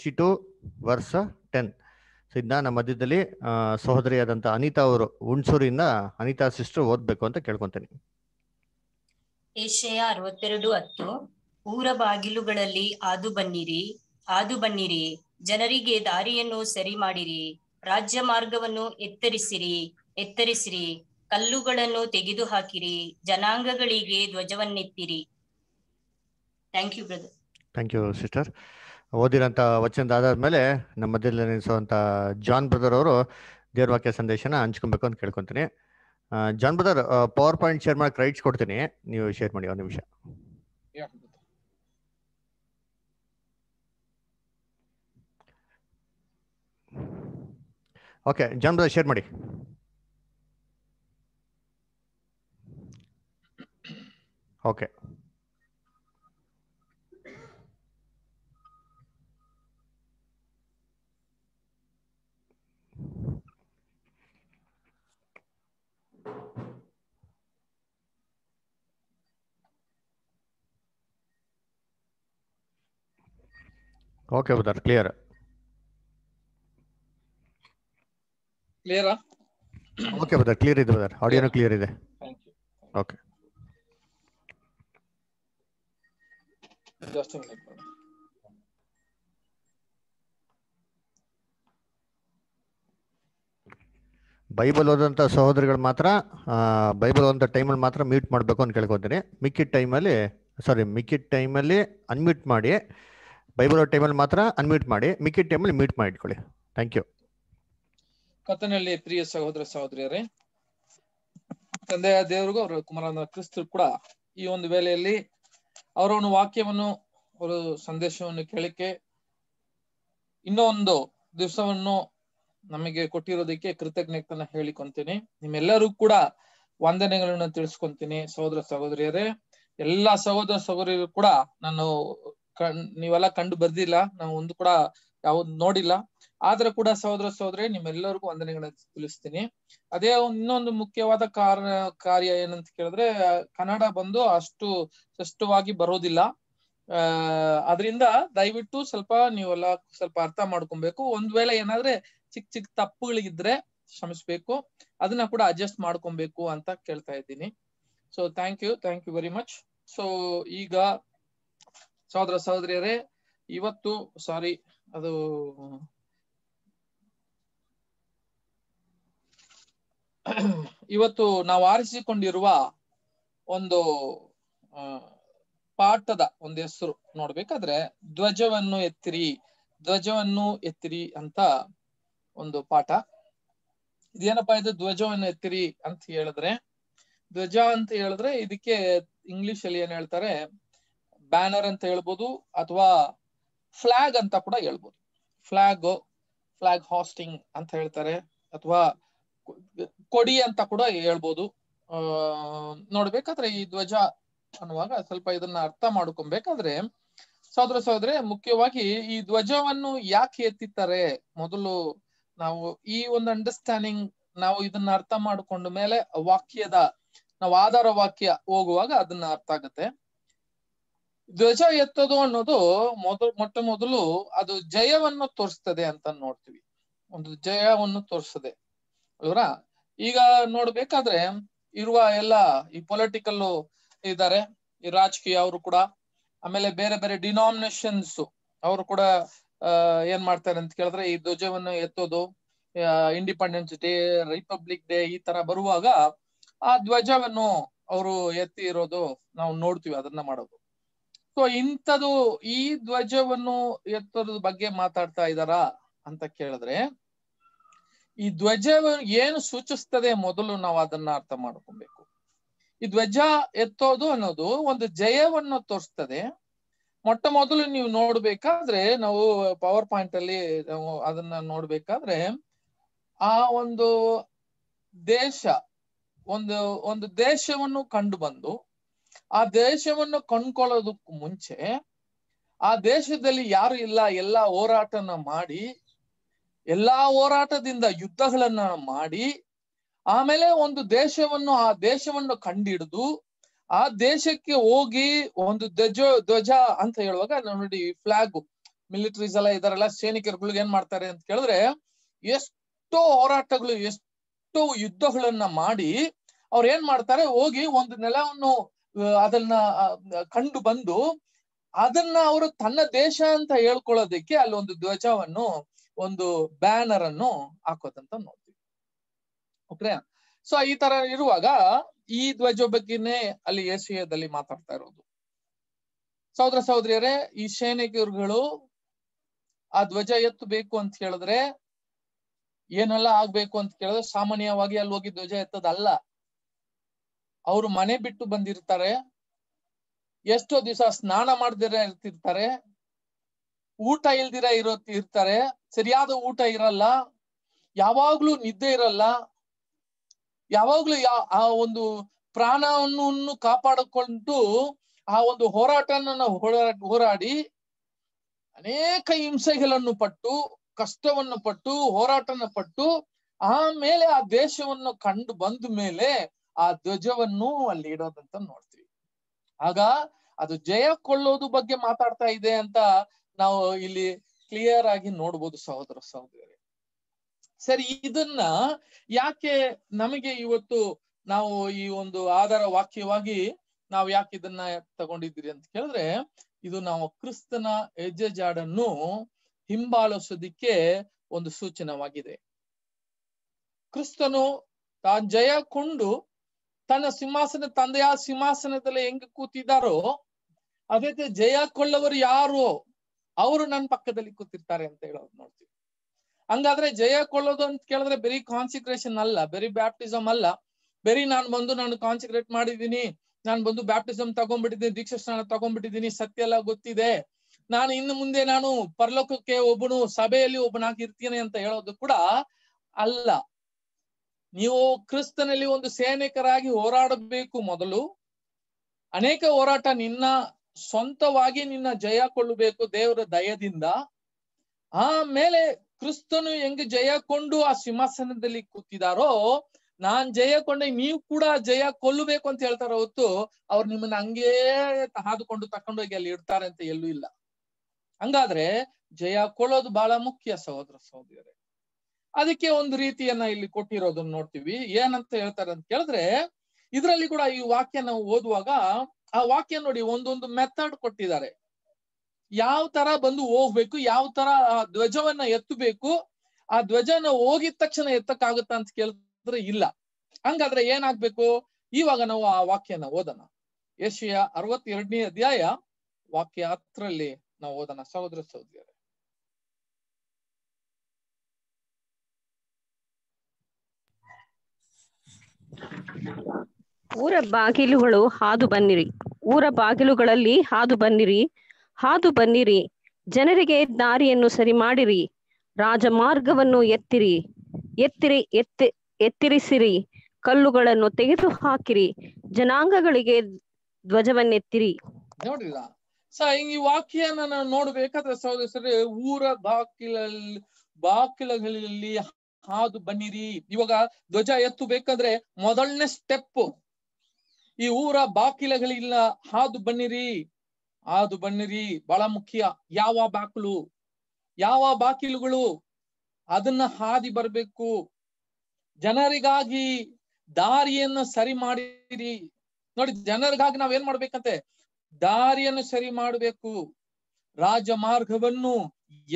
62:10. So ಇದನ್ನ ನಮ್ಮ ಮಧ್ಯದಲ್ಲಿ ಸಹೋದರಿಯಾದಂಥ ಅನಿತಾ ಅವರು ಹುಣಸೂರಿಂದ ಅನಿತಾ ಸಿಸ್ಟರ್ ಓದ್ಬೇಕು ಅಂತ ಕೇಳ್ಕೊಂತೀನಿ. ಯೆಶಾಯ 62:10. ಊರ ಬಾಗಿಲುಗಳಲ್ಲಿ ಹಾದು ಬನ್ನಿರಿ, ಜನರಿಗೆ ದಾರಿಯನ್ನು ಸರಿ ಮಾಡಿರಿ, ರಾಜ್ಯ ಮಾರ್ಗವನ್ನು ಎತ್ತರಿಸಿರಿ, ಕಲ್ಲುಗಳನ್ನು ತೆಗೆದು ಹಾಕಿರಿ, ಜನಾಂಗಗಳಿಗೆ ಧ್ವಜವನ್ನೆತ್ತಿರಿ. Thank you brother. Thank you sister. ಓದಿರೋಂಥ ವಚನದ ಆಧಾದ್ಮೇಲೆ ನಮ್ಮ ಮಧ್ಯದಲ್ಲಿ ನಿಲ್ಲಿಸುವಂಥ ಜಾನ್ ಬ್ರದರ್ ಅವರು ದೇವ್ರ ವಾಕ್ಯ ಸಂದೇಶನ ಹಂಚ್ಕೊಬೇಕು ಅಂತ ಕೇಳ್ಕೊತೀನಿ. John brother, power point share ಮಾಡಕ್ಕೆ ರೈಟ್ಸ್ ಕೊಡ್ತೀನಿ, ನೀವು ಶೇರ್ ಮಾಡಿ ಒಂದು ನಿಮಿಷ. ಓಕೆ ಜಾನ್ ಬ್ರದರ್ ಶೇರ್ ಮಾಡಿ. Okay okay brother, clear. ಕ್ಲಿಯರಾ? ಓಕೆ ಬ್ರದರ್, ಕ್ಲಿಯರ್ ಇದೆ ಬ್ರದರ್, ಆಡಿಯೋನು ಕ್ಲಿಯರ್ ಇದೆ. Okay just minute. ಬೈಬಲ್ ಓದಂಥ ಸಹೋದರಿಗಳು ಮಾತ್ರ ಬೈಬಲ್ ಓದಂಥ ಟೈಮಲ್ಲಿ ಮಾತ್ರ ಮ್ಯೂಟ್ ಮಾಡಬೇಕು ಅಂತ ಕೇಳ್ಕೊತೀನಿ. ಮಿಕ್ಕಿದ ಟೈಮಲ್ಲಿ ಅನ್ಮ್ಯೂಟ್ ಮಾಡಿ, ಬೈಬಲ್ ಓದೋ ಟೈಮಲ್ಲಿ ಮಾತ್ರ ಅನ್ಮ್ಯೂಟ್ ಮಾಡಿ, ಮಿಕ್ಕಿದ ಟೈಮಲ್ಲಿ ಮ್ಯೂಟ್ ಮಾಡಿ ಇಟ್ಕೊಳ್ಳಿ. Thank you. ಕರ್ತನಲ್ಲಿ ಪ್ರಿಯ ಸಹೋದರ ಸಹೋದರಿಯರೇ, ತಂದೆಯ ದೇವರಿಗೂ ಅವರ ಕುಮಾರನ ಕ್ರಿಸ್ತರು ಕೂಡ ಈ ಒಂದು ವೇಳೆಯಲ್ಲಿ ಅವರ ಒಂದು ವಾಕ್ಯವನ್ನು, ಅವರ ಸಂದೇಶವನ್ನು ಕೇಳಿಕೆ ಇನ್ನೂ ಒಂದು ದಿವಸವನ್ನು ನಮಗೆ ಕೊಟ್ಟಿರೋದಕ್ಕೆ ಕೃತಜ್ಞತೆಯನ್ನ ಹೇಳಿಕೊಂತೀನಿ. ನಿಮ್ಮೆಲ್ಲರೂ ಕೂಡ ವಂದನೆಗಳನ್ನ ತಿಳಿಸ್ಕೊಂತೀನಿ. ಸಹೋದರ ಸಹೋದರಿಯರೇ, ಎಲ್ಲಾ ಸಹೋದರ ಸಹೋದರಿಯರು ಕೂಡ ನಾನು ನೀವೆಲ್ಲ ಕಂಡು ಬರ್ದಿಲ್ಲ, ನಾವು ಒಂದು ಕೂಡ ಯಾವ್ದು ನೋಡಿಲ್ಲ, ಆದ್ರೆ ಕೂಡ ಸಹೋದರ ಸಹೋದರಿ ನಿಮ್ಮೆಲ್ಲರಿಗೂ ವಂದನೆಗಳನ್ನ ತಿಳಿಸ್ತೀನಿ. ಅದೇ ಇನ್ನೊಂದು ಮುಖ್ಯವಾದ ಕಾರ್ಯ ಏನಂತ ಕೇಳಿದ್ರೆ, ಕನ್ನಡ ಬಂದು ಅಷ್ಟು ಸ್ಪಷ್ಟವಾಗಿ ಬರೋದಿಲ್ಲ. ಅದರಿಂದ ದಯವಿಟ್ಟು ಸ್ವಲ್ಪ ನೀವೆಲ್ಲ ಸ್ವಲ್ಪ ಅರ್ಥ ಮಾಡ್ಕೊಬೇಕು. ಒಂದ್ ವೇಳೆ ಏನಾದ್ರೆ ಚಿಕ್ಕ ಚಿಕ್ಕ ತಪ್ಪುಗಳಿದ್ರೆ ಕ್ಷಮಿಸ್ಬೇಕು, ಅದನ್ನ ಕೂಡ ಅಡ್ಜಸ್ಟ್ ಮಾಡ್ಕೊಬೇಕು ಅಂತ ಕೇಳ್ತಾ ಇದ್ದೀನಿ. So thank you very much. So ಈಗ ಸಹೋದರ ಸಹೋದರಿಯರೇ, ಇವತ್ತು ನಾವು ಆರಿಸಿಕೊಂಡಿರುವ ಒಂದು ಪಾಠದ ಒಂದು ಹೆಸರು ನೋಡ್ಬೇಕಾದ್ರೆ ಧ್ವಜವನ್ನು ಎತ್ತಿರಿ ಅಂತ ಒಂದು ಪಾಠ. ಇದೇನಪ್ಪಾ ಇದು ಧ್ವಜವನ್ನು ಎತ್ತಿರಿ ಅಂತ ಹೇಳಿದ್ರೆ, ಧ್ವಜ ಅಂತ ಹೇಳಿದ್ರೆ ಇದಕ್ಕೆ ಇಂಗ್ಲಿಷ್ ಅಲ್ಲಿ ಏನ್ ಹೇಳ್ತಾರೆ, ಬ್ಯಾನರ್ ಅಂತ ಹೇಳ್ಬೋದು, ಅಥವಾ ಫ್ಲಾಗ್ ಅಂತ ಕೂಡ ಹೇಳ್ಬೋದು. ಫ್ಲಾಗ್ ಹಾಸ್ಟಿಂಗ್ ಅಂತ ಹೇಳ್ತಾರೆ, ಅಥವಾ ಕೊಡಿ ಅಂತ ಕೂಡ ಹೇಳ್ಬೋದು. ನೋಡ್ಬೇಕಾದ್ರೆ ಈ ಧ್ವಜ ಅನ್ನುವಾಗ ಸ್ವಲ್ಪ ಇದನ್ನ ಅರ್ಥ ಮಾಡ್ಕೊಬೇಕಾದ್ರೆ, ಸಹೋದರ ಸಹೋದರಿ, ಮುಖ್ಯವಾಗಿ ಈ ಧ್ವಜವನ್ನು ಯಾಕೆ ಎತ್ತಿತ್ತಾರೆ, ಮೊದಲು ನಾವು ಈ ಒಂದು ಅಂಡರ್ಸ್ಟ್ಯಾಂಡಿಂಗ್ ನಾವು ಇದನ್ನ ಅರ್ಥ ಮಾಡ್ಕೊಂಡ ಮೇಲೆ ನಾವು ಆಧಾರ ವಾಕ್ಯ ಹೋಗುವಾಗ ಅದನ್ನ ಅರ್ಥ ಆಗುತ್ತೆ. ಧ್ವಜ ಎತ್ತೋದು ಅನ್ನೋದು ಮೊಟ್ಟ ಮೊದಲು ಅದು ಜಯವನ್ನು ತೋರಿಸ್ತದೆ ಅಂತ ನೋಡ್ತೀವಿ. ಒಂದು ಜಯವನ್ನು ತೋರಿಸ್ತದೆ ಅಲ್ವರಾ. ಈಗ ನೋಡ್ಬೇಕಾದ್ರೆ ಇರುವ ಎಲ್ಲ ಈ ಪೊಲಿಟಿಕಲ್ ಇದ್ದಾರೆ, ಈ ರಾಜಕೀಯ ಅವರು ಕೂಡ, ಆಮೇಲೆ ಬೇರೆ ಬೇರೆ ಡಿನಾಮಿನೇಷನ್ಸ್ ಅವರು ಕೂಡ ಏನ್ ಮಾಡ್ತಾರೆ ಅಂತ ಕೇಳಿದ್ರೆ, ಈ ಧ್ವಜವನ್ನು ಎತ್ತೋದು, ಇಂಡಿಪೆಂಡೆನ್ಸ್ ಡೇ, ರಿಪಬ್ಲಿಕ್ ಡೇ ಈ ತರ ಬರುವಾಗ ಆ ಧ್ವಜವನ್ನು ಅವರು ಎತ್ತಿ ಇರೋದು ನಾವು ನೋಡ್ತೀವಿ, ಅದನ್ನ ಮಾಡೋದು. ಸೊ ಇಂಥದ್ದು ಈ ಧ್ವಜವನ್ನು ಎತ್ತೋದ್ರ ಬಗ್ಗೆ ಮಾತಾಡ್ತಾ ಇದ್ದಾರಾ ಅಂತ ಕೇಳಿದ್ರೆ, ಈ ಧ್ವಜ ಏನು ಸೂಚಿಸ್ತದೆ ಮೊದಲು ನಾವು ಅದನ್ನ ಅರ್ಥ ಮಾಡ್ಕೊಬೇಕು. ಈ ಧ್ವಜ ಎತ್ತೋದು ಅನ್ನೋದು ಒಂದು ಜಯವನ್ನು ತೋರಿಸ್ತದೆ. ಮೊಟ್ಟ ಮೊದಲು ನೀವು ನೋಡ್ಬೇಕಾದ್ರೆ, ನಾವು ಪವರ್ ಪಾಯಿಂಟ್ ಅಲ್ಲಿ ನಾವು ಅದನ್ನ ನೋಡ್ಬೇಕಾದ್ರೆ, ಆ ಒಂದು ದೇಶ ಒಂದು ದೇಶವನ್ನು ಕಂಡು ಬಂದು, ಆ ದೇಶವನ್ನು ಕೊಂಡ್ಕೊಳ್ಳೋದಕ್ಕೂ ಮುಂಚೆ ಆ ದೇಶದಲ್ಲಿ ಯಾರು ಇಲ್ಲ, ಎಲ್ಲಾ ಹೋರಾಟನ ಮಾಡಿ, ಎಲ್ಲಾ ಹೋರಾಟದಿಂದ ಯುದ್ಧಗಳನ್ನ ಮಾಡಿ, ಆಮೇಲೆ ಒಂದು ಆ ದೇಶವನ್ನು ಕಂಡಿಡಿದು ಆ ದೇಶಕ್ಕೆ ಹೋಗಿ ಒಂದು ಧ್ವಜ ಅಂತ ಹೇಳುವಾಗ ನೋಡಿ, ಫ್ಲಾಗ್ ಮಿಲಿಟರೀಸ್ ಎಲ್ಲ ಇದಾರಲ್ಲ, ಸೈನಿಕರುಗಳಿಗೆ ಏನ್ ಮಾಡ್ತಾರೆ ಅಂತ ಕೇಳಿದ್ರೆ, ಎಷ್ಟೋ ಹೋರಾಟಗಳು, ಎಷ್ಟೋ ಯುದ್ಧಗಳನ್ನ ಮಾಡಿ ಅವ್ರು ಏನ್ ಮಾಡ್ತಾರೆ, ಹೋಗಿ ಒಂದು ನೆಲವನ್ನು ಅದನ್ನ ಕಂಡು ಬಂದು ಅದನ್ನ ಅವರು ತನ್ನ ದೇಶ ಅಂತ ಹೇಳ್ಕೊಳ್ಳೋದಕ್ಕೆ ಅಲ್ಲಿ ಒಂದು ಧ್ವಜವನ್ನು, ಒಂದು ಬ್ಯಾನರ್ ಅನ್ನು ಹಾಕೋದಂತ ನೋಡ್ತೀವಿ. ಓಕೆ, ಸೊ ಈ ತರ ಇರುವಾಗ ಈ ಧ್ವಜ ಬಗ್ಗೆನೇ ಅಲ್ಲಿ ಏಷಿಯಾದಲ್ಲಿ ಮಾತಾಡ್ತಾ ಇರೋದು. ಸಹೋದರ ಸಹೋದರಿಯರೇ, ಈ ಸೈನಿಕರುಗಳು ಆ ಧ್ವಜ ಎತ್ತಬೇಕು ಅಂತ ಹೇಳಿದ್ರೆ ಏನೆಲ್ಲ ಆಗ್ಬೇಕು ಅಂತ ಕೇಳಿದ್ರೆ, ಸಾಮಾನ್ಯವಾಗಿ ಅಲ್ಲಿ ಹೋಗಿ ಧ್ವಜ ಎತ್ತದಲ್ಲ. ಅವರು ಮನೆ ಬಿಟ್ಟು ಬಂದಿರ್ತಾರೆ, ಎಷ್ಟೋ ದಿವಸ ಸ್ನಾನ ಮಾಡದಿರ ಇರ್ತಿರ್ತಾರೆ, ಊಟ ಇಲ್ದಿರ ಇರ್ತಾರೆ, ಸರಿಯಾದ ಊಟ ಇರಲ್ಲ, ಯಾವಾಗ್ಲೂ ನಿದ್ದೆ ಇರಲ್ಲ, ಯಾವಾಗ್ಲೂ ಆ ಒಂದು ಪ್ರಾಣವನ್ನು ಕಾಪಾಡಿಕೊಂಡು ಆ ಒಂದು ಹೋರಾಟನ ಹೋರಾಡಿ ಅನೇಕ ಹಿಂಸೆಗಳನ್ನು ಪಟ್ಟು, ಕಷ್ಟವನ್ನು ಪಟ್ಟು, ಹೋರಾಟನ ಪಟ್ಟು ಆಮೇಲೆ ಆ ದೇಶವನ್ನು ಕಂಡು ಬಂದ ಮೇಲೆ ಆ ಧ್ವಜವನ್ನು ಅಲ್ಲಿ ಇಡೋದಂತ ನೋಡ್ತೀವಿ. ಆಗ ಅದು ಜಯ ಕೊಳ್ಳೋದು ಬಗ್ಗೆ ಮಾತಾಡ್ತಾ ಇದೆ ಅಂತ ನಾವು ಇಲ್ಲಿ ಕ್ಲಿಯರ್ ಆಗಿ ನೋಡ್ಬೋದು ಸಹೋದರ ಸಹೋದರಿ. ಸರಿ, ಇದನ್ನ ಯಾಕೆ ನಮಗೆ ಇವತ್ತು ನಾವು ಈ ಒಂದು ಆಧಾರ ವಾಕ್ಯವಾಗಿ ನಾವು ಯಾಕೆ ಇದನ್ನ ತಗೊಂಡಿದ್ದೀರಿ ಅಂತ ಕೇಳಿದ್ರೆ, ಇದು ನಾವು ಕ್ರಿಸ್ತನ ಹೆಜ್ಜೆಜಾಡನ್ನು ಹಿಂಬಾಲಿಸೋದಿಕ್ಕೆ ಒಂದು ಸೂಚನವಾಗಿದೆ. ಕ್ರಿಸ್ತನು ತಾನು ಜಯ ಕೊಂಡು ತನ್ನ ಸಿಂಹಾಸನ, ತಂದೆಯ ಸಿಂಹಾಸನದಲ್ಲಿ ಹೆಂಗ್ ಕೂತಿದ್ದಾರೋ ಅದೇ ಜಯ ಕೊಳ್ಳವರು ಯಾರು, ಅವರು ನನ್ನ ಪಕ್ಕದಲ್ಲಿ ಕೂತಿರ್ತಾರೆ ಅಂತ ಹೇಳೋದು ನೋಡ್ತೀವಿ. ಹಂಗಾದ್ರೆ ಜಯ ಕೊಳ್ಳೋದು ಅಂತ ಕೇಳಿದ್ರೆ ಬರೀ ಕಾನ್ಸಿಕ್ರೇಷನ್ ಅಲ್ಲ, ಬರೀ ಬ್ಯಾಪ್ಟಿಸಮ್ ಅಲ್ಲ, ಬರೀ ನಾನು ಕಾನ್ಸಿಕ್ರೇಟ್ ಮಾಡಿದೀನಿ, ನಾನು ಬಂದು ಬ್ಯಾಪ್ಟಿಸಮ್ ತಗೊಂಡ್ಬಿಟ್ಟಿದ್ದೀನಿ, ದೀಕ್ಷಾ ಸ್ನಾನ ತಗೊಂಡ್ಬಿಟ್ಟಿದ್ದೀನಿ, ಸತ್ಯ ಎಲ್ಲ ಗೊತ್ತಿದೆ, ನಾನು ಇನ್ನು ಮುಂದೆ ನಾನು ಪರಲೋಕಕ್ಕೆ ಒಬ್ಬನು, ಸಭೆಯಲ್ಲಿ ಒಬ್ಬನಾಗಿರ್ತೀನಿ ಅಂತ ಹೇಳೋದು ಕೂಡ ಅಲ್ಲ. ನೀವು ಕ್ರಿಸ್ತನಲ್ಲಿ ಒಂದು ಸೈನಿಕರಾಗಿ ಹೋರಾಡಬೇಕು. ಮೊದಲು ಅನೇಕ ಹೋರಾಟ, ನಿನ್ನ ಸ್ವಂತವಾಗಿ ನಿನ್ನ ಜಯ ಕೊಳ್ಳಬೇಕು ದೇವರ ದಯದಿಂದ. ಆಮೇಲೆ ಕ್ರಿಸ್ತನು ಹೆಂಗೆ ಜಯ ಕೊಂಡು ಆ ಸಿಂಹಾಸನದಲ್ಲಿ ಕೂತಿದಾರೋ, ನಾನ್ ಜಯ ಕೊಂಡೆ ನೀವು ಕೂಡ ಜಯ ಕೊಲ್ಲಬೇಕು ಅಂತ ಹೇಳ್ತಾರ ಹೊತ್ತು ಅವ್ರು ನಿಮ್ಮನ್ನ ಹಂಗೇ ಹಾದುಕೊಂಡು ತಕೊಂಡೋಗಿ ಅಲ್ಲಿ ಇಡ್ತಾರೆ ಅಂತ ಎಲ್ಲೂ ಇಲ್ಲ. ಹಂಗಾದ್ರೆ ಜಯ ಕೊಳ್ಳೋದು ಬಹಳ ಮುಖ್ಯ ಸಹೋದರ ಸಹೋದರಿಯರೇ. ಅದಕ್ಕೆ ಒಂದು ರೀತಿಯನ್ನ ಇಲ್ಲಿ ಕೊಟ್ಟಿರೋದನ್ನ ನೋಡ್ತೀವಿ. ಏನಂತ ಹೇಳ್ತಾರೆ ಅಂತ ಕೇಳಿದ್ರೆ, ಇದರಲ್ಲಿ ಕೂಡ ಈ ವಾಕ್ಯ ನಾವು ಓದುವಾಗ ಆ ವಾಕ್ಯ ನೋಡಿ ಒಂದೊಂದು ಮೆಥಡ್ ಕೊಟ್ಟಿದ್ದಾರೆ. ಯಾವ ತರ ಬಂದು ಹೋಗ್ಬೇಕು, ಯಾವ ತರ ಆ ಧ್ವಜವನ್ನ ಎತ್ತಬೇಕು, ಆ ಧ್ವಜನ ಹೋಗಿದ ತಕ್ಷಣ ಎತ್ತಕ್ಕಾಗುತ್ತಾ ಅಂತ ಕೇಳಿದ್ರೆ ಇಲ್ಲ. ಹಂಗಾದ್ರೆ ಏನಾಗ್ಬೇಕು? ಇವಾಗ ನಾವು ಆ ವಾಕ್ಯನ ಓದೋಣ. ಯೆಶಾಯ 62ನೇ ಅಧ್ಯಾಯ ವಾಕ್ಯ 10ರಲ್ಲಿ ನಾವು ಓದೋಣ ಸಹೋದರ ಸಹೋದರಿಯರೇ. ಊರ ಬಾಗಿಲುಗಳು ಹಾದು ಬನ್ನಿರಿ, ಊರ ಬಾಗಿಲುಗಳಲ್ಲಿ ಹಾದು ಬನ್ನಿರಿ, ಹಾದು ಬನ್ನಿರಿ, ಜನರಿಗೆ ದಾರಿಯನ್ನು ಸರಿ ಮಾಡಿರಿ, ರಾಜಮಾರ್ಗವನ್ನು ಎತ್ತಿರಿ, ಎತ್ತಿರಿಸಿರಿ, ಕಲ್ಲುಗಳನ್ನು ತೆಗೆದು ಹಾಕಿರಿ, ಜನಾಂಗಗಳಿಗೆ ಧ್ವಜವನ್ನೆತ್ತಿರಿ. ನೋಡಿಲ್ಲ ಈ ವಾಕ್ಯನ ನಾವು ನೋಡ್ಬೇಕಾದ್ರೆ ಸಹೋದರರೇ, ಊರ ಬಾಗಿಲುಗಳಲ್ಲಿ ಹಾದು ಬನ್ನಿರಿ. ಇವಾಗ ಧ್ವಜ ಎತ್ತಬೇಕಾದ್ರೆ ಮೊದಲನೇ ಸ್ಟೆಪ್ ಈ ಊರ ಬಾಗಿಲುಗಳಿಲ್ಲ ಹಾದು ಬನ್ನಿರಿ, ಹಾದು ಬನ್ನಿರಿ ಬಹಳ ಮುಖ್ಯ. ಯಾವ ಬಾಗಿಲುಗಳು ಅದನ್ನ ಹಾದಿ ಬರ್ಬೇಕು. ಜನರಿಗಾಗಿ ದಾರಿಯನ್ನು ಸರಿ ಮಾಡಿರಿ. ನೋಡಿ, ಜನರಿಗಾಗಿ ನಾವೇನ್ ಮಾಡ್ಬೇಕಂತೆ? ದಾರಿಯನ್ನು ಸರಿ ಮಾಡಬೇಕು. ರಾಜಮಾರ್ಗವನ್ನು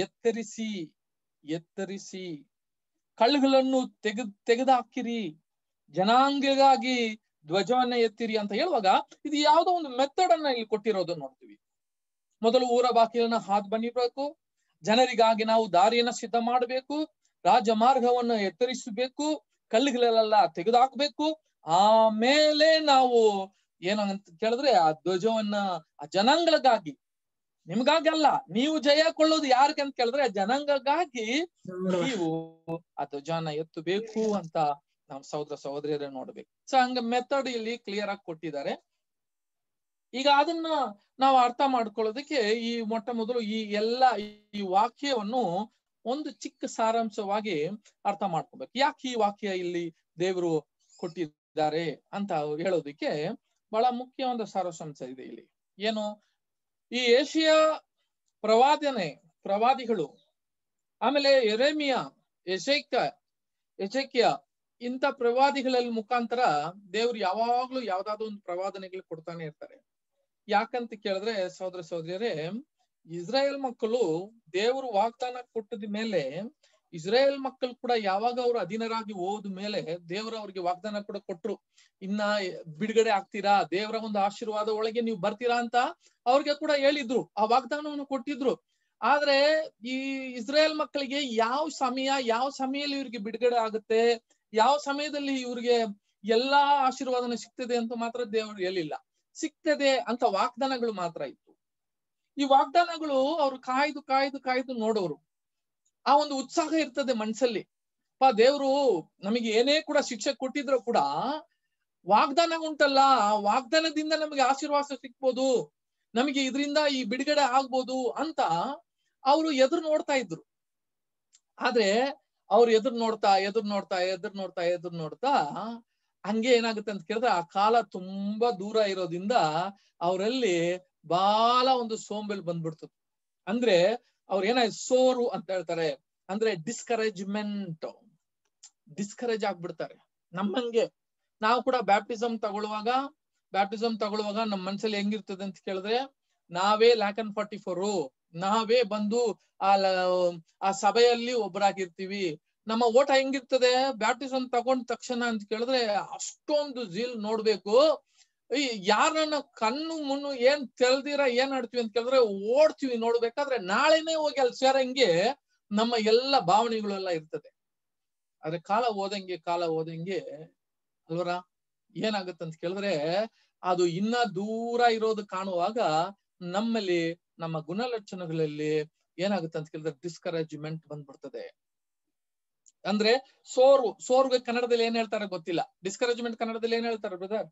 ಎತ್ತರಿಸಿ ಕಲ್ಲುಗಳನ್ನು ತೆಗೆದಾಕಿರಿ, ಜನಾಂಗಗಾಗಿ ಧ್ವಜವನ್ನ ಎತ್ತಿರಿ ಅಂತ ಹೇಳುವಾಗ ಇದು ಯಾವುದೋ ಒಂದು ಮೆಥಡ್ ಅನ್ನ ಇಲ್ಲಿ ಕೊಟ್ಟಿರೋದು ನೋಡ್ತೀವಿ. ಮೊದಲು ಊರ ಬಾಗಿಲನ್ನ ಹಾದು ಬನ್ನಿರ್ಬೇಕು, ಜನರಿಗಾಗಿ ನಾವು ದಾರಿಯನ್ನ ಸಿದ್ಧ ಮಾಡಬೇಕು, ರಾಜಮಾರ್ಗವನ್ನು ಎತ್ತರಿಸಬೇಕು, ಕಲ್ಲುಗಳೆಲ್ಲ ತೆಗೆದುಹಾಕ್ಬೇಕು. ಆಮೇಲೆ ನಾವು ಏನಂತ ಕೇಳಿದ್ರೆ ಆ ಧ್ವಜವನ್ನ ಆ ಜನಾಂಗಗಳಿಗಾಗಿ, ನಿಮ್ಗಾಗಿ ಅಲ್ಲ, ನೀವು ಜಯ ಕೊಳ್ಳೋದು ಯಾರಿಗೆ ಅಂತ ಕೇಳಿದ್ರೆ ಆ ಜನಾಂಗಗಾಗಿ ನೀವು ಆ ಧ್ವಜನ ಎತ್ತಬೇಕು ಅಂತ ನಾವು ಸಹೋದರ ಸಹೋದರಿಯರೇ ನೋಡ್ಬೇಕು. ಸೊ ಹಂಗ ಮೆಥಡ್ ಇಲ್ಲಿ ಕ್ಲಿಯರ್ ಆಗಿ ಕೊಟ್ಟಿದ್ದಾರೆ. ಈಗ ಅದನ್ನ ನಾವು ಅರ್ಥ ಮಾಡ್ಕೊಳ್ಳೋದಕ್ಕೆ ಈ ಮೊಟ್ಟ ಮೊದಲು ಈ ವಾಕ್ಯವನ್ನು ಒಂದು ಚಿಕ್ಕ ಸಾರಾಂಶವಾಗಿ ಅರ್ಥ ಮಾಡ್ಕೋಬೇಕು. ಯಾಕೆ ಈ ವಾಕ್ಯ ಇಲ್ಲಿ ದೇವರು ಕೊಟ್ಟಿದ್ದಾರೆ ಅಂತ ಹೇಳೋದಕ್ಕೆ ಬಹಳ ಮುಖ್ಯ ಒಂದು ಸಾರಾಂಶ ಇದೆ ಇಲ್ಲಿ. ಏನು? ಈ ಯೆಶಾಯ ಪ್ರವಾದನೆ ಪ್ರವಾದಿಗಳು, ಆಮೇಲೆ ಯೆರೆಮೀಯ, ಎಸೇಕ್ಯ ಇಂಥ ಪ್ರವಾದಿಗಳಲ್ಲಿ ಮುಖಾಂತರ ದೇವ್ರು ಯಾವಾಗ್ಲೂ ಯಾವ್ದಾದ್ರು ಒಂದು ಪ್ರವಾದನೆಗಳು ಕೊಡ್ತಾನೆ ಇರ್ತಾರೆ. ಯಾಕಂತ ಕೇಳಿದ್ರೆ ಸಹೋದರ ಸಹೋದರಿಯರೇ, ಇಸ್ರಾಯೇಲ್ ಮಕ್ಕಳು ದೇವರು ವಾಗ್ದಾನ ಕೊಟ್ಟದ ಮೇಲೆ ಇಸ್ರಾಯೇಲ್ ಮಕ್ಕಳು ಕೂಡ ಯಾವಾಗ ಅವರು ಅಧೀನರಾಗಿ ಹೋದ ಮೇಲೆ ದೇವರು ಅವ್ರಿಗೆ ವಾಗ್ದಾನ ಕೂಡ ಕೊಟ್ರು. ಇನ್ನ ಬಿಡುಗಡೆ ಆಗ್ತೀರಾ, ದೇವರ ಒಂದು ಆಶೀರ್ವಾದ ಒಳಗೆ ನೀವು ಬರ್ತೀರಾ ಅಂತ ಅವ್ರಿಗೆ ಕೂಡ ಹೇಳಿದ್ರು, ಆ ವಾಗ್ದಾನವನ್ನು ಕೊಟ್ಟಿದ್ರು. ಆದ್ರೆ ಈ ಇಸ್ರಾಯೇಲ್ ಮಕ್ಕಳಿಗೆ ಯಾವ ಸಮಯದಲ್ಲಿ ಇವ್ರಿಗೆ ಬಿಡುಗಡೆ ಆಗುತ್ತೆ, ಯಾವ ಸಮಯದಲ್ಲಿ ಇವ್ರಿಗೆ ಎಲ್ಲಾ ಆಶೀರ್ವಾದನ ಸಿಗ್ತದೆ ಅಂತ ಮಾತ್ರ ದೇವರು ಹೇಳಿಲ್ಲ. ಸಿಗ್ತದೆ ಅಂತ ವಾಗ್ದಾನಗಳು ಮಾತ್ರ ಇತ್ತು. ಈ ವಾಗ್ದಾನಗಳು ಅವ್ರು ಕಾಯ್ದು ಕಾಯ್ದು ಕಾಯ್ದು ನೋಡೋರು. ಆ ಒಂದು ಉತ್ಸಾಹ ಇರ್ತದೆ ಮನ್ಸಲ್ಲಿ. ದೇವ್ರು ನಮಗೆ ಏನೇ ಕೂಡ ಶಿಕ್ಷೆ ಕೊಟ್ಟಿದ್ರು ಕೂಡ ವಾಗ್ದಾನ ಉಂಟಲ್ಲ, ಆ ವಾಗ್ದಾನದಿಂದ ನಮಗೆ ಆಶೀರ್ವಾದ ಸಿಕ್ಬೋದು, ನಮಗೆ ಇದರಿಂದ ಈ ಬಿಡುಗಡೆ ಆಗ್ಬೋದು ಅಂತ ಅವರು ಎದುರು ನೋಡ್ತಾ ಇದ್ರು. ಆದ್ರೆ ಅವ್ರು ಎದುರು ನೋಡ್ತಾ ಹಂಗೆ ಏನಾಗುತ್ತೆ ಅಂತ ಕೇಳಿದ್ರೆ, ಆ ಕಾಲ ತುಂಬಾ ದೂರ ಇರೋದ್ರಿಂದ ಅವರಲ್ಲಿ ಬಹಳ ಒಂದು ಸೋಂಬೇಲ್ ಬಂದ್ಬಿಡ್ತದೆ. ಅಂದ್ರೆ ಅವ್ರು ಏನಾಯ್ತು, ಸೋರು ಅಂತ ಹೇಳ್ತಾರೆ, ಅಂದ್ರೆ ಡಿಸ್ಕರೇಜ್ ಆಗ್ಬಿಡ್ತಾರೆ. ನಮ್ಮಂಗೆ ನಾವು ಕೂಡ ಬ್ಯಾಪ್ಟಿಸಮ್ ತಗೊಳ್ಳುವಾಗ ನಮ್ಮ ಮನ್ಸಲ್ಲಿ ಹೆಂಗಿರ್ತದೆ ಅಂತ ಕೇಳಿದ್ರೆ, ನಾವೇ 44 ನಾವೇ ಬಂದು ಆ ಸಭೆಯಲ್ಲಿ ಒಬ್ಬರಾಗಿರ್ತೀವಿ. ನಮ್ಮ ಓಟ ಹೆಂಗಿರ್ತದೆ ಬ್ಯಾಪ್ಟಿಸಮ್ ತಗೊಂಡ ತಕ್ಷಣ ಅಂತ ಕೇಳಿದ್ರೆ, ಅಷ್ಟೊಂದು ಝೀಲ್ ನೋಡ್ಬೇಕು. ಯಾರನ್ನ ಕಣ್ಣು ಮುನ್ನು ಏನ್ ತೆಳ್ದಿರ ಏನ್ ಆಡ್ತೀವಿ ಅಂತ ಕೇಳಿದ್ರೆ ಓಡ್ತೀವಿ ನೋಡ್ಬೇಕಾದ್ರೆ, ನಾಳೆನೆ ಹೋಗಿ ಅಲ್ಲಿ ಸೇರಂಗೆ ನಮ್ಮ ಎಲ್ಲ ಭಾವನೆಗಳೆಲ್ಲ ಇರ್ತದೆ. ಆದ್ರೆ ಕಾಲ ಹೋದಂಗೆ ಅಲ್ವರ ಏನಾಗುತ್ತೆ ಅಂತ ಕೇಳಿದ್ರೆ, ಅದು ಇನ್ನ ದೂರ ಇರೋದು ಕಾಣುವಾಗ ನಮ್ಮಲ್ಲಿ ನಮ್ಮ ಗುಣಲಕ್ಷಣಗಳಲ್ಲಿ ಏನಾಗುತ್ತೆ ಅಂತ ಕೇಳಿದ್ರೆ ಡಿಸ್ಕರೇಜ್ಮೆಂಟ್ ಬಂದ್ಬಿಡ್ತದೆ. ಅಂದ್ರೆ ಸೋರ್ಗೆ ಕನ್ನಡದಲ್ಲಿ ಏನ್ ಹೇಳ್ತಾರೆ ಗೊತ್ತಿಲ್ಲ. ಡಿಸ್ಕರೇಜ್ಮೆಂಟ್ ಕನ್ನಡದಲ್ಲಿ ಏನ್ ಹೇಳ್ತಾರೆ ಬ್ರದರ್?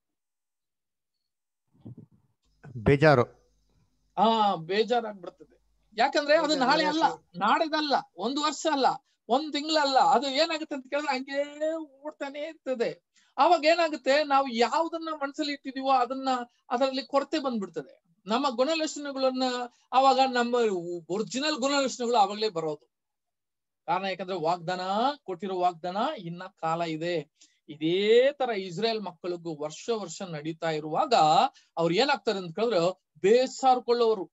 ಬೇಜಾರು. ಬೇಜಾರಾಗ್ಬಿಡ್ತದೆ. ಯಾಕಂದ್ರೆ ಅದು ನಾಳೆ ಅಲ್ಲ, ನಾಳೆದಲ್ಲ, 1 ವರ್ಷ ಅಲ್ಲ, 1 ತಿಂಗಳಲ್ಲ, ಅದು ಏನಾಗುತ್ತೆ ಅಂತ ಕೇಳಿದ್ರೆ ಹಂಗೆ ಓಡ್ತಾನೆ ಇರ್ತದೆ. ಅವಾಗ ಏನಾಗುತ್ತೆ, ನಾವು ಯಾವ್ದನ್ನ ಮನಸ್ಸಲ್ಲಿ ಇಟ್ಟಿದೀವೋ ಅದರಲ್ಲಿ ಕೊರತೆ ಬಂದ್ಬಿಡ್ತದೆ. ನಮ್ಮ ಗುಣಲಕ್ಷಣಗಳನ್ನ ಅವಾಗ ನಮ್ಮ ಒರಿಜಿನಲ್ ಗುಣಲಕ್ಷಣಗಳು ಅವಾಗಲೇ ಬರೋದು. ಕಾರಣ ಯಾಕಂದ್ರೆ ಕೊಟ್ಟಿರೋ ವಾಗ್ದಾನ ಇನ್ನ ಕಾಲ ಇದೆ. ಇದೇ ತರ ಇಸ್ರೇಲ್ ಮಕ್ಕಳಿಗೂ ವರ್ಷ ನಡೀತಾ ಇರುವಾಗ ಅವ್ರು ಏನಾಗ್ತಾರೆ ಅಂತ ಕೇಳಿದ್ರೆ ಬೇಸಾರ್ಕೊಳ್ಳೋರು.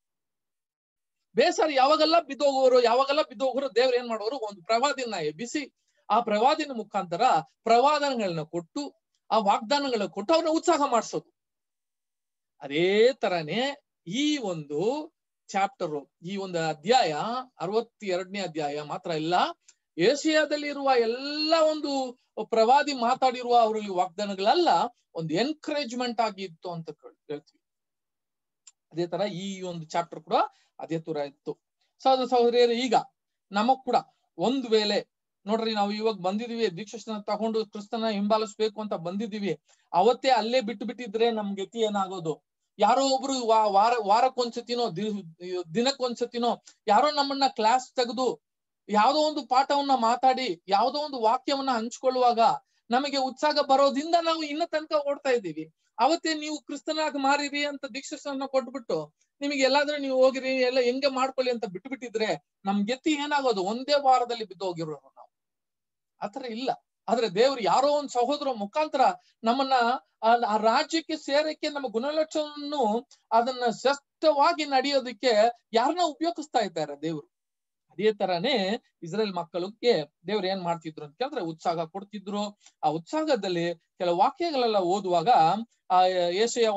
ಯಾವಾಗೆಲ್ಲ ಬಿದ್ದೋಗೋರು ದೇವ್ರ ಏನ್ ಮಾಡೋರು, ಒಂದು ಪ್ರವಾದಿನ ಎಬ್ಬಿಸಿ ಆ ಪ್ರವಾದಿನ ಮುಖಾಂತರ ಪ್ರವಾದನೆಗಳನ್ನ ಕೊಟ್ಟು ಆ ವಾಗ್ದಾನಗಳನ್ನ ಕೊಟ್ಟು ಅವ್ರನ್ನ ಉತ್ಸಾಹ ಮಾಡಿಸೋದು. ಅದೇ ತರನೇ ಈ ಒಂದು ಚಾಪ್ಟರ್, ಈ ಒಂದು ಅಧ್ಯಾಯ 62ನೇ ಅಧ್ಯಾಯ ಮಾತ್ರ ಇಲ್ಲ, ಏಷಿಯಾದಲ್ಲಿ ಇರುವ ಎಲ್ಲ ಒಂದು ಪ್ರವಾದಿ ಮಾತಾಡಿರುವ ಅವರಲ್ಲಿ ವಾಗ್ದಾನಗಳೆಲ್ಲ ಒಂದು ಎನ್ಕರೇಜ್ಮೆಂಟ್ ಆಗಿತ್ತು ಅಂತ ಹೇಳ್ತೀವಿ. ಅದೇ ತರ ಈ ಒಂದು ಚಾಪ್ಟರ್ ಕೂಡ ಅದೇ ತರ ಇತ್ತು. ಸಹೋದರಿಯರೇ, ಈಗ ನಮಗ್ ಕೂಡ ಒಂದು ವೇಳೆ ನೋಡ್ರಿ, ನಾವು ಇವಾಗ ಬಂದಿದೀವಿ, ದೀಕ್ಷಾಸ್ನಾನ ತಗೊಂಡು ಕ್ರಿಸ್ತನ ಹಿಂಬಾಲಿಸ್ಬೇಕು ಅಂತ ಬಂದಿದೀವಿ, ಅವತ್ತೇ ಅಲ್ಲೇ ಬಿಟ್ಟಿದ್ರೆ ನಮ್ ಗತಿ ಏನಾಗೋದು? ಯಾರೋ ಒಬ್ರು ವಾರಕ್ಕೊಂದ್ಸತಿನೋ ದಿನಕ್ಕೊಂದ್ಸತಿನೋ ಯಾರೋ ನಮ್ಮನ್ನ ಕ್ಲಾಸ್ ತೆಗೆದು ಯಾವ್ದೋ ಒಂದು ಪಾಠವನ್ನ ಮಾತಾಡಿ ಯಾವ್ದೋ ಒಂದು ವಾಕ್ಯವನ್ನ ಹಂಚ್ಕೊಳ್ಳುವಾಗ ನಮಗೆ ಉತ್ಸಾಹ ಬರೋದ್ರಿಂದ ನಾವು ಇನ್ನ ತನಕ ಓಡ್ತಾ ಇದ್ದೀವಿ. ಅವತ್ತೇ ನೀವು ಕ್ರಿಸ್ತನಾಗಿ ಮಾರಿರಿ ಅಂತ ದೀಕ್ಷಾಸ್ನಾನ ಕೊಟ್ಬಿಟ್ಟು ನಿಮಗೆ ಎಲ್ಲಾದ್ರೂ ನೀವು ಹೋಗಿರಿ, ಎಲ್ಲ ಹೆಂಗೆ ಮಾಡ್ಕೊಳ್ಳಿ ಅಂತ ಬಿಟ್ಟಿದ್ರೆ ನಮ್ ಗೆತಿ ಏನಾಗೋದು? ಒಂದೇ ವಾರದಲ್ಲಿ ಬಿದ್ದೋಗಿರೋರು ನಾವು. ಆತರ ಇಲ್ಲ. ಆದ್ರೆ ದೇವ್ರು ಯಾರೋ ಒಂದ್ ಸಹೋದರ ಮುಖಾಂತರ ನಮ್ಮನ್ನ ಆ ರಾಜ್ಯಕ್ಕೆ ಸೇರಕ್ಕೆ, ನಮ್ಮ ಗುಣಲಕ್ಷಣವನ್ನು ಅದನ್ನ ಶ್ರೇಷ್ಠವಾಗಿ ನಡೆಯೋದಕ್ಕೆ ಯಾರನ್ನ ಉಪಯೋಗಿಸ್ತಾ ಇದ್ದಾರೆ ದೇವ್ರು. ಅದೇ ತರಾನೇ ಇಸ್ರೇಲ್ ಮಕ್ಕಳಿಗೆ ದೇವ್ರು ಏನ್ ಮಾಡ್ತಿದ್ರು ಅಂತ ಕೇಳಿದ್ರೆ ಉತ್ಸಾಹ ಕೊಡ್ತಿದ್ರು. ಆ ಉತ್ಸಾಹದಲ್ಲಿ ಕೆಲವು ವಾಕ್ಯಗಳೆಲ್ಲ ಓದುವಾಗ ಆ ಯೆಶಾಯ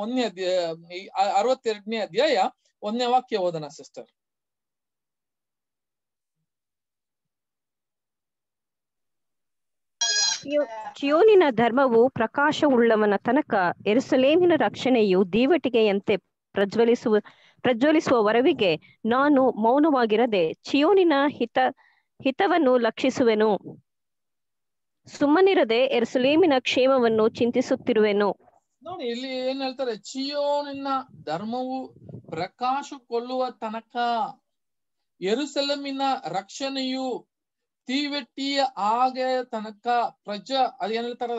62ನೇ ಅಧ್ಯಾಯ 1ನೇ ವಾಕ್ಯ ಓದೋಣ ಸಿಸ್ಟರ್. ಚಿಯೋನಿನ ಧರ್ಮವು ಪ್ರಕಾಶವುಳ್ಳವನ ತನಕ, ಯೆರೂಸಲೇಮಿನ ರಕ್ಷಣೆಯು ದೀವಟಿಗೆಯಂತೆ ಪ್ರಜ್ವಲಿಸುವವರೆವಿಗೆ ನಾನು ಮೌನವಾಗಿರದೆ ಚಿಯೋನಿನ ಹಿತವನ್ನು ಲಕ್ಷಿಸುವೆನು. ಸುಮ್ಮನಿರದೆ ಯೆರೂಸಲೇಮಿನ ಕ್ಷೇಮವನ್ನು ಚಿಂತಿಸುತ್ತಿರುವೆನು. ನೋಡಿ, ಇಲ್ಲಿ ಏನ್ ಹೇಳ್ತಾರೆ? ಚಿಯೋನಿನ ಧರ್ಮವು ಪ್ರಕಾಶಗೊಳ್ಳುವ ತನಕ, ಯೆರೂಸಲೇಮಿನ ರಕ್ಷಣೆಯು ತೀವೆಟ್ಟಿಯ ಆಗ ತನಕ, ಅದೇನ್ ಹೇಳ್ತಾರೆ?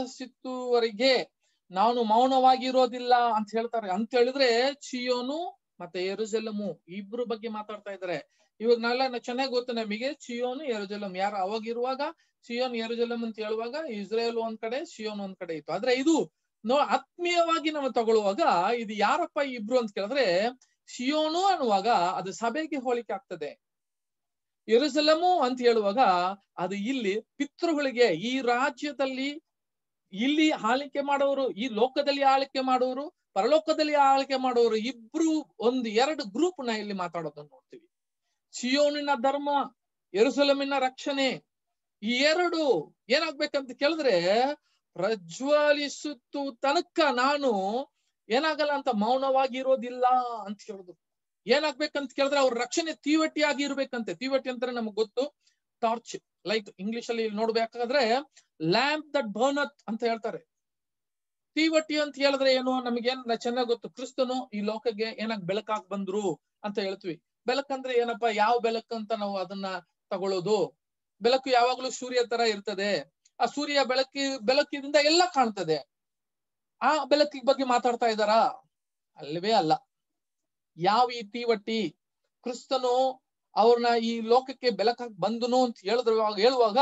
ಪ್ರಜಸಿತ್ತುವರೆಗೆ ನಾನು ಮೌನವಾಗಿರೋದಿಲ್ಲ ಅಂತ ಹೇಳ್ತಾರೆ. ಅಂತ ಹೇಳಿದ್ರೆ ಚಿಯೋನು ಮತ್ತೆ ಯೆರೂಸಲೇಮು ಇಬ್ರು ಬಗ್ಗೆ ಮಾತಾಡ್ತಾ ಇದ್ದಾರೆ. ಇವಾಗ ನಾಳೆಲ್ಲ ಚೆನ್ನಾಗಿ ಗೊತ್ತು ನಮಗೆ, ಸಿಯೋನು ಯೆರೂಸಲೇಮ್ ಯಾರು ಅವಾಗಿರುವಾಗ ಸಿಯೋನ್ ಯೆರೂಸಲೇಮ್ ಅಂತ ಹೇಳುವಾಗ ಇಸ್ರೇಲ್ ಒಂದ್ ಕಡೆ, ಸಿಯೋನ್ ಒಂದ್ ಕಡೆ ಇತ್ತು. ಆದ್ರೆ ಇದು ಆತ್ಮೀಯವಾಗಿ ನಾವು ತಗೊಳ್ಳುವಾಗ ಇದು ಯಾರಪ್ಪ ಇಬ್ರು ಅಂತ ಕೇಳಿದ್ರೆ, ಸಿಯೋನು ಅನ್ನುವಾಗ ಅದು ಸಭೆಗೆ ಹೋಲಿಕೆ ಆಗ್ತದೆ. ಯೆರೂಸಲೇಮು ಅಂತ ಹೇಳುವಾಗ ಅದು ಇಲ್ಲಿ ಪಿತೃಗಳಿಗೆ, ಈ ರಾಜ್ಯದಲ್ಲಿ ಇಲ್ಲಿ ಆಳ್ವಿಕೆ ಮಾಡೋರು, ಈ ಲೋಕದಲ್ಲಿ ಆಳ್ವಿಕೆ ಮಾಡೋರು, ಪರಲೋಕದಲ್ಲಿ ಆಳ್ವಿಕೆ ಮಾಡೋರು ಇಬ್ರು ಎರಡು ಗ್ರೂಪ್ ನ ಇಲ್ಲಿ ಮಾತಾಡೋದನ್ನ ನೋಡ್ತೀವಿ. ಸಿಯೋನಿನ ಧರ್ಮ, ಯೆರೂಸಲೇಮಿನ ರಕ್ಷಣೆ, ಈ ಎರಡು ಏನಾಗ್ಬೇಕಂತ ಕೇಳಿದ್ರೆ ಪ್ರಜ್ವಲಿಸುತ್ತು ತನಕ ನಾನು ಏನಾಗಲ್ಲ ಅಂತ ಮೌನವಾಗಿ ಇರೋದಿಲ್ಲ ಅಂತ ಹೇಳುದು. ಏನಾಗ್ಬೇಕಂತ ಕೇಳಿದ್ರೆ ಅವ್ರ ರಕ್ಷಣೆ ತೀವಟಿಯಾಗಿ ಇರ್ಬೇಕಂತೆ. ತೀವಟಿ ಅಂತಾರೆ ನಮಗ್ ಗೊತ್ತು, ಟಾರ್ಚ್, ಲೈಟ್. ಇಂಗ್ಲಿಷ್ ಅಲ್ಲಿ ನೋಡ್ಬೇಕಾದ್ರೆ ಲ್ಯಾಂಪ್ ದಟ್ ಬರ್ನತ್ ಅಂತ ಹೇಳ್ತಾರೆ. ತೀವಟಿ ಅಂತ ಹೇಳಿದ್ರೆ ಏನು ನಮಗೇನ್ ಚೆನ್ನಾಗ್ ಗೊತ್ತು. ಕ್ರಿಸ್ತನು ಈ ಲೋಕಕ್ಕೆ ಏನಾಗ್ ಬೆಳಕಾಗ್ ಬಂದ್ರು ಅಂತ ಹೇಳ್ತೀವಿ. ಬೆಳಕಂದ್ರೆ ಏನಪ್ಪಾ, ಯಾವ ಬೆಳಕು ಅಂತ ನಾವು ಅದನ್ನ ತಗೊಳ್ಳೋದು. ಬೆಳಕು ಯಾವಾಗ್ಲೂ ಸೂರ್ಯ ತರ ಇರ್ತದೆ. ಆ ಸೂರ್ಯ ಬೆಳಕಿನಿಂದ ಎಲ್ಲ ಕಾಣ್ತದೆ. ಆ ಬೆಳಕಿನ ಬಗ್ಗೆ ಮಾತಾಡ್ತಾ ಇದ್ದಾರಾ? ಅಲ್ಲವೇ ಅಲ್ಲ. ಯಾವ ಈ ತೀವಟಿ, ಕ್ರಿಸ್ತನು ಅವ್ರನ್ನ ಈ ಲೋಕಕ್ಕೆ ಬೆಳಕಾಗಿ ಬಂದನು ಅಂತ ಹೇಳುವಾಗ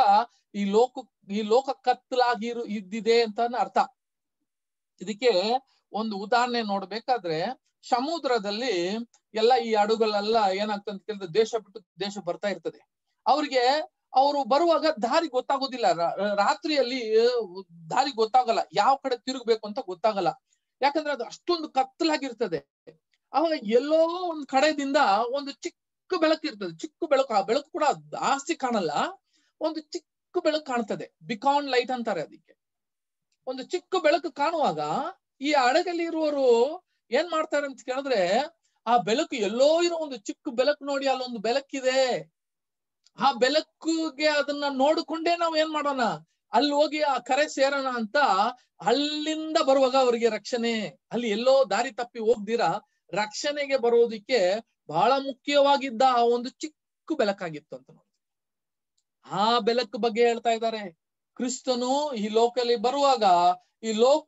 ಈ ಲೋಕ ಕತ್ತಲಾಗಿ ಇದ್ದಿದೆ ಅಂತ ಅರ್ಥ. ಇದಕ್ಕೆ ಒಂದು ಉದಾಹರಣೆ ನೋಡ್ಬೇಕಾದ್ರೆ, ಸಮುದ್ರದಲ್ಲಿ ಎಲ್ಲ ಈ ಹಡಗುಗಳೆಲ್ಲ ಏನಾಗ್ತದೆ ಅಂತ ಕೇಳಿದ್ರೆ ದೇಶ ಬಿಟ್ಟು ದೇಶ ಬರ್ತಾ ಇರ್ತದೆ. ಅವರು ಬರುವಾಗ ದಾರಿ ಗೊತ್ತಾಗೋದಿಲ್ಲ. ರಾತ್ರಿಯಲ್ಲಿ ದಾರಿ ಗೊತ್ತಾಗಲ್ಲ, ಯಾವ ಕಡೆ ತಿರುಗ್ಬೇಕು ಅಂತ ಗೊತ್ತಾಗಲ್ಲ. ಯಾಕಂದ್ರೆ ಅದು ಅಷ್ಟೊಂದು ಕತ್ತಲಾಗಿರ್ತದೆ. ಅವಾಗ ಎಲ್ಲೋ ಒಂದ್ ಕಡೆದಿಂದ ಒಂದು ಚಿಕ್ಕ ಬೆಳಕು ಇರ್ತದೆ. ಚಿಕ್ಕ ಬೆಳಕು, ಆ ಬೆಳಕು ಕೂಡ ಜಾಸ್ತಿ ಕಾಣಲ್ಲ, ಒಂದು ಚಿಕ್ಕ ಬೆಳಕು ಕಾಣ್ತದೆ. ಬಿಕಾನ್ ಲೈಟ್ ಅಂತಾರೆ ಅದಕ್ಕೆ. ಒಂದು ಚಿಕ್ಕ ಬೆಳಕು ಕಾಣುವಾಗ ಈ ಹಡಗಲ್ಲಿ ಇರುವವರು ಏನ್ ಮಾಡ್ತಾರೆ ಅಂತ ಕೇಳಿದ್ರೆ, ಆ ಬೆಳಕು ಎಲ್ಲೋ ಇರೋ ಒಂದು ಚಿಕ್ಕ ಬೆಳಕು ನೋಡಿ, ಅಲ್ಲೊಂದು ಬೆಳಕಿದೆ, ಆ ಬೆಳಕಿಗೆ ಅದನ್ನ ನೋಡಿಕೊಂಡೇ ನಾವು ಏನ್ ಮಾಡೋಣ, ಅಲ್ಲಿ ಹೋಗಿ ಆ ಕರೆ ಸೇರೋಣ ಅಂತ ಅಲ್ಲಿಂದ ಬರುವಾಗ ಅವರಿಗೆ ರಕ್ಷಣೆ, ಅಲ್ಲಿ ಎಲ್ಲೋ ದಾರಿ ತಪ್ಪಿ ಹೋಗ್ದಿರಾ ರಕ್ಷಣೆಗೆ ಬರೋದಿಕ್ಕೆ ಬಹಳ ಮುಖ್ಯವಾಗಿದ್ದ ಆ ಒಂದು ಚಿಕ್ಕ ಬೆಳಕಾಗಿತ್ತು ಅಂತ ನೋಡಿ. ಆ ಬೆಳಕು ಬಗ್ಗೆ ಹೇಳ್ತಾ ಇದ್ದಾರೆ. ಕ್ರಿಸ್ತನು ಈ ಲೋಕದಲ್ಲಿ ಬರುವಾಗ ಈ ಲೋಕ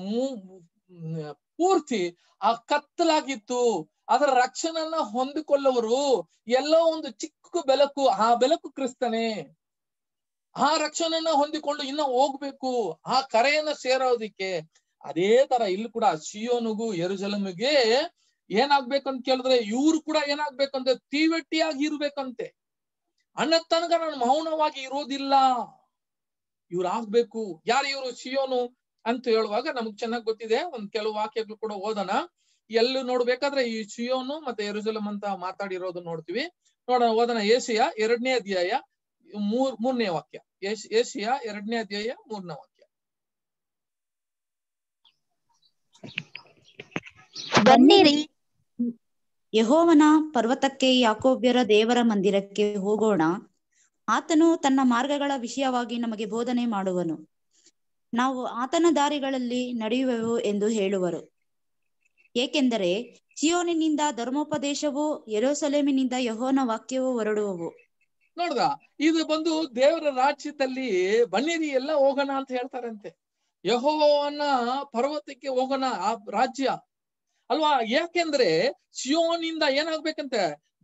ಪೂರ್ತಿ ಆ ಕತ್ತಲಾಗಿತ್ತು. ಅದರ ರಕ್ಷಣೆಯನ್ನ ಹೊಂದಿಕೊಳ್ಳುವರು ಎಲ್ಲೋ ಒಂದು ಚಿಕ್ಕ ಬೆಳಕು, ಆ ಬೆಳಕು ಕ್ರಿಸ್ತನೇ. ಆ ರಕ್ಷಣೆಯನ್ನ ಹೊಂದಿಕೊಂಡು ಇನ್ನ ಹೋಗ್ಬೇಕು ಆ ಕರೆಯನ್ನ ಸೇರೋದಿಕ್ಕೆ. ಅದೇ ತರ ಇಲ್ಲಿ ಕೂಡ ಸಿಯೋನಿಗೂ ಯೆರೂಸಲೇಮಿಗೆ ಏನಾಗ್ಬೇಕಂತ ಕೇಳಿದ್ರೆ, ಇವ್ರು ಕೂಡ ಏನಾಗ್ಬೇಕಂದ್ರೆ ತೀವಟ್ಟಿಯಾಗಿ ಇರ್ಬೇಕಂತೆ. ಅಣ್ಣ ತನಕ ನಾನು ಮೌನವಾಗಿ ಇರೋದಿಲ್ಲ, ಇವ್ರು ಆಗ್ಬೇಕು. ಯಾರು ಇವರು ಸಿಯೋನು ಅಂತ ಹೇಳುವಾಗ ನಮಗ್ ಚೆನ್ನಾಗ್ ಗೊತ್ತಿದೆ. ಒಂದ್ ಕೆಲವು ವಾಕ್ಯಗಳು ಕೂಡ ಓದೋಣ. ಎಲ್ಲೂ ನೋಡ್ಬೇಕಾದ್ರೆ ಈ ಸಿಯೋನು ಮತ್ತೆ ಯೆರೂಸಲೇಮ್ ಅಂತ ಮಾತಾಡಿರೋದು ನೋಡ್ತೀವಿ. ನೋಡೋಣ, ಓದೋಣ. ಏಷಯ 2ನೇ ಅಧ್ಯಾಯ 3ನೇ ವಾಕ್ಯ. ಏಷಯ 2ನೇ ಅಧ್ಯಾಯ 3ನೇ ವಾಕ್ಯ. ಬನ್ನಿರಿ, ಯೆಹೋವನ ಪರ್ವತಕ್ಕೆ, ಯಾಕೋಬ್ಯರ ದೇವರ ಮಂದಿರಕ್ಕೆ ಹೋಗೋಣ. ಆತನು ತನ್ನ ಮಾರ್ಗಗಳ ವಿಷಯವಾಗಿ ನಮಗೆ ಬೋಧನೆ ಮಾಡುವನು. ನಾವು ಆತನ ದಾರಿಗಳಲ್ಲಿ ನಡೆಯುವೆವು ಎಂದು ಹೇಳುವರು. ಏಕೆಂದರೆ ಸಿಯೋನಿನಿಂದ ಧರ್ಮೋಪದೇಶವು, ಯೆರೂಸಲೇಮಿನಿಂದ ಯೆಹೋವನ ವಾಕ್ಯವು ಹೊರಡುವವು. ನೋಡ್ದ, ಇದು ಬಂದು ದೇವರ ರಾಜ್ಯದಲ್ಲಿ ಬನ್ನಿರಿ ಎಲ್ಲ ಹೋಗೋಣ ಅಂತ ಹೇಳ್ತಾರಂತೆ. ಯೆಹೋವನ ಪರ್ವತಕ್ಕೆ ಹೋಗೋಣ, ಆ ರಾಜ್ಯ ಅಲ್ವಾ. ಯಾಕೆಂದ್ರೆ ಸಿಯೋನಿಂದ ಏನಾಗ್ಬೇಕಂತೆ,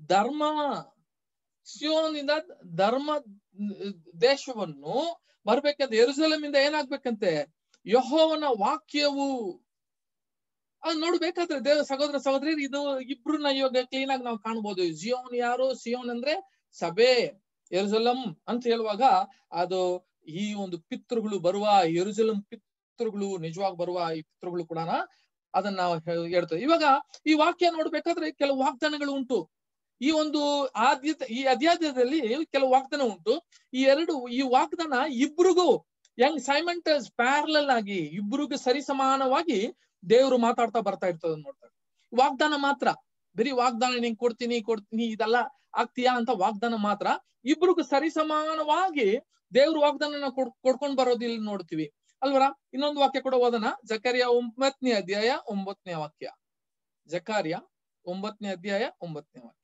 ಸಿಯೋನಿಂದ ಧರ್ಮ ದೇಶವನ್ನು ಬರ್ಬೇಕಂತ. ಯೆರೂಸಲೇಮಿಂದ ಏನಾಗ್ಬೇಕಂತೆ, ಯೆಹೋವನ ವಾಕ್ಯವು. ಅದು ನೋಡ್ಬೇಕಾದ್ರೆ ಸಹೋದರ ಸಹೋದರಿ, ಇದು ಇಬ್ರನ್ನ ಇವಾಗ ಕ್ಲೀನ್ ಆಗಿ ನಾವು ಕಾಣ್ಬೋದು. ಸಿಯೋನ್ ಯಾರು? ಸಿಯೋನ್ ಅಂದ್ರೆ ಸಭೆ. ಯೆರೂಸಲೇಮ್ ಅಂತ ಹೇಳುವಾಗ ಅದು ಈ ಒಂದು ಪಿತೃಗಳು ಬರುವ, ಯೆರೂಸಲೇಮ್ ಪಿತೃಗಳು ನಿಜವಾಗಿ ಬರುವ ಈ ಪಿತೃಗಳು ಕೂಡ ಅದನ್ನ ನಾವು ಹೇಳ್ತೇವೆ. ಇವಾಗ ಈ ವಾಕ್ಯ ನೋಡ್ಬೇಕಾದ್ರೆ ಕೆಲವು ವಾಗ್ದಾನಗಳು ಉಂಟು. ಈ ಒಂದು ಈ ಅಧ್ಯಾಯದಲ್ಲಿ ಕೆಲವು ವಾಗ್ದಾನ ಉಂಟು. ಈ ವಾಗ್ದಾನ ಇಬ್ರಿಗೂ ಸೈಮಂಟಸ್ ಪ್ಯಾರಲಲ್ ಆಗಿ ಇಬ್ರಿಗೂ ಸರಿ ಸಮಾನವಾಗಿ ದೇವರು ಮಾತಾಡ್ತಾ ಬರ್ತಾ ಇರ್ತದ ನೋಡ್ತಾರೆ. ವಾಗ್ದಾನ ಮಾತ್ರ, ಬರೀ ವಾಗ್ದಾನ ನಿಂಗೆ ಕೊಡ್ತೀನಿ ಇದೆಲ್ಲ ಆಗ್ತೀಯಾ ಅಂತ ವಾಗ್ದಾನ ಮಾತ್ರ. ಇಬ್ರಿಗೂ ಸರಿ ಸಮಾನವಾಗಿ ದೇವ್ರ ವಾಗ್ದಾನ ಕೊಡ್ಕೊಂಡ್ ಬರೋದಿಲ್ಲ ನೋಡ್ತೀವಿ ಅಲ್ವರ. ಇನ್ನೊಂದು ವಾಕ್ಯ ಕೂಡ ಓದೋಣ. ಜಕರ್ಯ 9ನೇ ಅಧ್ಯಾಯ 9ನೇ ವಾಕ್ಯ. ಜಕರ್ಯ 9ನೇ ಅಧ್ಯಾಯ 9ನೇ ವಾಕ್ಯ.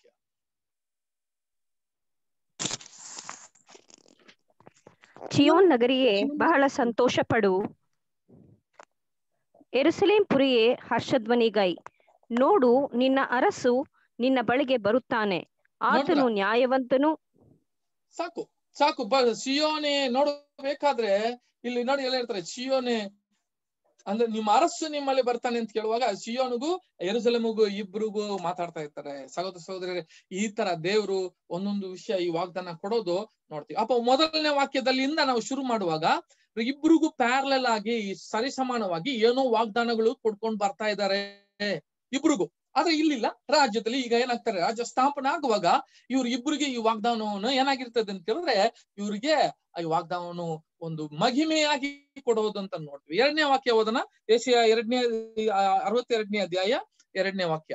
ಚಿಯೋನ್ ನಗರಿಯೇ ಬಹಳ ಸಂತೋಷ ಪಡು, ಯೆರೂಸಲೇಮ್ ಪುರಿಯೇ ಹರ್ಷಧ್ವನಿಗೈ. ನೋಡು, ನಿನ್ನ ಅರಸು ನಿನ್ನ ಬಳಿಗೆ ಬರುತ್ತಾನೆ, ಆತನು ನ್ಯಾಯವಂತನು. ಸಾಕು ಸಾಕು ಸಿಯೋನೆ ನೋಡ್ಬೇಕಾದ್ರೆ ಇಲ್ಲಿ ನೋಡಿ ಎಲ್ಲ ಹೇಳ್ತಾರೆ, ಸಿಯೋನೆ ಅಂದ್ರೆ ನಿಮ್ಮ ಅರಸು ನಿಮ್ಮಲ್ಲಿ ಬರ್ತಾನೆ ಅಂತ ಕೇಳುವಾಗ ಸಿಯೋನಿಗೂ ಯೆರೂಸಲೇಮಿಗೂ ಇಬ್ರಿಗೂ ಮಾತಾಡ್ತಾ ಇರ್ತಾರೆ. ಸಹೋದರ ಸಹೋದರರೇ, ಈ ತರ ದೇವ್ರು ಒಂದೊಂದು ವಿಷಯ ಈ ವಾಗ್ದಾನ ಕೊಡೋದು ನೋಡ್ತೀವಿ. ಅಪ್ಪ ಮೊದಲನೇ ವಾಕ್ಯದಲ್ಲಿಂದ ನಾವು ಶುರು ಮಾಡುವಾಗ ಇಬ್ರಿಗೂ ಪ್ಯಾರಲಲ್ ಆಗಿ ಸರಿಸಮಾನವಾಗಿ ಏನೋ ವಾಗ್ದಾನಗಳು ಕೊಡ್ಕೊಂಡು ಬರ್ತಾ ಇದ್ದಾರೆ ಇಬ್ರಿಗೂ. ಆದ್ರೆ ಇಲ್ಲಿಲ್ಲ, ರಾಜ್ಯದಲ್ಲಿ ಈಗ ಏನಾಗ್ತಾರೆ, ರಾಜ್ಯ ಸ್ಥಾಪನೆ ಆಗುವಾಗ ಇವ್ರ ಇಬ್ರಿಗೆ ಈ ವಾಗ್ದಾನವನ್ನು ಏನಾಗಿರ್ತದೆ ಅಂತ ಹೇಳಿದ್ರೆ ಇವ್ರಿಗೆ ಈ ವಾಗ್ದಾನವನ್ನು ಒಂದು ಮಹಿಮೆಯಾಗಿ ಕೊಡೋದು ಅಂತ ನೋಡ್ತೀವಿ. 2ನೇ ವಾಕ್ಯ ಓದನ, ಯೆಶಾಯ 62ನೇ ಅಧ್ಯಾಯ 2ನೇ ವಾಕ್ಯ.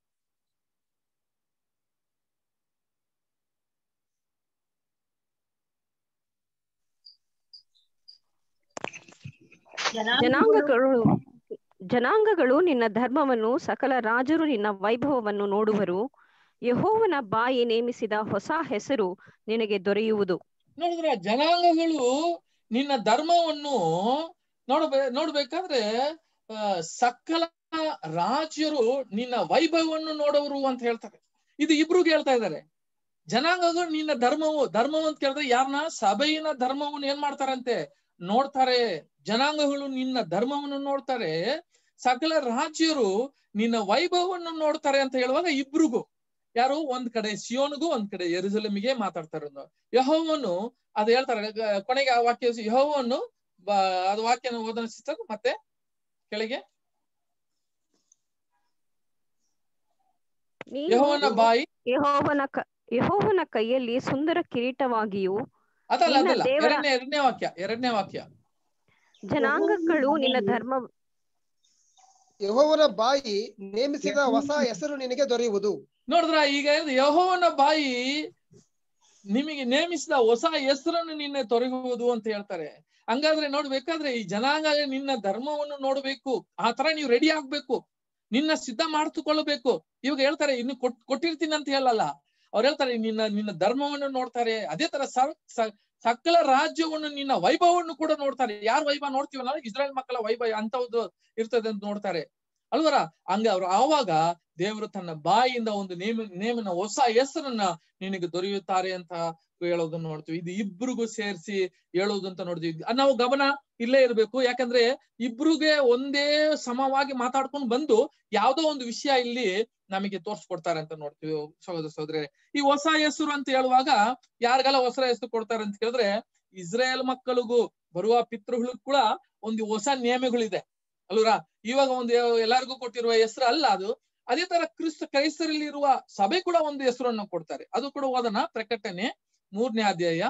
ಜನಾಂಗಗಳು ನಿನ್ನ ಧರ್ಮವನ್ನು, ಸಕಲ ರಾಜರು ನಿನ್ನ ವೈಭವವನ್ನು ನೋಡುವರು. ಯೆಹೋವನ ಬಾಯಿ ನೇಮಿಸಿದ ಹೊಸ ಹೆಸರು ನಿನಗೆ ದೊರೆಯುವುದು. ನೋಡಿದ್ರ, ಜನಾಂಗಗಳು ನಿನ್ನ ಧರ್ಮವನ್ನು ನೋಡ್ಬೇಕಾದ್ರೆ ಸಕಲ ರಾಜ್ಯರು ನಿನ್ನ ವೈಭವವನ್ನು ನೋಡವರು ಅಂತ ಹೇಳ್ತಾರೆ. ಇದು ಇಬ್ರಿಗೆ ಹೇಳ್ತಾ ಇದ್ದಾರೆ. ಜನಾಂಗಗಳು ನಿನ್ನ ಧರ್ಮವು ಅಂತ ಕೇಳಿದ್ರೆ ಯಾರನ್ನ? ಸಭೆಯಿನ ಧರ್ಮವನ್ನು ಏನ್ ಮಾಡ್ತಾರಂತೆ? ನೋಡ್ತಾರೆ. ಜನಾಂಗಗಳು ನಿನ್ನ ಧರ್ಮವನ್ನು ನೋಡ್ತಾರೆ, ಸಕಲ ರಾಜ್ಯರು ನಿನ್ನ ವೈಭವವನ್ನು ನೋಡ್ತಾರೆ ಅಂತ ಹೇಳುವಾಗ ಇಬ್ರಿಗೂ, ಯಾರು? ಒಂದ್ ಕಡೆ ಸಿಯೋನಿಗೂ ಒಂದ್ ಕಡೆ ಯೆರೂಸಲೇಮಿಗೆ ಮಾತಾಡ್ತಾರೆ. ಯೆಹೋವನು ಅದು ಹೇಳ್ತಾರೆ ಕೊನೆಗೆ ಆ ವಾಕ್ಯ, ಯೆಹೋವನು ಅದು ವಾಕ್ಯನ ಓದನ ಸಿಸ್ಟರ್ ಮತ್ತೆ ಕೆಳಗೆ. ಯೆಹೋವನ ಬಾಯಿ, ಯೆಹೋವನ ಕೈಯಲ್ಲಿ ಸುಂದರ ಕಿರೀಟವಾಗಿಯೂ. ಅದಲ್ಲ 2ನೇ ವಾಕ್ಯ. ಜನಾಂಗಗಳು ನಿನ್ನ ಧರ್ಮ, ಯೆಹೋವನ ಬಾಯಿ ನೇಮಿಸಿದ ಹೊಸ ಹೆಸರು ನಿನಗೆ ದೊರೆಯುವುದು. ನೋಡಿದ್ರ, ಈಗ ಯೆಹೋವನ ಬಾಯಿ ನಿಮಗೆ ನೇಮಿಸಿದ ಹೊಸ ಹೆಸರನ್ನು ನಿನ್ನೆ ತೊರೆಯುವುದು ಅಂತ ಹೇಳ್ತಾರೆ. ಹಂಗಾದ್ರೆ ನೋಡ್ಬೇಕಾದ್ರೆ ಈ ಜನಾಂಗ ನಿನ್ನ ಧರ್ಮವನ್ನು ನೋಡ್ಬೇಕು, ಆ ತರ ನೀವು ರೆಡಿ ಆಗ್ಬೇಕು, ನಿನ್ನ ಸಿದ್ಧ ಮಾಡ್ತುಕೊಳ್ಬೇಕು. ಇವಾಗ ಹೇಳ್ತಾರೆ ಇನ್ನು ಕೊಟ್ಟಿರ್ತೀನಿ ಅಂತ ಹೇಳಲ್ಲ, ಅವ್ರು ಹೇಳ್ತಾರೆ ನಿನ್ನ ಧರ್ಮವನ್ನು ನೋಡ್ತಾರೆ. ಅದೇ ತರ ಸಕಲ ರಾಜ್ಯವನ್ನು, ನಿನ್ನ ವೈಭವವನ್ನು ಕೂಡ ನೋಡ್ತಾರೆ. ಯಾರ ವೈಭವ ನೋಡ್ತೀವಲ್ಲ, ಇಸ್ರಾಯೇಲ್ ಮಕ್ಕಳ ವೈಭವ ಅಂತದ್ದು ಇರ್ತದೆ ಅಂತ ನೋಡ್ತಾರೆ ಅಲ್ವರ. ಹಂಗ ಅವ್ರು ಆವಾಗ ದೇವರು ತನ್ನ ಬಾಯಿಯಿಂದ ಒಂದು ನೇಮನ ಹೊಸ ಹೆಸರನ್ನ ನಿನಗೆ ದೊರೆಯುತ್ತಾರೆ ಅಂತ ಹೇಳೋದನ್ನ ನೋಡ್ತೀವಿ. ಇದು ಇಬ್ರಿಗೂ ಸೇರಿಸಿ ಹೇಳೋದು ಅಂತ ನೋಡ್ತೀವಿ. ನಾವು ಗಮನ ಇಲ್ಲೇ ಇರ್ಬೇಕು, ಯಾಕಂದ್ರೆ ಇಬ್ರಿಗೆ ಒಂದೇ ಸಮವಾಗಿ ಮಾತಾಡ್ಕೊಂಡು ಬಂದು ಯಾವ್ದೋ ಒಂದು ವಿಷಯ ಇಲ್ಲಿ ನಮಗೆ ತೋರ್ಸ್ಕೊಡ್ತಾರೆ ಅಂತ ನೋಡ್ತೀವಿ. ಸಹೋದರ ಸಹೋದರರೇ, ಈ ಹೊಸ ಹೆಸರು ಅಂತ ಹೇಳುವಾಗ ಯಾರಿಗೆಲ್ಲ ಹೊಸ ಹೆಸರು ಕೊಡ್ತಾರೆ ಅಂತ ಕೇಳಿದ್ರೆ, ಇಸ್ರಾಯೇಲ್ ಮಕ್ಕಳಿಗೂ ಬರುವ ಪಿತೃಗಳಿಗೂ ಕೂಡ ಒಂದು ಹೊಸ ನಿಯಮಗಳಿದೆ ಅಲ್ವರ. ಇವಾಗ ಒಂದು ಎಲ್ಲರಿಗೂ ಕೊಟ್ಟಿರುವ ಹೆಸರು ಅಲ್ಲ ಅದು. ಅದೇ ತರ ಕ್ರೈಸ್ತರಲ್ಲಿ ಇರುವ ಸಭೆ ಕೂಡ ಒಂದು ಹೆಸರನ್ನು ಕೊಡ್ತಾರೆ. ಅದು ಕೂಡ ಓದನ, ಪ್ರಕಟಣೆ 3ನೇ ಅಧ್ಯಾಯ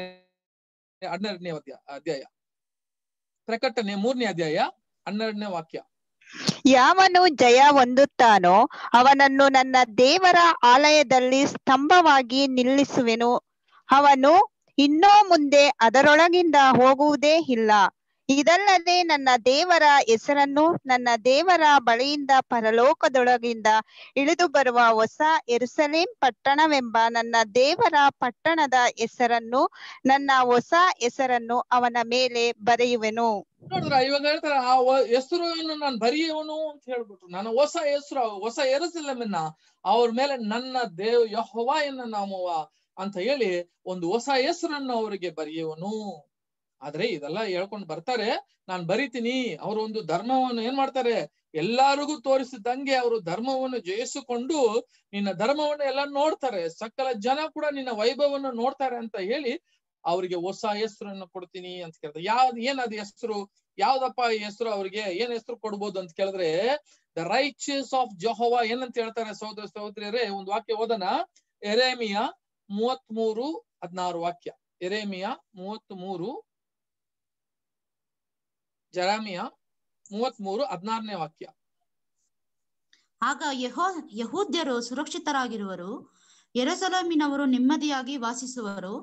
12ನೇ ಅಧ್ಯಾಯ. ಪ್ರಕಟಣೆ 3ನೇ ಅಧ್ಯಾಯ 12ನೇ ವಾಕ್ಯ. ಯಾವನು ಜಯ ಹೊಂದುತ್ತಾನೋ ಅವನನ್ನು ನನ್ನ ದೇವರ ಆಲಯದಲ್ಲಿ ಸ್ತಂಭವಾಗಿ ನಿಲ್ಲಿಸುವೆನು. ಅವನು ಇನ್ನೂ ಮುಂದೆ ಅದರೊಳಗಿಂದ ಹೋಗುವುದೇ ಇಲ್ಲ. ಇದಲ್ಲದೆ ನನ್ನ ದೇವರ ಹೆಸರನ್ನು, ನನ್ನ ದೇವರ ಬಳಿಯಿಂದ ಪರಲೋಕದೊಳಗಿಂದ ಇಳಿದು ಬರುವ ಹೊಸ ಯೆರೂಸಲೇಮ್ ಪಟ್ಟಣವೆಂಬ ನನ್ನ ದೇವರ ಪಟ್ಟಣದ ಹೆಸರನ್ನು, ನನ್ನ ಹೊಸ ಹೆಸರನ್ನು ಅವನ ಮೇಲೆ ಬರೆಯುವೆನು. ನೋಡಿದ್ರ, ಇವಾಗ ಹೇಳ್ತಾರೆ ಆ ಹೆಸರನ್ನು ನಾನು ಬರೆಯುವನು ಅಂತ ಹೇಳ್ಬಿಟ್ರು. ನಾನು ಹೊಸ ಹೆಸರು, ಹೊಸ ಯೆರೂಸಲೇಮನ್ನ ಅವ್ರ ಮೇಲೆ ನನ್ನ ಯೆಹೋವ ಎನ್ನ ನಾಮವ ಅಂತ ಹೇಳಿ ಒಂದು ಹೊಸ ಹೆಸರನ್ನು ಅವರಿಗೆ ಬರೆಯುವನು. ಆದ್ರೆ ಇದೆಲ್ಲ ಹೇಳ್ಕೊಂಡು ಬರ್ತಾರೆ, ನಾನ್ ಬರಿತೀನಿ. ಅವರು ಒಂದು ಧರ್ಮವನ್ನು ಏನ್ ಮಾಡ್ತಾರೆ, ಎಲ್ಲರಿಗೂ ತೋರಿಸಿದಂಗೆ ಅವರು ಧರ್ಮವನ್ನು ಜಯಿಸಿಕೊಂಡು ನಿನ್ನ ಧರ್ಮವನ್ನು ಎಲ್ಲ ನೋಡ್ತಾರೆ, ಸಕಲ ಜನ ಕೂಡ ನಿನ್ನ ವೈಭವವನ್ನು ನೋಡ್ತಾರೆ ಅಂತ ಹೇಳಿ ಅವ್ರಿಗೆ ಹೊಸ ಹೆಸರನ್ನು ಕೊಡ್ತೀನಿ ಅಂತ ಕೇಳ್ತಾರೆ. ಏನದು ಹೆಸರು? ಯಾವ್ದಪ್ಪ ಹೆಸರು? ಅವ್ರಿಗೆ ಏನ್ ಹೆಸರು ಕೊಡ್ಬೋದು ಅಂತ ಕೇಳಿದ್ರೆ, ದ ರೈಚಸ್ ಆಫ್ ಜೆಹೋವಾ ಏನಂತ ಹೇಳ್ತಾರೆ ಸಹೋದರ ಸಹೋದರಿಯರೇ. ಒಂದು ವಾಕ್ಯ ಓದನ, ಯೆರೆಮೀಯ 33:16 ವಾಕ್ಯ. ಯೆರೆಮೀಯ 33, ಜೆರೆಮೀಯ 33:16ನೇ ವಾಕ್ಯ. ಆಗ ಯಹೂದ್ಯರು ಸುರಕ್ಷಿತರಾಗಿರುವರು, ಯೆರೂಸಲೇಮಿನವರು ನೆಮ್ಮದಿಯಾಗಿ ವಾಸಿಸುವರು.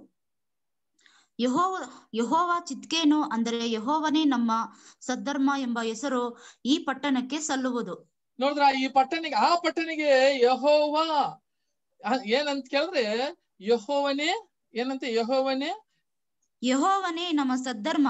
ಯೆಹೋವ ಚಿದ್ಕೇನು, ಅಂದರೆ ಯೆಹೋವನೇ ನಮ್ಮ ಸದ್ಧರ್ಮ ಎಂಬ ಹೆಸರು ಈ ಪಟ್ಟಣಕ್ಕೆ ಸಲ್ಲುವುದು. ನೋಡಿದ್ರ, ಈ ಪಟ್ಟಣಿಗೆ, ಆ ಪಟ್ಟಣಿಗೆ ಯೆಹೋವ ಏನಂತ ಕೇಳಿದ್ರೆ, ಯೆಹೋವನೇ ಏನಂತ, ಯೆಹೋವನೇ ನಮ್ಮ ಸದ್ಧರ್ಮ,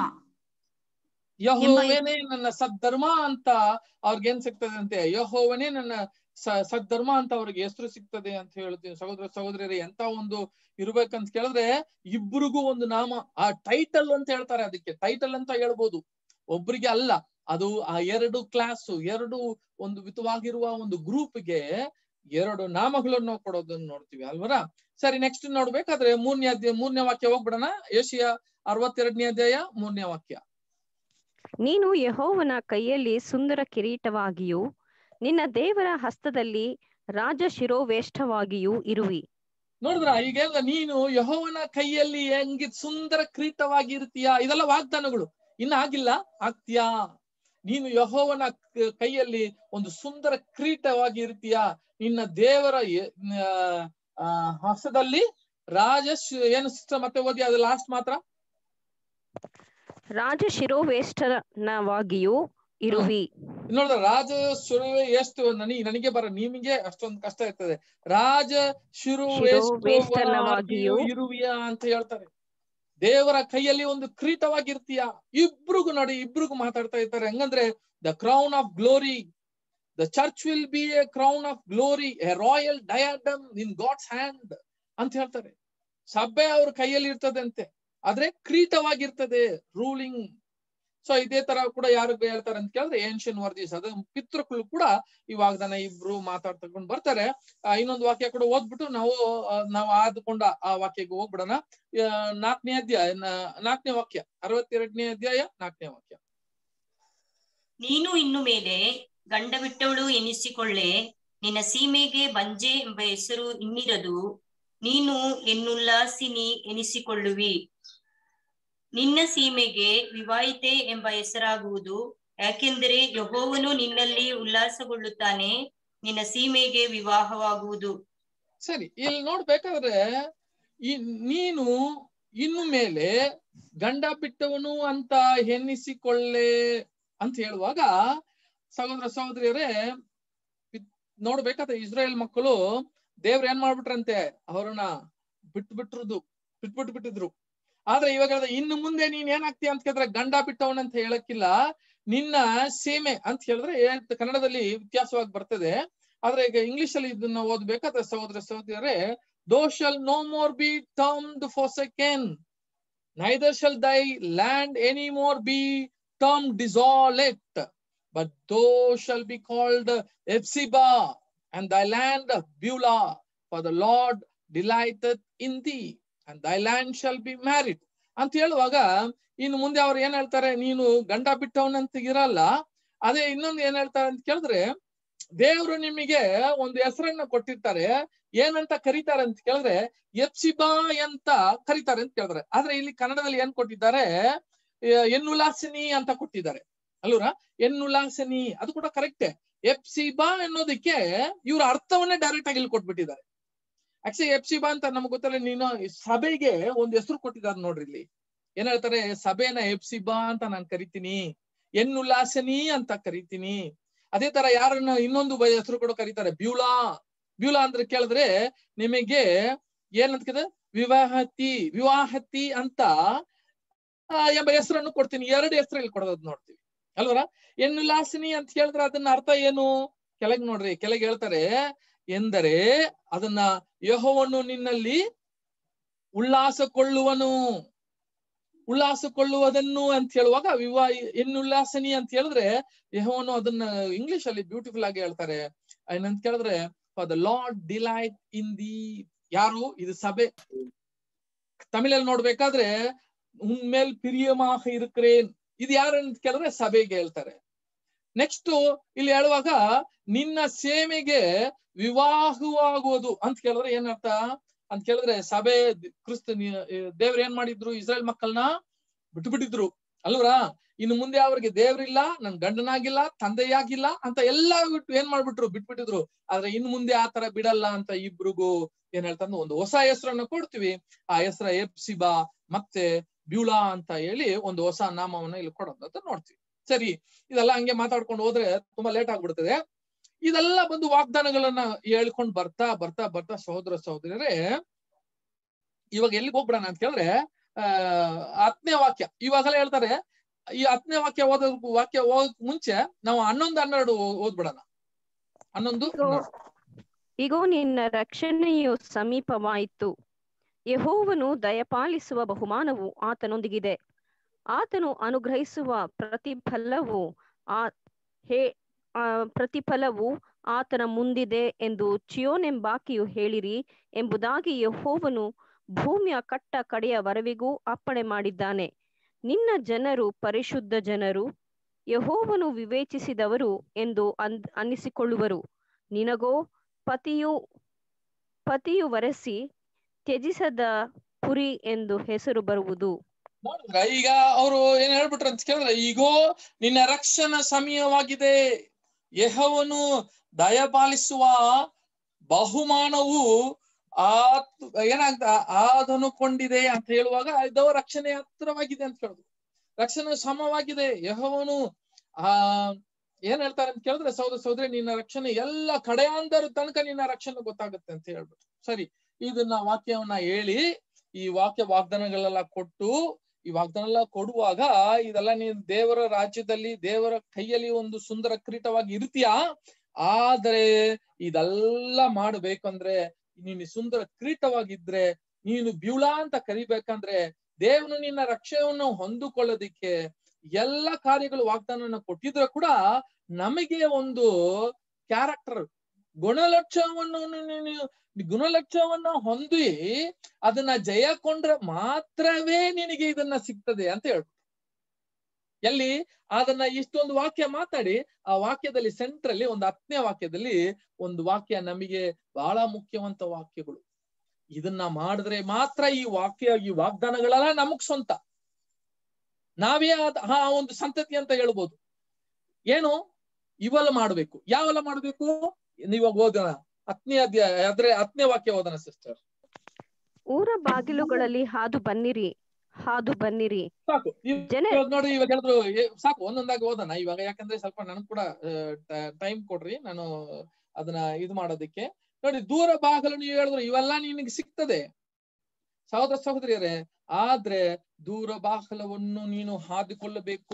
ಯೆಹೋವನೇ ನನ್ನ ಸದ್ಧರ್ಮ ಅಂತ ಅವ್ರಿಗೇನ್ ಸಿಗ್ತದೆ ಅಂತೆ. ಯೆಹೋವನೇ ನನ್ನ ಸದ್ಧರ್ಮ ಅಂತ ಅವ್ರಿಗೆ ಹೆಸರು ಸಿಗ್ತದೆ ಅಂತ ಹೇಳ್ತೀನಿ. ಸಹೋದರ ಸಹೋದರಿಯರೇ, ಎಂತ ಒಂದು ಇರ್ಬೇಕಂತ ಕೇಳಿದ್ರೆ ಇಬ್ರಿಗೂ ಒಂದು ನಾಮ, ಆ ಟೈಟಲ್ ಅಂತ ಹೇಳ್ತಾರೆ, ಅದಕ್ಕೆ ಟೈಟಲ್ ಅಂತ ಹೇಳ್ಬೋದು. ಒಬ್ರಿಗೆ ಅಲ್ಲ, ಅದು ಆ ಎರಡು ಕ್ಲಾಸು, ಎರಡು ಒಂದು ವಿಧವಾಗಿರುವ ಒಂದು ಗ್ರೂಪ್ಗೆ ಎರಡು ನಾಮಗಳನ್ನು ಕೊಡೋದನ್ನ ನೋಡ್ತೀವಿ ಅಲ್ವರ. ಸರಿ, ನೆಕ್ಸ್ಟ್ ನೋಡ್ಬೇಕಾದ್ರೆ ಮೂರನೇ ವಾಕ್ಯ ಹೋಗ್ಬಿಡೋಣ. ಯೆಶಾಯ 62ನೇ ಅಧ್ಯಾಯ 3ನೇ ವಾಕ್ಯ. ನೀನು ಯೆಹೋವನ ಕೈಯಲ್ಲಿ ಸುಂದರ ಕಿರೀಟವಾಗಿಯೂ ನಿನ್ನ ದೇವರ ಹಸ್ತದಲ್ಲಿ ರಾಜ ಶಿರೋವೇಷ್ಟವಾಗಿಯೂ ಇರುವಿ. ನೋಡಿದ್ರ, ಈಗ ನೀನು ಯೆಹೋವನ ಕೈಯಲ್ಲಿ ಹೆಂಗಿ ಸುಂದರ ಕಿರೀಟವಾಗಿ ಇರ್ತೀಯಾ, ಇದೆಲ್ಲ ವಾಗ್ದಾನಗಳು. ಇನ್ನ ಆಗಿಲ್ಲ, ಆಗ್ತೀಯಾ? ನೀನು ಯೆಹೋವನ ಕೈಯಲ್ಲಿ ಒಂದು ಸುಂದರ ಕಿರೀಟವಾಗಿ ಇರ್ತೀಯಾ, ನಿನ್ನ ದೇವರ ಹಸ್ತದಲ್ಲಿ ರಾಜ ಏನು ಸಿಸ್ಟರ್ ಮತ್ತೆ ಓದಿ, ಅದು ಲಾಸ್ಟ್ ಮಾತ್ರ. ರಾಜ ಶಿರೋವೇಷ್ಟವಾಗಿಯೂ ಇರುವಿ. ನೋಡಿದ್ರ, ರಾಜ ಶಿರುವೆ ಎಷ್ಟು ನನಗೆ ನಿಮಗೆ ಅಷ್ಟೊಂದು ಕಷ್ಟ ಇರ್ತದೆ. ರಾಜ ಶಿರುವೇಷ್ಟವಾಗಿಯೂ ಇರುವಿಯಾ ಅಂತ ಹೇಳ್ತಾರೆ. ದೇವರ ಕೈಯಲ್ಲಿ ಒಂದು ಕಿರೀಟವಾಗಿರ್ತೀಯ. ಇಬ್ರಿಗೂ ನೋಡಿ, ಇಬ್ರಿಗೂ ಮಾತಾಡ್ತಾ ಇರ್ತಾರೆ. ಹೆಂಗಂದ್ರೆ the crown of glory, the church will be a crown of glory, a royal diadem in God's hand ಅಂತ ಹೇಳ್ತಾರೆ. ಸಭೆ ಅವ್ರ ಕೈಯಲ್ಲಿ ಇರ್ತದೆ ಅಂತೆ, ಆದ್ರೆ ಕಿರೀಟವಾಗಿರ್ತದೆ, ರೂಲಿಂಗ್. ಸೊ ಇದೇ ತರ ಕೂಡ ಯಾರು ಹೇಳ್ತಾರೆ ಅಂತ ಕೇಳಿದ್ರೆ ಏನ್ಷಿಯನ್ ವರ್ದೀಸ್, ಅದು ಪಿತೃಗಳು ಕೂಡ ಈ ವಾಗ್ದಾನ ಇಬ್ರು ಮಾತಾಡ್ತಕೊಂಡು ಬರ್ತಾರೆ. ಇನ್ನೊಂದು ವಾಕ್ಯ ಕೂಡ ಓದ್ಬಿಟ್ಟು ನಾವು ಆದ್ಕೊಂಡ ಆ ವಾಕ್ಯಕ್ಕೆ ಹೋಗ್ಬಿಡೋಣ. 4ನೇ ಅಧ್ಯಾಯ 4ನೇ ವಾಕ್ಯ, 62ನೇ ಅಧ್ಯಾಯ 4ನೇ ವಾಕ್ಯ. ನೀನು ಇನ್ನು ಮೇಲೆ ಗಂಡ ಬಿಟ್ಟವಳು ಎನಿಸಿಕೊಳ್ಳೆ, ನಿನ್ನ ಸೀಮೆಗೆ ಬಂಜೆ ಎಂಬ ಹೆಸರು ಇನ್ನಿರದು, ನೀನು ಎನ್ನುಲ್ಲಾಸಿನಿ ಎನಿಸಿಕೊಳ್ಳುವಿ. ನಿನ್ನ ಸೀಮೆಗೆ ವಿವಾಹಿತೆ ಎಂಬ ಹೆಸರಾಗುವುದು, ಯಾಕೆಂದರೆ ಯೆಹೋವನು ನಿನ್ನಲ್ಲಿ ಉಲ್ಲಾಸಗೊಳ್ಳುತ್ತಾನೆ, ನಿನ್ನ ಸೀಮೆಗೆ ವಿವಾಹವಾಗುವುದು. ಸರಿ, ಇಲ್ಲಿ ನೋಡ್ಬೇಕಾದ್ರೆ ನೀನು ಇನ್ನು ಮೇಲೆ ಗಂಡ ಬಿಟ್ಟವನು ಅಂತ ಎನ್ನಿಸಿಕೊಳ್ಳೆ ಅಂತ ಹೇಳುವಾಗ, ಸಹೋದರ ಸಹೋದರಿಯರೇ ನೋಡ್ಬೇಕಾದ್ರೆ ಇಸ್ರಾಯೇಲ್ ಮಕ್ಕಳು ದೇವ್ರ ಏನ್ ಮಾಡ್ಬಿಟ್ರಂತೆ, ಅವ್ರನ್ನ ಬಿಟ್ಬಿಟ್ಟಿದ್ರು. ಆದ್ರೆ ಇವಾಗ ಇನ್ನು ಮುಂದೆ ನೀನ್ ಏನಾಗ್ತೀಯ ಅಂತ ಕೇಳಿದ್ರೆ ಗಂಡ ಬಿಟ್ಟವನಂತ ಹೇಳಕ್ಕಿಲ್ಲ, ನಿನ್ನ ಸೀಮೆ ಅಂತ ಹೇಳಿದ್ರೆ ಕನ್ನಡದಲ್ಲಿ ವ್ಯತ್ಯಾಸವಾಗಿ ಬರ್ತದೆ. ಆದ್ರೆ ಈಗ ಇಂಗ್ಲಿಷ್ ಅಲ್ಲಿ ಇದನ್ನ ಓದ್ಬೇಕಾದ್ರೆ ಸಹೋದರ ಸಹೋದರಿಯರೇ, thou shall no more be termed forsaken, neither shall thy land any more be termed desolate, but thou shall be called Hephzibah, and thy land Beulah, for the Lord delighteth in thee, and thy land shall be married ಅಂತ ಹೇಳುವಾಗ, ಇನ್ನು ಮುಂದೆ ಅವ್ರು ಏನ್ ಹೇಳ್ತಾರೆ, ನೀನು ಗಂಡ ಬಿಟ್ಟವನಂತ ಇರಲ್ಲ. ಅದೇ ಇನ್ನೊಂದು ಏನ್ ಹೇಳ್ತಾರೆ ಅಂತ ಕೇಳಿದ್ರೆ, ದೇವ್ರು ನಿಮಗೆ ಒಂದು ಹೆಸರನ್ನ ಕೊಟ್ಟಿರ್ತಾರೆ, ಏನಂತ ಕರೀತಾರೆ ಅಂತ ಕೇಳಿದ್ರೆ ಹೆಫ್ಸಿಬಾ ಅಂತ ಕರೀತಾರೆ ಅಂತ ಕೇಳಿದ್ರೆ. ಆದ್ರೆ ಇಲ್ಲಿ ಕನ್ನಡದಲ್ಲಿ ಏನ್ ಕೊಟ್ಟಿದ್ದಾರೆ, ಎನ್ನುಲಾಸಿನಿ ಅಂತ ಕೊಟ್ಟಿದ್ದಾರೆ ಅಲ್ವರ. ಎನ್ನುಲಾಸಿನಿ ಅದು ಕೂಡ ಕರೆಕ್ಟೇ. ಹೆಫ್ಸಿಬಾ ಅನ್ನೋದಕ್ಕೆ ಇವ್ರ ಅರ್ಥವನ್ನೇ ಡೈರೆಕ್ಟ್ ಆಗಿ ಇಲ್ಲಿ ಕೊಟ್ಬಿಟ್ಟಿದ್ದಾರೆ. ಆಕ್ಚುಲಿ ಹೆಫ್ಸಿಬಾ ಅಂತ ನಮ್ಗೆ ಗೊತ್ತಲ್ಲ, ನೀನು ಸಭೆಗೆ ಒಂದು ಹೆಸರು ಕೊಟ್ಟಿದ್ದಾರೆ ನೋಡ್ರಿ. ಇಲ್ಲಿ ಏನ್ ಹೇಳ್ತಾರೆ, ಸಭೆನ ಹೆಫ್ಸಿಬಾ ಅಂತ ನಾನು ಕರಿತೀನಿ, ಎನ್ನುಲಾಸನಿ ಅಂತ ಕರಿತೀನಿ. ಅದೇ ತರ ಯಾರನ್ನ ಇನ್ನೊಂದು ಹೆಸರು ಕೂಡ ಕರೀತಾರೆ, ಬ್ಯೂಲಾ. ಬ್ಯೂಲಾ ಅಂದ್ರೆ ಕೇಳಿದ್ರೆ ನಿಮಗೆ ಏನಂತ ಕೇಳಿದ್ರೆ ವಿವಾಹತಿ ಅಂತ ಎಂಬ ಹೆಸರನ್ನು ಕೊಡ್ತೀನಿ. 2 ಹೆಸರಲ್ಲಿ ಕೊಡೋದ್ ನೋಡ್ತೀವಿ ಅಲ್ವರ. ಎನ್ನುಲಾಸಿನಿ ಅಂತ ಹೇಳಿದ್ರೆ ಅದನ್ನ ಅರ್ಥ ಏನು, ಕೆಳಗೆ ನೋಡ್ರಿ, ಕೆಳಗೆ ಹೇಳ್ತಾರೆ, ಎಂದರೆ ಅದನ್ನ ಯೆಹೋವನು ನಿನ್ನಲ್ಲಿ ಉಲ್ಲಾಸಕೊಳ್ಳುವುದನ್ನು ಅಂತ ಹೇಳುವಾಗ ಎನ್ನುಲ್ಲಾಸನಿ ಅಂತ ಹೇಳಿದ್ರೆ ಯೆಹೋವನು ಅದನ್ನ ಇಂಗ್ಲಿಷ್ ಅಲ್ಲಿ ಬ್ಯೂಟಿಫುಲ್ ಆಗಿ ಹೇಳ್ತಾರೆ. ಏನಂತ ಕೇಳಿದ್ರೆ for the Lord delight in the, ಯಾರು ಇದು ಸಭೆ. ತಮಿಳಲ್ಲಿ ನೋಡ್ಬೇಕಾದ್ರೆ ಉನ್ಮೇಲ್ ಪಿರಿಯಮಾಹ ಇರುಕ್ರೇನ್, ಇದು ಯಾರು ಅಂತ ಕೇಳಿದ್ರೆ ಸಭೆಗೆ ಹೇಳ್ತಾರೆ. ನೆಕ್ಸ್ಟ್ ಇಲ್ಲಿ ಹೇಳುವಾಗ ನಿನ್ನ ಸೇಮೆಗೆ ವಿವಾಹವಾಗುವುದು ಅಂತ ಕೇಳಿದ್ರೆ ಏನರ್ಥ ಅಂತ ಕೇಳಿದ್ರೆ, ಸಭೆ ಕ್ರಿಸ್ತ ದೇವ್ರ ಏನ್ ಮಾಡಿದ್ರು, ಇಸ್ರಾಯೇಲ್ ಮಕ್ಕಳನ್ನ ಬಿಟ್ಬಿಟ್ಟಿದ್ರು ಅಲ್ವರಾ. ಇನ್ನು ಮುಂದೆ ಅವ್ರಿಗೆ ದೇವ್ರಿಲ್ಲ, ನನ್ ಗಂಡನಾಗಿಲ್ಲ, ತಂದೆಯಾಗಿಲ್ಲ ಅಂತ ಎಲ್ಲಾ ಬಿಟ್ಟು ಏನ್ ಮಾಡ್ಬಿಟ್ರು, ಬಿಟ್ಬಿಟ್ಟಿದ್ರು. ಆದ್ರೆ ಇನ್ನು ಮುಂದೆ ಆ ತರ ಬಿಡಲ್ಲ ಅಂತ ಇಬ್ರಿಗೂ ಏನ್ ಹೇಳ್ತಾರೆ, ಒಂದು ಹೊಸ ಹೆಸರನ್ನ ಕೊಡ್ತೀವಿ. ಆ ಹೆಸರ ಹೆಫ್ಸಿಬಾ ಮತ್ತೆ ಬ್ಯೂಲಾ ಅಂತ ಹೇಳಿ ಒಂದು ಹೊಸ ನಾಮವನ್ನ ಇಲ್ಲಿ ಕೊಡೋದಂತ ನೋಡ್ತೀವಿ. ಸರಿ, ಇದೆಲ್ಲ ಹಂಗೆ ಮಾತಾಡ್ಕೊಂಡು ಹೋದ್ರೆ ತುಂಬಾ ಲೇಟ್ ಆಗ್ಬಿಡ್ತದೆ. ಇದೆಲ್ಲ ಬಂದು ವಾಗ್ದಾನಗಳನ್ನ ಹೇಳ್ಕೊಂಡು ಬರ್ತಾ ಬರ್ತಾ ಬರ್ತಾ ಸಹೋದರ ಸಹೋದರರೇ, ಇವಾಗ ಎಲ್ಲಿಗೆ ಹೋಗ್ಬಿಡೋಣ ಅಂತ ಕೇಳಿದ್ರೆ 10ನೇ ವಾಕ್ಯ ಇವಾಗಲೇ ಹೇಳ್ತಾರೆ. ಈ 10ನೇ ವಾಕ್ಯ ಓದೋದಕ್ ಮುಂಚೆ ನಾವು 11, 12 ಓದ್ಬಿಡೋಣ. 11:12. ಇಗೋ ನಿನ್ನ ರಕ್ಷಣೆಯು ಸಮೀಪವಾಯಿತು. ಯೆಹೋವನು ದಯಪಾಲಿಸುವ ಬಹುಮಾನವು ಆತನೊಂದಿಗಿದೆ. ಆತನು ಅನುಗ್ರಹಿಸುವ ಪ್ರತಿಫಲವು ಆತನ ಮುಂದಿದೆ ಎಂದು ಚೀಯೋನೆಂಬಾಕೆಯು ಹೇಳಿರಿ ಎಂಬುದಾಗಿ ಯೆಹೋವನು ಭೂಮಿಯ ಕಟ್ಟ ಕಡೆಯವರೆವಿಗೂ ಅಪ್ಪಣೆ ಮಾಡಿದ್ದಾನೆ. ನಿನ್ನ ಜನರು ಪರಿಶುದ್ಧ ಜನರು, ಯೆಹೋವನು ವಿವೇಚಿಸಿದವರು ಎಂದು ಅನ್ನಿಸಿಕೊಳ್ಳುವರು. ನಿನಗೋ ಪತಿಯು ವರೆಸಿ ತ್ಯಜಿಸದ ಪುರಿ ಎಂದು ಹೆಸರು ಬರುವುದು. ನೋಡಿದ್ರ, ಈಗ ಅವರು ಏನ್ ಹೇಳ್ಬಿಟ್ರು ಅಂತ ಕೇಳಿದ್ರೆ, ಈಗೋ ನಿನ್ನ ರಕ್ಷಣಾ ಸಮಯವಾಗಿದೆ, ಯೆಹೋವನು ದಯಪಾಲಿಸುವ ಬಹುಮಾನವು ಆದನುಕೊಂಡಿದೆ ಅಂತ ಹೇಳುವಾಗ ಇದು ರಕ್ಷಣೆ ಹತ್ತಿರವಾಗಿದೆ ಅಂತ ಹೇಳುದು. ರಕ್ಷಣೆ ಸಮವಾಗಿದೆ. ಯೆಹೋವನು ಏನ್ ಹೇಳ್ತಾರೆ ಅಂತ ಕೇಳಿದ್ರೆ, ಸಹೋದರ ನಿನ್ನ ರಕ್ಷಣೆ ಎಲ್ಲ ಕಡೆಯಾಂದರ ತನಕ ನಿನ್ನ ರಕ್ಷಣೆ ಗೊತ್ತಾಗುತ್ತೆ ಅಂತ ಹೇಳ್ಬಿಟ್ಟು. ಸರಿ, ಇದನ್ನ ವಾಕ್ಯವನ್ನ ಹೇಳಿ ಈ ವಾಗ್ದಾನಗಳೆಲ್ಲ ಕೊಟ್ಟು, ಈ ವಾಗ್ದಾನ ಎಲ್ಲ ಕೊಡುವಾಗ ಇದೆಲ್ಲ ನೀನ್ ದೇವರ ರಾಜ್ಯದಲ್ಲಿ ದೇವರ ಕೈಯಲ್ಲಿ ಒಂದು ಸುಂದರ ಕಿರೀಟವಾಗಿ ಇರ್ತೀಯಾ, ಆದ್ರೆ ಇದೆಲ್ಲ ಮಾಡ್ಬೇಕಂದ್ರೆ ನೀನು ಸುಂದರ ಕಿರೀಟವಾಗಿದ್ರೆ, ನೀನು ಬ್ಯೂಳ ಅಂತ ಕರಿಬೇಕಂದ್ರೆ, ದೇವನು ನಿನ್ನ ರಕ್ಷಣೆಯನ್ನು ಹೊಂದಿಕೊಳ್ಳೋದಿಕ್ಕೆ ಎಲ್ಲ ಕಾರ್ಯಗಳು ವಾಗ್ದಾನ ಕೊಟ್ಟಿದ್ರೆ ಕೂಡ ನಮಗೆ ಒಂದು ಕ್ಯಾರೆಕ್ಟರ್ ಗುಣಲಕ್ಷಣವನ್ನ ಹೊಂದಿ ಅದನ್ನ ಜಯ ಕೊಂಡ್ರೆ ಮಾತ್ರವೇ ನಿನಗೆ ಇದನ್ನ ಸಿಗ್ತದೆ ಅಂತ ಹೇಳ್ಬಿಟ್ಟು. ಎಲ್ಲಿ ಅದನ್ನ ಇಷ್ಟೊಂದು ವಾಕ್ಯ ಮಾತಾಡಿ, ಆ ವಾಕ್ಯದಲ್ಲಿ ಸೆಂಟ್ರಲ್ಲಿ ಒಂದು 10ನೇ ವಾಕ್ಯದಲ್ಲಿ ಒಂದು ವಾಕ್ಯ ನಮಗೆ ಬಹಳ ಮುಖ್ಯವಂತ ವಾಕ್ಯಗಳು. ಇದನ್ನ ಮಾಡಿದ್ರೆ ಮಾತ್ರ ಈ ವಾಗ್ದಾನಗಳೆಲ್ಲ ನಮಗ್ ಸ್ವಂತ, ನಾವೇ ಆ ಒಂದು ಸಂತತಿ ಅಂತ ಹೇಳ್ಬೋದು. ಏನು ಇವೆಲ್ಲ ಮಾಡ್ಬೇಕು. ಯಾವೆಲ್ಲ ಮಾಡ್ಬೇಕು? ನೀವಾಗ ಓದೋಣ 10ನೇ ಅಧ್ಯಾಯ, 10ನೇ ವಾಕ್ಯ ಓದೋಣ ಸಿಸ್ಟರ್. ಊರ ಬಾಗಿಲುಗಳಲ್ಲಿ ಹಾದು ಬನ್ನಿರಿ. ಸಾಕು ನೋಡಿ, ಇವಾಗ ಹೇಳಿದ್ರು ಸಾಕು, ಒಂದೊಂದಾಗಿ ಓದೋಣ ಇವಾಗ. ಯಾಕಂದ್ರೆ ಸ್ವಲ್ಪ ನನ್ಗೆ ಕೂಡ ಟೈಮ್ ಕೊಡ್ರಿ, ನಾನು ಅದನ್ನ ಇದು ಮಾಡೋದಕ್ಕೆ. ನೋಡಿ, ದೂರ ಬಾಗಿಲು ನೀವು ಹೇಳಿದ್ರು ಇವೆಲ್ಲ ನಿನಗೆ ಸಿಗ್ತದೆ ಸಹೋದರ ಸಹೋದರಿಯರೇ, ಆದ್ರೆ ದೂರ ಬಾಗಿಲವನ್ನು ನೀನು ಹಾದಿಕೊಳ್ಳಬೇಕು.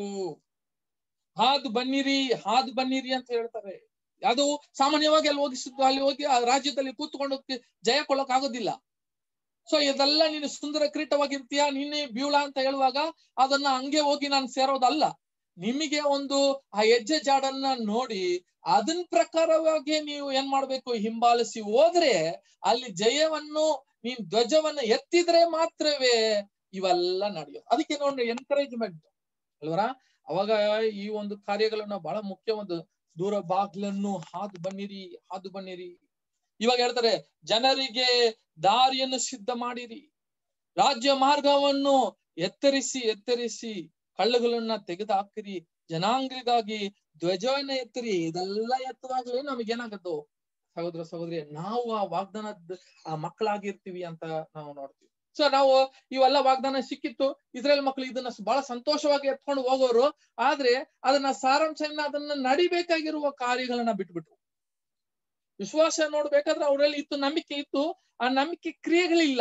ಹಾದು ಬನ್ನಿರಿ ಅಂತ ಹೇಳ್ತಾರೆ. ಅದು ಸಾಮಾನ್ಯವಾಗಿ ಅಲ್ಲಿ ಹೋಗಿ ಆ ರಾಜ್ಯದಲ್ಲಿ ಕೂತ್ಕೊಂಡು ಜಯ ಕೊಳ್ಳಕ್ ಆಗೋದಿಲ್ಲ. ಸೊ ಇದೆಲ್ಲ ನೀನು ಸುಂದರ ಕಿರೀಟವಾಗಿರ್ತೀಯ, ನೀನೇ ಬ್ಯೂಳ ಅಂತ ಹೇಳುವಾಗ ಅದನ್ನ ಹಂಗೆ ಹೋಗಿ ನಾನು ಸೇರೋದಲ್ಲ. ನಿಮಗೆ ಒಂದು ಆ ಹೆಜ್ಜೆ ಜಾಡನ್ನ ನೋಡಿ ಅದನ್ ಪ್ರಕಾರವಾಗಿ ನೀವು ಏನ್ ಮಾಡ್ಬೇಕು, ಹಿಂಬಾಲಿಸಿ ಹೋದ್ರೆ ಅಲ್ಲಿ ಜಯವನ್ನು ನೀನ್ ಧ್ವಜವನ್ನ ಎತ್ತಿದ್ರೆ ಮಾತ್ರವೇ ಇವೆಲ್ಲ ನಡೆಯೋದು. ಅದಕ್ಕೆ ನೋಡಿ ಎನ್ಕರೇಜ್ಮೆಂಟ್ ಅಲ್ವರ. ಅವಾಗ ಈ ಒಂದು ಕಾರ್ಯಗಳನ್ನ ಬಹಳ ಮುಖ್ಯ. ಒಂದು ದೂರ ಬಾಗಿಲನ್ನು ಹಾದು ಬನ್ನಿರಿ. ಇವಾಗ ಹೇಳ್ತಾರೆ, ಜನರಿಗೆ ದಾರಿಯನ್ನು ಸಿದ್ಧ ಮಾಡಿರಿ, ರಾಜ್ಯ ಮಾರ್ಗವನ್ನು ಎತ್ತರಿಸಿ ಕಳ್ಳಗಳನ್ನ ತೆಗೆದು ಹಾಕಿರಿ, ಜನಾಂಗರಿಗಾಗಿ ಧ್ವಜವನ್ನ ಎತ್ತರಿ. ಇದೆಲ್ಲ ಎತ್ತುವಾಗಲೇ ನಮಗೇನಾಗತ್ತೋ ಸಹೋದರ ಸಹೋದರಿ, ನಾವು ಆ ವಾಗ್ದಾನದ ಆ ಮಕ್ಕಳಾಗಿರ್ತೀವಿ ಅಂತ ನಾವು ನೋಡ್ತೀವಿ. ಸೊ ನಾವು ಇವೆಲ್ಲ ವಾಗ್ದಾನ ಸಿಕ್ಕಿತ್ತು, ಇಸ್ರೇಲ್ ಮಕ್ಕಳು ಇದನ್ನ ಬಹಳ ಸಂತೋಷವಾಗಿ ಎತ್ಕೊಂಡು ಹೋಗೋರು. ಆದ್ರೆ ಅದನ್ನ ಸಾರಾಂಶನ ಅದನ್ನ ನಡಿಬೇಕಾಗಿರುವ ಕಾರ್ಯಗಳನ್ನ ಬಿಟ್ಬಿಟ್ರು. ವಿಶ್ವಾಸ ನೋಡ್ಬೇಕಾದ್ರೆ ಅವರಲ್ಲಿ ಇತ್ತು, ನಂಬಿಕೆ ಇತ್ತು. ಆ ನಂಬಿಕೆ ಕ್ರಿಯೆಗಳಿಲ್ಲ.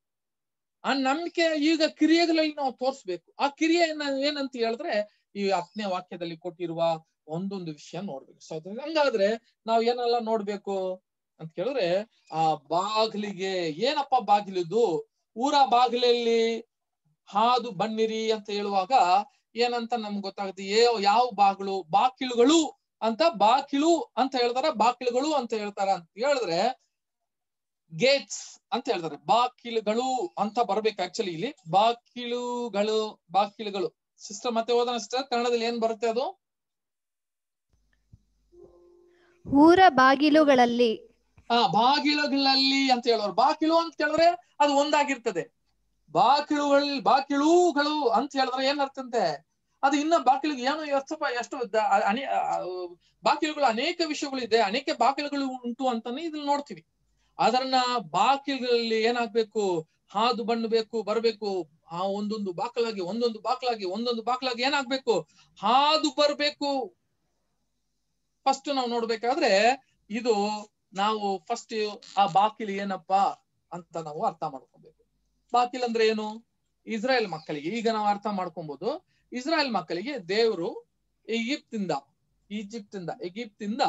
ಆ ನಂಬಿಕೆ ಈಗ ಕ್ರಿಯೆಗಳಲ್ಲಿ ನಾವು ತೋರಿಸ್ಬೇಕು. ಆ ಕ್ರಿಯೆ ಏನಂತ ಹೇಳಿದ್ರೆ ಈ 10ನೇ ವಾಕ್ಯದಲ್ಲಿ ಕೊಟ್ಟಿರುವ ಒಂದೊಂದು ವಿಷಯ ನೋಡ್ಬೇಕು. ಸೊ ಹಂಗಾದ್ರೆ ನಾವ್ ಏನೆಲ್ಲ ನೋಡ್ಬೇಕು ಅಂತ ಕೇಳಿದ್ರೆ, ಆ ಬಾಗಿಲಿಗೆ ಏನಪ್ಪ ಬಾಗಿಲಿದ್ದು, ಊರ ಬಾಗಿಲಲ್ಲಿ ಹಾದು ಬನ್ನಿರಿ ಅಂತ ಹೇಳುವಾಗ ಏನಂತ ನಮ್ಗೆ ಗೊತ್ತಾಗುತ್ತೆ. ಯಾವ ಬಾಗಿಲುಗಳು ಅಂತ ಬಾಗಿಲು ಅಂತ ಹೇಳ್ತಾರ, ಬಾಗಿಲುಗಳು ಅಂತ ಹೇಳ್ತಾರ ಅಂತ ಹೇಳಿದ್ರೆ ಗೇಟ್ಸ್ ಅಂತ ಹೇಳ್ತಾರೆ. ಬಾಗಿಲುಗಳು ಅಂತ ಬರ್ಬೇಕು ಆಕ್ಚುಲಿ ಇಲ್ಲಿ. ಬಾಗಿಲುಗಳು ಸಿಸ್ಟರ್ ಮತ್ತೆ ಓದೋಣ ಸಿಸ್ಟರ್, ಕನ್ನಡದಲ್ಲಿ ಏನ್ ಬರುತ್ತೆ ಅದು? ಊರ ಬಾಗಿಲುಗಳಲ್ಲಿ. ಬಾಗಿಲುಗಳಲ್ಲಿ ಅಂತ ಹೇಳೋರು. ಬಾಗಿಲು ಅಂತ ಹೇಳಿದ್ರೆ ಅದು ಒಂದಾಗಿರ್ತದೆ. ಬಾಗಿಲುಗಳು ಅಂತ ಹೇಳಿದ್ರೆ ಏನ್ ಅರ್ಥಂತೆ, ಅದು ಇನ್ನ ಬಾಗಿಲಿಗೆ ಏನು ಎಷ್ಟು ಬಾಗಿಲುಗಳು ಅನೇಕ ವಿಷಯಗಳು ಇದೆ, ಅನೇಕ ಬಾಗಿಲುಗಳು ಉಂಟು ಅಂತಾನೆ ಇದ್ರಲ್ಲಿ ನೋಡ್ತೀವಿ. ಅದನ್ನ ಬಾಗಿಲುಗಳಲ್ಲಿ ಏನಾಗ್ಬೇಕು, ಹಾದು ಬರ್ಬೇಕು. ಆ ಒಂದೊಂದು ಬಾಗಿಲಾಗಿ ಏನಾಗ್ಬೇಕು, ಹಾದು ಬರ್ಬೇಕು. ಫಸ್ಟ್ ನಾವು ನೋಡ್ಬೇಕಾದ್ರೆ ಇದು ನಾವು ಫಸ್ಟ್ ಆ ಬಾಗಿಲು ಏನಪ್ಪಾ ಅಂತ ನಾವು ಅರ್ಥ ಮಾಡ್ಕೊಬೇಕು. ಬಾಗಿಲು ಅಂದ್ರೆ ಏನು? ಇಸ್ರಾಯೇಲ್ ಮಕ್ಕಳಿಗೆ ಈಗ ನಾವು ಅರ್ಥ ಮಾಡ್ಕೊಬಹುದು. ಇಸ್ರಾಯೇಲ್ ಮಕ್ಕಳಿಗೆ ದೇವರು ಈಜಿಪ್ತಿಂದ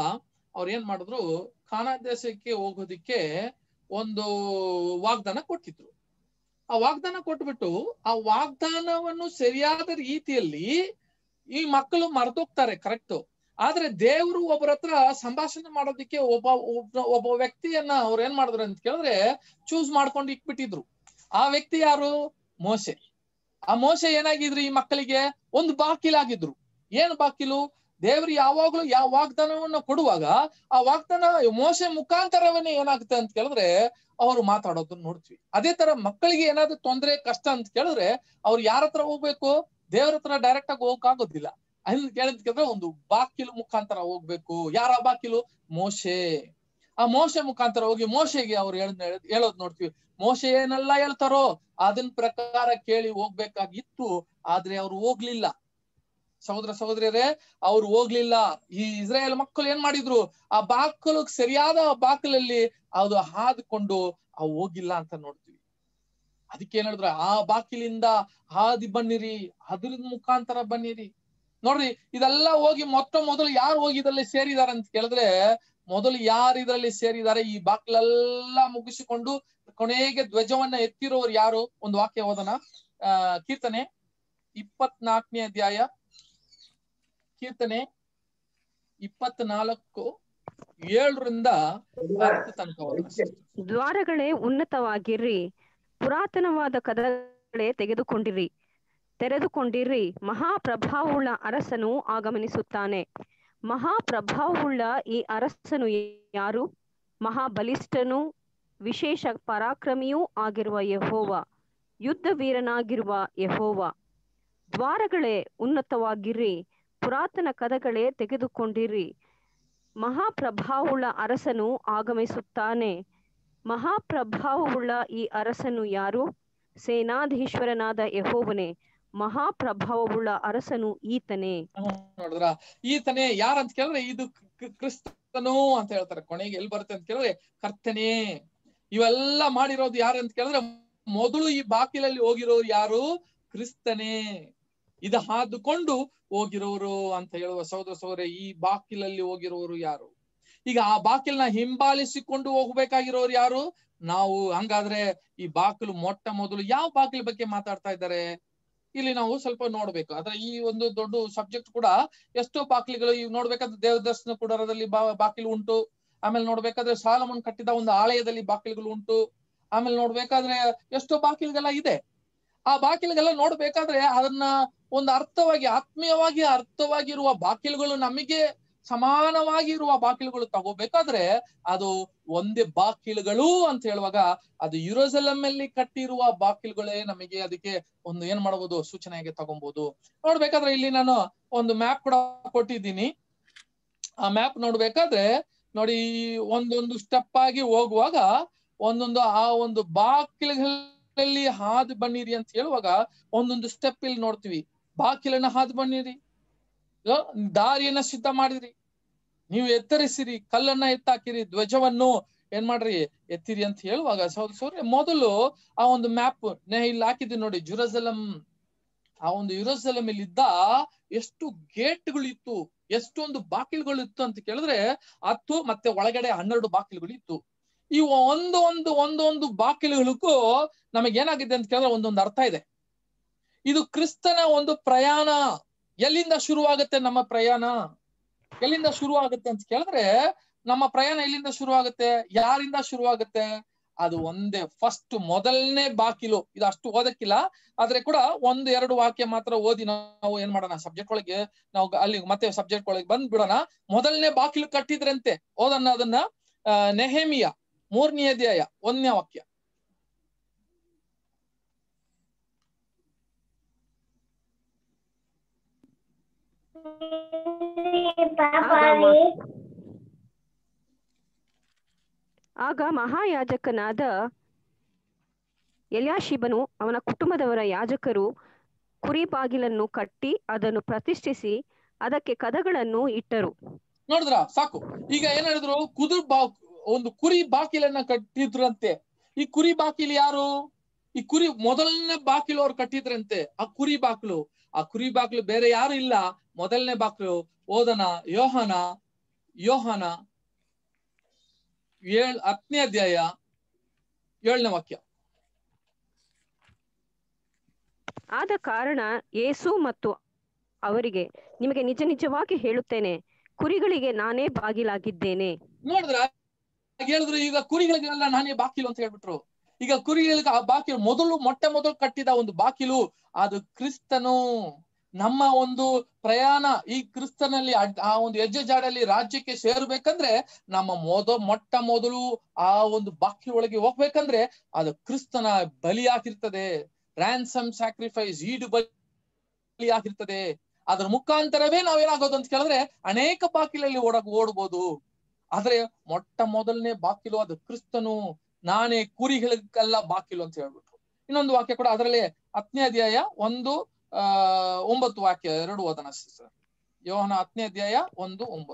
ಅವ್ರು ಏನ್ ಮಾಡಿದ್ರು, ಕಾನಾನ್ ದೇಶಕ್ಕೆ ಹೋಗೋದಿಕ್ಕೆ ಒಂದು ವಾಗ್ದಾನ ಕೊಟ್ಟಿದ್ರು. ಆ ವಾಗ್ದಾನ ಕೊಟ್ಬಿಟ್ಟು ಆ ವಾಗ್ದಾನವನ್ನು ಸರಿಯಾದ ರೀತಿಯಲ್ಲಿ ಈ ಮಕ್ಕಳು ಮರೆತೋಗ್ತಾರೆ, ಕರೆಕ್ಟ್. ಆದ್ರೆ ದೇವರು ಒಬ್ಬರ ಹತ್ರ ಸಂಭಾಷಣೆ ಮಾಡೋದಿಕ್ಕೆ ಒಬ್ಬ ವ್ಯಕ್ತಿಯನ್ನ ಅವ್ರು ಏನ್ ಮಾಡಿದ್ರು ಅಂತ ಕೇಳಿದ್ರೆ ಚೂಸ್ ಮಾಡ್ಕೊಂಡು ಇಟ್ಬಿಟ್ಟಿದ್ರು. ಆ ವ್ಯಕ್ತಿ ಯಾರು? ಮೋಶೆ. ಆ ಮೋಶೆ ಏನಾಗಿದ್ರು, ಈ ಮಕ್ಕಳಿಗೆ ಒಂದು ಬಾಕಿಲಾಗಿದ್ರು. ಏನ್ ಬಾಕಿಲು? ದೇವರು ಯಾವಾಗ್ಲೂ ಯಾವ ವಾಗ್ದಾನವನ್ನ ಕೊಡುವಾಗ ಆ ವಾಗ್ದಾನ ಮೋಶೆ ಮುಖಾಂತರವನ್ನೇ ಏನಾಗುತ್ತೆ ಅಂತ ಕೇಳಿದ್ರೆ ಅವ್ರು ಮಾತಾಡೋದನ್ನ ನೋಡ್ತೀವಿ. ಅದೇ ತರ ಮಕ್ಕಳಿಗೆ ಏನಾದ್ರು ತೊಂದ್ರೆ ಕಷ್ಟ ಅಂತ ಕೇಳಿದ್ರೆ ಅವ್ರು ಯಾರ ಹತ್ರ ಹೋಗ್ಬೇಕು? ದೇವ್ರ ಹತ್ರ ಡೈರೆಕ್ಟ್ ಆಗಿ ಹೋಗಕ್ಕಾಗೋದಿಲ್ಲ. ಅದನ್ನ ಕೇಳಿದ್ರೆ ಒಂದು ಬಾಕಿಲು ಮುಖಾಂತರ ಹೋಗ್ಬೇಕು. ಯಾರ ಬಾಕಿಲು? ಮೋಶೆ. ಆ ಮೋಶೆ ಮುಖಾಂತರ ಹೋಗಿ ಮೋಶೆಗೆ ಅವ್ರು ಹೇಳೋದ್ ನೋಡ್ತೀವಿ. ಮೋಶೆ ಏನೆಲ್ಲ ಹೇಳ್ತಾರೋ ಅದನ್ ಪ್ರಕಾರ ಕೇಳಿ ಹೋಗ್ಬೇಕಾಗಿತ್ತು, ಆದ್ರೆ ಅವ್ರು ಹೋಗ್ಲಿಲ್ಲ. ಸಹೋದರ ಸಹೋದರಿಯರೇ, ಅವ್ರು ಹೋಗ್ಲಿಲ್ಲ. ಈ ಇಸ್ರಾಯೇಲ್ ಮಕ್ಕಳು ಏನ್ ಮಾಡಿದ್ರು, ಆ ಬಾಕಲು ಸರಿಯಾದ ಬಾಕಲಲ್ಲಿ ಅದು ಹಾದ್ಕೊಂಡು ಅವು ಹೋಗಿಲ್ಲ ಅಂತ ನೋಡ್ತೀವಿ. ಅದಕ್ಕೆ ಏನ್ ಹೇಳಿದ್ರು, ಆ ಬಾಕಿಲಿಂದ ಹಾದಿ ಬನ್ನಿರಿ, ಅದ್ರ ಮುಖಾಂತರ ಬನ್ನಿರಿ. ನೋಡ್ರಿ, ಇದೆಲ್ಲ ಹೋಗಿ ಮೊದಲು ಯಾರು ಹೋಗಿ ಇದರಲ್ಲಿ ಸೇರಿದಾರೆ ಅಂತ ಕೇಳಿದ್ರೆ, ಮೊದಲು ಯಾರು ಇದರಲ್ಲಿ ಸೇರಿದ್ದಾರೆ, ಈ ಬಾಕ್ಲೆಲ್ಲ ಮುಗಿಸಿಕೊಂಡು ಕೊನೆಗೆ ಧ್ವಜವನ್ನ ಎತ್ತಿರೋರು ಯಾರು? ಒಂದು ವಾಕ್ಯ ಓದೋಣ. ಕೀರ್ತನೆ 24ನೇ ಅಧ್ಯಾಯ, ಕೀರ್ತನೆ 24:7 ತನಕ ಓದೋಣ. ದ್ವಾರಗಳೇ ಉನ್ನತವಾಗಿರ್ರಿ, ಪುರಾತನವಾದ ಕದಗಳೇ ತೆರೆದುಕೊಂಡಿರ್ರಿ. ಮಹಾಪ್ರಭಾವವುಳ್ಳ ಅರಸನು ಆಗಮನಿಸುತ್ತಾನೆ. ಮಹಾಪ್ರಭಾವವುಳ್ಳ ಈ ಅರಸನು ಯಾರು? ಮಹಾಬಲಿಷ್ಠನೂ ವಿಶೇಷ ಪರಾಕ್ರಮಿಯೂ ಆಗಿರುವ ಯೆಹೋವ, ಯುದ್ಧ ವೀರನಾಗಿರುವ ಯೆಹೋವ. ದ್ವಾರಗಳೇ ಉನ್ನತವಾಗಿರ್ರಿ, ಪುರಾತನ ಕದಗಳೇ ತೆಗೆದುಕೊಂಡಿರ್ರಿ. ಮಹಾಪ್ರಭಾವವುಳ್ಳ ಅರಸನು ಆಗಮಿಸುತ್ತಾನೆ. ಮಹಾಪ್ರಭಾವವುಳ್ಳ ಈ ಅರಸನು ಯಾರು? ಸೇನಾಧೀಶ್ವರನಾದ ಯೆಹೋವನೇ, ಮಹಾಪ್ರಭಾವವುಳ್ಳ ಅರಸನು ಈತನೇ. ನೋಡಿದ್ರ, ಈತನೇ ಯಾರಂತ ಕೇಳಿದ್ರೆ ಇದು ಕ್ರಿಸ್ತನು ಅಂತ ಹೇಳ್ತಾರೆ. ಕೊನೆಗೆ ಎಲ್ಲಿ ಬರುತ್ತೆ ಅಂತ ಕೇಳಿದ್ರೆ ಕರ್ತನೇ. ಇವೆಲ್ಲ ಮಾಡಿರೋದು ಯಾರು ಅಂತ ಕೇಳಿದ್ರೆ ಮೊದಲು ಈ ಬಾಕಿಲಲ್ಲಿ ಹೋಗಿರೋರು ಯಾರು? ಕ್ರಿಸ್ತನೇ. ಇದು ಹಾದುಕೊಂಡು ಹೋಗಿರೋರು ಅಂತ ಹೇಳುವ ಸಹೋದರ ಸಹೋದರ, ಈ ಬಾಕಿಲಲ್ಲಿ ಹೋಗಿರೋರು ಯಾರು? ಈಗ ಆ ಬಾಕಿಲನ್ನ ಹಿಂಬಾಲಿಸಿಕೊಂಡು ಹೋಗ್ಬೇಕಾಗಿರೋರು ಯಾರು? ನಾವು. ಹಂಗಾದ್ರೆ ಈ ಬಾಗಿಲು ಮೊಟ್ಟ ಮೊದಲು ಯಾವ ಬಾಗಿಲ ಬಗ್ಗೆ ಮಾತಾಡ್ತಾ ಇದ್ದಾರೆ ಇಲ್ಲಿ ನಾವು ಸ್ವಲ್ಪ ನೋಡ್ಬೇಕು. ಆದ್ರೆ ಈ ಒಂದು ದೊಡ್ಡ ಸಬ್ಜೆಕ್ಟ್ ಕೂಡ ಎಷ್ಟೋ ಬಾಗಿಲುಗಳು ಈಗ ನೋಡ್ಬೇಕಾದ್ರೆ ದೇವದರ್ಶನ ಕೂಡರದಲ್ಲಿ ಬಾಗಿಲು ಉಂಟು. ಆಮೇಲೆ ನೋಡ್ಬೇಕಾದ್ರೆ ಸಾಲಮನ್ ಕಟ್ಟಿದ ಒಂದು ಆಲಯದಲ್ಲಿ ಬಾಗಿಲುಗಳು ಉಂಟು. ಆಮೇಲೆ ನೋಡ್ಬೇಕಾದ್ರೆ ಎಷ್ಟೋ ಬಾಗಿಲುಗೆಲ್ಲ ಇದೆ. ಆ ಬಾಗಿಲುಗೆಲ್ಲ ನೋಡ್ಬೇಕಾದ್ರೆ ಅದನ್ನ ಒಂದು ಅರ್ಥವಾಗಿ, ಆತ್ಮೀಯವಾಗಿ ಅರ್ಥವಾಗಿರುವ ಬಾಗಿಲುಗಳು, ನಮಗೆ ಸಮಾನವಾಗಿರುವ ಬಾಗಿಲುಗಳು ತಗೋಬೇಕಾದ್ರೆ ಅದು ಒಂದೇ ಬಾಗಿಲುಗಳು ಅಂತ ಹೇಳುವಾಗ ಅದು ಯೆರೂಸಲೇಮ್ ಅಲ್ಲಿ ಕಟ್ಟಿರುವ ಬಾಗಿಲುಗಳೇ ನಮಗೆ ಅದಕ್ಕೆ ಒಂದು ಏನ್ ಮಾಡಬಹುದು, ಸೂಚನೆಯಾಗಿ ತಗೊಬಹುದು. ನೋಡ್ಬೇಕಾದ್ರೆ ಇಲ್ಲಿ ನಾನು ಒಂದು ಮ್ಯಾಪ್ ಕೂಡ ಕೊಟ್ಟಿದ್ದೀನಿ. ಆ ಮ್ಯಾಪ್ ನೋಡ್ಬೇಕಾದ್ರೆ ನೋಡಿ, ಒಂದೊಂದು ಸ್ಟೆಪ್ ಆಗಿ ಹೋಗುವಾಗ ಒಂದೊಂದು ಆ ಒಂದು ಬಾಗಿಲುಗಳಲ್ಲಿ ಹಾದು ಬನ್ನಿರಿ ಅಂತ ಹೇಳುವಾಗ ಒಂದೊಂದು ಸ್ಟೆಪ್ ಇಲ್ಲಿ ನೋಡ್ತೀವಿ. ಬಾಗಿಲನ್ನ ಹಾದು ಬನ್ನಿರಿ, ದಾರಿಯನ್ನ ಸಿದ್ಧ ಮಾಡಿರಿ, ನೀವು ಎತ್ತರಿಸಿರಿ, ಕಲ್ಲನ್ನ ಎತ್ತಾಕಿರಿ, ಧ್ವಜವನ್ನು ಏನ್ ಮಾಡ್ರಿ, ಎತ್ತಿರಿ ಅಂತ ಹೇಳುವಾಗ ಸಹೋದರ ಮೊದಲು ಆ ಒಂದು ಮ್ಯಾಪ್ ಇಲ್ಲಿ ಹಾಕಿದ್ವಿ ನೋಡಿ. ಜೆರುಸಲೇಮ್, ಆ ಒಂದು ಯೆರೂಸಲೇಮ್ ಇಲ್ಲಿ ಇದ್ದ ಎಷ್ಟು ಗೇಟ್ಗಳು ಇತ್ತು, ಎಷ್ಟೊಂದು ಬಾಗಿಲುಗಳು ಇತ್ತು ಅಂತ ಕೇಳಿದ್ರೆ 10 ಮತ್ತೆ ಒಳಗಡೆ 12 ಬಾಗಿಲುಗಳು ಇತ್ತು. ಈ ಒಂದೊಂದು ಬಾಗಿಲುಗಳಿಗೂ ನಮಗೇನಾಗಿದೆ ಅಂತ ಕೇಳಿದ್ರೆ ಒಂದೊಂದು ಅರ್ಥ ಇದೆ. ಇದು ಕ್ರಿಸ್ತನ ಒಂದು ಪ್ರಯಾಣ. ಎಲ್ಲಿಂದ ಶುರುವಾಗುತ್ತೆ ನಮ್ಮ ಪ್ರಯಾಣ? ಎಲ್ಲಿಂದ ಶುರು ಆಗುತ್ತೆ ಅಂತ ಕೇಳಿದ್ರೆ ನಮ್ಮ ಪ್ರಯಾಣ ಎಲ್ಲಿಂದ ಶುರು ಆಗುತ್ತೆ, ಯಾರಿಂದ ಶುರುವಾಗುತ್ತೆ? ಅದು ಒಂದೇ, ಫಸ್ಟ್ ಮೊದಲನೇ ಬಾಗಿಲು. ಇದು ಅಷ್ಟು ಓದಕ್ಕಿಲ್ಲ, ಆದ್ರೆ ಕೂಡ 1-2 ವಾಕ್ಯ ಮಾತ್ರ ಓದಿ ನಾವು ಏನ್ ಮಾಡೋಣ, ಸಬ್ಜೆಕ್ಟ್ ಒಳಗೆ ನಾವು ಅಲ್ಲಿ ಮತ್ತೆ ಸಬ್ಜೆಕ್ಟ್ ಒಳಗೆ ಬಂದ್ ಬಿಡೋಣ. ಮೊದಲನೇ ಬಾಗಿಲು ಕಟ್ಟಿದ್ರಂತೆ, ಓದನ್ನ ಅದನ್ನ. ನೆಹೆಮಿಯ 3ನೇ ಅಧ್ಯಾಯ 1ನೇ ವಾಕ್ಯ. ಆಗ ಮಹಾಯಾಜಕನಾದ ಎಲ್ಯಾಷೀಬನು ಅವನ ಕುಟುಂಬದವರ ಯಾಜಕರು ಕುರಿ ಬಾಗಿಲನ್ನು ಕಟ್ಟಿ ಅದನ್ನು ಪ್ರತಿಷ್ಠಿಸಿ ಅದಕ್ಕೆ ಕದಗಳನ್ನು ಇಟ್ಟರು. ನೋಡಿದ್ರ ಸಾಕು. ಈಗ ಏನ್ ಹೇಳಿದ್ರು, ಒಂದು ಕುರಿ ಬಾಗಿಲನ್ನ ಕಟ್ಟಿದ್ರಂತೆ. ಈ ಕುರಿ ಬಾಗಿಲು ಯಾರು? ಈ ಕುರಿ ಮೊದಲನೇ ಬಾಗಿಲು ಅವ್ರು ಕಟ್ಟಿದ್ರಂತೆ. ಆ ಕುರಿ ಬಾಗಿಲು ಬೇರೆ ಯಾರು ಇಲ್ಲ, ಮೊದಲನೇ ಬಾಗಿಲು. ಓದನ ಯೋಹಾನ 10ನೇ ಅಧ್ಯಾಯ 7ನೇ ವಾಕ್ಯ. ಆದ ಕಾರಣ ಯೇಸು ಮತ್ತು ಅವರಿಗೆ, ನಿಮಗೆ ನಿಜ ನಿಜವಾಗಿ ಹೇಳುತ್ತೇನೆ, ಕುರಿಗಳಿಗೆ ನಾನೇ ಬಾಗಿಲಾಗಿದ್ದೇನೆ. ನೋಡಿದ್ರ ಹೇಳಿದ್ರು, ಈಗ ಕುರಿಗಳಿಗೆಲ್ಲ ನಾನೇ ಬಾಗಿಲು ಅಂತ ಹೇಳ್ಬಿಟ್ರು. ಈಗ ಕುರಿಗಳಿಗೆ ಆ ಬಾಗಿಲು ಮೊಟ್ಟ ಮೊದಲು ಕಟ್ಟಿದ ಒಂದು ಬಾಗಿಲು ಅದು ಕ್ರಿಸ್ತನು. ನಮ್ಮ ಒಂದು ಪ್ರಯಾಣ ಈ ಕ್ರಿಸ್ತನಲ್ಲಿ ಆ ಒಂದು ಹೆಜ್ಜೆ ಜಾಡಲ್ಲಿ ರಾಜ್ಯಕ್ಕೆ ಸೇರ್ಬೇಕಂದ್ರೆ ನಮ್ಮ ಮೊಟ್ಟ ಮೊದಲು ಆ ಒಂದು ಬಾಗಿಲು ಒಳಗೆ ಹೋಗ್ಬೇಕಂದ್ರೆ ಅದು ಕ್ರಿಸ್ತನ ಬಲಿಯಾಗಿರ್ತದೆ. ರ್ಯಾನ್ಸಮ್ ಸ್ಯಾಕ್ರಿಫೈಸ್, ಈಡು ಬಲಿಯಾಗಿರ್ತದೆ. ಅದ್ರ ಮುಖಾಂತರವೇ ನಾವೇನಾಗೋದು ಅಂತ ಕೇಳಿದ್ರೆ ಅನೇಕ ಬಾಗಿಲಲ್ಲಿ ಓಡ್ಬೋದು. ಆದ್ರೆ ಮೊಟ್ಟ ಮೊದಲನೇ ಬಾಗಿಲು ಅದು ಕ್ರಿಸ್ತನು. ನಾನೇ ಕುರಿಗಳಿಗೆಲ್ಲ ಬಾಗಿಲು ಅಂತ ಹೇಳ್ಬಿಟ್ರು. ಇನ್ನೊಂದು ವಾಕ್ಯ ಕೂಡ ಅದರಲ್ಲಿ 10ನೇ ಅಧ್ಯಾಯ 1:9 ವಾಕ್ಯ 2 ಓದನ ಸರ್. ಯೋಹನ 10ನೇ ಅಧ್ಯಾಯ 1:9.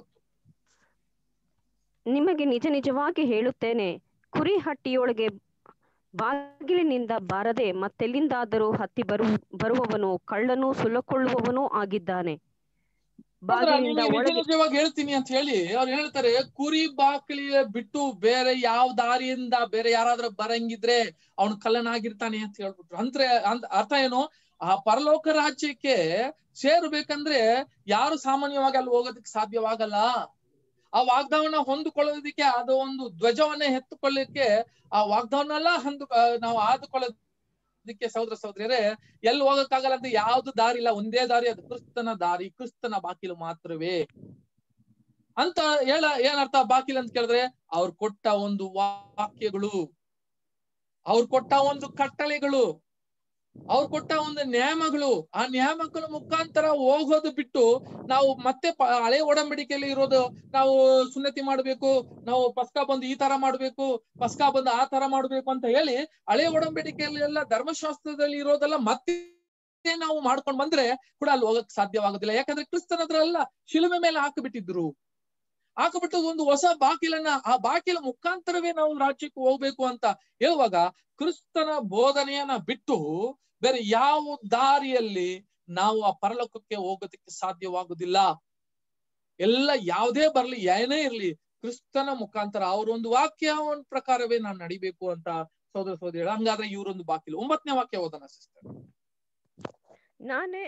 ನಿಮಗೆ ನಿಜ ನಿಜವಾಗಿ ಹೇಳುತ್ತೇನೆ, ಕುರಿ ಹಟ್ಟಿಯೊಳಗೆ ಬಾಗಿಲಿನಿಂದ ಬಾರದೆ ಮತ್ತೆಲ್ಲಿಂದಾದರೂ ಹತ್ತಿ ಬರುವವನು ಕಳ್ಳನೂ ಸುಲಕೊಳ್ಳುವವನೂ ಆಗಿದ್ದಾನೆ. ಬಾಗಿಲಿಂದ ಒಳಗೆ ನಿಜವಾಗಿ ಹೇಳ್ತೀನಿ ಅಂತ ಹೇಳಿ ಅವ್ರು ಹೇಳ್ತಾರೆ, ಕುರಿ ಬಾಗಿಲಿ ಬಿಟ್ಟು ಬೇರೆ ಯಾವ ದಾರಿಯಿಂದ ಬೇರೆ ಯಾರಾದ್ರೂ ಬರಂಗಿದ್ರೆ ಅವನು ಕಳ್ಳನಾಗಿರ್ತಾನೆ ಅಂತ ಹೇಳ್ಬಿಟ್ರು. ಅಂದ್ರೆ ಅರ್ಥ ಏನು, ಆ ಪರಲೋಕ ರಾಜ್ಯಕ್ಕೆ ಸೇರ್ಬೇಕಂದ್ರೆ ಯಾರು ಸಾಮಾನ್ಯವಾಗಿ ಅಲ್ಲಿ ಹೋಗೋದಕ್ಕೆ ಸಾಧ್ಯವಾಗಲ್ಲ. ಆ ವಾಗ್ದಾನ ಹೊಂದಿಕೊಳ್ಳೋದಕ್ಕೆ ಅದು ಒಂದು ಧ್ವಜವನ್ನೇ ಎತ್ತುಕೊಳ್ಳಿಕ್ಕೆ ಆ ವಾಗ್ದಾವನೆಲ್ಲ ನಾವು ಆದುಕೊಳ್ಳೋದಕ್ಕೆ ಸಹೋದರಿಯರೇ ಎಲ್ಲಿ ಹೋಗಕ್ಕಾಗಲ್ಲ ಅಂತ ಯಾವ್ದು ದಾರಿ ಇಲ್ಲ. ಒಂದೇ ದಾರಿ, ಅದು ಕ್ರಿಸ್ತನ ದಾರಿ, ಕ್ರಿಸ್ತನ ಬಾಗಿಲು ಮಾತ್ರವೇ ಅಂತ ಏನರ್ಥ ಬಾಗಿಲು ಅಂತ ಕೇಳಿದ್ರೆ ಅವ್ರು ಕೊಟ್ಟ ಒಂದು ವಾಕ್ಯಗಳು, ಅವ್ರು ಕೊಟ್ಟ ಒಂದು ಕಟ್ಟಳೆಗಳು, ಅವ್ರು ಕೊಟ್ಟ ಒಂದು ನಿಯಮಗಳು. ಆ ನಿಯಮಗಳ ಮುಖಾಂತರ ಹೋಗೋದು ಬಿಟ್ಟು ನಾವು ಮತ್ತೆ ಹಳೆ ಒಡಂಬಡಿಕೆಯಲ್ಲಿ ಇರೋದು, ನಾವು ಸುನ್ನತಿ ಮಾಡ್ಬೇಕು, ನಾವು ಪಸ್ಕಾ ಬಂದು ಈ ತರ ಮಾಡ್ಬೇಕು, ಪಸ್ಕಾ ಬಂದು ಆ ತರ ಮಾಡ್ಬೇಕು ಅಂತ ಹೇಳಿ ಹಳೆ ಒಡಂಬಡಿಕೆಯಲ್ಲಿ ಎಲ್ಲ ಧರ್ಮಶಾಸ್ತ್ರದಲ್ಲಿ ಇರೋದೆಲ್ಲ ಮತ್ತೆ ನಾವು ಮಾಡ್ಕೊಂಡ್ ಬಂದ್ರೆ ಕೂಡ ಅಲ್ಲಿ ಹೋಗಕ್ ಸಾಧ್ಯವಾಗೋದಿಲ್ಲ. ಯಾಕಂದ್ರೆ ಕ್ರಿಸ್ತನ ಹತ್ರ ಎಲ್ಲ ಶಿಲುಮೆ ಮೇಲೆ ಹಾಕಿಬಿಟ್ಟಿದ್ರು. ಹಾಕಿಬಿಟ್ಟು ಒಂದು ಹೊಸ ಬಾಗಿಲನ್ನ, ಆ ಬಾಗಿಲ ಮುಖಾಂತರವೇ ನಾವು ರಾಜ್ಯಕ್ಕೆ ಹೋಗ್ಬೇಕು ಅಂತ ಹೇಳುವಾಗ ಕ್ರಿಸ್ತನ ಬೋಧನೆಯನ್ನ ಬಿಟ್ಟು ಬೇರೆ ಯಾವ ದಾರಿಯಲ್ಲಿ ನಾವು ಆ ಪರಲೋಕಕ್ಕೆ ಹೋಗೋದಕ್ಕೆ ಸಾಧ್ಯವಾಗುದಿಲ್ಲ. ಎಲ್ಲ ಯಾವುದೇ ಬರ್ಲಿ, ಏನೇ ಇರ್ಲಿ, ಕ್ರಿಸ್ತನ ಮುಖಾಂತರ ಅವರೊಂದು ವಾಕ್ಯ ಪ್ರಕಾರವೇ ನಾನು ನಡಿಬೇಕು ಅಂತ ಸಹೋದರ ಹಂಗಾದ್ರೆ ಇವರೊಂದು ಬಾಗಿಲು. 9ನೇ ವಾಕ್ಯ ಓದೋಣ ಸಿಸ್ಟರ್. ನಾನೇ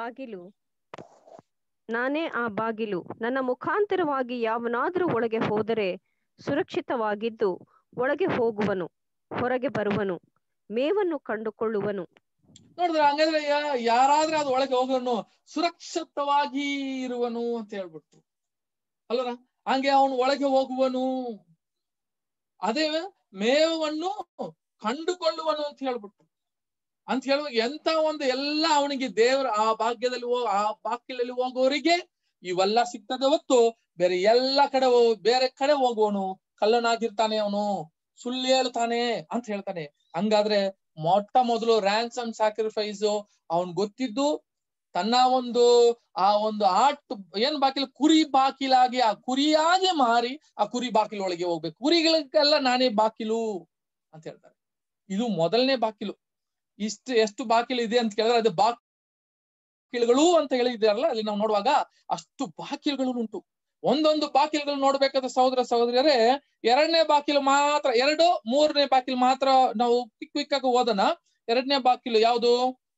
ಆ ಬಾಗಿಲು, ನನ್ನ ಮುಖಾಂತರವಾಗಿ ಯಾವನಾದ್ರೂ ಒಳಗೆ ಹೋದರೆ ಸುರಕ್ಷಿತವಾಗಿದ್ದು ಒಳಗೆ ಹೋಗುವನು, ಹೊರಗೆ ಬರುವನು, ಮೇವನ್ನು ಕಂಡುಕೊಳ್ಳುವನು. ನೋಡಿದ್ರೆ ಹಂಗಾದ್ರೆ ಯಾರಾದ್ರೆ ಅದು ಒಳಗೆ ಹೋಗೋನು ಸುರಕ್ಷಿತವಾಗಿ ಇರುವನು ಅಂತ ಹೇಳ್ಬಿಟ್ರು ಅಲ್ಲರ. ಹಂಗೆ ಅವನು ಒಳಗೆ ಹೋಗುವನು, ಅದೇ ಮೇವನ್ನು ಕಂಡುಕೊಳ್ಳುವನು ಅಂತ ಹೇಳ್ಬಿಟ್ರು. ಅಂತ ಹೇಳುವಾಗ ಎಂತ ಒಂದು ಎಲ್ಲ ಅವನಿಗೆ ದೇವರ ಆ ಭಾಗ್ಯದಲ್ಲಿ ಆ ಬಾಗಿಲಲ್ಲಿ ಹೋಗೋರಿಗೆ ಇವೆಲ್ಲ ಸಿಗ್ತದೆ ಹೊತ್ತು ಬೇರೆ ಎಲ್ಲಾ ಕಡೆ ಬೇರೆ ಕಡೆ ಹೋಗುವನು ಕಳ್ಳನಾಗಿರ್ತಾನೆ, ಅವನು ಸುಳ್ಳು ಹೇಳ್ತಾನೆ ಅಂತ ಹೇಳ್ತಾನೆ. ಹಂಗಾದ್ರೆ ಮೊಟ್ಟ ಮೊದಲು ರ್ಯಾನ್ಸಮ್ ಸ್ಯಾಕ್ರಿಫೈಸ್ ಅವನ್ ಗೊತ್ತಿದ್ದು ತನ್ನ ಒಂದು ಆ ಒಂದು ಏನ್ ಬಾಗಿಲು, ಕುರಿ ಬಾಗಿಲಾಗಿ ಆ ಕುರಿಯಾಗಿ ಮಾರಿ ಆ ಕುರಿ ಬಾಗಿಲು ಒಳಗೆ ಹೋಗ್ಬೇಕು. ಕುರಿಗಳಿಗೆಲ್ಲ ನಾನೇ ಬಾಗಿಲು ಅಂತ ಹೇಳ್ತಾರೆ. ಇದು ಮೊದಲನೇ ಬಾಗಿಲು. ಎಷ್ಟು ಬಾಗಿಲು ಇದೆ ಅಂತ ಕೇಳಿದ್ರೆ ಅದು ಬಾಗಿಲುಗಳು ಅಂತ ಹೇಳಿದಾರಲ್ಲ, ಅಲ್ಲಿ ನಾವು ನೋಡುವಾಗ ಅಷ್ಟು ಬಾಗಿಲುಗಳು ಉಂಟು. ಒಂದೊಂದು ಬಾಗಿಲುಗಳು ನೋಡ್ಬೇಕಾದ್ರೆ ಸಹೋದರಿಯರೇ 2ನೇ ಬಾಗಿಲು ಮಾತ್ರ, 2, 3ನೇ ಬಾಗಿಲು ಮಾತ್ರ ನಾವು ಕ್ವಿಕ್ ಆಗಿ ಓದೋಣ. 2ನೇ ಬಾಗಿಲು ಯಾವುದು?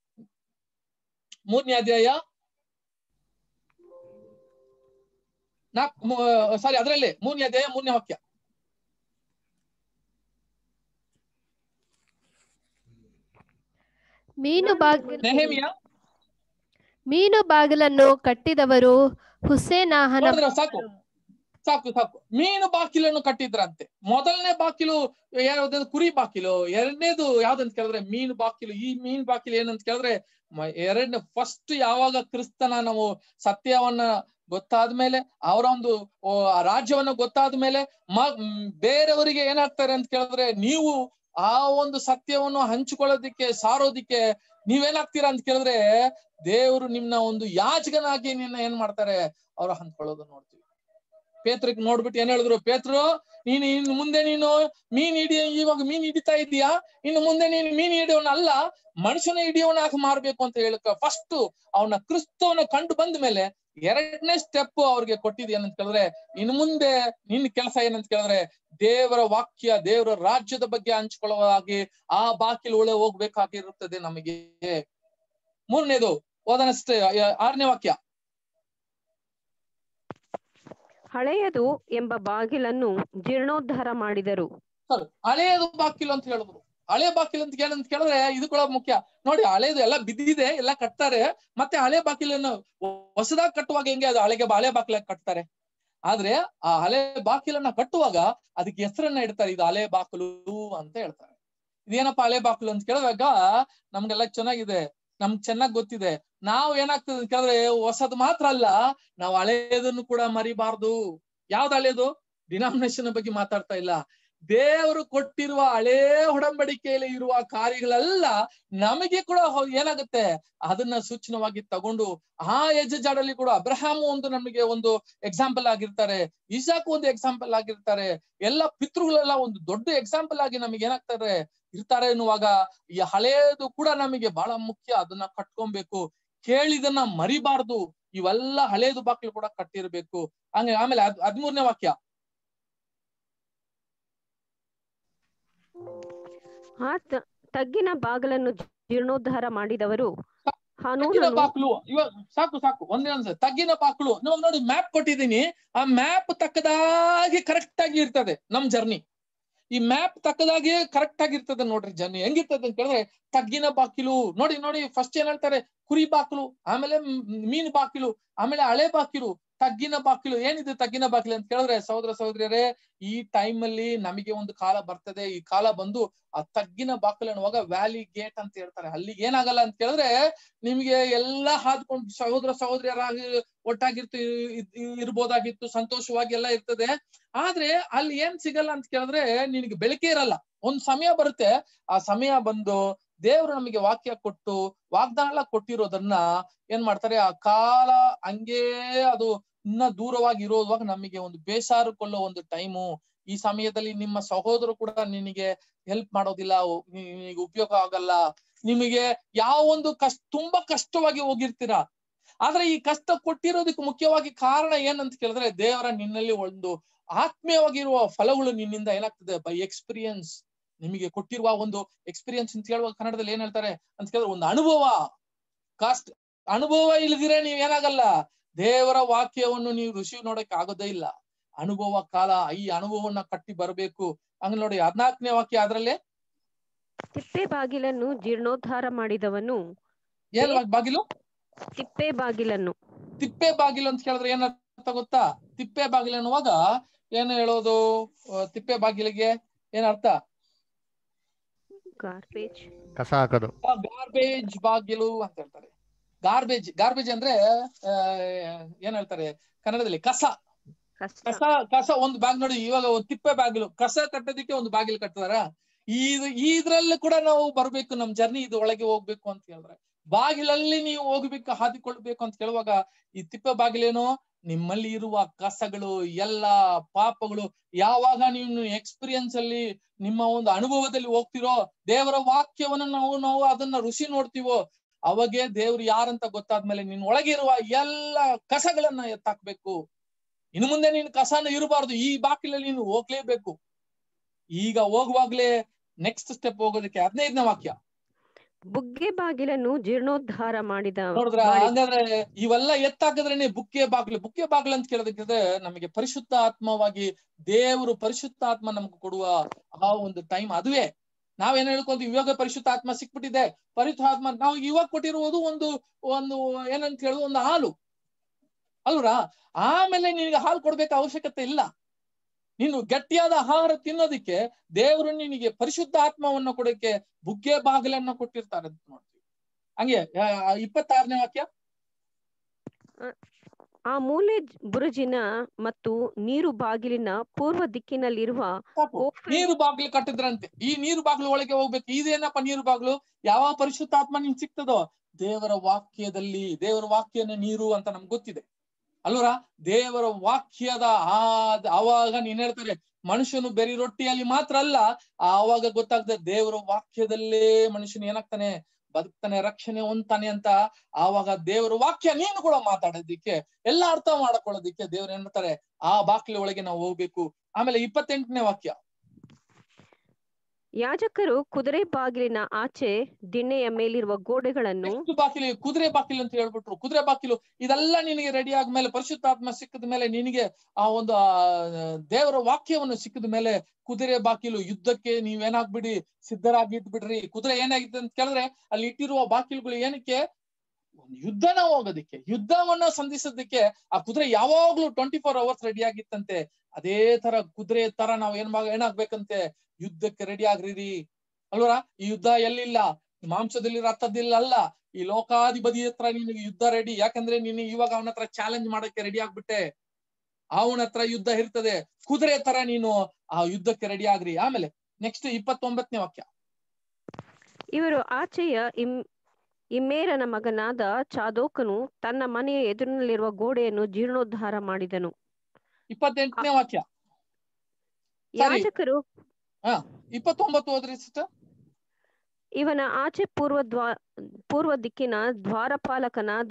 3ನೇ ಅಧ್ಯಾಯ ಅದರಲ್ಲಿ 3ನೇ ಅಧ್ಯಾಯ 3ನೇ ವಾಕ್ಯ. ಮೀನು ಬಾಗಿಲನ್ನು ಕಟ್ಟಿದವರು ಹುಸೇನಾಹನ. ಸಾಕು ಮೀನು ಬಾಗಿಲನ್ನು ಕಟ್ಟಿದ್ರಂತೆ. ಮೊದಲನೇ ಬಾಗಿಲು ಯಾವ್ದು? ಕುರಿ ಬಾಗಿಲು. 2ನೇದು ಯಾವ್ದಂತ ಕೇಳಿದ್ರೆ ಮೀನು ಬಾಗಿಲು. ಈ ಮೀನು ಬಾಗಿಲು ಏನಂತ ಕೇಳಿದ್ರೆ ಫಸ್ಟ್ ಯಾವಾಗ ಕ್ರಿಸ್ತನ ನಾವು ಸತ್ಯವನ್ನ ಗೊತ್ತಾದ್ಮೇಲೆ, ಅವರ ಒಂದು ರಾಜ್ಯವನ್ನ ಗೊತ್ತಾದ್ಮೇಲೆ ಬೇರೆಯವರಿಗೆ ಏನಾಗ್ತಾರೆ ಅಂತ ಕೇಳಿದ್ರೆ, ನೀವು ಆ ಒಂದು ಸತ್ಯವನ್ನು ಹಂಚಿಕೊಳ್ಳೋದಿಕ್ಕೆ ಸಾರೋದಿಕ್ಕೆ ನೀವೇನಾಗ್ತೀರಾ ಅಂತ ಕೇಳಿದ್ರೆ ದೇವರು ನಿಮ್ನ ಒಂದು ಯಾಜಕನಾಗಿ ನಿನ್ನ ಏನ್ ಮಾಡ್ತಾರೆ, ಅವ್ರು ಹಂಚ್ಕೊಳ್ಳೋದು ನೋಡ್ತೀವಿ. ಪೇತ್ರಕ್ ನೋಡ್ಬಿಟ್ಟು ಏನ್ ಹೇಳಿದ್ರು, ಪೇತ್ರು ನೀನು ಇನ್ನು ಮುಂದೆ ನೀನು ಇವಾಗ ಮೀನ್ ಹಿಡಿತಾ ಇದೀಯಾ, ಇನ್ನು ಮುಂದೆ ನೀನು ಮೀನ್ ಹಿಡಿಯೋನ ಅಲ್ಲ, ಮನುಷ್ಯನ ಹಿಡಿಯೋನಾಗ ಮಾರ್ಬೇಕು ಅಂತ ಹೇಳಕ ಫಸ್ಟ್ ಅವನ ಕ್ರಿಸ್ತವನ್ನ ಕಂಡು ಬಂದ ಮೇಲೆ ಎರಡನೇ ಸ್ಟೆಪ್ ಅವ್ರಿಗೆ ಕೊಟ್ಟಿದ್ ಏನಂತ ಕೇಳಿದ್ರೆ, ಇನ್ನು ಮುಂದೆ ನಿನ್ ಕೆಲಸ ಏನಂತ ಕೇಳಿದ್ರೆ, ದೇವರ ವಾಕ್ಯ, ದೇವರ ರಾಜ್ಯದ ಬಗ್ಗೆ ಹಂಚ್ಕೊಳ್ಳುವಾಗಿ ಆ ಬಾಕಿಲು ಒಳಗೆ ಹೋಗ್ಬೇಕಾಗಿರುತ್ತದೆ ನಮಗೆ. ಮೂರನೇದು ಓದನಷ್ಟೇ, 6ನೇ ವಾಕ್ಯ. ಹಳೆಯದು ಎಂಬ ಬಾಗಿಲನ್ನು ಜೀರ್ಣೋದ್ಧಾರ ಮಾಡಿದರು. ಹಳೆಯದು ಬಾಕಿಲು ಅಂತ ಹೇಳಿದ್ರು. ಹಳೆ ಬಾಕಿಲು ಅಂತ ಏನಂತ ಕೇಳಿದ್ರೆ ಇದು ಕೂಡ ಮುಖ್ಯ ನೋಡಿ. ಹಳೆದು ಎಲ್ಲ ಬಿದ್ದಿದೆ, ಎಲ್ಲ ಕಟ್ತಾರೆ, ಮತ್ತೆ ಹಳೆ ಬಾಕಿಲನ್ನು ಹೊಸದಾಗಿ ಕಟ್ಟುವಾಗ ಹೆಂಗೆ ಅದು ಹಳೆ ಬಾಕಿಲಾಗಿ ಕಟ್ತಾರೆ. ಆದ್ರೆ ಆ ಹಳೆ ಬಾಕಿಲನ್ನ ಕಟ್ಟುವಾಗ ಅದಕ್ಕೆ ಹೆಸರನ್ನ ಇಡ್ತಾರೆ, ಇದು ಹಳೆ ಬಾಕಿಲು ಅಂತ ಹೇಳ್ತಾರೆ. ಇದೇನಪ್ಪ ಹಳೆ ಬಾಕಿಲು ಅಂತ ಕೇಳುವಾಗ ನಮ್ಗೆಲ್ಲ ಚೆನ್ನಾಗಿದೆ, ನಮ್ಗೆ ಚೆನ್ನಾಗ್ ಗೊತ್ತಿದೆ. ನಾವು ಏನಾಗ್ತದೆ ಅಂತ ಕೇಳಿದ್ರೆ ಹೊಸದು ಮಾತ್ರ ಅಲ್ಲ, ನಾವು ಹಳೆಯದನ್ನು ಕೂಡ ಮರಿಬಾರ್ದು. ಯಾವ್ದು ಹಳೆಯದು? ಡಿನಾಮಿನೇಷನ್ ಬಗ್ಗೆ ಮಾತಾಡ್ತಾ ಇಲ್ಲ. ದೇವರು ಕೊಟ್ಟಿರುವ ಹಳೇ ಒಡಂಬಡಿಕೆಯಲ್ಲಿ ಇರುವ ಕಾರ್ಯಗಳೆಲ್ಲ ನಮಗೆ ಕೂಡ ಏನಾಗುತ್ತೆ, ಅದನ್ನ ಸೂಚನವಾಗಿ ತಗೊಂಡು ಆ ಹೆಜ್ಜೆಜಾಡಲ್ಲಿ ಕೂಡ ಅಬ್ರಹಾಮ್ ಒಂದು ನಮಗೆ ಒಂದು ಎಕ್ಸಾಂಪಲ್ ಆಗಿರ್ತಾರೆ, ಇಸಾಕ್ ಒಂದು ಎಕ್ಸಾಂಪಲ್ ಆಗಿರ್ತಾರೆ, ಎಲ್ಲ ಪಿತೃಗಳೆಲ್ಲ ಒಂದು ದೊಡ್ಡ ಎಕ್ಸಾಂಪಲ್ ಆಗಿ ನಮಗೆ ಏನಾಗ್ತಾರೆ ಇರ್ತಾರೆ ಎನ್ನುವಾಗ ಈ ಹಳೇದು ಕೂಡ ನಮಗೆ ಬಹಳ ಮುಖ್ಯ. ಅದನ್ನ ಕಟ್ಕೊಬೇಕು, ಕೇಳಿದನ್ನ ಮರಿಬಾರ್ದು. ಇವೆಲ್ಲ ಹಳೇದು ಬಾಕ್ಲು ಕೂಡ ಕಟ್ಟಿರ್ಬೇಕು. ಹಂಗೆ ಆಮೇಲೆ 13ನೇ ವಾಕ್ಯ. ಆ ತಗ್ಗಿನ ಬಾಗಿಲನ್ನು ಜೀರ್ಣೋದ್ಧಾರ ಮಾಡಿದವರು ತಗ್ಗಿನ ಬಾಕ್ಲು. ಇವಾಗ ಸಾಕು ಒಂದೇ ಅನ್ಸ ತಗ್ಗಿನ ಬಾಕ್ಲು. ನಾವು ನೋಡಿ ಮ್ಯಾಪ್ ಕೊಟ್ಟಿದ್ದೀನಿ, ಆ ಮ್ಯಾಪ್ ತಕ್ಕದಾಗಿ ಕರೆಕ್ಟ್ ಆಗಿ ಇರ್ತದೆ ನಮ್ ಜರ್ನಿ. ಈ ಮ್ಯಾಪ್ ತಕ್ಕದಾಗಿ ಕರೆಕ್ಟ್ ಆಗಿರ್ತದೆ ನೋಡ್ರಿ ಜರ್ನಿ. ಹೆಂಗಿರ್ತದೆ ಅಂತ ಕೇಳಿದ್ರೆ ತಗ್ಗಿನ ಬಾಕಿಲು. ನೋಡಿ ಫಸ್ಟ್ ಏನ್ ಹೇಳ್ತಾರೆ, ಕುರಿ ಬಾಕಿಲು, ಆಮೇಲೆ ಮೀನು ಬಾಕಿಲು, ಆಮೇಲೆ ಹಳೆ ಬಾಕಿಲು, ತಗ್ಗಿನ ಬಾಕಿಲು. ಏನಿದೆ ತಗ್ಗಿನ ಬಾಕಿಲು ಅಂತ ಕೇಳಿದ್ರೆ ಸಹೋದರ ಸಹೋದರಿಯರೇ, ಈ ಟೈಮ್ ಅಲ್ಲಿ ನಮಗೆ ಒಂದು ಕಾಲ ಬರ್ತದೆ. ಈ ಕಾಲ ಬಂದು ಆ ತಗ್ಗಿನ ಬಾಕಿಲು ಅನ್ನುವಾಗ ವ್ಯಾಲಿ ಗೇಟ್ ಅಂತ ಹೇಳ್ತಾರೆ. ಅಲ್ಲಿಗೆ ಏನಾಗಲ್ಲ ಅಂತ ಕೇಳಿದ್ರೆ ನಿಮ್ಗೆ ಎಲ್ಲಾ ಹಾದ್ಕೊಂಡು ಸಹೋದರ ಸಹೋದರಿಯರಾಗಿ ಇರ್ಬೋದಾಗಿತ್ತು, ಸಂತೋಷವಾಗಿ ಎಲ್ಲ ಇರ್ತದೆ. ಆದ್ರೆ ಅಲ್ಲಿ ಏನ್ ಸಿಗಲ್ಲ ಅಂತ ಕೇಳಿದ್ರೆ ನಿನಗೆ ಬೆಳಕೆ ಇರಲ್ಲ. ಒಂದ್ ಸಮಯ ಬರುತ್ತೆ, ಆ ಸಮಯ ಬಂದು ದೇವರು ನಮಗೆ ವಾಕ್ಯ ಕೊಟ್ಟು ವಾಗ್ದಾನ ಕೊಟ್ಟಿರೋದನ್ನ ಏನ್ ಮಾಡ್ತಾರೆ, ಆ ಕಾಲ ಹಂಗೇ ಅದು ಇನ್ನ ದೂರವಾಗಿ ಇರೋವಾಗ ನಮಗೆ ಒಂದು ಬೇಸಾರಕೊಳ್ಳೋ ಒಂದು ಟೈಮು. ಈ ಸಮಯದಲ್ಲಿ ನಿಮ್ಮ ಸಹೋದರ ಕೂಡ ನಿನಗೆ ಹೆಲ್ಪ್ ಮಾಡೋದಿಲ್ಲ, ನಿನಗೆ ಉಪಯೋಗ ಆಗಲ್ಲ. ನಿಮಗೆ ಯಾವ ಒಂದು ತುಂಬಾ ಕಷ್ಟವಾಗಿ ಹೋಗಿರ್ತೀರಾ. ಆದ್ರೆ ಈ ಕಷ್ಟ ಕೊಟ್ಟಿರೋದಕ್ಕೆ ಮುಖ್ಯವಾಗಿ ಕಾರಣ ಏನಂತ ಕೇಳಿದ್ರೆ, ದೇವರ ನಿನ್ನಲ್ಲಿ ಒಂದು ಆತ್ಮೀಯವಾಗಿರುವ ಫಲಗಳು ನಿನ್ನಿಂದ ಏನಾಗ್ತದೆ, ಬೈ ಎಕ್ಸ್ಪೀರಿಯನ್ಸ್ ನಿಮಗೆ ಕೊಟ್ಟಿರುವ ಒಂದು ಎಕ್ಸ್ಪೀರಿಯನ್ಸ್ ಅಂತ ಹೇಳುವಾಗ ಕನ್ನಡದಲ್ಲಿ ಏನ್ ಹೇಳ್ತಾರೆ ಅಂತ ಕೇಳಿದ್ರೆ ಒಂದು ಅನುಭವ. ಅನುಭವ ಇಲ್ದಿರೆ ನೀವ್ ಏನಾಗಲ್ಲ, ದೇವರ ವಾಕ್ಯವನ್ನು ನೀವು ಋಷಿ ನೋಡಕ್ ಆಗೋದೇ ಇಲ್ಲ. ಅನುಭವ ಕಾಲ, ಈ ಅನುಭವವನ್ನ ಕಟ್ಟಿ ಬರ್ಬೇಕು. ಹಂಗ ನೋಡಿ 14ನೇ ವಾಕ್ಯ. ಅದ್ರಲ್ಲೇ ತಿಪ್ಪೆ ಬಾಗಿಲನ್ನು ಜೀರ್ಣೋದ್ಧಾರ ಮಾಡಿದವನು. ಏನ್ ಬಾಗಿಲು? ತಿಪ್ಪೆ ಬಾಗಿಲನ್ನು. ತಿಪ್ಪೆ ಬಾಗಿಲು ಅಂತ ಕೇಳಿದ್ರೆ ಏನರ್ಥ ಗೊತ್ತಾ? ತಿಪ್ಪೆ ಬಾಗಿಲು ಅನ್ನುವಾಗ ಏನು ಹೇಳೋದು? ತಿಪ್ಪೆ ಬಾಗಿಲಿಗೆ ಏನರ್ಥ? ಗಾರ್ಬೇಜ್, ಕಸ ಹಾಕೋದು. ಗಾರ್ಬೇಜ್ ಬಾಗಿಲು ಅಂತ ಹೇಳ್ತಾರೆ. ಗಾರ್ಬೇಜ್ ಅಂದ್ರೆ ಏನ್ ಹೇಳ್ತಾರೆ ಕನ್ನಡದಲ್ಲಿ? ಕಸ. ಒಂದು ಬಾಗಿಲು ನೋಡಿ. ಇವಾಗ ಒಂದು ತಿಪ್ಪೆ ಬಾಗಿಲು, ಕಸ ಕಟ್ಟೋದಿಕ್ಕೆ ಒಂದು ಬಾಗಿಲು ಕಟ್ಟದಾರ. ಇದ್ರಲ್ಲಿ ಕೂಡ ನಾವು ಬರ್ಬೇಕು, ನಮ್ ಜರ್ನಿ ಇದು ಒಳಗೆ ಹೋಗ್ಬೇಕು ಅಂತ ಹೇಳಿದ್ರೆ ಬಾಗಿಲಲ್ಲಿ ನೀವು ಹೋಗ್ಬೇಕು, ಹಾದಿಕೊಳ್ಬೇಕು ಅಂತ ಹೇಳುವಾಗ ಈ ತಿಪ್ಪೆ ಬಾಗಿಲೇನು, ನಿಮ್ಮಲ್ಲಿ ಇರುವ ಕಸಗಳು, ಎಲ್ಲ ಪಾಪಗಳು. ಯಾವಾಗ ನೀವು ಎಕ್ಸ್ಪೀರಿಯನ್ಸ್ ಅಲ್ಲಿ ನಿಮ್ಮ ಒಂದು ಅನುಭವದಲ್ಲಿ ಹೋಗ್ತಿರೋ, ದೇವರ ವಾಕ್ಯವನ್ನು ನಾವು ಅದನ್ನ ರುಚಿ ನೋಡ್ತೀವೋ, ಅವಾಗೆ ದೇವ್ರು ಯಾರಂತ ಗೊತ್ತಾದ್ಮೇಲೆ ನಿನ್ ಒಳಗಿರುವ ಎಲ್ಲ ಕಸಗಳನ್ನ ಎತ್ತಾಕ್ಬೇಕು. ಇನ್ನು ಮುಂದೆ ನೀನು ಕಸನ ಇರಬಾರ್ದು, ಈ ಬಾಗಿಲಲ್ಲಿ ನೀನು ಹೋಗ್ಲೇಬೇಕು. ಈಗ ಹೋಗುವಾಗ್ಲೇ ನೆಕ್ಸ್ಟ್ ಸ್ಟೆಪ್ ಹೋಗೋದಕ್ಕೆ 15ನೇ ವಾಕ್ಯ. ಬುಗ್ಗೆ ಬಾಗಿಲನ್ನು ಜೀರ್ಣೋದ್ಧಾರ ಮಾಡಿದ. ನೋಡಿದ್ರ? ಹಂಗಾದ್ರೆ ಇವೆಲ್ಲ ಎತ್ತಾಕಿದ್ರೇನೆ ಬುಗ್ಗೆ ಬಾಗಿಲು ಅಂತ ಕೇಳೋದಕ್ಕೆ ನಮಗೆ ಪರಿಶುದ್ಧ ಆತ್ಮವಾಗಿ ದೇವರು ಪರಿಶುದ್ಧ ಆತ್ಮ ನಮ್ಗೆ ಕೊಡುವ ಆ ಒಂದು ಟೈಮ್ ಅದುವೇ. ನಾವೇನ್ ಹೇಳ್ಕೊಂತೀವಿ, ಇವಾಗ ಪರಿಶುದ್ಧ ಆತ್ಮ ಸಿಕ್ಬಿಟ್ಟಿದೆ, ಪರಿಶುದ್ಧ ಆತ್ಮ ನಾವು ಇವಾಗ ಕೊಟ್ಟಿರುವುದು ಒಂದು ಏನಂತ ಹೇಳುದು, ಒಂದು ಹಾಲು ಅಲ್ವಾ? ಆಮೇಲೆ ನಿನಗೆ ಹಾಲು ಕೊಡ್ಬೇಕ ಅವಶ್ಯಕತೆ ಇಲ್ಲ. ನೀನು ಗಟ್ಟಿಯಾದ ಆಹಾರ ತಿನ್ನೋದಿಕ್ಕೆ ದೇವರು ನಿನಗೆ ಪರಿಶುದ್ಧ ಆತ್ಮವನ್ನು ಕೊಡಕ್ಕೆ ಬುಗ್ಗೆ ಬಾಗಿಲನ್ನ ಕೊಟ್ಟಿರ್ತಾರೆ ಅಂತ ನೋಡ್ತೀವಿ. ಹಂಗೆ 26ನೇ ವಾಕ್ಯ. ಆ ಮೂಲೆ ಬುರುಜಿನ ಮತ್ತು ನೀರು ಬಾಗಿಲಿನ ಪೂರ್ವ ದಿಕ್ಕಿನಲ್ಲಿರುವ ನೀರು ಬಾಗಿಲು ಕಟ್ಟಿದ್ರಂತೆ. ಈ ನೀರು ಬಾಗಿಲು ಒಳಗೆ ಹೋಗ್ಬೇಕು. ಇದೇನಪ್ಪ ನೀರು ಬಾಗಿಲು? ಯಾವ ಪರಿಶುದ್ಧಾತ್ಮ ನಿನ್ ಸಿಗ್ತದೋ ದೇವರ ವಾಕ್ಯದಲ್ಲಿ. ದೇವರ ವಾಕ್ಯನೇ ನೀರು ಅಂತ ನಮ್ಗೆ ಗೊತ್ತಿದೆ ಅಲ್ವರ? ದೇವರ ವಾಕ್ಯದ ಆವಾಗ ನೀನ್ ಹೇಳ್ತಾರೆ ಮನುಷ್ಯನು ಬೆರಿ ರೊಟ್ಟಿಯಲ್ಲಿ ಮಾತ್ರ ಅಲ್ಲ, ಆವಾಗ ಗೊತ್ತಾಗ್ತದೆ ದೇವರ ವಾಕ್ಯದಲ್ಲೇ ಮನುಷ್ಯನು ಏನಾಗ್ತಾನೆ, ಬದುಕ್ತಾನೆ, ರಕ್ಷಣೆ ಹೊಂದ್ತಾನೆ ಅಂತ ಆವಾಗ ದೇವರ ವಾಕ್ಯ ನೀನು ಕೂಡ ಮಾತಾಡೋದಿಕ್ಕೆ, ಎಲ್ಲ ಅರ್ಥ ಮಾಡ್ಕೊಳ್ಳೋದಿಕ್ಕೆ ದೇವ್ರು ಏನ್ ಮಾಡ್ತಾರೆ, ಆ ಬಾಗಿಲ ಒಳಗೆ ನಾವು ಹೋಗ್ಬೇಕು. ಆಮೇಲೆ 28ನೇ ವಾಕ್ಯ, ಯಾಜಕರು ಕುದುರೆ ಬಾಗಿಲಿನ ಆಚೆ ದಿಣ್ಣೆಯ ಮೇಲಿರುವ ಗೋಡೆಗಳನ್ನು, ಎಷ್ಟು ಬಾಗಿಲು, ಕುದುರೆ ಬಾಗಿಲು ಅಂತ ಹೇಳ್ಬಿಟ್ರು. ಕುದುರೆ ಬಾಗಿಲು ಇದೆಲ್ಲ ನಿನಗೆ ರೆಡಿ ಆದ್ಮೇಲೆ, ಪರಿಶುದ್ಧಾತ್ಮ ಸಿಕ್ಕಿದ ಮೇಲೆ, ನಿನಗೆ ಆ ಒಂದು ದೇವರ ವಾಕ್ಯವನ್ನು ಸಿಕ್ಕಿದ ಮೇಲೆ ಕುದುರೆ ಬಾಗಿಲು, ಯುದ್ಧಕ್ಕೆ ನೀವೇನಾಗ್ಬಿಡಿ, ಸಿದ್ಧರಾಗಿದ್ಬಿಡ್ರಿ. ಕುದುರೆ ಏನಾಗಿದೆ ಅಂತ ಕೇಳಿದ್ರೆ ಅಲ್ಲಿ ಇಟ್ಟಿರುವ ಬಾಗಿಲುಗಳು ಏನಕ್ಕೆ, ಯುದ್ಧನ ಹೋಗೋದಿಕ್ಕೆ, ಯುದ್ಧವನ್ನ ಸಂಧಿಸೋದಕ್ಕೆ ಆ ಕುದುರೆ ಯಾವಾಗ್ಲೂ 24 hours ರೆಡಿ ಆಗಿತ್ತಂತೆ. ಅದೇ ತರ ಕುದುರೆ ತರ ನಾವು ಏನಾಗ್ಬೇಕಂತೆ, ಯುದ್ಧಕ್ಕೆ ರೆಡಿ ಆಗ್ರಿ ಅಲ್ವರ. ಈ ಯುದ್ಧ ಎಲ್ಲಿಲ್ಲ, ಮಾಂಸದಲ್ಲಿ ರಕ್ತದಿಲ್ಲ ಅಲ್ಲ, ಈ ಲೋಕಾಧಿಪತಿ ಹತ್ರ ನಿನಗೆ ಯುದ್ಧ ರೆಡಿ. ಯಾಕಂದ್ರೆ ನೀನು ಇವಾಗ ಅವನ ಹತ್ರ ಚಾಲೆಂಜ್ ಮಾಡಕ್ಕೆ ರೆಡಿ ಆಗ್ಬಿಟ್ಟೆ, ಅವನ ಹತ್ರ ಯುದ್ಧ ಇರ್ತದೆ. ಕುದುರೆ ತರ ನೀನು ಆ ಯುದ್ಧಕ್ಕೆ ರೆಡಿ ಆಗ್ರಿ. ಆಮೇಲೆ ನೆಕ್ಸ್ಟ್ 29ನೇ ವಾಕ್ಯ, ಇವರು ಆಚೆಯ ಇಮ್ಮೇರನ ಮಗನಾದ ಚಾದೋಕನು ತನ್ನ ಮನೆಯ ಎದುರಿನಲ್ಲಿರುವ ಗೋಡೆಯನ್ನು ಜೀರ್ಣೋದ್ಧಾರ ಮಾಡಿದನು. 28ನೇ ವಾಕ್ಯ, ಯಾಜಕರು 29 ಓದ್ರಿ ಸಿಸ್ಟರ್. ಇವನ ಆಚೆ ಪೂರ್ವ ದಿಕ್ಕಿನ ದ್ವಾರಪಾಲಕನಾದ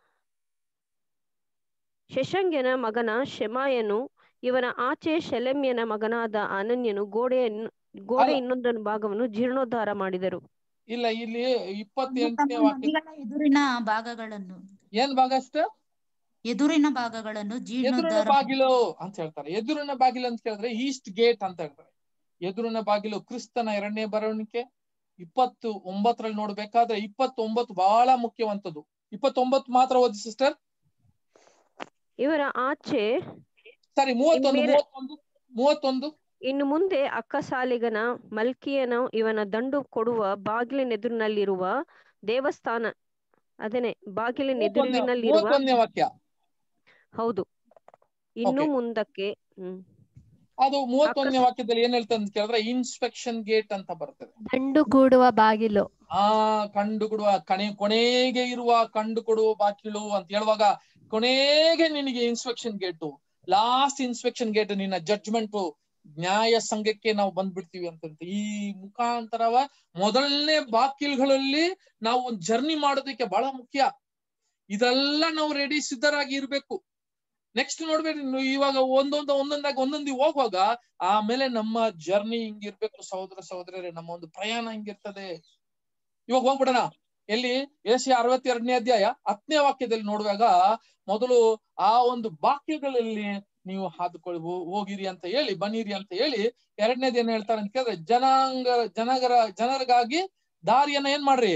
ಶೆಷಂಗ್ಯನ ಮಗನ ಶೆಮಾಯನು, ಇವನ ಆಚೆ ಶೆಲೆಮ್ಯನ ಮಗನಾದ ಅನನ್ಯನು ಗೋಡೆ ಇನ್ನೊಂದು ಭಾಗವನ್ನು ಜೀರ್ಣೋದ್ಧಾರ ಮಾಡಿದರು. ಇಲ್ಲ, ಇಲ್ಲಿ 28ನೇ ವಾಕ್ಯ ಎದುರಿನ ಭಾಗಗಳನ್ನು, ಏನ್ ಭಾಗ ಅಷ್ಟ, ಎದುರಿನ ಭಾಗಗಳನ್ನು ಎದುರಿನ ಬಾಗಿಲು ಅಂತ ಹೇಳ್ತಾರೆ. ಎದುರಿನ ಬಾಗಿಲು ಅಂತ ಹೇಳಿದ್ರೆ ಈಸ್ಟ್ ಗೇಟ್ ಅಂತ ಹೇಳ್ತಾರೆ. ಎದುರಿನ ಬಾಗಿಲು ಕ್ರಿಸ್ತನ 2ನೇ ಬರವಣಿಗೆ 29ರಲ್ಲಿ ನೋಡ್ಬೇಕಾದ್ರೆ 29 ಬಹಳ ಮುಖ್ಯವಂತದ್ದು. 29 ಮಾತ್ರ ಓದಿ ಸಿಸ್ಟರ್. ಇವರ ಆಚೆ ಸರಿ, 31. ಇನ್ನು ಮುಂದೆ ಅಕ್ಕಸಾಲಿಗನ ಮಲ್ಕಿಯನು ಇವನ ದಂಡು ಕೊಡುವ ಬಾಗಿಲಿನೆದುರಿನಲ್ಲಿರುವ ದೇವಸ್ಥಾನ, ಅದನ್ನೇ ಬಾಗಿಲಿನೆದುರಿನಲ್ಲಿರುವ 31ನೇ ವಾಕ್ಯ. ಹೌದು, ಇನ್ನು ಮುಂದಕ್ಕೆ ಅದು 31ನೇ ವಾಕ್ಯದಲ್ಲಿ ಏನ್ ಹೇಳ್ತದೆ ಅಂತ ಕೇಳಿದ್ರೆ ಇನ್ಸ್ಪೆಕ್ಷನ್ ಗೇಟ್ ಅಂತ ಬರ್ತದೆ. ಕಂಡುಕೂಡುವ ಬಾಗಿಲು, ಕಂಡುಕೊಡುವ ಕೊನೆಗೆ ಇರುವ ಕಂಡುಕೊಡುವ ಬಾಗಿಲು ಅಂತ ಹೇಳುವಾಗ, ಕೊನೆಗೆ ನಿನಗೆ inspection gate, last inspection gate, ನಿನ್ನ ಜಡ್ಜ್ಮೆಂಟ್, ನ್ಯಾಯ ಸಂಘಕ್ಕೆ ನಾವು ಬಂದ್ಬಿಡ್ತೀವಿ ಅಂತ. ಈ ಮುಖಾಂತರವ ಮೊದಲನೇ ಬಾಗಿಲುಗಳಲ್ಲಿ ನಾವು ಒಂದು ಜರ್ನಿ ಮಾಡೋದಕ್ಕೆ ಬಹಳ ಮುಖ್ಯ. ಇದೆಲ್ಲ ನಾವು ರೆಡಿ ಸಿದ್ಧರಾಗಿ ಇರ್ಬೇಕು. ನೆಕ್ಸ್ಟ್ ನೋಡ್ಬೇಡಿ, ಇವಾಗ ಒಂದೊಂದಾಗಿ ಹೋಗುವಾಗ ಆಮೇಲೆ ನಮ್ಮ ಜರ್ನಿ ಹಿಂಗಿರ್ಬೇಕು. ಸಹೋದರ ಸಹೋದರರೇ, ನಮ್ಮ ಒಂದು ಪ್ರಯಾಣ ಹಿಂಗಿರ್ತದೆ. ಇವಾಗ ಹೋಗ್ಬಿಡೋಣ ಎಲ್ಲಿ, ಏಷ್ಯಾ 62ನೇ ಅಧ್ಯಾಯ 10ನೇ ವಾಕ್ಯದಲ್ಲಿ ನೋಡುವಾಗ, ಮೊದಲು ಆ ಒಂದು ಬಾಕ್ಯಗಳಲ್ಲಿ ನೀವು ಹೋಗಿರಿ ಅಂತ ಹೇಳಿ, ಬನ್ನಿರಿ ಅಂತ ಹೇಳಿ, 2ನೇದು ಏನ್ ಹೇಳ್ತಾರೆ ಅಂತ ಕೇಳಿದ್ರೆ, ಜನರಿಗಾಗಿ ದಾರಿಯನ್ನ ಏನ್ ಮಾಡ್ರಿ,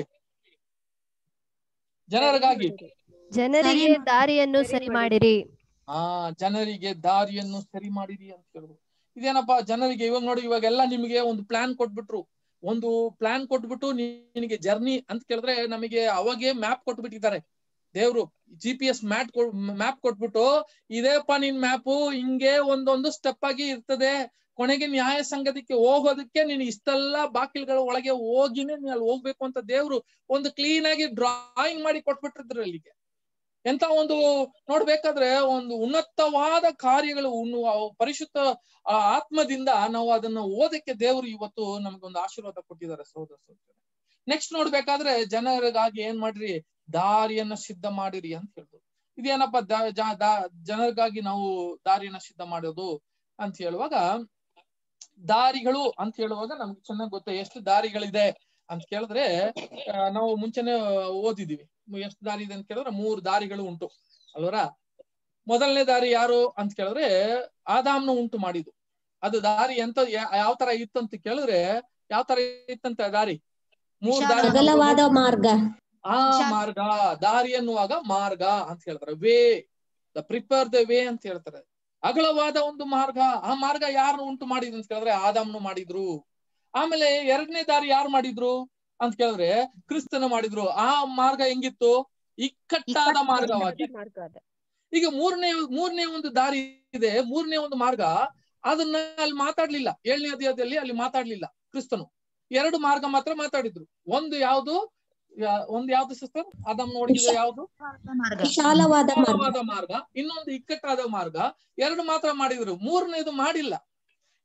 ಜನರಿಗೆ ದಾರಿಯನ್ನು ಸರಿ ಮಾಡಿರಿ. ಜನರಿಗೆ ದಾರಿಯನ್ನು ಸರಿ ಮಾಡಿರಿ ಅಂತ ಹೇಳುದು. ಇದೇನಪ್ಪಾ ಜನರಿಗೆ, ಇವಾಗ ನೋಡಿ, ಇವಾಗೆಲ್ಲ ನಿಮಗೆ ಒಂದು ಪ್ಲಾನ್ ಕೊಟ್ಬಿಟ್ಟು ನಿನಗೆ ಜರ್ನಿ ಅಂತ ಕೇಳಿದ್ರೆ, ನಮಗೆ ಅವಾಗೆ ಮ್ಯಾಪ್ ಕೊಟ್ಬಿಟ್ಟಿದ್ದಾರೆ ದೇವ್ರು. GPS ಮ್ಯಾಪ್ ಕೊಟ್ಬಿಟ್ಟು, ಇದೇಪ್ಪ ನಿನ್ ಮ್ಯಾಪು, ಹಿಂಗೆ ಒಂದೊಂದು ಸ್ಟೆಪ್ ಆಗಿ ಇರ್ತದೆ. ಕೊನೆಗೆ ನ್ಯಾಯ ಸಂಗತಿಗೆ ಹೋಗೋದಕ್ಕೆ ನೀನು ಇಷ್ಟೆಲ್ಲ ಬಾಗಿಲುಗಳ ಒಳಗೆ ಹೋಗಿನೇ ನೀನು ಅಲ್ಲಿ ಹೋಗ್ಬೇಕು ಅಂತ ದೇವ್ರು ಒಂದು ಕ್ಲೀನ್ ಆಗಿ ಡ್ರಾಯಿಂಗ್ ಮಾಡಿ ಕೊಟ್ಬಿಟ್ಟಿದ್ರು ಅಲ್ಲಿಗೆ. ಎಂತ ಒಂದು ನೋಡ್ಬೇಕಾದ್ರೆ ಒಂದು ಉನ್ನತವಾದ ಕಾರ್ಯಗಳು, ಪರಿಶುದ್ಧ ಆತ್ಮದಿಂದ ನಾವು ಅದನ್ನ ಓದಕ್ಕೆ ದೇವರು ಇವತ್ತು ನಮ್ಗೊಂದು ಆಶೀರ್ವಾದ ಕೊಟ್ಟಿದ್ದಾರೆ ಸಹೋದರ ಸಹೋದರರೇ. ನೆಕ್ಸ್ಟ್ ನೋಡ್ಬೇಕಾದ್ರೆ ಜನರಿಗಾಗಿ ಏನ್ ಮಾಡ್ರಿ, ದಾರಿಯನ್ನ ಸಿದ್ಧ ಮಾಡಿರಿ ಅಂತ ಹೇಳ್ಬೋದು. ಇದೇನಪ್ಪ ಜನರಿಗಾಗಿ ನಾವು ದಾರಿಯನ್ನ ಸಿದ್ಧ ಮಾಡೋದು ಅಂತ ಹೇಳುವಾಗ, ದಾರಿಗಳು ಅಂತ ಹೇಳುವಾಗ ನಮ್ಗೆ ಚೆನ್ನಾಗಿ ಗೊತ್ತ ಎಷ್ಟು ದಾರಿಗಳಿದೆ ಅಂತ ಕೇಳಿದ್ರೆ, ನಾವು ಮುಂಚೆನೆ ಓದಿದೀವಿ ಎಷ್ಟು ದಾರಿ ಇದೆ ಅಂತ ಕೇಳಿದ್ರೆ 3 ದಾರಿಗಳು ಉಂಟು ಅಲ್ವರ. ಮೊದಲನೇ ದಾರಿ ಯಾರು ಅಂತ ಕೇಳಿದ್ರೆ ಆದಾಮ್ನ ಉಂಟು ಮಾಡಿದ್ದು. ಅದು ದಾರಿ ಎಂತ ಯಾವ ತರ ಇತ್ತು ಅಂತ ಕೇಳಿದ್ರೆ, ಯಾವ ತರ ಇತ್ತಂತ ದಾರಿ, 3 ದಾರಿ, ಅಗಲವಾದ ಮಾರ್ಗ. ಮಾರ್ಗ, ದಾರಿ ಅನ್ನುವಾಗ ಮಾರ್ಗ ಅಂತ ಹೇಳ್ತಾರೆ. ವೇ, ಪ್ರಿಪೇರ್ ದ ವೇ ಅಂತ ಹೇಳ್ತಾರೆ. ಅಗಲವಾದ ಒಂದು ಮಾರ್ಗ. ಆ ಮಾರ್ಗ ಯಾರನ್ನು ಉಂಟು ಮಾಡಿದ್ರು ಅಂತ ಕೇಳಿದ್ರೆ ಆದಾಮ್ನು ಮಾಡಿದ್ರು. ಆಮೇಲೆ 2ನೇ ದಾರಿ ಯಾರು ಮಾಡಿದ್ರು ಅಂತ ಕೇಳಿದ್ರೆ ಕ್ರಿಸ್ತನ ಮಾಡಿದ್ರು. ಆ ಮಾರ್ಗ ಹೆಂಗಿತ್ತು, ಇಕ್ಕಟ್ಟಾದ ಮಾರ್ಗವಾಗಿ. ಈಗ ಮೂರನೇ ಒಂದು ದಾರಿ ಇದೆ, 3ನೇ ಒಂದು ಮಾರ್ಗ. ಅದನ್ನ ಅಲ್ಲಿ ಮಾತಾಡ್ಲಿಲ್ಲ, 7ನೇ ಅಧ್ಯಾಯದಲ್ಲಿ ಅಲ್ಲಿ ಮಾತಾಡ್ಲಿಲ್ಲ ಕ್ರಿಸ್ತನು. 2 ಮಾರ್ಗ ಮಾತ್ರ ಮಾತಾಡಿದ್ರು. ಒಂದು ಯಾವ್ದು ಸಿಸ್ಟರ್ ಆದಾಮ್ ನೋಡಿದ್ರು, ಯಾವ್ದು ವಿಶಾಲವಾದ ಮಾರ್ಗ, ಇನ್ನೊಂದು ಇಕ್ಕಟ್ಟಾದ ಮಾರ್ಗ. 2 ಮಾತ್ರ ಮಾಡಿದ್ರು, 3ನೇದು ಮಾಡಿಲ್ಲ.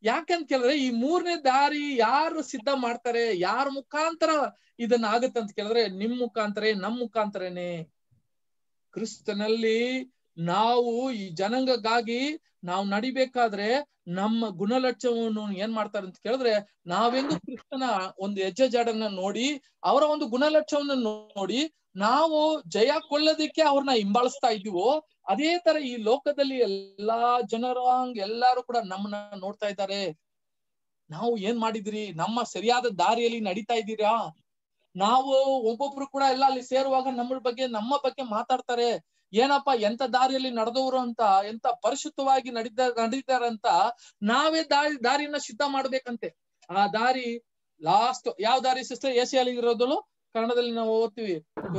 ಯಾಕಂತ ಕೇಳಿದ್ರೆ ಈ ಮೂರನೇ ದಾರಿ ಯಾರು ಸಿದ್ಧ ಮಾಡ್ತಾರೆ, ಯಾರ ಮುಖಾಂತರ ಇದನ್ನ ಆಗತ್ತೆ ಅಂತ ಕೇಳಿದ್ರೆ ನಿಮ್ ಮುಖಾಂತರ, ನಮ್ ಮುಖಾಂತರನೇ. ಕ್ರಿಸ್ತನಲ್ಲಿ ನಾವು ಈ ಜನಾಂಗಕ್ಕಾಗಿ ನಾವು ನಡಿಬೇಕಾದ್ರೆ ನಮ್ಮ ಗುಣಲಕ್ಷಣವನ್ನು ಏನ್ ಮಾಡ್ತಾರೆ ಅಂತ ಕೇಳಿದ್ರೆ, ನಾವೆಂದು ಕ್ರಿಸ್ತನ ಒಂದು ಹೆಜ್ಜೆ ಜಾಡನ್ನ ನೋಡಿ ಅವರ ಒಂದು ಗುಣಲಕ್ಷಣವನ್ನು ನೋಡಿ ನಾವು ಜಯ ಕೊಳ್ಳೋದಿಕ್ಕೆ ಅವ್ರನ್ನ ಹಿಂಬಾಲಿಸ್ತಾ ಇದೀವೋ, ಅದೇ ತರ ಈ ಲೋಕದಲ್ಲಿ ಎಲ್ಲಾ ಜನರು ಎಲ್ಲಾರು ಕೂಡ ನಮ್ಮನ್ನ ನೋಡ್ತಾ ಇದ್ದಾರೆ. ನಾವು ಏನ್ ಮಾಡಿದ್ರಿ, ನಮ್ಮ ಸರಿಯಾದ ದಾರಿಯಲ್ಲಿ ನಡೀತಾ ಇದ್ದೀರಾ? ನಾವು ಒಬ್ಬೊಬ್ರು ಕೂಡ ಎಲ್ಲ ಅಲ್ಲಿ ಸೇರುವಾಗ ನಮ್ಮ ಬಗ್ಗೆ ಮಾತಾಡ್ತಾರೆ. ಏನಪ್ಪ ಎಂತ ದಾರಿಯಲ್ಲಿ ನಡೆದವರು ಅಂತ, ಎಂತ ಪರಿಶುದ್ಧವಾಗಿ ನಡೀತಾರೆ ಅಂತ ನಾವೇ ದಾರಿಯನ್ನ ಸಿದ್ಧ ಮಾಡ್ಬೇಕಂತೆ. ಆ ದಾರಿ ಲಾಸ್ಟ್ ಯಾವ ದಾರಿ ಸಿಸ್ಟರ್? ಏಸಿಯಲ್ಲಿ ಇರೋದಳು ಕನ್ನಡದಲ್ಲಿ ನಾವು ಓದ್ತೀವಿ,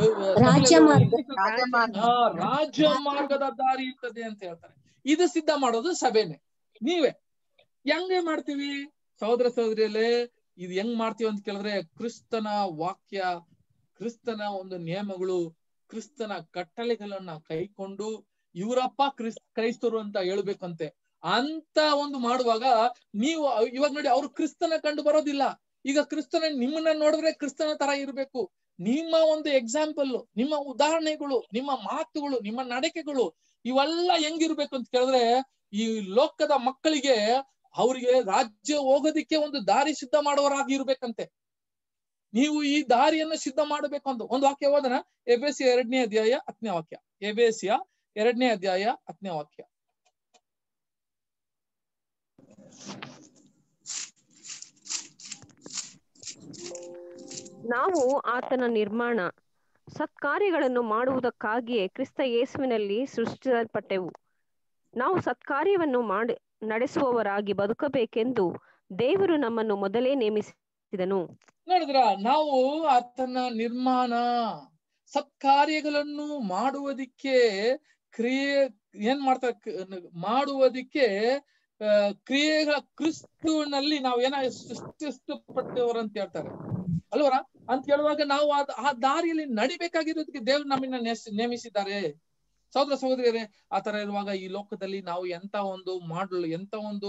ರಾಜ್ಯ ಮಾರ್ಗದ ದಾರಿ ಇರ್ತದೆ ಅಂತ ಹೇಳ್ತಾರೆ. ಇದು ಸಿದ್ಧ ಮಾಡೋದು ಸಭೆನೆ, ನೀವೇ. ಹೆಂಗೆ ಮಾಡ್ತೀವಿ ಸಹೋದರ ಸಹೋದರಿಯಲ್ಲೇ? ಇದು ಹೆಂಗ್ ಮಾಡ್ತೀವಿ ಅಂತ ಕೇಳಿದ್ರೆ, ಕ್ರಿಸ್ತನ ವಾಕ್ಯ, ಕ್ರಿಸ್ತನ ಒಂದು ನಿಯಮಗಳು, ಕ್ರಿಸ್ತನ ಕಟ್ಟಳೆಗಳನ್ನ ಕೈಕೊಂಡು ಇವರಪ್ಪ ಕ್ರೈಸ್ತರು ಅಂತ ಹೇಳ್ಬೇಕಂತೆ. ಅಂತ ಒಂದು ಮಾಡುವಾಗ ನೀವು ಇವಾಗ ನೋಡಿ, ಅವ್ರು ಕ್ರಿಸ್ತನ ಕಂಡು ಬರೋದಿಲ್ಲ. ಈಗ ಕ್ರಿಸ್ತನ ನಿಮ್ಮನ್ನ ನೋಡಿದ್ರೆ ಕ್ರಿಸ್ತನ ತರ ಇರ್ಬೇಕು. ನಿಮ್ಮ ಒಂದು ಎಕ್ಸಾಂಪಲ್, ನಿಮ್ಮ ಉದಾಹರಣೆಗಳು, ನಿಮ್ಮ ಮಾತುಗಳು, ನಿಮ್ಮ ನಡಕೆಗಳು ಇವೆಲ್ಲ ಹೆಂಗಿರ್ಬೇಕು ಅಂತ ಕೇಳಿದ್ರೆ, ಈ ಲೋಕದ ಮಕ್ಕಳಿಗೆ ಅವ್ರಿಗೆ ರಾಜ್ಯ ಹೋಗೋದಿಕ್ಕೆ ಒಂದು ದಾರಿ ಸಿದ್ಧ ಮಾಡೋರಾಗಿ ಇರ್ಬೇಕಂತೆ. ನೀವು ಈ ದಾರಿಯನ್ನು ಸಿದ್ಧ ಮಾಡಬೇಕು ಅಂತ ಒಂದು ವಾಕ್ಯ ಓದನ. ಎಬೇಸಿಯ 2ನೇ ಅಧ್ಯಾಯ 10ನೇ ವಾಕ್ಯ. ಎಬೇಸಿಯ 2ನೇ ಅಧ್ಯಾಯ 10ನೇ ವಾಕ್ಯ. ನಾವು ಆತನ ನಿರ್ಮಾಣ, ಸತ್ಕಾರ್ಯಗಳನ್ನು ಮಾಡುವುದಕ್ಕಾಗಿಯೇ ಕ್ರಿಸ್ತ ಯೇಸುವಿನಲ್ಲಿ ಸೃಷ್ಟಿಸಲ್ಪಟ್ಟೆವು. ನಾವು ಸತ್ಕಾರ್ಯವನ್ನು ನಡೆಸುವವರಾಗಿ ಬದುಕಬೇಕೆಂದು ದೇವರು ನಮ್ಮನ್ನು ಮೊದಲೇ ನೇಮಿಸಿದನು. ನೋಡಿದ್ರ, ನಾವು ಆತನ ನಿರ್ಮಾಣ, ಸತ್ಕಾರ್ಯಗಳನ್ನು ಮಾಡುವುದಕ್ಕೆ ಮಾಡುವುದಕ್ಕೆ ಕ್ರಿಯೆಗಳ ಕ್ರಿಸ್ತನಲ್ಲಿ ನಾವು ಸೃಷ್ಟಿಸಲ್ಪಟ್ಟವರಂತ ಹೇಳ್ತಾರೆ ಅಲ್ವರ. ಅಂತ ಹೇಳುವಾಗ ನಾವು ಆ ದಾರಿಯಲ್ಲಿ ನಡಿಬೇಕಾಗಿರೋದಕ್ಕೆ ದೇವ್ರು ನಮ್ಮನ್ನ ನೇಮಿಸಿದ್ದಾರೆ. ಸಹೋದರ ಸಹೋದರಿಯರೇ, ಆ ತರ ಇರುವಾಗ ಈ ಲೋಕದಲ್ಲಿ ನಾವು ಎಂತ ಒಂದು ಮಾಡಲ್, ಎಂತ ಒಂದು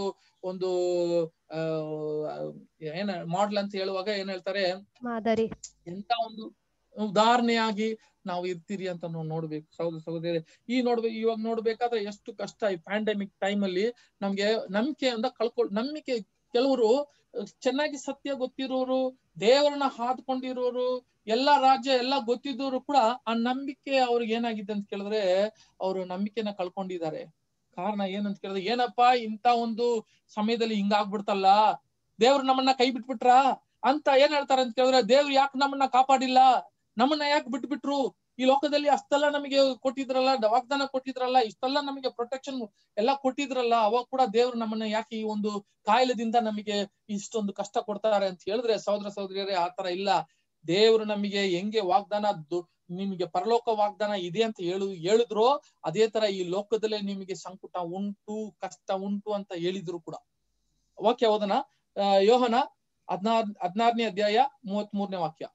ಮಾಡಲ್ ಅಂತ ಹೇಳುವಾಗ ಏನ್ ಹೇಳ್ತಾರೆ, ಮಾದರಿ, ಎಂತ ಒಂದು ಉದಾಹರಣೆಯಾಗಿ ನಾವು ಇರ್ತೀರಿ ಅಂತ ನಾವು ನೋಡ್ಬೇಕು. ಸಹೋದರ ಸಹೋದರಿ, ಇವಾಗ ನೋಡ್ಬೇಕಾದ್ರೆ ಎಷ್ಟು ಕಷ್ಟ. ಈ ಪ್ಯಾಂಡಮಿಕ್ ಟೈಮ್ ಅಲ್ಲಿ ನಮ್ಗೆ ನಂಬಿಕೆಯಿಂದ ನಂಬಿಕೆ, ಕೆಲವರು ಚೆನ್ನಾಗಿ ಸತ್ಯ ಗೊತ್ತಿರೋರು, ದೇವರನ್ನ ಹಾದ್ಕೊಂಡಿರೋರು, ಎಲ್ಲಾ ರಾಜ್ಯ ಎಲ್ಲ ಗೊತ್ತಿದ್ದವರು ಕೂಡ ಆ ನಂಬಿಕೆ ಅವ್ರಿಗೆ ಏನಾಗಿದೆ ಅಂತ ಕೇಳಿದ್ರೆ ಅವರು ನಂಬಿಕೆನ ಕಳ್ಕೊಂಡಿದ್ದಾರೆ. ಕಾರಣ ಏನಂತ ಕೇಳಿದ್ರೆ, ಏನಪ್ಪಾ ಇಂತ ಒಂದು ಸಮಯದಲ್ಲಿ ಹಿಂಗಾಗ್ಬಿಡ್ತಲ್ಲ, ದೇವ್ರು ನಮ್ಮನ್ನ ಕೈ ಬಿಟ್ಬಿಟ್ರ ಅಂತ ಏನ್ ಹೇಳ್ತಾರೆ ಅಂತ ಕೇಳಿದ್ರೆ, ದೇವ್ರು ಯಾಕೆ ನಮ್ಮನ್ನ ಕಾಪಾಡಿಲ್ಲ, ನಮ್ಮನ್ನ ಯಾಕೆ ಬಿಟ್ಬಿಟ್ರು, ಈ ಲೋಕದಲ್ಲಿ ಅಷ್ಟೆಲ್ಲ ನಮಗೆ ಕೊಟ್ಟಿದ್ರಲ್ಲ, ವಾಗ್ದಾನ ಕೊಟ್ಟಿದ್ರಲ್ಲ, ಇಷ್ಟೆಲ್ಲ ನಮಗೆ ಪ್ರೊಟೆಕ್ಷನ್ ಎಲ್ಲ ಕೊಟ್ಟಿದ್ರಲ್ಲ, ಅವಾಗ ಕೂಡ ದೇವ್ರು ನಮ್ಮನ್ನ ಯಾಕೆ ಈ ಒಂದು ಕಾಯಿಲೆದಿಂದ ನಮಗೆ ಇಷ್ಟೊಂದು ಕಷ್ಟ ಕೊಡ್ತಾರೆ ಅಂತ ಹೇಳಿದ್ರೆ, ಸಹೋದರ ಸಹೋದರಿಯರೇ, ಆತರ ಇಲ್ಲ. ದೇವ್ರು ನಮಗೆ ಹೆಂಗೆ ವಾಗ್ದಾನ, ನಿಮಗೆ ಪರಲೋಕ ವಾಗ್ದಾನ ಇದೆ ಅಂತ ಹೇಳಿದ್ರು, ಅದೇ ತರ ಈ ಲೋಕದಲ್ಲೇ ನಿಮಗೆ ಸಂಕಟ ಉಂಟು, ಕಷ್ಟ ಉಂಟು ಅಂತ ಹೇಳಿದ್ರು ಕೂಡ. ವಾಕ್ಯ ಓದನ. ಯೋಹನ 16ನೇ ಅಧ್ಯಾಯ 33ನೇ ವಾಕ್ಯ.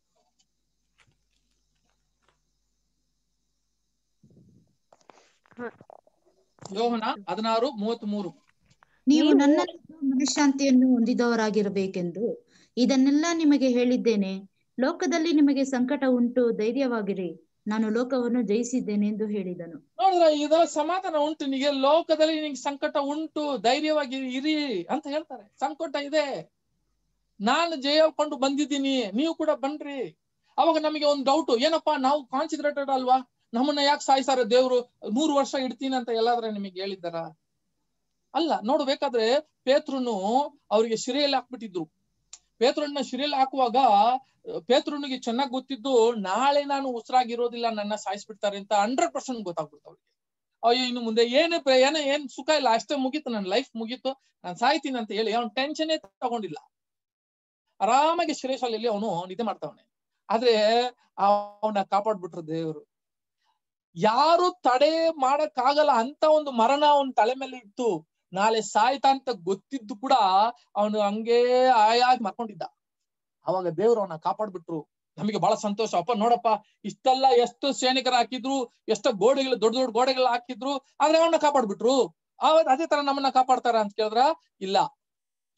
ಯೋಹನ 16:33. ನೀವು ನನ್ನ ಮನಃಶಾಂತಿಯನ್ನು ಹೊಂದಿದವರಾಗಿರಬೇಕೆಂದು ಇದನ್ನೆಲ್ಲ ನಿಮಗೆ ಹೇಳಿದ್ದೇನೆ. ಲೋಕದಲ್ಲಿ ನಿಮಗೆ ಸಂಕಟ ಉಂಟು, ಧೈರ್ಯವಾಗಿರಿ, ನಾನು ಲೋಕವನ್ನು ಜಯಿಸಿದ್ದೇನೆ ಎಂದು ಹೇಳಿದನು. ನೋಡಿದ್ರ, ಇದರ ಸಮಾಧಾನ ಉಂಟು ನಿಮಗೆ, ಲೋಕದಲ್ಲಿ ನಿಮಗೆ ಸಂಕಟ ಉಂಟು, ಧೈರ್ಯವಾಗಿ ಇರಿ ಅಂತ ಹೇಳ್ತಾರೆ. ಸಂಕಟ ಇದೆ, ನಾನು ಜಯ ಕೊಂಡು ಬಂದಿದ್ದೀನಿ, ನೀವು ಕೂಡ ಬನ್ರಿ. ಅವಾಗ ನಮಗೆ ಒಂದು ಡೌಟ್, ಏನಪ್ಪಾ ನಾವು ಕಾನ್ಸಂಟ್ರೇಟೆಡ್ ಅಲ್ವಾ, ನಮ್ಮನ್ನ ಯಾಕೆ ಸಾಯಿಸಾರ ದೇವ್ರು, 100 ವರ್ಷ ಇಡ್ತೀನಿ ಅಂತ ಎಲ್ಲಾದ್ರೆ ನಿಮಗೆ ಹೇಳಿದಾರ? ಅಲ್ಲ. ನೋಡ್ಬೇಕಾದ್ರೆ ಪೇತ್ರನು ಅವ್ರಿಗೆ ಶಿರೆಯಲ್ಲಿ ಹಾಕ್ಬಿಟ್ಟಿದ್ರು. ಪೇತ್ರನ ಶಿರೆಯಲ್ಲಿ ಹಾಕುವಾಗ ಪೇತ್ರನಿಗೆ ಚೆನ್ನಾಗಿ ಗೊತ್ತಿದ್ದು, ನಾಳೆ ನಾನು ಉಸಿರಾಗಿರೋದಿಲ್ಲ, ನನ್ನ ಸಾಯಿಸ್ಬಿಡ್ತಾರೆ ಅಂತ 100% ಗೊತ್ತಾಗ್ಬಿಡ್ತು ಅವ್ರಿಗೆ. ಅಯ್ಯೋ, ಇನ್ನು ಮುಂದೆ ಏನ್ ಸುಖ ಇಲ್ಲ, ಅಷ್ಟೇ ಮುಗೀತು, ನನ್ನ ಲೈಫ್ ಮುಗೀತು, ನಾನು ಸಾಯ್ತೀನಿ ಅಂತ ಹೇಳಿ ಅವ್ನು ಟೆನ್ಷನ್ನೇ ತಗೊಂಡಿಲ್ಲ. ಆರಾಮಾಗಿ ಶಿರೇಶಾಲೆಯಲ್ಲಿ ಅವನು ನಿದ್ದೆ ಮಾಡ್ತಾವನೆ. ಆದ್ರೆ ಅವನ ಕಾಪಾಡ್ಬಿಟ್ರು ದೇವರು. ಯಾರು ತಡೆ ಮಾಡಕ್ಕಾಗಲ್ಲ ಅಂತ ಒಂದು ಮರಣ ಅವನ ತಲೆ ಮೇಲೆ ಇತ್ತು. ನಾಳೆ ಸಾಯ್ತಾ ಅಂತ ಗೊತ್ತಿದ್ದು ಕೂಡ ಅವನು ಹಂಗೇ ಆಯಾಗಿ ಮರ್ಕೊಂಡಿದ್ದ. ಅವಾಗ ದೇವ್ರು ಅವನ ಕಾಪಾಡ್ಬಿಟ್ರು. ನಮಗೆ ಬಹಳ ಸಂತೋಷ. ಅಪ್ಪ ನೋಡಪ್ಪ, ಇಷ್ಟೆಲ್ಲ ಎಷ್ಟು ಸೈನಿಕರು ಹಾಕಿದ್ರು, ಎಷ್ಟೋ ಗೋಡೆಗಳು, ದೊಡ್ಡ ದೊಡ್ಡ ಗೋಡೆಗಳು ಹಾಕಿದ್ರು, ಆದ್ರೆ ಅವನ್ನ ಕಾಪಾಡ್ಬಿಟ್ರು. ಅದೇ ತರ ನಮ್ಮನ್ನ ಕಾಪಾಡ್ತಾರ ಅಂತ ಕೇಳಿದ್ರ ಇಲ್ಲ.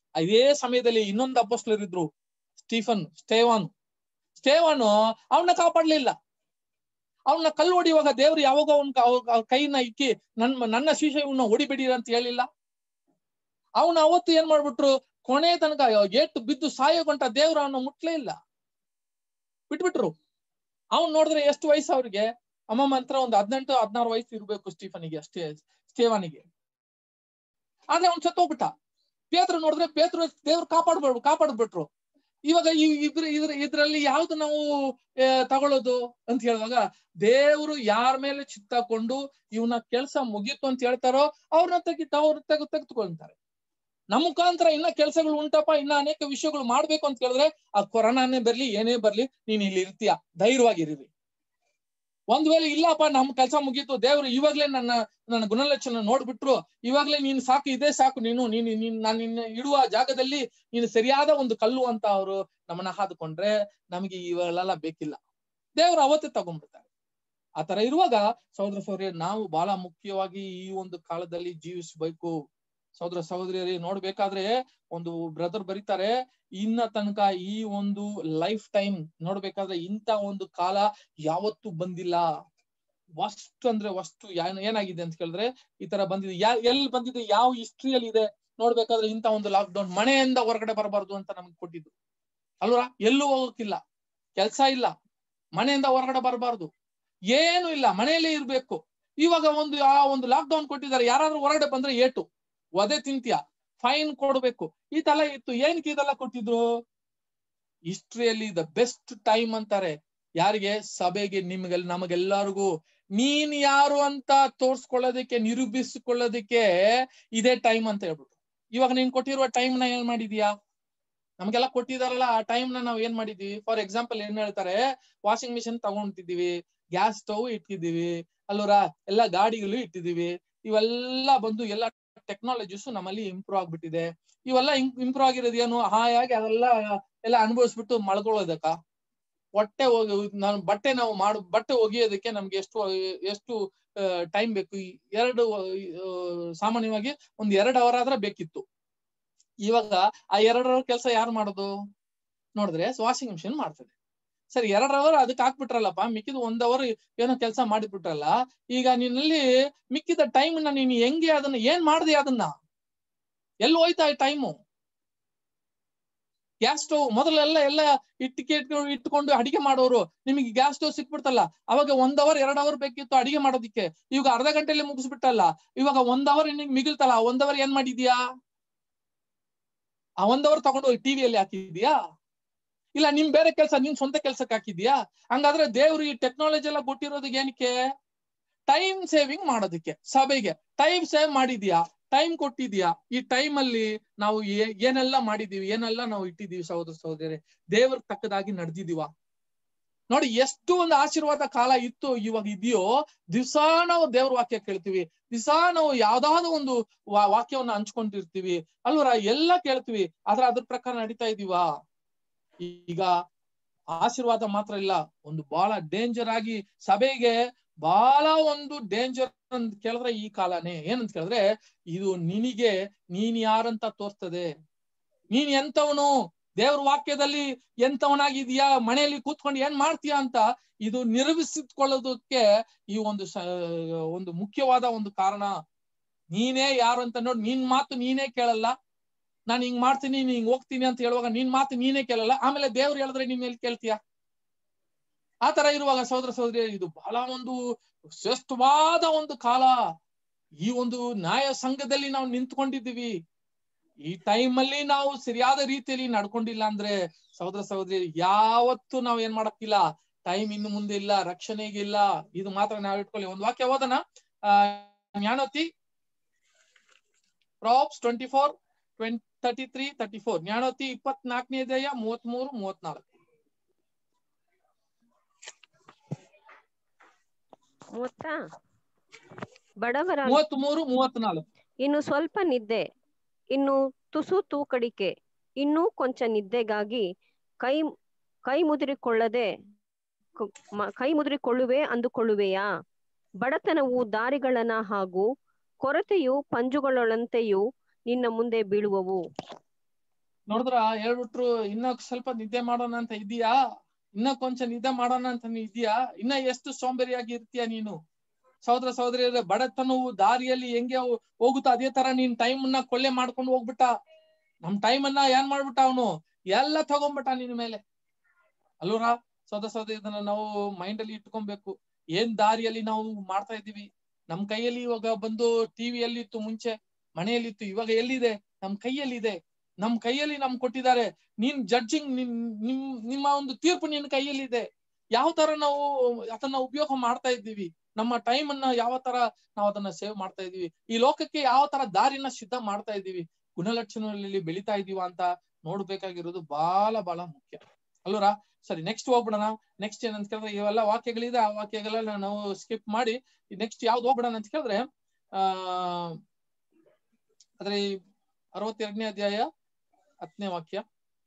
ಇದೇ ಸಮಯದಲ್ಲಿ ಇನ್ನೊಂದು ಅಪೊಸ್ತಲರಿದ್ರು, ಸ್ಟೇವಾನು ಅವನ್ನ ಕಾಪಾಡ್ಲಿಲ್ಲ. ಅವನ್ನ ಕಲ್ಲು ಹೊಡಿಯುವಾಗ ದೇವ್ರು ಯಾವಾಗ ಅವನ ಕೈನ ಇಕ್ಕಿ ನನ್ನ ಶಿಷ್ಯನ ಹೊಡಿಬೇಡಿ ಅಂತ ಹೇಳಿಲ್ಲ. ಅವನ ಅವತ್ತು ಏನ್ ಮಾಡ್ಬಿಟ್ರು, ಕೊನೆ ತನಕ ಏಟು ಬಿದ್ದು ಸಾಯೋಗಂಟ ದೇವ್ರು ಅವನ ಮುಟ್ಲೇ ಇಲ್ಲ, ಬಿಟ್ಬಿಟ್ರು. ಅವ್ನ್ ನೋಡಿದ್ರೆ ಎಷ್ಟು ವಯಸ್ಸು ಅವ್ರಿಗೆ? ಅಮ್ಮಮ್ಮ ಹತ್ರ ಒಂದು 18-16 ವಯಸ್ಸು ಇರ್ಬೇಕು ಸ್ಟೇವಾನಿಗೆ. ಆದ್ರೆ ಅವ್ನ್ ಸತ್ತೋಗ್ಬಿಟ್ಟ. ಪೇತ್ರ ನೋಡಿದ್ರೆ ದೇವ್ರು ಕಾಪಾಡ್ಬಿಟ್ರು. ಇವಾಗ ಇದ್ರಲ್ಲಿ ಯಾವ್ದು ನಾವು ತಗೊಳ್ಳೋದು ಅಂತ ಹೇಳುವಾಗ, ದೇವ್ರು ಯಾರ ಮೇಲೆ ಚಿತ್ತಕೊಂಡು ಇವನ ಕೆಲ್ಸ ಮುಗೀತು ಅಂತ ಹೇಳ್ತಾರೋ ಅವ್ರನ್ನ ತೆಗೆದುಕೊಳ್ತಾರೆ. ನಮ್ಮ ಮುಖಾಂತರ ಇನ್ನ ಕೆಲ್ಸಗಳು ಉಂಟಪ್ಪ, ಇನ್ನ ಅನೇಕ ವಿಷಯಗಳು ಮಾಡ್ಬೇಕು ಅಂತ ಹೇಳಿದ್ರೆ, ಆ ಕೊರೋನಾನೇ ಬರ್ಲಿ ಏನೇ ಬರ್ಲಿ ನೀನ್ ಇಲ್ಲಿ ಇರ್ತೀಯ, ಧೈರ್ಯವಾಗಿರಿ. ಒಂದ್ ವೇಳೆ ಇಲ್ಲಪ್ಪ ನಮ್ ಕೆಲ್ಸ ಮುಗೀತು, ದೇವ್ರು ಇವಾಗ್ಲೇ ನನ್ನ ಗುಣಲಕ್ಷಣ ನೋಡ್ಬಿಟ್ರು, ಇವಾಗ್ಲೇ ನೀನ್ ಸಾಕು, ಇದೇ ಸಾಕು, ನಾನು ನಿನ್ನ ಇಡುವ ಜಾಗದಲ್ಲಿ ನೀನು ಸರಿಯಾದ ಒಂದು ಕಲ್ಲು ಅಂತ ಅವರು ನಮ್ಮನ್ನ ಹಾದುಕೊಂಡ್ರೆ ನಮ್ಗೆ ಇವೆಲ್ಲ ಬೇಕಿಲ್ಲ, ದೇವ್ರು ಅವತ್ತೇ ತಗೊಂಡ್ಬಿಡ್ತಾರೆ. ಆತರ ಇರುವಾಗ ಸಹೋದರ ಸಹೋದರಿಯರು, ನಾವು ಬಹಳ ಮುಖ್ಯವಾಗಿ ಈ ಒಂದು ಕಾಲದಲ್ಲಿ ಜೀವಿಸಬೇಕು. ಸಹೋದರ ಸಹೋದರಿಯರಿ, ನೋಡ್ಬೇಕಾದ್ರೆ ಒಂದು ಬ್ರದರ್ ಬರೀತಾರೆ, ಇನ್ನ ತನಕ ಈ ಒಂದು ಲೈಫ್ ಟೈಮ್ ನೋಡ್ಬೇಕಾದ್ರೆ ಇಂತ ಒಂದು ಕಾಲ ಯಾವತ್ತೂ ಬಂದಿಲ್ಲ. ವಸ್ತು ಅಂದ್ರೆ ವಸ್ತು ಏನಾಗಿದೆ ಅಂತ ಕೇಳಿದ್ರೆ ಈ ತರ ಬಂದಿದೆ. ಎಲ್ಲಿ ಬಂದಿದೆ, ಯಾವ ಹಿಸ್ಟ್ರಿಯಲ್ಲಿ ಇದೆ ನೋಡ್ಬೇಕಾದ್ರೆ ಇಂತ ಒಂದು ಲಾಕ್ಡೌನ್, ಮನೆಯಿಂದ ಹೊರಗಡೆ ಬರಬಾರ್ದು ಅಂತ ನಮ್ಗೆ ಕೊಟ್ಟಿದ್ದು ಅಲ್ವಾ? ಎಲ್ಲೂ ಹೋಗಕ್ಕಿಲ್ಲ, ಕೆಲ್ಸ ಇಲ್ಲ, ಮನೆಯಿಂದ ಹೊರಗಡೆ ಬರಬಾರ್ದು, ಏನು ಇಲ್ಲ, ಮನೆಯಲ್ಲೇ ಇರ್ಬೇಕು. ಇವಾಗ ಒಂದು ಲಾಕ್ಡೌನ್ ಕೊಟ್ಟಿದ್ದಾರೆ. ಯಾರಾದ್ರೂ ಹೊರಗಡೆ ಬಂದ್ರೆ ಏಟು ಒದೆ ತಿಂತೀಯ, ಫೈನ್ ಕೊಡ್ಬೇಕು, ಈ ತರ ಇತ್ತು. ಏನಕ್ಕೆ ಇದೆಲ್ಲ ಕೊಟ್ಟಿದ್ರು? ಹಿಸ್ಟ್ರಿಯಲ್ಲಿ ದ ಬೆಸ್ಟ್ ಟೈಮ್ ಅಂತಾರೆ. ಯಾರಿಗೆ? ಸಭೆಗೆ, ನಮಗೆಲ್ಲರಿಗೂ. ನೀನ್ ಯಾರು ಅಂತ ತೋರ್ಸ್ಕೊಳ್ಳೋದಕ್ಕೆ, ನಿರೂಪಿಸಿಕೊಳ್ಳೋದಕ್ಕೆ ಇದೇ ಟೈಮ್ ಅಂತ ಹೇಳ್ಬಿಟ್ಟು. ಇವಾಗ ನೀನ್ ಕೊಟ್ಟಿರುವ ಟೈಮ್ ನ ಏನ್ ಮಾಡಿದ್ಯಾ? ನಮ್ಗೆಲ್ಲ ಕೊಟ್ಟಿದಾರಲ್ಲ, ಆ ಟೈಮ್ ನ ನಾವ್ ಏನ್ ಮಾಡಿದ್ವಿ? ಫಾರ್ ಎಕ್ಸಾಂಪಲ್ ಏನ್ ಹೇಳ್ತಾರೆ, ವಾಷಿಂಗ್ ಮಿಷಿನ್ ತಗೊಂಡಿದೀವಿ, ಗ್ಯಾಸ್ ಸ್ಟವ್ ಇಟ್ಟಿದೀವಿ ಅಲ್ವರ, ಎಲ್ಲಾ ಗಾಡಿಗಳು ಇಟ್ಟಿದೀವಿ. ಇವೆಲ್ಲ ಬಂದು ಎಲ್ಲ ಟೆಕ್ನಾಲಜೀಸ್ ನಮ್ಮಲ್ಲಿ ಇಂಪ್ರೂವ್ ಆಗ್ಬಿಟ್ಟಿದೆ. ಇವೆಲ್ಲ ಇಂಪ್ರೂವ್ ಆಗಿರೋದು ಏನು? ಹಾಯಾಗಿ ಎಲ್ಲ ಅನುಭವಿಸ್ಬಿಟ್ಟು ಮಳ್ಕೊಳ್ಳೋದಕ್ಕ? ಬಟ್ಟೆ ಒಗೆಯೋದಕ್ಕೆ ನಮ್ಗೆ ಎಷ್ಟು ಟೈಮ್ ಬೇಕು? ಸಾಮಾನ್ಯವಾಗಿ ಒಂದು 2 ಅವರ್ ಆದ್ರೆ ಬೇಕಿತ್ತು. ಇವಾಗ ಆ 2 ಅವರ್ ಕೆಲಸ ಯಾರು ಮಾಡೋದು ನೋಡಿದ್ರೆ ವಾಷಿಂಗ್ ಮಿಷಿನ್ ಮಾಡ್ತದೆ. ಸರಿ, 2 ಅವರ್ ಅದಕ್ಕೆ ಹಾಕ್ಬಿಟ್ರಲ್ಲಪ್ಪ, ಮಿಕ್ಕಿದ 1 ಅವರ್ ಏನೋ ಕೆಲಸ ಮಾಡಿಬಿಟ್ರಲ್ಲ. ಈಗ ನಿನ್ನಲ್ಲಿ ಮಿಕ್ಕಿದ ಟೈಮ್ ನ ನೀನು ಹೆಂಗೆ ಅದನ್ನ ಏನ್ ಮಾಡ್ದೆ? ಅದನ್ನ ಎಲ್ಲಿ ಹೋಯ್ತಾ ಈ ಟೈಮು? ಗ್ಯಾಸ್ ಸ್ಟವ್ ಮೊದಲೆಲ್ಲ ಇಟ್ಕೊಂಡು ಅಡಿಗೆ ಮಾಡೋರು, ನಿಮಗೆ ಗ್ಯಾಸ್ ಸ್ಟವ್ ಸಿಕ್ಬಿಡ್ತಲ್ಲ, ಅವಾಗ 1 ಅವರ್ 2 ಅವರ್ ಬೇಕಿತ್ತು ಅಡಿಗೆ ಮಾಡೋದಿಕ್ಕೆ. ಇವಾಗ ಅರ್ಧ ಗಂಟೆಯಲ್ಲಿ ಮುಗಿಸ್ಬಿಟ್ಟಲ್ಲ. ಇವಾಗ 1 ಅವರ್ ನಿನಗೆ ಮಿಗಿಲ್ತಲ್ಲ, 1 ಅವರ್ ಏನ್ ಮಾಡಿದ್ಯಾ? ಆ 1 ಅವರ್ ತಗೊಂಡು ಟಿವಿಯಲ್ಲಿ ಹಾಕಿದ್ಯಾ? ಇಲ್ಲ ನಿಮ್ ಬೇರೆ ಕೆಲಸ, ನಿನ್ ಸ್ವಂತ ಕೆಲ್ಸಕ್ಕೆ ಹಾಕಿದ್ಯಾ? ಹಂಗಾದ್ರೆ ದೇವ್ರು ಈ ಟೆಕ್ನಾಲಜಿ ಎಲ್ಲ ಕೊಟ್ಟಿರೋದಕ್ಕೆ ಏನಕ್ಕೆ? ಟೈಮ್ ಸೇವಿಂಗ್ ಮಾಡೋದಕ್ಕೆ. ಸಭೆಗೆ ಟೈಮ್ ಸೇವ್ ಮಾಡಿದ್ಯಾ? ಟೈಮ್ ಕೊಟ್ಟಿದ್ಯಾ? ಈ ಟೈಮ್ ಅಲ್ಲಿ ನಾವು ಏನೆಲ್ಲ ಮಾಡಿದೀವಿ, ಏನೆಲ್ಲ ನಾವು ಇಟ್ಟಿದೀವಿ ಸಹೋದರ ಸಹೋದರಿ? ದೇವ್ರ ತಕ್ಕದಾಗಿ ನಡೆದಿದೀವ? ನೋಡಿ, ಎಷ್ಟು ಒಂದು ಆಶೀರ್ವಾದ ಕಾಲ ಇತ್ತು, ಇವಾಗ ಇದೆಯೋ. ದಿವಸ ನಾವು ದೇವ್ರ ವಾಕ್ಯ ಕೇಳ್ತೀವಿ, ದಿವಸ ನಾವು ಯಾವ್ದಾದ್ರು ಒಂದು ವಾಕ್ಯವನ್ನ ಹಂಚ್ಕೊಂಡಿರ್ತೀವಿ ಅಲ್ವರ, ಎಲ್ಲ ಕೇಳ್ತೀವಿ. ಆದ್ರೆ ಅದ್ರ ಪ್ರಕಾರ ನಡೀತಾ ಇದೀವಾ? ಈಗ ಆಶೀರ್ವಾದ ಮಾತ್ರ ಇಲ್ಲ, ಒಂದು ಬಹಳ ಡೇಂಜರ್ ಆಗಿ ಸಭೆಗೆ ಬಹಳ ಒಂದು ಡೇಂಜರ್ ಅಂತ ಕೇಳಿದ್ರೆ ಈ ಕಾಲನೇ. ಏನಂತ ಕೇಳಿದ್ರೆ, ಇದು ನೀನ್ ಯಾರಂತ ತೋರ್ತದೆ. ನೀನ್ ಎಂತವನು, ದೇವ್ರ ವಾಕ್ಯದಲ್ಲಿ ಎಂತವನಾಗಿದ್ಯಾ, ಮನೆಯಲ್ಲಿ ಕೂತ್ಕೊಂಡು ಏನ್ ಮಾಡ್ತೀಯಾ ಅಂತ ಇದು ನಿರೂಪಿಸಿಕೊಳ್ಳೋದಕ್ಕೆ ಈ ಒಂದು ಮುಖ್ಯವಾದ ಒಂದು ಕಾರಣ. ನೀನೇ ಯಾರು ಅಂತ ನೋಡಿ, ನಿನ್ ಮಾತು ನೀನೇ ಕೇಳಲ್ಲ. ನಾನು ಹಿಂಗ್ ಮಾಡ್ತೀನಿ, ಹಿಂಗ್ ಹೋಗ್ತೀನಿ ಅಂತ ಹೇಳುವಾಗ ನಿನ್ ಮಾತು ನೀನೇ ಕೇಳಲ್ಲ. ಆಮೇಲೆ ದೇವ್ರು ಹೇಳಿದ್ರೆ ನೀನ್ ಎಲ್ಲಿ ಕೇಳ್ತೀಯ? ಆತರ ಇರುವಾಗ ಸಹೋದರ ಸಹೋದರಿ, ಇದು ಬಹಳ ಒಂದು ಶ್ರೇಷ್ಠವಾದ ಒಂದು ಕಾಲ. ಈ ಒಂದು ನ್ಯಾಯ ಸಂಘದಲ್ಲಿ ನಾವು ನಿಂತ್ಕೊಂಡಿದ್ದೀವಿ. ಈ ಟೈಮ್ ಅಲ್ಲಿ ನಾವು ಸರಿಯಾದ ರೀತಿಯಲ್ಲಿ ನಡ್ಕೊಂಡಿಲ್ಲ ಅಂದ್ರೆ ಸಹೋದರ ಸಹೋದರಿ, ಯಾವತ್ತು ನಾವ್ ಏನ್ ಮಾಡಕ್ಕಿಲ್ಲ. ಟೈಮ್ ಇನ್ನು ಮುಂದೆ ಇಲ್ಲ, ರಕ್ಷಣೆಗಿಲ್ಲ. ಇದು ಮಾತ್ರ ನಾವ್ ಇಟ್ಕೊಳ್ಳಿ. ಒಂದು ವಾಕ್ಯ ಓದೋಣ. ಜ್ಞಾನೋತಿ ಪ್ರಾಬ್ಸ್ 24:33-34. ಜ್ಞಾನೋತಿ 24ನೇ ಅಧ್ಯಾಯ 33-34. 33-34. ಇನ್ನು ಸ್ವಲ್ಪ ನಿದ್ದೆ, ಇನ್ನು ತುಸು ತೂಕಡಿಕೆ, ಇನ್ನೂ ಕೊಂಚ ನಿದ್ದೆಗಾಗಿ ಕೈ ಮುದುರಿಕೊಳ್ಳುವೆ ಅಂದುಕೊಳ್ಳುವೆಯಾ? ಬಡತನವು ದಾರಿಗಳನ್ನ ಹಾಗೂ ಕೊರತೆಯು ಪಂಜುಗಳಂತೆಯೂ ನಿನ್ನ ಮುಂದೆ ಬೀಳುವವು. ನೋಡಿದ್ರ ಹೇಳ್ಬಿಟ್ರು, ಇನ್ನ ಸ್ವಲ್ಪ ನಿದ್ದೆ ಮಾಡೋಣ ಅಂತ ಇದೀಯಾ, ಇನ್ನ ಕೊಂಚ ನಿದ್ದೆ ಮಾಡೋಣ ಅಂತ ಇದೀಯಾ, ಇನ್ನ ಎಷ್ಟು ಸೋಂಬೇರಿಯಾಗಿ ಇರ್ತೀಯ ನೀನು. ಸಹೋದರ ಸಹೋದರಿಯರೇ, ಬಡತನವು ದಾರಿಯಲ್ಲಿ ಹೆಂಗೆ ಹೋಗುತ್ತಾ ಅದೇ ತರ ನೀನ್ ಟೈಮ್ ಅನ್ನ ಕೊಳ್ಳೆ ಮಾಡ್ಕೊಂಡು ಹೋಗ್ಬಿಟ್ಟ. ನಮ್ ಟೈಮ್ ಅನ್ನ ಏನ್ ಮಾಡ್ಬಿಟ್ಟ ಅವನು, ಎಲ್ಲ ತಗೊಂಡ್ಬಿಟ್ಟ ನಿನ್ ಮೇಲೆ ಅಲ್ವರಾ. ಸಹೋದರ ಸಹೋದರಿ, ಇದನ್ನ ನಾವು ಮೈಂಡ್ ಅಲ್ಲಿ ಇಟ್ಕೊಬೇಕು. ಏನ್ ದಾರಿಯಲ್ಲಿ ನಾವು ಮಾಡ್ತಾ ಇದೀವಿ. ನಮ್ ಕೈಯಲ್ಲಿ ಇವಾಗ ಬಂದು ಟಿವಿಯಲ್ಲಿ ಇತ್ತು, ಮುಂಚೆ ಮನೆಯಲ್ಲಿತ್ತು, ಇವಾಗ ಎಲ್ಲಿದೆ? ನಮ್ ಕೈಯಲ್ಲಿದೆ. ನಮ್ ಕೈಯಲ್ಲಿ ನಮ್ ಕೊಟ್ಟಿದ್ದಾರೆ. ನೀನ್ ಜಡ್ಜಿಂಗ್, ನಿಮ್ಮ ಒಂದು ತೀರ್ಪು ನಿನ್ ಕೈಯಲ್ಲಿದೆ. ಯಾವ ತರ ನಾವು ಅದನ್ನ ಉಪಯೋಗ ಮಾಡ್ತಾ ಇದ್ದೀವಿ, ನಮ್ಮ ಟೈಮ್ ಅನ್ನ ಯಾವ ತರ ನಾವು ಅದನ್ನ ಸೇವ್ ಮಾಡ್ತಾ ಇದೀವಿ, ಈ ಲೋಕಕ್ಕೆ ಯಾವ ತರ ದಾರಿನ ಸಿದ್ಧ ಮಾಡ್ತಾ ಇದೀವಿ, ಗುಣಲಕ್ಷಣಗಳಲ್ಲಿ ಬೆಳಿತಾ ಇದೀವ ಅಂತ ನೋಡ್ಬೇಕಾಗಿರೋದು ಬಹಳ ಬಹಳ ಮುಖ್ಯ ಅಲ್ವರಾ. ಸರಿ, ನೆಕ್ಸ್ಟ್ ಹೋಗ್ಬಿಡೋಣ. ನೆಕ್ಸ್ಟ್ ಏನಂತ ಕೇಳಿದ್ರೆ, ಇವೆಲ್ಲ ವಾಕ್ಯಗಳಿದೆ, ಆ ವಾಕ್ಯಗಳೆಲ್ಲ ನಾವು ಸ್ಕಿಪ್ ಮಾಡಿ ನೆಕ್ಸ್ಟ್ ಯಾವ್ದು ಹೋಗ್ಬಿಡೋಣ ಅಂತ ಕೇಳಿದ್ರೆ, ಆದ್ರೆ 62ನೇ ಅಧ್ಯಾಯ 10ನೇ ವಾಕ್ಯ.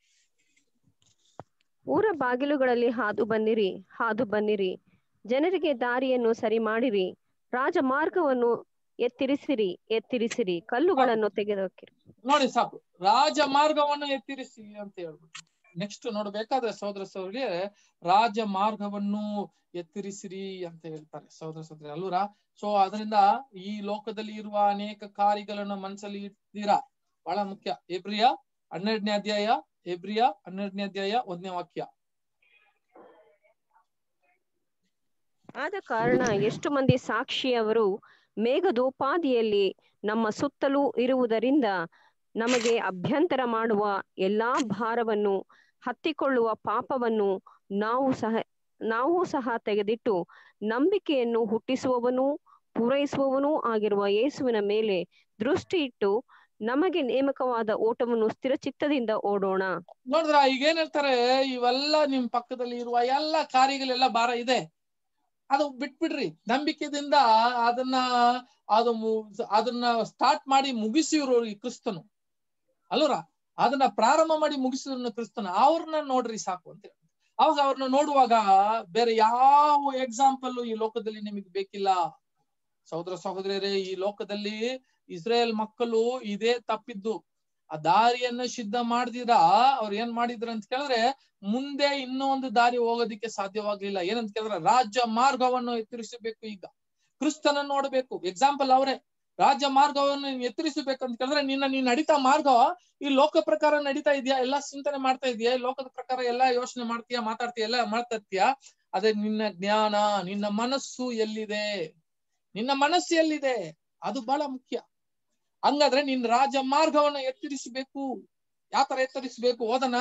ಊರ ಬಾಗಿಲುಗಳಲ್ಲಿ ಹಾದು ಬನ್ನಿರಿ, ಹಾದು ಬನ್ನಿರಿ, ಜನರಿಗೆ ದಾರಿಯನ್ನು ಸರಿ ಮಾಡಿರಿ, ರಾಜಮಾರ್ಗವನ್ನು ಎತ್ತಿರಿಸಿರಿ, ಎತ್ತಿರಿಸಿರಿ, ಕಲ್ಲುಗಳನ್ನು ತೆಗೆದುಹಾಕಿರಿ. ನೋಡಿ ಸಾಕು, ರಾಜಮಾರ್ಗವನ್ನು ಎತ್ತಿರಿಸಿ ಅಂತ ಹೇಳ್ಬಿಟ್ಟು ನೆಕ್ಸ್ಟ್ ನೋಡ್ಬೇಕಾದ್ರೆ ಸಹೋದರ ಸಹೋದರಿ, ರಾಜಮಾರ್ಗವನ್ನು ಎತ್ತಿರಿಸಿರಿ ಅಂತ ಹೇಳ್ತಾರೆ ಸಹೋದರ ಸಹೋದರಿ ಅಲ್ವರಾ. ಸೊ ಅದರಿಂದ ಈ ಲೋಕದಲ್ಲಿ ಇರುವ ಅನೇಕ ಕಾರ್ಯಗಳನ್ನು ಮನಸ್ಸಲ್ಲಿ ಇಡ್ತೀರಾ, ಬಹಳ ಮುಖ್ಯ. ಎಬ್ರಿಯ 12ನೇ ಅಧ್ಯಾಯ, ಎಬ್ರಿಯ 12ನೇ ಅಧ್ಯಾಯ 1ನೇ ವಾಕ್ಯ. ಆದ ಕಾರಣ ಎಷ್ಟು ಮಂದಿ ಸಾಕ್ಷಿಯವರು ಮೇಘದೋಪಾದಿಯಲ್ಲಿ ನಮ್ಮ ಸುತ್ತಲೂ ಇರುವುದರಿಂದ ನಮಗೆ ಅಭ್ಯಂತರ ಮಾಡುವ ಎಲ್ಲಾ ಭಾರವನ್ನು, ಹತ್ತಿಕೊಳ್ಳುವ ಪಾಪವನ್ನು ನಾವು ಸಹ ತೆಗೆದಿಟ್ಟು ನಂಬಿಕೆಯನ್ನು ಹುಟ್ಟಿಸುವವನೂ ಪೂರೈಸುವವನೂ ಆಗಿರುವ ಯೇಸುವಿನ ಮೇಲೆ ದೃಷ್ಟಿ ಇಟ್ಟು ನಮಗೆ ನೇಮಕವಾದ ಓಟವನ್ನು ಸ್ಥಿರಚಿತ್ತದಿಂದ ಓಡೋಣ. ನೋಡಿದ್ರ ಈಗ ಏನ್ ಹೇಳ್ತಾರೆ, ಇವೆಲ್ಲ ನಿಮ್ ಪಕ್ಕದಲ್ಲಿ ಇರುವ ಎಲ್ಲ ಕಾರ್ಯಗಳೆಲ್ಲ ಭಾರ ಇದೆ, ಅದು ಬಿಟ್ಬಿಡ್ರಿ. ನಂಬಿಕೆದಿಂದ ಅದನ್ನ ಸ್ಟಾರ್ಟ್ ಮಾಡಿ ಮುಗಿಸಿರೋ ಈ ಕ್ರಿಸ್ತನು ಅಲ್ವರ, ಅದನ್ನ ಪ್ರಾರಂಭ ಮಾಡಿ ಮುಗಿಸಿದ್ರು ಕ್ರಿಸ್ತನ, ಅವ್ರನ್ನ ನೋಡ್ರಿ ಸಾಕು ಅಂತ ಹೇಳಿ. ಅವಾಗ ಅವ್ರನ್ನ ನೋಡುವಾಗ ಬೇರೆ ಯಾವ ಎಕ್ಸಾಂಪಲ್ ಈ ಲೋಕದಲ್ಲಿ ನಿಮಗೆ ಬೇಕಿಲ್ಲ. ಸಹೋದರ ಸಹೋದರಿಯರೇ, ಈ ಲೋಕದಲ್ಲಿ ಇಸ್ರೇಲ್ ಮಕ್ಕಳು ಇದೇ ತಪ್ಪಿದ್ದು. ಆ ದಾರಿಯನ್ನ ಸಿದ್ಧ ಮಾಡ್ದಿರ ಅವ್ರು ಏನ್ ಮಾಡಿದ್ರು ಅಂತ ಕೇಳಿದ್ರೆ, ಮುಂದೆ ಇನ್ನೂ ಒಂದು ದಾರಿ ಹೋಗೋದಿಕ್ಕೆ ಸಾಧ್ಯವಾಗ್ಲಿಲ್ಲ. ಏನಂತ ಕೇಳಿದ್ರೆ, ರಾಜ್ಯ ಮಾರ್ಗವನ್ನು ಎತ್ತರಿಸಬೇಕು. ಈಗ ಕ್ರಿಸ್ತನ ನೋಡ್ಬೇಕು, ಎಕ್ಸಾಂಪಲ್ ಅವರೇ. ರಾಜ್ಯ ಮಾರ್ಗವನ್ನು ಎತ್ತರಿಸಬೇಕಂತ ಕೇಳಿದ್ರೆ, ನೀನ್ ನಡೀತಾ ಮಾರ್ಗ ಈ ಲೋಕ ಪ್ರಕಾರ ನಡೀತಾ ಇದೆಯಾ, ಎಲ್ಲಾ ಚಿಂತನೆ ಮಾಡ್ತಾ ಇದೆಯಾ, ಲೋಕದ ಪ್ರಕಾರ ಎಲ್ಲಾ ಯೋಚನೆ ಮಾಡ್ತೀಯಾ, ಮಾತಾಡ್ತೀಯ, ಎಲ್ಲ ಮಾಡ್ತಾ ಇರ್ತೀಯಾ. ಅದೇ ನಿನ್ನ ಜ್ಞಾನ, ನಿನ್ನ ಮನಸ್ಸು ಎಲ್ಲಿದೆ, ನಿನ್ನ ಮನಸ್ಸು ಎಲ್ಲಿದೆ, ಅದು ಬಹಳ ಮುಖ್ಯ. ಹಂಗಾದ್ರೆ ನಿನ್ ರಾಜ ಮಾರ್ಗವನ್ನ ಎತ್ತರಿಸಬೇಕು. ಯಾವ ತರ ಎತ್ತರಿಸಬೇಕು ಓದನ.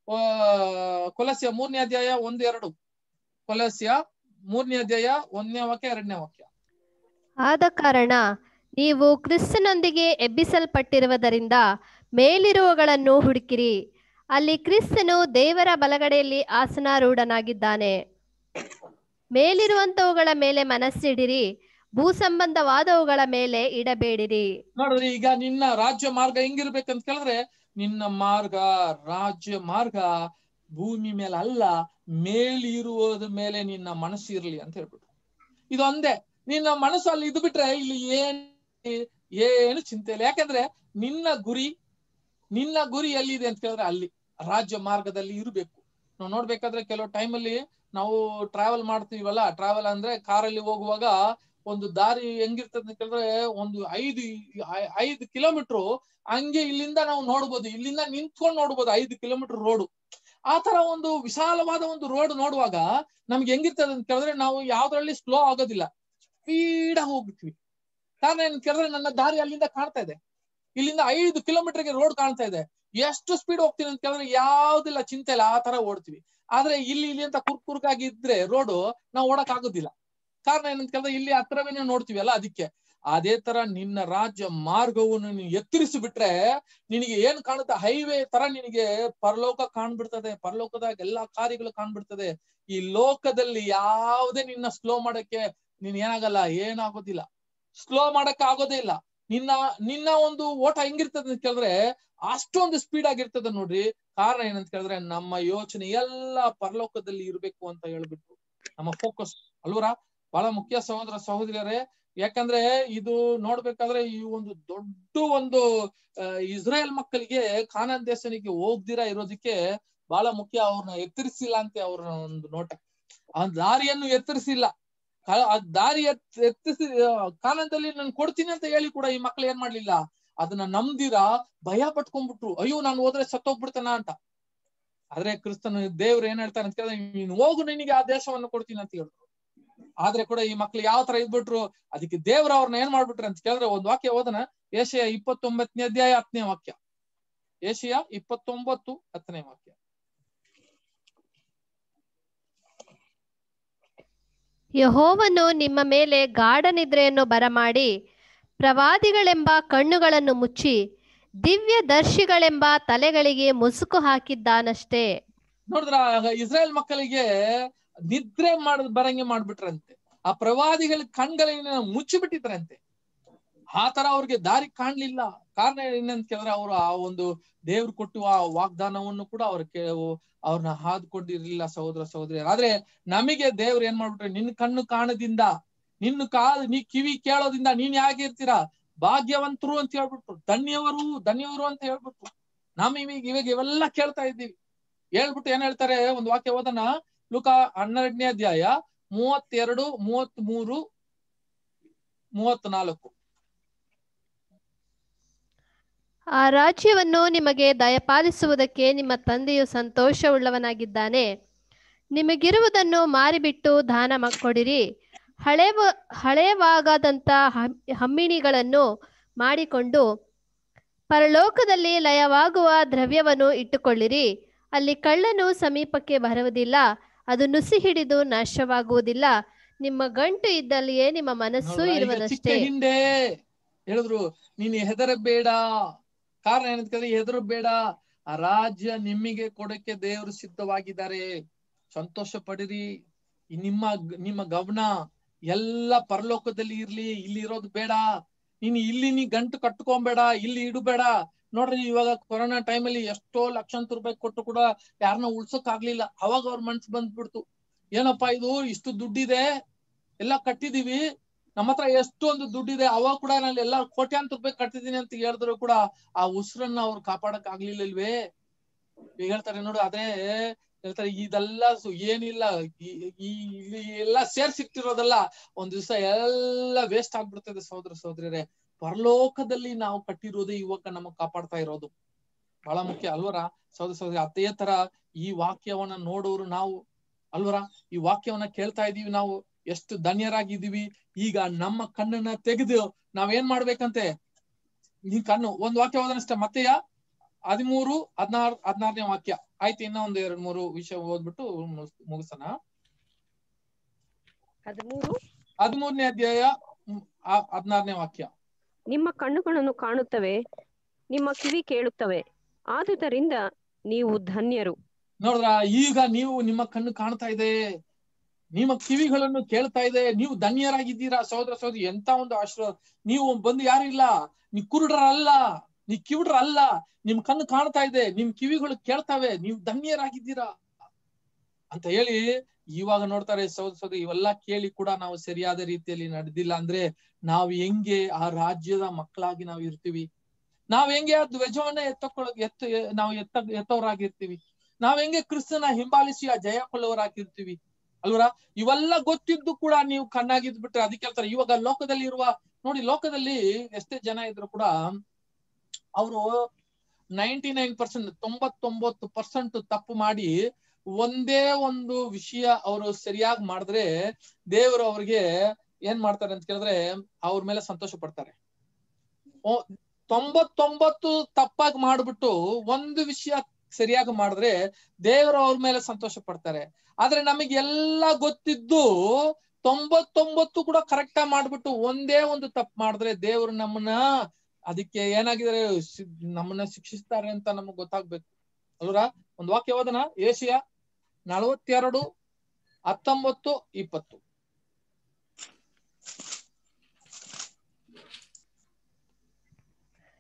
ಕೊಲಸ್ಯ 3ನೇ ಅಧ್ಯಾಯ 1-2. ಕೊಲಸ್ಯ 3ನೇ ಅಧ್ಯಾಯ 1ನೇ ವಾಕ್ಯ 2ನೇ ವಾಕ್ಯ. ಆದ ಕಾರಣ ನೀವು ಕ್ರಿಸ್ತನೊಂದಿಗೆ ಎಬ್ಬಿಸಲ್ಪಟ್ಟಿರುವುದರಿಂದ ಮೇಲಿರುವಗಳನ್ನು ಹುಡುಕಿರಿ, ಅಲ್ಲಿ ಕ್ರಿಸ್ತನು ದೇವರ ಬಲಗಡೆಯಲ್ಲಿ ಆಸನಾರೂಢನಾಗಿದ್ದಾನೆ. ಮೇಲಿರುವಂತವುಗಳ ಮೇಲೆ ಮನಸ್ಸಿಡಿರಿ, ಭೂ ಸಂಬಂಧವಾದವುಗಳ ಮೇಲೆ ಇಡಬೇಡಿರಿ. ನೋಡ್ರಿ, ಈಗ ನಿನ್ನ ರಾಜ್ಯ ಮಾರ್ಗ ಹೆಂಗಿರ್ಬೇಕಂತ ಕೇಳಿದ್ರೆ, ನಿನ್ನ ಮಾರ್ಗ, ರಾಜ್ಯ ಮಾರ್ಗ ಭೂಮಿ ಮೇಲೆ ಅಲ್ಲ, ಮೇಲಿರುವುದ ಮೇಲೆ ನಿನ್ನ ಮನಸ್ಸು ಇರ್ಲಿ ಅಂತ ಹೇಳ್ಬಿಟ್ಟು. ಇದು ಒಂದೇ. ನಿನ್ನ ಮನಸ್ಸು ಅಲ್ಲಿ ಇದು ಬಿಟ್ರೆ ಇಲ್ಲಿ ಏನು ಚಿಂತೆ ಇಲ್ಲ. ಯಾಕಂದ್ರೆ ನಿನ್ನ ಗುರಿ ಎಲ್ಲಿದೆ ಅಂತ ಕೇಳಿದ್ರೆ ಅಲ್ಲಿ ರಾಜ್ಯ ಮಾರ್ಗದಲ್ಲಿ ಇರಬೇಕು. ನಾವು ನೋಡ್ಬೇಕಾದ್ರೆ ಕೆಲವು ಟೈಮಲ್ಲಿ ನಾವು ಟ್ರಾವೆಲ್ ಮಾಡ್ತೀವಲ್ಲ, ಟ್ರಾವೆಲ್ ಅಂದ್ರೆ ಕಾರಲ್ಲಿ ಹೋಗುವಾಗ ಒಂದು ದಾರಿ ಹೆಂಗಿರ್ತದೆ ಅಂತ ಕೇಳಿದ್ರೆ, ಒಂದು 5 ಕಿಲೋಮೀಟರ್ ಹಂಗೆ ಇಲ್ಲಿಂದ ನಾವು ನೋಡ್ಬೋದು, ಇಲ್ಲಿಂದ ನಿಂತ್ಕೊಂಡು ನೋಡ್ಬೋದು 5 ಕಿಲೋಮೀಟರ್ ರೋಡ್. ಆ ತರ ಒಂದು ವಿಶಾಲವಾದ ಒಂದು ರೋಡ್ ನೋಡುವಾಗ ನಮ್ಗೆ ಹೆಂಗಿರ್ತದೆ ಅಂತ ಕೇಳಿದ್ರೆ, ನಾವು ಯಾವ್ದ್ರಲ್ಲಿ ಸ್ಲೋ ಆಗೋದಿಲ್ಲ, ಸ್ಪೀಡ್ ಆಗಿ ಹೋಗ್ಬಿಡ್ತೀವಿ. ಕಾರಣ ಏನ್ ಕೇಳಿದ್ರೆ, ನನ್ನ ದಾರಿ ಅಲ್ಲಿಂದ ಕಾಣ್ತಾ ಇದೆ, ಇಲ್ಲಿಂದ 5 ಕಿಲೋಮೀಟರ್ಗೆ ರೋಡ್ ಕಾಣ್ತಾ ಇದೆ, ಎಷ್ಟು ಸ್ಪೀಡ್ ಹೋಗ್ತೀನಿ ಅಂತ ಕೇಳಿದ್ರೆ ಯಾವ್ದಿಲ್ಲ, ಚಿಂತೆ ಇಲ್ಲ, ಆ ತರ ಓಡ್ತೀವಿ. ಆದ್ರೆ ಇಲ್ಲಿ ಅಂತ ಕುರ್ಕಾಗಿದ್ರೆ ರೋಡು ನಾವು ಓಡಕ್ ಆಗೋದಿಲ್ಲ. ಕಾರಣ ಏನಂತ ಕೇಳಿದ್ರೆ ಇಲ್ಲಿ ಹತ್ರವೇನೆ ನೋಡ್ತೀವಿ ಅಲ್ಲ, ಅದಕ್ಕೆ. ಅದೇ ತರ ನಿನ್ನ ರಾಜ್ಯ ಮಾರ್ಗವನ್ನು ನೀನು ಎತ್ತರಿಸಿಬಿಟ್ರೆ ನಿನಗೆ ಏನ್ ಕಾಣುತ್ತೆ, ಹೈವೇ ತರ ನಿನಗೆ ಪರಲೋಕ ಕಾಣ್ಬಿಡ್ತದೆ. ಪರಲೋಕದಾಗ ಎಲ್ಲಾ ಕಾರ್ಯಗಳು ಕಾಣ್ಬಿಡ್ತದೆ. ಈ ಲೋಕದಲ್ಲಿ ಯಾವುದೇ ನಿನ್ನ ಸ್ಲೋ ಮಾಡಕ್ಕೆ ನೀನ್ ಏನಾಗೋದಿಲ್ಲ, ಸ್ಲೋ ಮಾಡಕ್ ಆಗೋದೇ ಇಲ್ಲ. ನಿನ್ನ ಒಂದು ಓಟ ಹೆಂಗಿರ್ತದೆ ಅಂತ ಕೇಳಿದ್ರೆ ಅಷ್ಟೊಂದು ಸ್ಪೀಡ್ ಆಗಿರ್ತದೆ ನೋಡ್ರಿ. ಕಾರಣ ಏನಂತ ಕೇಳಿದ್ರೆ, ನಮ್ಮ ಯೋಚನೆ ಎಲ್ಲಾ ಪರಲೋಕದಲ್ಲಿ ಇರ್ಬೇಕು ಅಂತ ಹೇಳ್ಬಿಟ್ಟು ನಮ್ಮ ಫೋಕಸ್ ಅಲ್ವರ ಬಹಳ ಮುಖ್ಯ. ಸಹೋದರ ಸಹೋದರಿಯರೇ, ಯಾಕಂದ್ರೆ ಇದು ನೋಡ್ಬೇಕಾದ್ರೆ ಈ ಒಂದು ದೊಡ್ಡ ಒಂದು ಇಸ್ರೇಲ್ ಮಕ್ಕಳಿಗೆ ಕಾನಾನ್ ದೇಶನಿಗೆ ಹೋಗ್ದಿರಾ ಇರೋದಕ್ಕೆ ಬಹಳ ಮುಖ್ಯ. ಅವ್ರನ್ನ ಎತ್ತರಿಸಿಲ್ಲ ಅಂತ ಅವ್ರ ಒಂದು ನೋಟ. ಆ ದಾರಿಯನ್ನು ಎತ್ತರಿಸಿಲ್ಲ. ಆ ದಾರಿ ಎತ್ತಿಸಿ ಕಾನಾನದಲ್ಲಿ ನಾನು ಕೊಡ್ತೀನಿ ಅಂತ ಹೇಳಿ ಕೂಡ ಈ ಮಕ್ಳು ಏನ್ ಮಾಡ್ಲಿಲ್ಲ, ಅದನ್ನ ನಂಬ್ದಿರಾ ಭಯ ಪಟ್ಕೊಂಡ್ಬಿಟ್ರು. ಅಯ್ಯೋ ನಾನು ಹೋದ್ರೆ ಸತ್ತೋಗ್ಬಿಡ್ತಾನ ಅಂತ. ಆದ್ರೆ ಕ್ರಿಸ್ತನ ದೇವ್ರು ಏನ್ ಹೇಳ್ತಾರೆ ಅಂತ ಕೇಳಿದ್ರೆ, ನೀನು ಹೋಗು, ನಿನಗೆ ಆ ದೇಶವನ್ನು ಕೊಡ್ತೀನಿ ಅಂತ ಹೇಳಿದ್ರು. ಆದ್ರೆ ಕೂಡ ಈ ಮಕ್ಳು ಯಾವ ತರ ಇದ್ಬಿಟ್ರು. ಅದಕ್ಕೆ ದೇವ್ರ ಅವ್ರನ್ನ ಏನ್ ಮಾಡ್ಬಿಟ್ರಿ ಅಂತ ಕೇಳಿದ್ರೆ, ಒಂದ್ ವಾಕ್ಯ ಓದನ. ಏಷಯ 29ನೇ ಅಧ್ಯಾಯ 10ನೇ ವಾಕ್ಯ. ಏಷಯ 29 10ನೇ ವಾಕ್ಯ. ಯೆಹೋವನು ನಿಮ್ಮ ಮೇಲೆ ಗಾಢ ನಿದ್ರೆಯನ್ನು ಬರಮಾಡಿ ಪ್ರವಾದಿಗಳೆಂಬ ಕಣ್ಣುಗಳನ್ನು ಮುಚ್ಚಿ ದಿವ್ಯ ದರ್ಶಿಗಳೆಂಬ ತಲೆಗಳಿಗೆ ಮುಸುಕು ಹಾಕಿದ್ದಾನಷ್ಟೇ. ನೋಡಿದ್ರ, ಇಸ್ರೇಲ್ ಮಕ್ಕಳಿಗೆ ನಿದ್ರೆ ಬರಂಗೆ ಮಾಡ್ಬಿಟ್ರಂತೆ. ಆ ಪ್ರವಾದಿಗಳ ಕಣ್ಗಳನ್ನ ಮುಚ್ಚಿಬಿಟ್ಟಿದ್ರಂತೆ. ಆ ತರ ಅವ್ರಿಗೆ ದಾರಿ ಕಾಣ್ಲಿಲ್ಲ. ಕಾರಣ ಏನಂತ ಕೇಳಿದ್ರೆ, ಅವರು ಆ ಒಂದು ದೇವ್ರು ಕೊಟ್ಟುವ ವಾಗ್ದಾನವನ್ನು ಕೂಡ ಅವ್ರನ್ನ ಹಾದ್ಕೊಂಡಿರ್ಲಿಲ್ಲ ಸಹೋದರ ಸಹೋದರಿಯರು. ಆದ್ರೆ ನಮಗೆ ದೇವ್ರು ಏನ್ ಮಾಡ್ಬಿಟ್ರೆ, ನಿನ್ ಕಣ್ಣು ಕಾಣದಿಂದ, ನೀ ಕಿವಿ ಕೇಳೋದಿಂದ ನೀನ್ ಹೇಗಿರ್ತೀರಾ, ಭಾಗ್ಯವಂತರು ಅಂತ ಹೇಳ್ಬಿಟ್ರು, ಧನ್ಯವರು ಅಂತ ಹೇಳ್ಬಿಟ್ರು. ಇವಾಗ ಇವೆಲ್ಲ ಕೇಳ್ತಾ ಇದ್ದೀವಿ. ಹೇಳ್ಬಿಟ್ಟು ಏನ್ ಹೇಳ್ತಾರೆ, ಒಂದು ವಾಕ್ಯ ಓದನ. ಲೂಕ 12ನೇ ಅಧ್ಯಾಯ 32, 33, 34. ಆ ರಾಜ್ಯವನ್ನು ನಿಮಗೆ ದಯಪಾಲಿಸುವುದಕ್ಕೆ ನಿಮ್ಮ ತಂದೆಯು ಸಂತೋಷವುಳ್ಳವನಾಗಿದ್ದಾನೆ. ನಿಮಗಿರುವುದನ್ನು ಮಾರಿಬಿಟ್ಟು ದಾನ ಕೊಡಿರಿ. ಹಳೆಯವಾಗದಂತ ಹಮ್ಮಿಣಿಗಳನ್ನು ಮಾಡಿಕೊಂಡು ಪರಲೋಕದಲ್ಲಿ ಲಯವಾಗುವ ದ್ರವ್ಯವನ್ನು ಇಟ್ಟುಕೊಳ್ಳಿರಿ. ಅಲ್ಲಿ ಕಳ್ಳನು ಸಮೀಪಕ್ಕೆ ಬರುವುದಿಲ್ಲ, ಅದು ನುಸಿ ಹಿಡಿದು ನಾಶವಾಗುವುದಿಲ್ಲ. ನಿಮ್ಮ ಗಂಟು ಇದ್ದಲ್ಲಿಯೇ ನಿಮ್ಮ ಮನಸ್ಸು ಇರುವುದಷ್ಟೇ. ಹಿಂದೆ ಹೇಳಿದ್ರು, ನೀನು ಹೆದರಬೇಡ. ಕಾರಣ ಏನಂತ ಹೆದರಬೇಡ, ಆ ರಾಜ್ಯ ನಿಮಗೆ ಕೊಡಕ್ಕೆ ದೇವರು ಸಿದ್ಧವಾಗಿದ್ದಾರೆ. ಸಂತೋಷ ಪಡಿರಿ. ನಿಮ್ಮ ಗಮನ ಎಲ್ಲ ಪರಲೋಕದಲ್ಲಿ ಇರ್ಲಿ, ಇಲ್ಲಿ ಇರೋದು ಬೇಡ. ನೀ ಗಂಟು ಕಟ್ಕೊಂಬೇಡ, ಇಲ್ಲಿ ಇಡಬೇಡ. ನೋಡ್ರಿ, ಇವಾಗ ಕೊರೋನಾ ಟೈಮಲ್ಲಿ ಎಷ್ಟೋ ಲಕ್ಷಾಂತರ ರೂಪಾಯಿ ಕೊಟ್ಟು ಕೂಡ ಯಾರನ್ನ ಉಳ್ಸಕ್ ಆಗ್ಲಿಲ್ಲ. ಅವಾಗ ಅವ್ರ ಮನ್ಸು ಬಂದ್ಬಿಡ್ತು, ಏನಪ್ಪಾ ಇದು ಇಷ್ಟು ದುಡ್ಡಿದೆ, ಎಲ್ಲ ಕಟ್ಟಿದೀವಿ, ನಮ್ಮ ಹತ್ರ ಎಷ್ಟೊಂದು ದುಡ್ಡಿದೆ, ಅವಾಗ ಕೂಡ ನಾನು ಎಲ್ಲ ಕೋಟ್ಯಾಂತರ ರೂಪಾಯಿ ಕಟ್ಟಿದೀನಿ ಅಂತ ಹೇಳಿದ್ರು ಕೂಡ ಆ ಉಸಿರನ್ನ ಅವ್ರು ಕಾಪಾಡಕ್ ಆಗ್ಲಿಲ್ಲಲ್ವೇ. ಈಗ ಹೇಳ್ತಾರೆ ನೋಡು, ಅದೇ ಹೇಳ್ತಾರೆ, ಇದೆಲ್ಲ ಏನಿಲ್ಲ, ಎಲ್ಲ ಸೇರ್ಸಿಟ್ಟಿರೋದಲ್ಲ ಒಂದ್ ದಿವಸ ಎಲ್ಲ ವೇಸ್ಟ್ ಆಗ್ಬಿಡ್ತದೆ ಸಹೋದರ ಸಹೋದರಿಯರೇ. ಪರಲೋಕದಲ್ಲಿ ನಾವು ಕಟ್ಟಿರೋದು ಇವಾಗ ನಮಗ್ ಕಾಪಾಡ್ತಾ ಇರೋದು ಬಹಳ ಮುಖ್ಯ ಅಲ್ವರ ಸಹೋದರ ಸಹೋದರಿ. ಅದೇ ತರ ಈ ವಾಕ್ಯವನ್ನ ನೋಡೋರು ನಾವು ಅಲ್ವರ, ಈ ವಾಕ್ಯವನ್ನ ಕೇಳ್ತಾ ಇದೀವಿ ನಾವು, ಎಷ್ಟು ಧನ್ಯರಾಗಿದ್ದೀವಿ. ಈಗ ನಮ್ಮ ಕಣ್ಣನ್ನ ತೆಗೆದು ನಾವೇನ್ ಮಾಡ್ಬೇಕಂತೆ, ಈ ಕಣ್ಣು ಒಂದ್ ವಾಕ್ಯ ಓದನಷ್ಟೇ. ಮತ್ತೆಯ 13, 16, 16ನೇ ವಾಕ್ಯ ಆಯ್ತು. ಇನ್ನ ಒಂದು 2-3 ವಿಷಯ ಓದ್ಬಿಟ್ಟು ಮುಗಿಸೋಣ. 13ನೇ ಅಧ್ಯಾಯ 16ನೇ ವಾಕ್ಯ. ನಿಮ್ಮ ಕಣ್ಣುಗಳನ್ನು ಕಾಣುತ್ತವೆ, ನಿಮ್ಮ ಕಿವಿ ಕೇಳುತ್ತವೆ, ಆದುದರಿಂದ ನೀವು ಧನ್ಯರು. ನೋಡ್ರ, ಈಗ ನಿಮ್ಮ ಕಣ್ಣು ಕಾಣ್ತಾ ಇದೆ, ನಿಮ್ಮ ಕಿವಿಗಳನ್ನು ಕೇಳ್ತಾ ಇದೆ, ನೀವು ಧನ್ಯರಾಗಿದ್ದೀರಾ ಸಹೋದರ ಸಹೋದರಿ. ಎಂತ ಒಂದು ಆಶೀರ್ವಾದ. ನೀವು ಬಂದು ಯಾರು ಇಲ್ಲ, ನೀವು ಕುರುಡರಲ್ಲ, ನೀವ್ ಕಿವುಡ್ರಲ್ಲ, ನಿಮ್ ಕಣ್ಣು ಕಾಣ್ತಾ ಇದೆ, ನಿಮ್ ಕಿವಿಗಳು ಕೇಳ್ತಾವೆ, ನೀವು ಧನ್ಯರಾಗಿದ್ದೀರಾ ಅಂತ ಹೇಳಿ ಇವಾಗ ನೋಡ್ತಾರೆ ಸಹೋದರ ಸಹೋದರಿ. ಇವೆಲ್ಲ ಕೇಳಿ ಕೂಡ ನಾವು ಸರಿಯಾದ ರೀತಿಯಲ್ಲಿ ನಡೆದಿಲ್ಲ ಅಂದ್ರೆ ನಾವು ಹೆಂಗೆ ಆ ರಾಜ್ಯದ ಮಕ್ಕಳಾಗಿ ನಾವು ಇರ್ತೀವಿ? ನಾವ್ ಹೆಂಗೆ ಆ ಧ್ವಜವನ್ನ ಎತ್ತವರಾಗಿರ್ತೀವಿ? ನಾವ್ ಹೆಂಗೆ ಕ್ರಿಸ್ತನ ಹಿಂಬಾಲಿಸಿ ಆ ಜಯ ಕೊಳ್ಳವರಾಗಿರ್ತೀವಿ ಅಲ್ವರ? ಇವೆಲ್ಲ ಗೊತ್ತಿದ್ದು ಕೂಡ ನೀವು ಕಣ್ಣಾಗಿದ್ ಬಿಟ್ರೆ ಅದಕ್ಕೆ ಹೇಳ್ತಾರೆ. ಇವಾಗ ಲೋಕದಲ್ಲಿ ಇರುವ ನೋಡಿ, ಲೋಕದಲ್ಲಿ ಎಷ್ಟೇ ಜನ ಇದ್ರು ಕೂಡ ಅವರು 99% 99% ತಪ್ಪು ಮಾಡಿ ಒಂದೇ ಒಂದು ವಿಷಯ ಅವರು ಸರಿಯಾಗಿ ಮಾಡಿದ್ರೆ ದೇವರು ಅವ್ರಿಗೆ ಏನ್ ಮಾಡ್ತಾರೆ ಅಂತ ಕೇಳಿದ್ರೆ ಅವ್ರ ಮೇಲೆ ಸಂತೋಷ ಪಡ್ತಾರೆ. 99 ತಪ್ಪಾಗಿ ಮಾಡ್ಬಿಟ್ಟು ಒಂದು ವಿಷಯ ಸರಿಯಾಗಿ ಮಾಡಿದ್ರೆ ದೇವರು ಅವ್ರ ಮೇಲೆ ಸಂತೋಷ ಪಡ್ತಾರೆ. ಆದ್ರೆ ನಮಗೆ ಎಲ್ಲ ಗೊತ್ತಿದ್ದು 99 ಕೂಡ ಕರೆಕ್ಟ್ ಆಗಿ ಮಾಡ್ಬಿಟ್ಟು ಒಂದೇ ಒಂದು ತಪ್ಪು ಮಾಡಿದ್ರೆ ದೇವರು ನಮ್ಮನ್ನ ಅದಕ್ಕೆ ಏನಾಗಿದ್ದಾರೆ, ನಮ್ಮನ್ನ ಶಿಕ್ಷಿಸ್ತಾರೆ ಅಂತ ನಮಗ್ ಗೊತ್ತಾಗ್ಬೇಕು ಅಲ್ವರ? ಒಂದು ವಾಕ್ಯ ಓದನ. ಏಷಯ 42, 19, 20.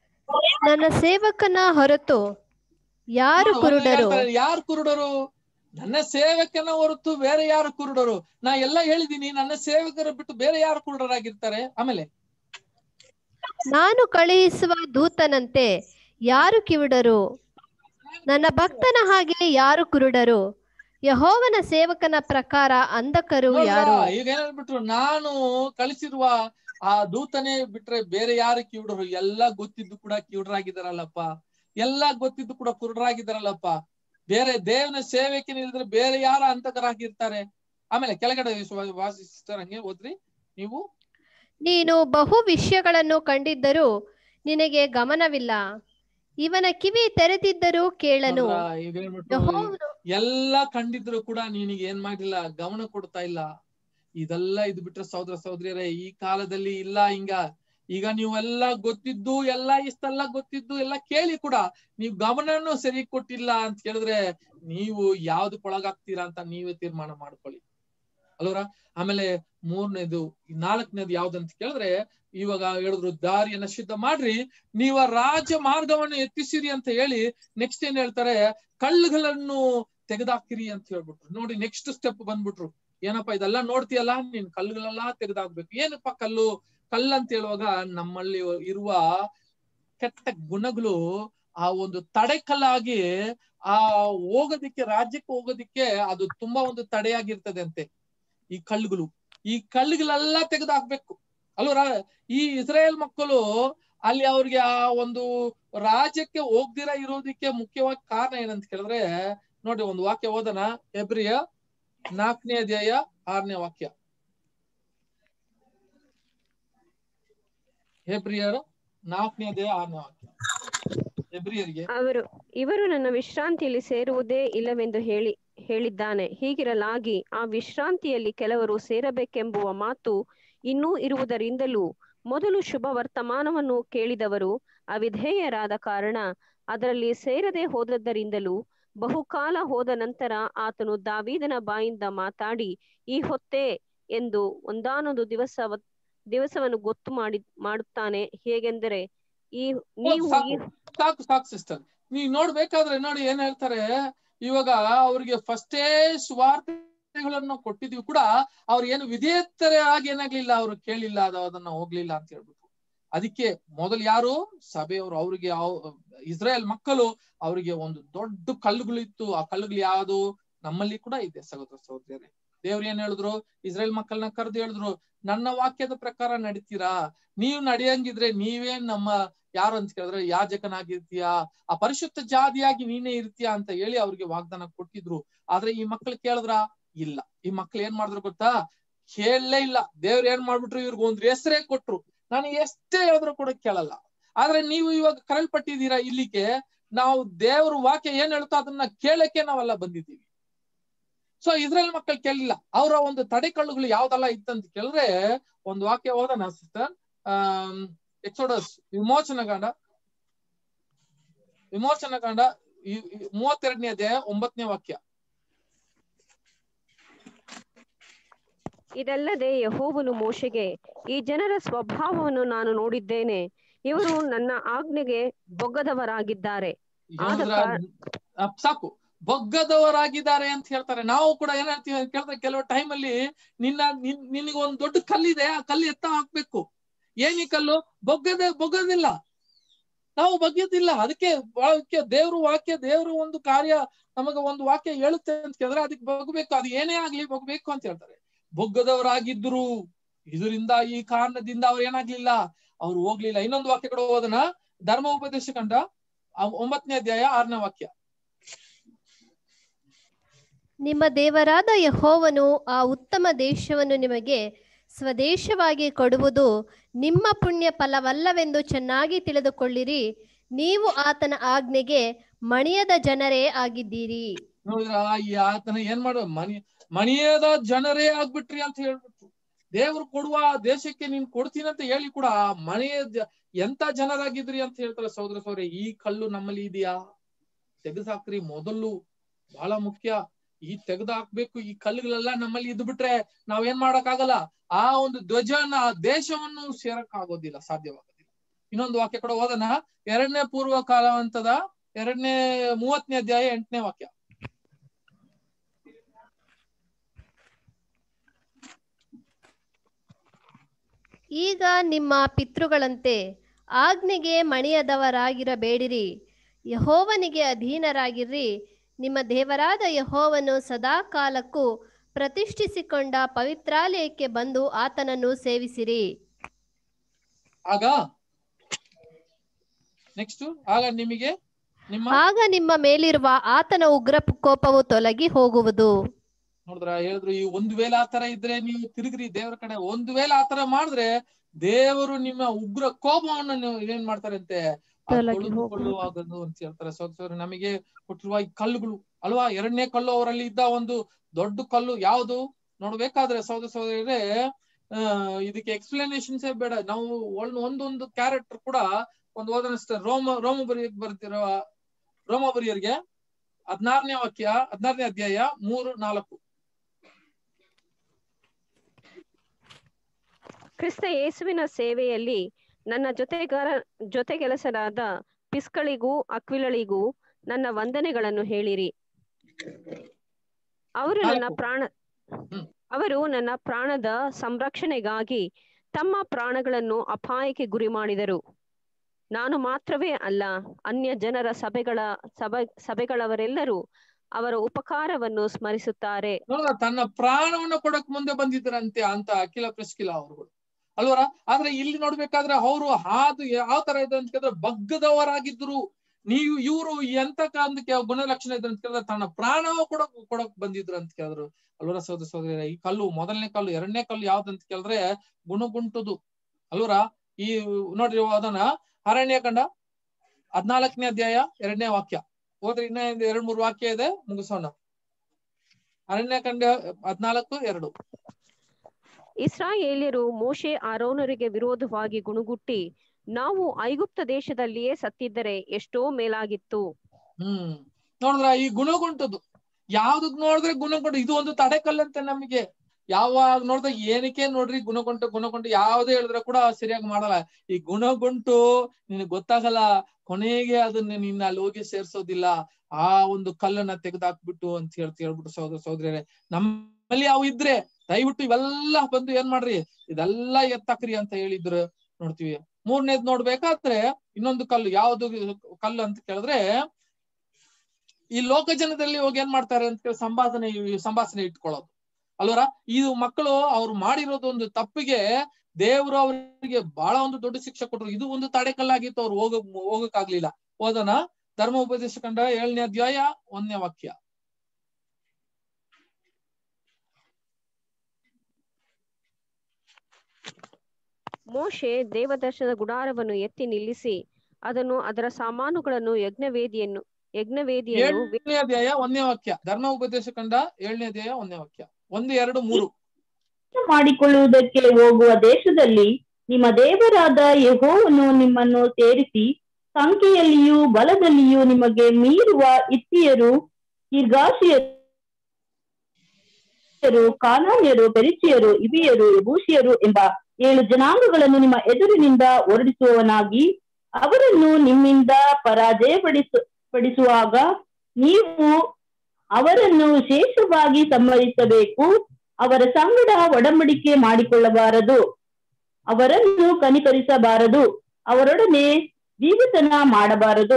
ನನ್ನ ಸೇವಕನ ಹೊರತು ಯಾರು ಕುರುಡರು? ಯಾರು ಕುರುಡರು? ನನ್ನ ಸೇವಕನ ಹೊರತು ಬೇರೆ ಯಾರು ಕುರುಡರು? ನಾ ಎಲ್ಲ ಹೇಳಿದೀನಿ, ನನ್ನ ಸೇವಕರ ಬಿಟ್ಟು ಬೇರೆ ಯಾರು ಕುರುಡರಾಗಿರ್ತಾರೆ? ಆಮೇಲೆ ನಾನು ಕಳುಹಿಸುವ ದೂತನಂತೆ ಯಾರು ಕಿವುಡರು? ನನ್ನ ಭಕ್ತನ ಹಾಗೆ ಯಾರು ಕುರುಡರು? ಯೆಹೋವನ ಸೇವಕನ ಪ್ರಕಾರ ಅಂಧಕರು ಯಾರು? ಈಗ ಏನಾಗ್ಬಿಟ್ರು, ನಾನು ಕಳಿಸಿರುವ ಆ ದೂತನೇ ಬಿಟ್ರೆ ಬೇರೆ ಯಾರು ಕಿವುಡರು? ಎಲ್ಲ ಗೊತ್ತಿದ್ದು ಕೂಡ ಕಿವುಡರಾಗಿದ್ದಾರಲ್ಲಪ್ಪ, ಎಲ್ಲ ಗೊತ್ತಿದ್ದು ಕೂಡ ಕುರುಡರಾಗಿದ್ದಾರಲ್ಲಪ್ಪ. ಬೇರೆ ದೇವನ ಸೇವೆಗೆ ನಿಲ್ಲಿದ್ರೆ ಬೇರೆ ಯಾರ ಅಂತಕರಾಗಿರ್ತಾರೆ? ಆಮೇಲೆ ಕೆಳಗಡೆ ವಾಸಿಸ್ತಾರಂಗೆ ಓದ್ರಿ ನೀವು. ನೀನು ಬಹು ವಿಷಯಗಳನ್ನು ಕಂಡಿದ್ದರೂ ನಿನಗೆ ಗಮನವಿಲ್ಲ, ಇವನ ಕಿವಿ ತೆರೆದಿದ್ದರೂ ಕೇಳನು. ಈಗ ಹೇಳ್ಬಿಟ್ಟು ಎಲ್ಲ ಕಂಡಿದ್ರು ಕೂಡ ನಿನಗೆ ಏನ್ ಮಾಡಿಲ್ಲ, ಗಮನ ಕೊಡ್ತಾ ಇಲ್ಲ. ಇದೆಲ್ಲ ಇದು ಬಿಟ್ರೆ ಸಹೋದರ ಸಹೋದರಿಯರೇ ಈ ಕಾಲದಲ್ಲಿ ಇಲ್ಲ ಹಿಂಗ. ಈಗ ನೀವೆಲ್ಲ ಗೊತ್ತಿದ್ದು ಎಲ್ಲ ಇಷ್ಟೆಲ್ಲ ಗೊತ್ತಿದ್ದು ಎಲ್ಲ ಕೇಳಿ ಕೂಡ ನೀವು ಗಮನನು ಸರಿ ಕೊಟ್ಟಿಲ್ಲ ಅಂತ ಹೇಳಿದ್ರೆ ನೀವು ಯಾವ್ದಕ್ಕೊಳಗಾಗ್ತೀರಾ ಅಂತ ನೀವೇ ತೀರ್ಮಾನ ಮಾಡ್ಕೊಳ್ಳಿ ಅಲ್ವರ. ಆಮೇಲೆ ನಾಲ್ಕನೇದು ಯಾವ್ದಂತ ಕೇಳಿದ್ರೆ, ಇವಾಗ ಹೇಳಿದ್ರು ದಾರಿಯನ್ನ ಸಿದ್ಧ ಮಾಡ್ರಿ, ನೀವ ರಾಜ ಮಾರ್ಗವನ್ನು ಎತ್ತಿಸಿರಿ ಅಂತ ಹೇಳಿ ನೆಕ್ಸ್ಟ್ ಏನ್ ಹೇಳ್ತಾರೆ, ಕಲ್ಲುಗಳನ್ನು ತೆಗೆದಾಕಿರಿ ಅಂತ ಹೇಳ್ಬಿಟ್ರು. ನೋಡಿ ನೆಕ್ಸ್ಟ್ ಸ್ಟೆಪ್ ಬಂದ್ಬಿಟ್ರು, ಏನಪ್ಪಾ ಇದೆಲ್ಲ ನೋಡ್ತೀಯಲ್ಲ, ನೀನ್ ಕಲ್ಲುಗಳೆಲ್ಲಾ ತೆಗೆದಾಕ್ಬೇಕು. ಏನಪ್ಪಾ ಕಲ್ಲು ಅಂತ ಹೇಳುವಾಗ ನಮ್ಮಲ್ಲಿ ಇರುವ ಕೆಟ್ಟ ಗುಣಗಳು ಆ ಒಂದು ತಡೆಕಲ್ಲಾಗಿ ಆ ಹೋಗೋದಿಕ್ಕೆ, ರಾಜ್ಯಕ್ಕೆ ಹೋಗೋದಿಕ್ಕೆ ಅದು ತುಂಬಾ ಒಂದು ತಡೆಯಾಗಿರ್ತದೆ ಅಂತೆ ಈ ಕಲ್ಲುಗಳೆಲ್ಲ ತೆಗೆದಾಕ್ಬೇಕು ಅಲ್ವರ. ಈ ಇಸ್ರಾಯೇಲ್ ಮಕ್ಕಳು ಅಲ್ಲಿ ಅವ್ರಿಗೆ ಆ ಒಂದು ರಾಜ್ಯಕ್ಕೆ ಹೋಗ್ದಿರ ಇರೋದಿಕ್ಕೆ ಮುಖ್ಯವಾಗಿ ಕಾರಣ ಏನಂತ ಕೇಳಿದ್ರೆ, ನೋಡಿ ಒಂದು ವಾಕ್ಯ ಓದನ, ಹೆಬ್ರಿಯ 4ನೇ ಅಧ್ಯಾಯ 6ನೇ ವಾಕ್ಯ. ಹೆಬ್ರಿಯರು 4ನೇ ಅಧ್ಯಾಯ 6ನೇ ವಾಕ್ಯ. ಹೆಬ್ರಿಯರಿಗೆ ಇವರು ನನ್ನ ವಿಶ್ರಾಂತಿಯಲ್ಲಿ ಸೇರುವುದೇ ಇಲ್ಲವೆಂದು ಹೇಳಿದ್ದಾನೆ. ಹೀಗಿರಲಾಗಿ ಆ ವಿಶ್ರಾಂತಿಯಲ್ಲಿ ಕೆಲವರು ಸೇರಬೇಕೆಂಬುವ ಮಾತು ಇನ್ನೂ ಇರುವುದರಿಂದಲೂ ಮೊದಲು ಶುಭ ವರ್ತಮಾನವನ್ನು ಕೇಳಿದವರು ಅವಿಧೇಯರಾದ ಕಾರಣ ಅದರಲ್ಲಿ ಸೇರದೆ ಹೋದದ್ದರಿಂದಲೂ ಬಹುಕಾಲ ಹೋದ ನಂತರ ಆತನು ದಾವೀದನ ಬಾಯಿಂದ ಮಾತಾಡಿ ಈ ಹೊತ್ತೇ ಎಂದು ಒಂದಾನೊಂದು ದಿವಸವನ್ನು ಗೊತ್ತು ಮಾಡುತ್ತಾನೆ. ಹೇಗೆಂದರೆ ಸಾಕು ಸಿಸ್ಟರ್, ನೀವ್ ನೋಡ್ಬೇಕಾದ್ರೆ ನೋಡಿ ಏನ್ ಹೇಳ್ತಾರೆ, ಇವಾಗ ಅವ್ರಿಗೆ ಫಸ್ಟೇ ಸುವಾರ್ತೆಗಳನ್ನು ಕೊಟ್ಟಿದ್ವಿ ಕೂಡ ಅವ್ರು ಏನು ವಿಧೇಯತರಾಗಿ ಏನಾಗ್ಲಿಲ್ಲ, ಅವ್ರು ಕೇಳಿಲ್ಲ, ಅದನ್ನ ಹೋಗ್ಲಿಲ್ಲ ಅಂತ ಹೇಳ್ಬಿಟ್ಟು. ಅದಕ್ಕೆ ಮೊದಲು ಯಾರು ಸಭೆಯವರು, ಅವ್ರಿಗೆ ಇಸ್ರಾಯೇಲ್ ಮಕ್ಕಳು ಅವ್ರಿಗೆ ಒಂದು ದೊಡ್ಡ ಕಲ್ಲುಗಳಿತ್ತು. ಆ ಕಲ್ಲುಗಳು ಯಾವುದು ನಮ್ಮಲ್ಲಿ ಕೂಡ ಇದೆ ಸಹೋದರ ಸಹೋದರಿಯರೇ. ದೇವ್ರು ಏನ್ ಹೇಳಿದ್ರು, ಇಸ್ರಾಯೇಲ್ ಮಕ್ಕಳನ್ನ ಕರೆದು ಹೇಳಿದ್ರು, ನನ್ನ ವಾಕ್ಯದ ಪ್ರಕಾರ ನಡೀತೀರಾ? ನೀವು ನಡೆಯಂಗಿದ್ರೆ ನೀವೇ ನಮ್ಮ ಯಾರು ಅಂತ ಕೇಳಿದ್ರೆ ಯಾಜಕನಾಗಿರ್ತೀಯಾ, ಆ ಪರಿಶುದ್ಧ ಜಾತಿಯಾಗಿ ನೀನೇ ಇರ್ತೀಯಾ ಅಂತ ಹೇಳಿ ಅವ್ರಿಗೆ ವಾಗ್ದಾನ ಕೊಟ್ಟಿದ್ರು. ಆದ್ರೆ ಈ ಮಕ್ಳು ಕೇಳಿದ್ರ? ಇಲ್ಲ. ಈ ಮಕ್ಳು ಏನ್ ಮಾಡಿದ್ರು ಗೊತ್ತಾ? ಕೇಳಲೇ ಇಲ್ಲ. ದೇವ್ರು ಏನ್ ಮಾಡ್ಬಿಟ್ರು, ಇವ್ರಿಗೆ ಒಂದು ಹೆಸರೇ ಕೊಟ್ರು, ನನಗೆ ಎಷ್ಟೇ ಹೇಳಿದ್ರು ಕೂಡ ಕೇಳಲ್ಲ. ಆದ್ರೆ ನೀವು ಇವಾಗ ಕರೆಲ್ಪಟ್ಟಿದ್ದೀರಾ ಇಲ್ಲಿಗೆ, ನಾವು ದೇವ್ರ ವಾಕ್ಯ ಏನ್ ಹೇಳ್ತಾ ಅದನ್ನ ಕೇಳಕ್ಕೆ ನಾವೆಲ್ಲ ಬಂದಿದ್ದೀವಿ. ಸೊ ಇಸ್ರಾಯೇಲ್ ಮಕ್ಕಳು ಕೇಳಲಿಲ್ಲ. ಅವರ ಒಂದು ತಡೆಕಲ್ಲುಗಳು ಯಾವ್ದೆಲ್ಲ ಇತ್ತಂತ ಕೇಳಿದ್ರೆ, ಒಂದು ವಾಕ್ಯ ಓದೋಣ ಸಿಸ್ಟರ್. ಎಕ್ಸೋಡಸ್ ವಿಮೋಚನಕಾಂಡ 32ನೇ ಅಧ್ಯಾಯ 9ನೇ ವಾಕ್ಯ. ಇದಲ್ಲದೆ ಯೆಹೋವನು ಮೋಶೆಗೆ, ಈ ಜನರ ಸ್ವಭಾವವನ್ನು ನಾನು ನೋಡಿದ್ದೇನೆ, ಇವರು ನನ್ನ ಆಜ್ಞೆಗೆ ಬೊಗ್ಗದವರಾಗಿದ್ದಾರೆ. ಸಾಕು, ಬೊಗ್ಗದವರಾಗಿದ್ದಾರೆ ಅಂತ ಹೇಳ್ತಾರೆ. ನಾವು ಕೂಡ ಏನ್ ಹೇಳ್ತೀವಿ ಅಂತ ಕೇಳಿದ್ರೆ, ಕೆಲವು ಟೈಮ್ ಅಲ್ಲಿ ನಿನಗೆ ಒಂದು ದೊಡ್ಡ ಕಲ್ಲಿದೆ, ಆ ಕಲ್ಲು ಎತ್ತ ಹಾಕ್ಬೇಕು. ಏನಿ ಕಲ್ಲು? ಬೊಗ್ಗದಿಲ್ಲ, ನಾವು ಬಗ್ಗದಿಲ್ಲ. ಅದಕ್ಕೆ ದೇವ್ರ ವಾಕ್ಯ, ದೇವ್ರ ಒಂದು ಕಾರ್ಯ ನಮಗ ಒಂದು ವಾಕ್ಯ ಹೇಳುತ್ತೆ ಅಂತ ಕೇಳಿದ್ರೆ ಅದಕ್ಕೆ ಬಗ್ಬೇಕು. ಅದು ಏನೇ ಆಗ್ಲಿ ಬಗ್ಬೇಕು ಅಂತ ಹೇಳ್ತಾರೆ. ಬೊಗ್ಗದವರಾಗಿದ್ರು, ಇದರಿಂದ ಈ ಕಾರಣದಿಂದ ಅವ್ರು ಏನಾಗ್ಲಿಲ್ಲ, ಅವ್ರು ಹೋಗ್ಲಿಲ್ಲ. ಇನ್ನೊಂದು ವಾಕ್ಯ ಕೂಡ ಓದನ, ಧರ್ಮೋಪದೇಶ ಕಂಡ 9ನೇ ಅಧ್ಯಾಯ 6ನೇ ವಾಕ್ಯ. ನಿಮ್ಮ ದೇವರಾದ ಯೆಹೋವನು ಆ ಉತ್ತಮ ದೇಶವನ್ನು ನಿಮಗೆ ಸ್ವದೇಶವಾಗಿ ಕೊಡುವುದು ನಿಮ್ಮ ಪುಣ್ಯ ಫಲವಲ್ಲವೆಂದು ಚೆನ್ನಾಗಿ ತಿಳಿದುಕೊಳ್ಳಿರಿ. ನೀವು ಆತನ ಆಜ್ಞೆಗೆ ಮಣಿಯದ ಜನರೇ ಆಗಿದ್ದೀರಿ. ನೋಡಿದ್ರ, ಈ ಆತನ ಏನ್ ಮಾಡೋ ಮಣಿಯದ ಜನರೇ ಆಗ್ಬಿಟ್ರಿ ಅಂತ ಹೇಳ್ಬಿಟ್ರು. ದೇವ್ರು ಕೊಡುವ ದೇಶಕ್ಕೆ ನೀನ್ ಕೊಡ್ತೀನಿ ಅಂತ ಹೇಳಿ ಕೂಡ ಎಂತ ಜನರಾಗಿದ್ರಿ ಅಂತ ಹೇಳ್ತಾರೆ. ಸಹೋದರ ಸಹೋದರಿ, ಈ ಕಲ್ಲು ನಮ್ಮಲ್ಲಿ ಇದೆಯಾ? ತೆಗೆದಾಕ್ರಿ. ಮೊದಲು ಬಹಳ ಮುಖ್ಯ, ಈ ತೆಗೆದಾಕ್ಬೇಕು. ಈ ಕಲ್ಲುಗಳೆಲ್ಲ ನಮ್ಮಲ್ಲಿ ಇದ್ ಬಿಟ್ರೆ ನಾವೇನ್ ಮಾಡಕ್ಕಾಗಲ್ಲ. ಆ ಒಂದು ಧ್ವಜನ ದೇಶವನ್ನು ಸೇರಕ್ ಆಗೋದಿಲ್ಲ, ಸಾಧ್ಯವಾಗೋದಿಲ್ಲ. ಇನ್ನೊಂದು ವಾಕ್ಯ ಕೂಡ ಓದನ, 2ನೇ ಪೂರ್ವ ಕಾಲವಂತದ 30ನೇ ಅಧ್ಯಾಯ 8ನೇ ವಾಕ್ಯ. ಈಗ ನಿಮ್ಮ ಪಿತೃಗಳಂತೆ ಆಜ್ಞೆಗೆ ಮಣಿಯದವರಾಗಿರಬೇಡಿರಿ, ಯೆಹೋವನಿಗೆ ಅಧೀನರಾಗಿರ್ರಿ. ನಿಮ್ಮ ದೇವರಾದ ಯೆಹೋವನು ಸದಾ ಕಾಲಕ್ಕೂ ಪ್ರತಿಷ್ಠಿಸಿಕೊಂಡ ಪವಿತ್ರಾಲಯಕ್ಕೆ ಬಂದು ಆತನನ್ನು ಸೇವಿಸಿರಿ. ಆಗ ನೆಕ್ಸ್ಟ್ ಆಗ ನಿಮಗೆ ಆಗ ನಿಮ್ಮ ಮೇಲಿರುವ ಆತನ ಉಗ್ರ ಕೋಪವು ತೊಲಗಿ ಹೋಗುವುದು. ನೋಡಿದ್ರ ಹೇಳಿದ್ರು, ಈ ಒಂದು ವೇಳೆ ಆತರ ಇದ್ರೆ ನೀವು ತಿರುಗ್ರಿ ದೇವರ ಕಡೆ. ಒಂದು ವೇಳೆ ಆತರ ಮಾಡಿದ್ರೆ ದೇವರು ನಿಮ್ಮ ಉಗ್ರ ಕೋಪವನ್ನು ನೀವು ಏನ್ ಮಾಡ್ತಾರಂತೆ ತೊಳೆದುಕೊಳ್ಳುವಾಗದು ಅಂತ ಹೇಳ್ತಾರೆ. ಸೋದರ ನಮಗೆ ಕೊಟ್ಟಿರುವ ಈ ಕಲ್ಲುಗಳು ಅಲ್ವಾ, 2ನೇ ಕಲ್ಲು ಅವರಲ್ಲಿ ಇದ್ದ ಒಂದು ದೊಡ್ಡ ಕಲ್ಲು ಯಾವುದು ನೋಡ್ಬೇಕಾದ್ರೆ ಸಹೋದರರೇ, ಇದಕ್ಕೆ ಎಕ್ಸ್ಪ್ಲನೇಷನ್ಸ್ ಬೇಡ. ನಾವು ಒಂದೊಂದು ಕ್ಯಾರೆಕ್ಟರ್ ಕೂಡ ಒಂದು ಓದನಿಸ್ತಾರೆ. ರೋಮಬರಿಯರಿಗೆ 16ನೇ ವಾಕ್ಯ 16ನೇ ಅಧ್ಯಾಯ 3-4. ಕ್ರಿಸ್ತ ಯೇಸುವಿನ ಸೇವೆಯಲ್ಲಿ ನನ್ನ ಜೊತೆಗೆಲಸರಾದ ಪಿಸ್ಕಳಿಗೂ ಅಕ್ವಿಲಳಿಗೂ ನನ್ನ ವಂದನೆಗಳನ್ನು ಹೇಳಿರಿ. ಅವರು ನನ್ನ ಪ್ರಾಣದ ಸಂರಕ್ಷಣೆಗಾಗಿ ತಮ್ಮ ಪ್ರಾಣಗಳನ್ನು ಅಪಾಯಕ್ಕೆ ಗುರಿ ಮಾಡಿದರು. ನಾನು ಮಾತ್ರವೇ ಅಲ್ಲ, ಅನ್ಯ ಜನರ ಸಭೆಗಳವರೆಲ್ಲರೂ ಅವರ ಉಪಕಾರವನ್ನು ಸ್ಮರಿಸುತ್ತಾರೆ. ತನ್ನ ಪ್ರಾಣವನ್ನು ಕೊಡಕ್ ಮುಂದೆ ಬಂದಿದ್ದರಂತೆ ಅಂತ ಅಖಿಲ ಪ್ರಿಸ್ಕಿಲ ಅವರುಗಳು ಅಲ್ವರ. ಆದ್ರೆ ಇಲ್ಲಿ ನೋಡ್ಬೇಕಾದ್ರೆ ಅವರು ಯಾವ ತರ ಇದೆ ಅಂತ ಕೇಳಿದ್ರೆ ಬಗ್ಗದವರಾಗಿದ್ರು. ನೀವು ಇವರು ಎಂತ ಕಾರಣಕ್ಕೆ ಗುಣಲಕ್ಷಣ ಇದ್ರು ಅಂತ ಕೇಳಿದ್ರೆ ತನ್ನ ಪ್ರಾಣವ ಕೊಡಕ್ ಬಂದಿದ್ರು ಅಂತ ಕೇಳಿದ್ರು ಅಲ್ವರ. ಸಹೋದರ ಈ ಕಲ್ಲು, 1ನೇ ಕಲ್ಲು 2ನೇ ಕಲ್ಲು ಯಾವ್ದಂತ ಕೇಳಿದ್ರೆ ಗುಣಗುಂಟುದು ಅಲ್ವರ. ಈ ನೋಡ್ರಿ ಅದನ್ನ ಅರಣ್ಯಕಾಂಡ 14ನೇ ಅಧ್ಯಾಯ 2ನೇ ವಾಕ್ಯ ಹೋದ್ರೆ ಇನ್ನ 2-3 ವಾಕ್ಯ ಇದೆ, ಮುಗಿಸೋಣ. ಅರಣ್ಯಕಾಂಡ 14:2. ಇಸ್ರಾಯೇಲ್ಯರು ಮೋಶೆ ಆರೋನರಿಗೆ ವಿರೋಧವಾಗಿ ಗುಣಗುಟ್ಟಿ, ನಾವು ಐಗುಪ್ತ ದೇಶದಲ್ಲಿಯೇ ಸತ್ತಿದ್ದರೆ ಎಷ್ಟೋ ಮೇಲಾಗಿತ್ತು. ನೋಡಿದ್ರ ಈ ಗುಣಗುಂಟದು ಯಾವ್ದಕ್ ನೋಡಿದ್ರೆ ಗುಣಗುಂಟು ಇದು ಒಂದು ತಡೆಕಲ್ಲಂತೆ ನಮಗೆ. ಯಾವಾಗ ನೋಡಿದ್ರೆ ಏನಕ್ಕೆ ನೋಡ್ರಿ ಗುಣಗುಂಟು ಯಾವ್ದೇ ಹೇಳಿದ್ರೆ ಕೂಡ ಸರಿಯಾಗಿ ಮಾಡಲ್ಲ. ಈ ಗುಣಗುಂಟು ನಿನಗೆ ಗೊತ್ತಾಗಲ್ಲ, ಕೊನೆಗೆ ಅದನ್ನ ನಿನ್ನ ಅಲ್ಲಿ ಹೋಗಿ ಸೇರ್ಸೋದಿಲ್ಲ. ಆ ಒಂದು ಕಲ್ಲನ್ನ ತೆಗೆದಾಕ್ಬಿಟ್ಟು ಅಂತ ಹೇಳ್ಬಿಟ್ಟು ಸಹೋದರರೇ, ನಮ್ಮಲ್ಲಿ ಅವು ಇದ್ರೆ ದಯವಿಟ್ಟು ಇವೆಲ್ಲ ಬಂದು ಏನ್ ಮಾಡ್ರಿ, ಇದೆಲ್ಲ ಎತ್ತಾಕ್ರಿ ಅಂತ ಹೇಳಿದ್ರು ನೋಡ್ತೀವಿ. 3ನೇದ್ ನೋಡ್ಬೇಕಾದ್ರೆ ಇನ್ನೊಂದು ಕಲ್ಲು, ಯಾವ್ದು ಕಲ್ಲು ಅಂತ ಕೇಳಿದ್ರೆ ಈ ಲೋಕ ಜನದಲ್ಲಿ ಹೋಗಿ ಏನ್ ಮಾಡ್ತಾರೆ ಅಂತ ಸಂಭಾಷಣೆ ಇಟ್ಕೊಳ್ಳೋದು ಅಲ್ವರ. ಇದು ಮಕ್ಕಳು ಅವ್ರು ಮಾಡಿರೋದು ಒಂದು ತಪ್ಪಿಗೆ ದೇವರು ಅವರಿಗೆ ಬಹಳ ಒಂದು ದೊಡ್ಡ ಶಿಕ್ಷೆ ಕೊಟ್ಟರು. ಇದು ಒಂದು ತಡೆಕಲ್ಲಾಗಿತ್ತು, ಅವ್ರು ಹೋಗಕ್ಕಾಗ್ಲಿಲ್ಲ. ಓದೋಣ, ಧರ್ಮೋಪದೇಶ ಕಂಡ 7ನೇ ಅಧ್ಯಾಯ 1ನೇ ವಾಕ್ಯ. ಮೋಶೆ ದೇವದರ್ಶನದ ಗುಡಾರವನ್ನು ಎತ್ತಿ ನಿಲ್ಲಿಸಿ ಅದನ್ನು ಅದರ ಸಾಮಾನುಗಳನ್ನು ಯಜ್ಞವೇದಿಯನ್ನು 7ನೇ ಅಧ್ಯಾಯ 1ನೇ ವಾಕ್ಯ. ಧರ್ಮೋಪದೇಶ ಕಂಡ 7ನೇ ಅಧ್ಯಾಯ 1ನೇ ವಾಕ್ಯ. 1, 2, 3. ಮಾಡಿಕೊಳ್ಳುವುದಕ್ಕೆ ಹೋಗುವ ದೇಶದಲ್ಲಿ ನಿಮ್ಮ ದೇವರಾದ ಯೆಹೋವನು ನಿಮ್ಮನ್ನು ಸೇರಿಸಿ ಸಂಖ್ಯೆಯಲ್ಲಿಯೂ ಬಲದಲ್ಲಿಯೂ ನಿಮಗೆ ಮೀರುವ ಹಿತ್ತಿಯರು, ಗಿರ್ಗಾಷಿಯರು, ಕಾನಾನ್ಯರು, ಪೆರಿಚಿಯರು, ಇವಿಯರು, ಯೆಬೂಸಿಯರು ಎಂಬ 7 ಜನಾಂಗಗಳನ್ನು ನಿಮ್ಮ ಎದುರಿನಿಂದ ಹೊರಡಿಸುವವನಾಗಿ ಅವರನ್ನು ನಿಮ್ಮಿಂದ ಪರಾಜಯಪಡಿಸುವಾಗ ನೀವು ಅವರನ್ನು ವಿಶೇಷವಾಗಿ ಸಂಹರಿಸಬೇಕು. ಅವರ ಸಂಗಡ ಒಡಂಬಡಿಕೆ ಮಾಡಿಕೊಳ್ಳಬಾರದು, ಅವರನ್ನು ಕನಿಕರಿಸಬಾರದು, ಅವರೊಡನೆ ಜೀವಿತನ ಮಾಡಬಾರದು.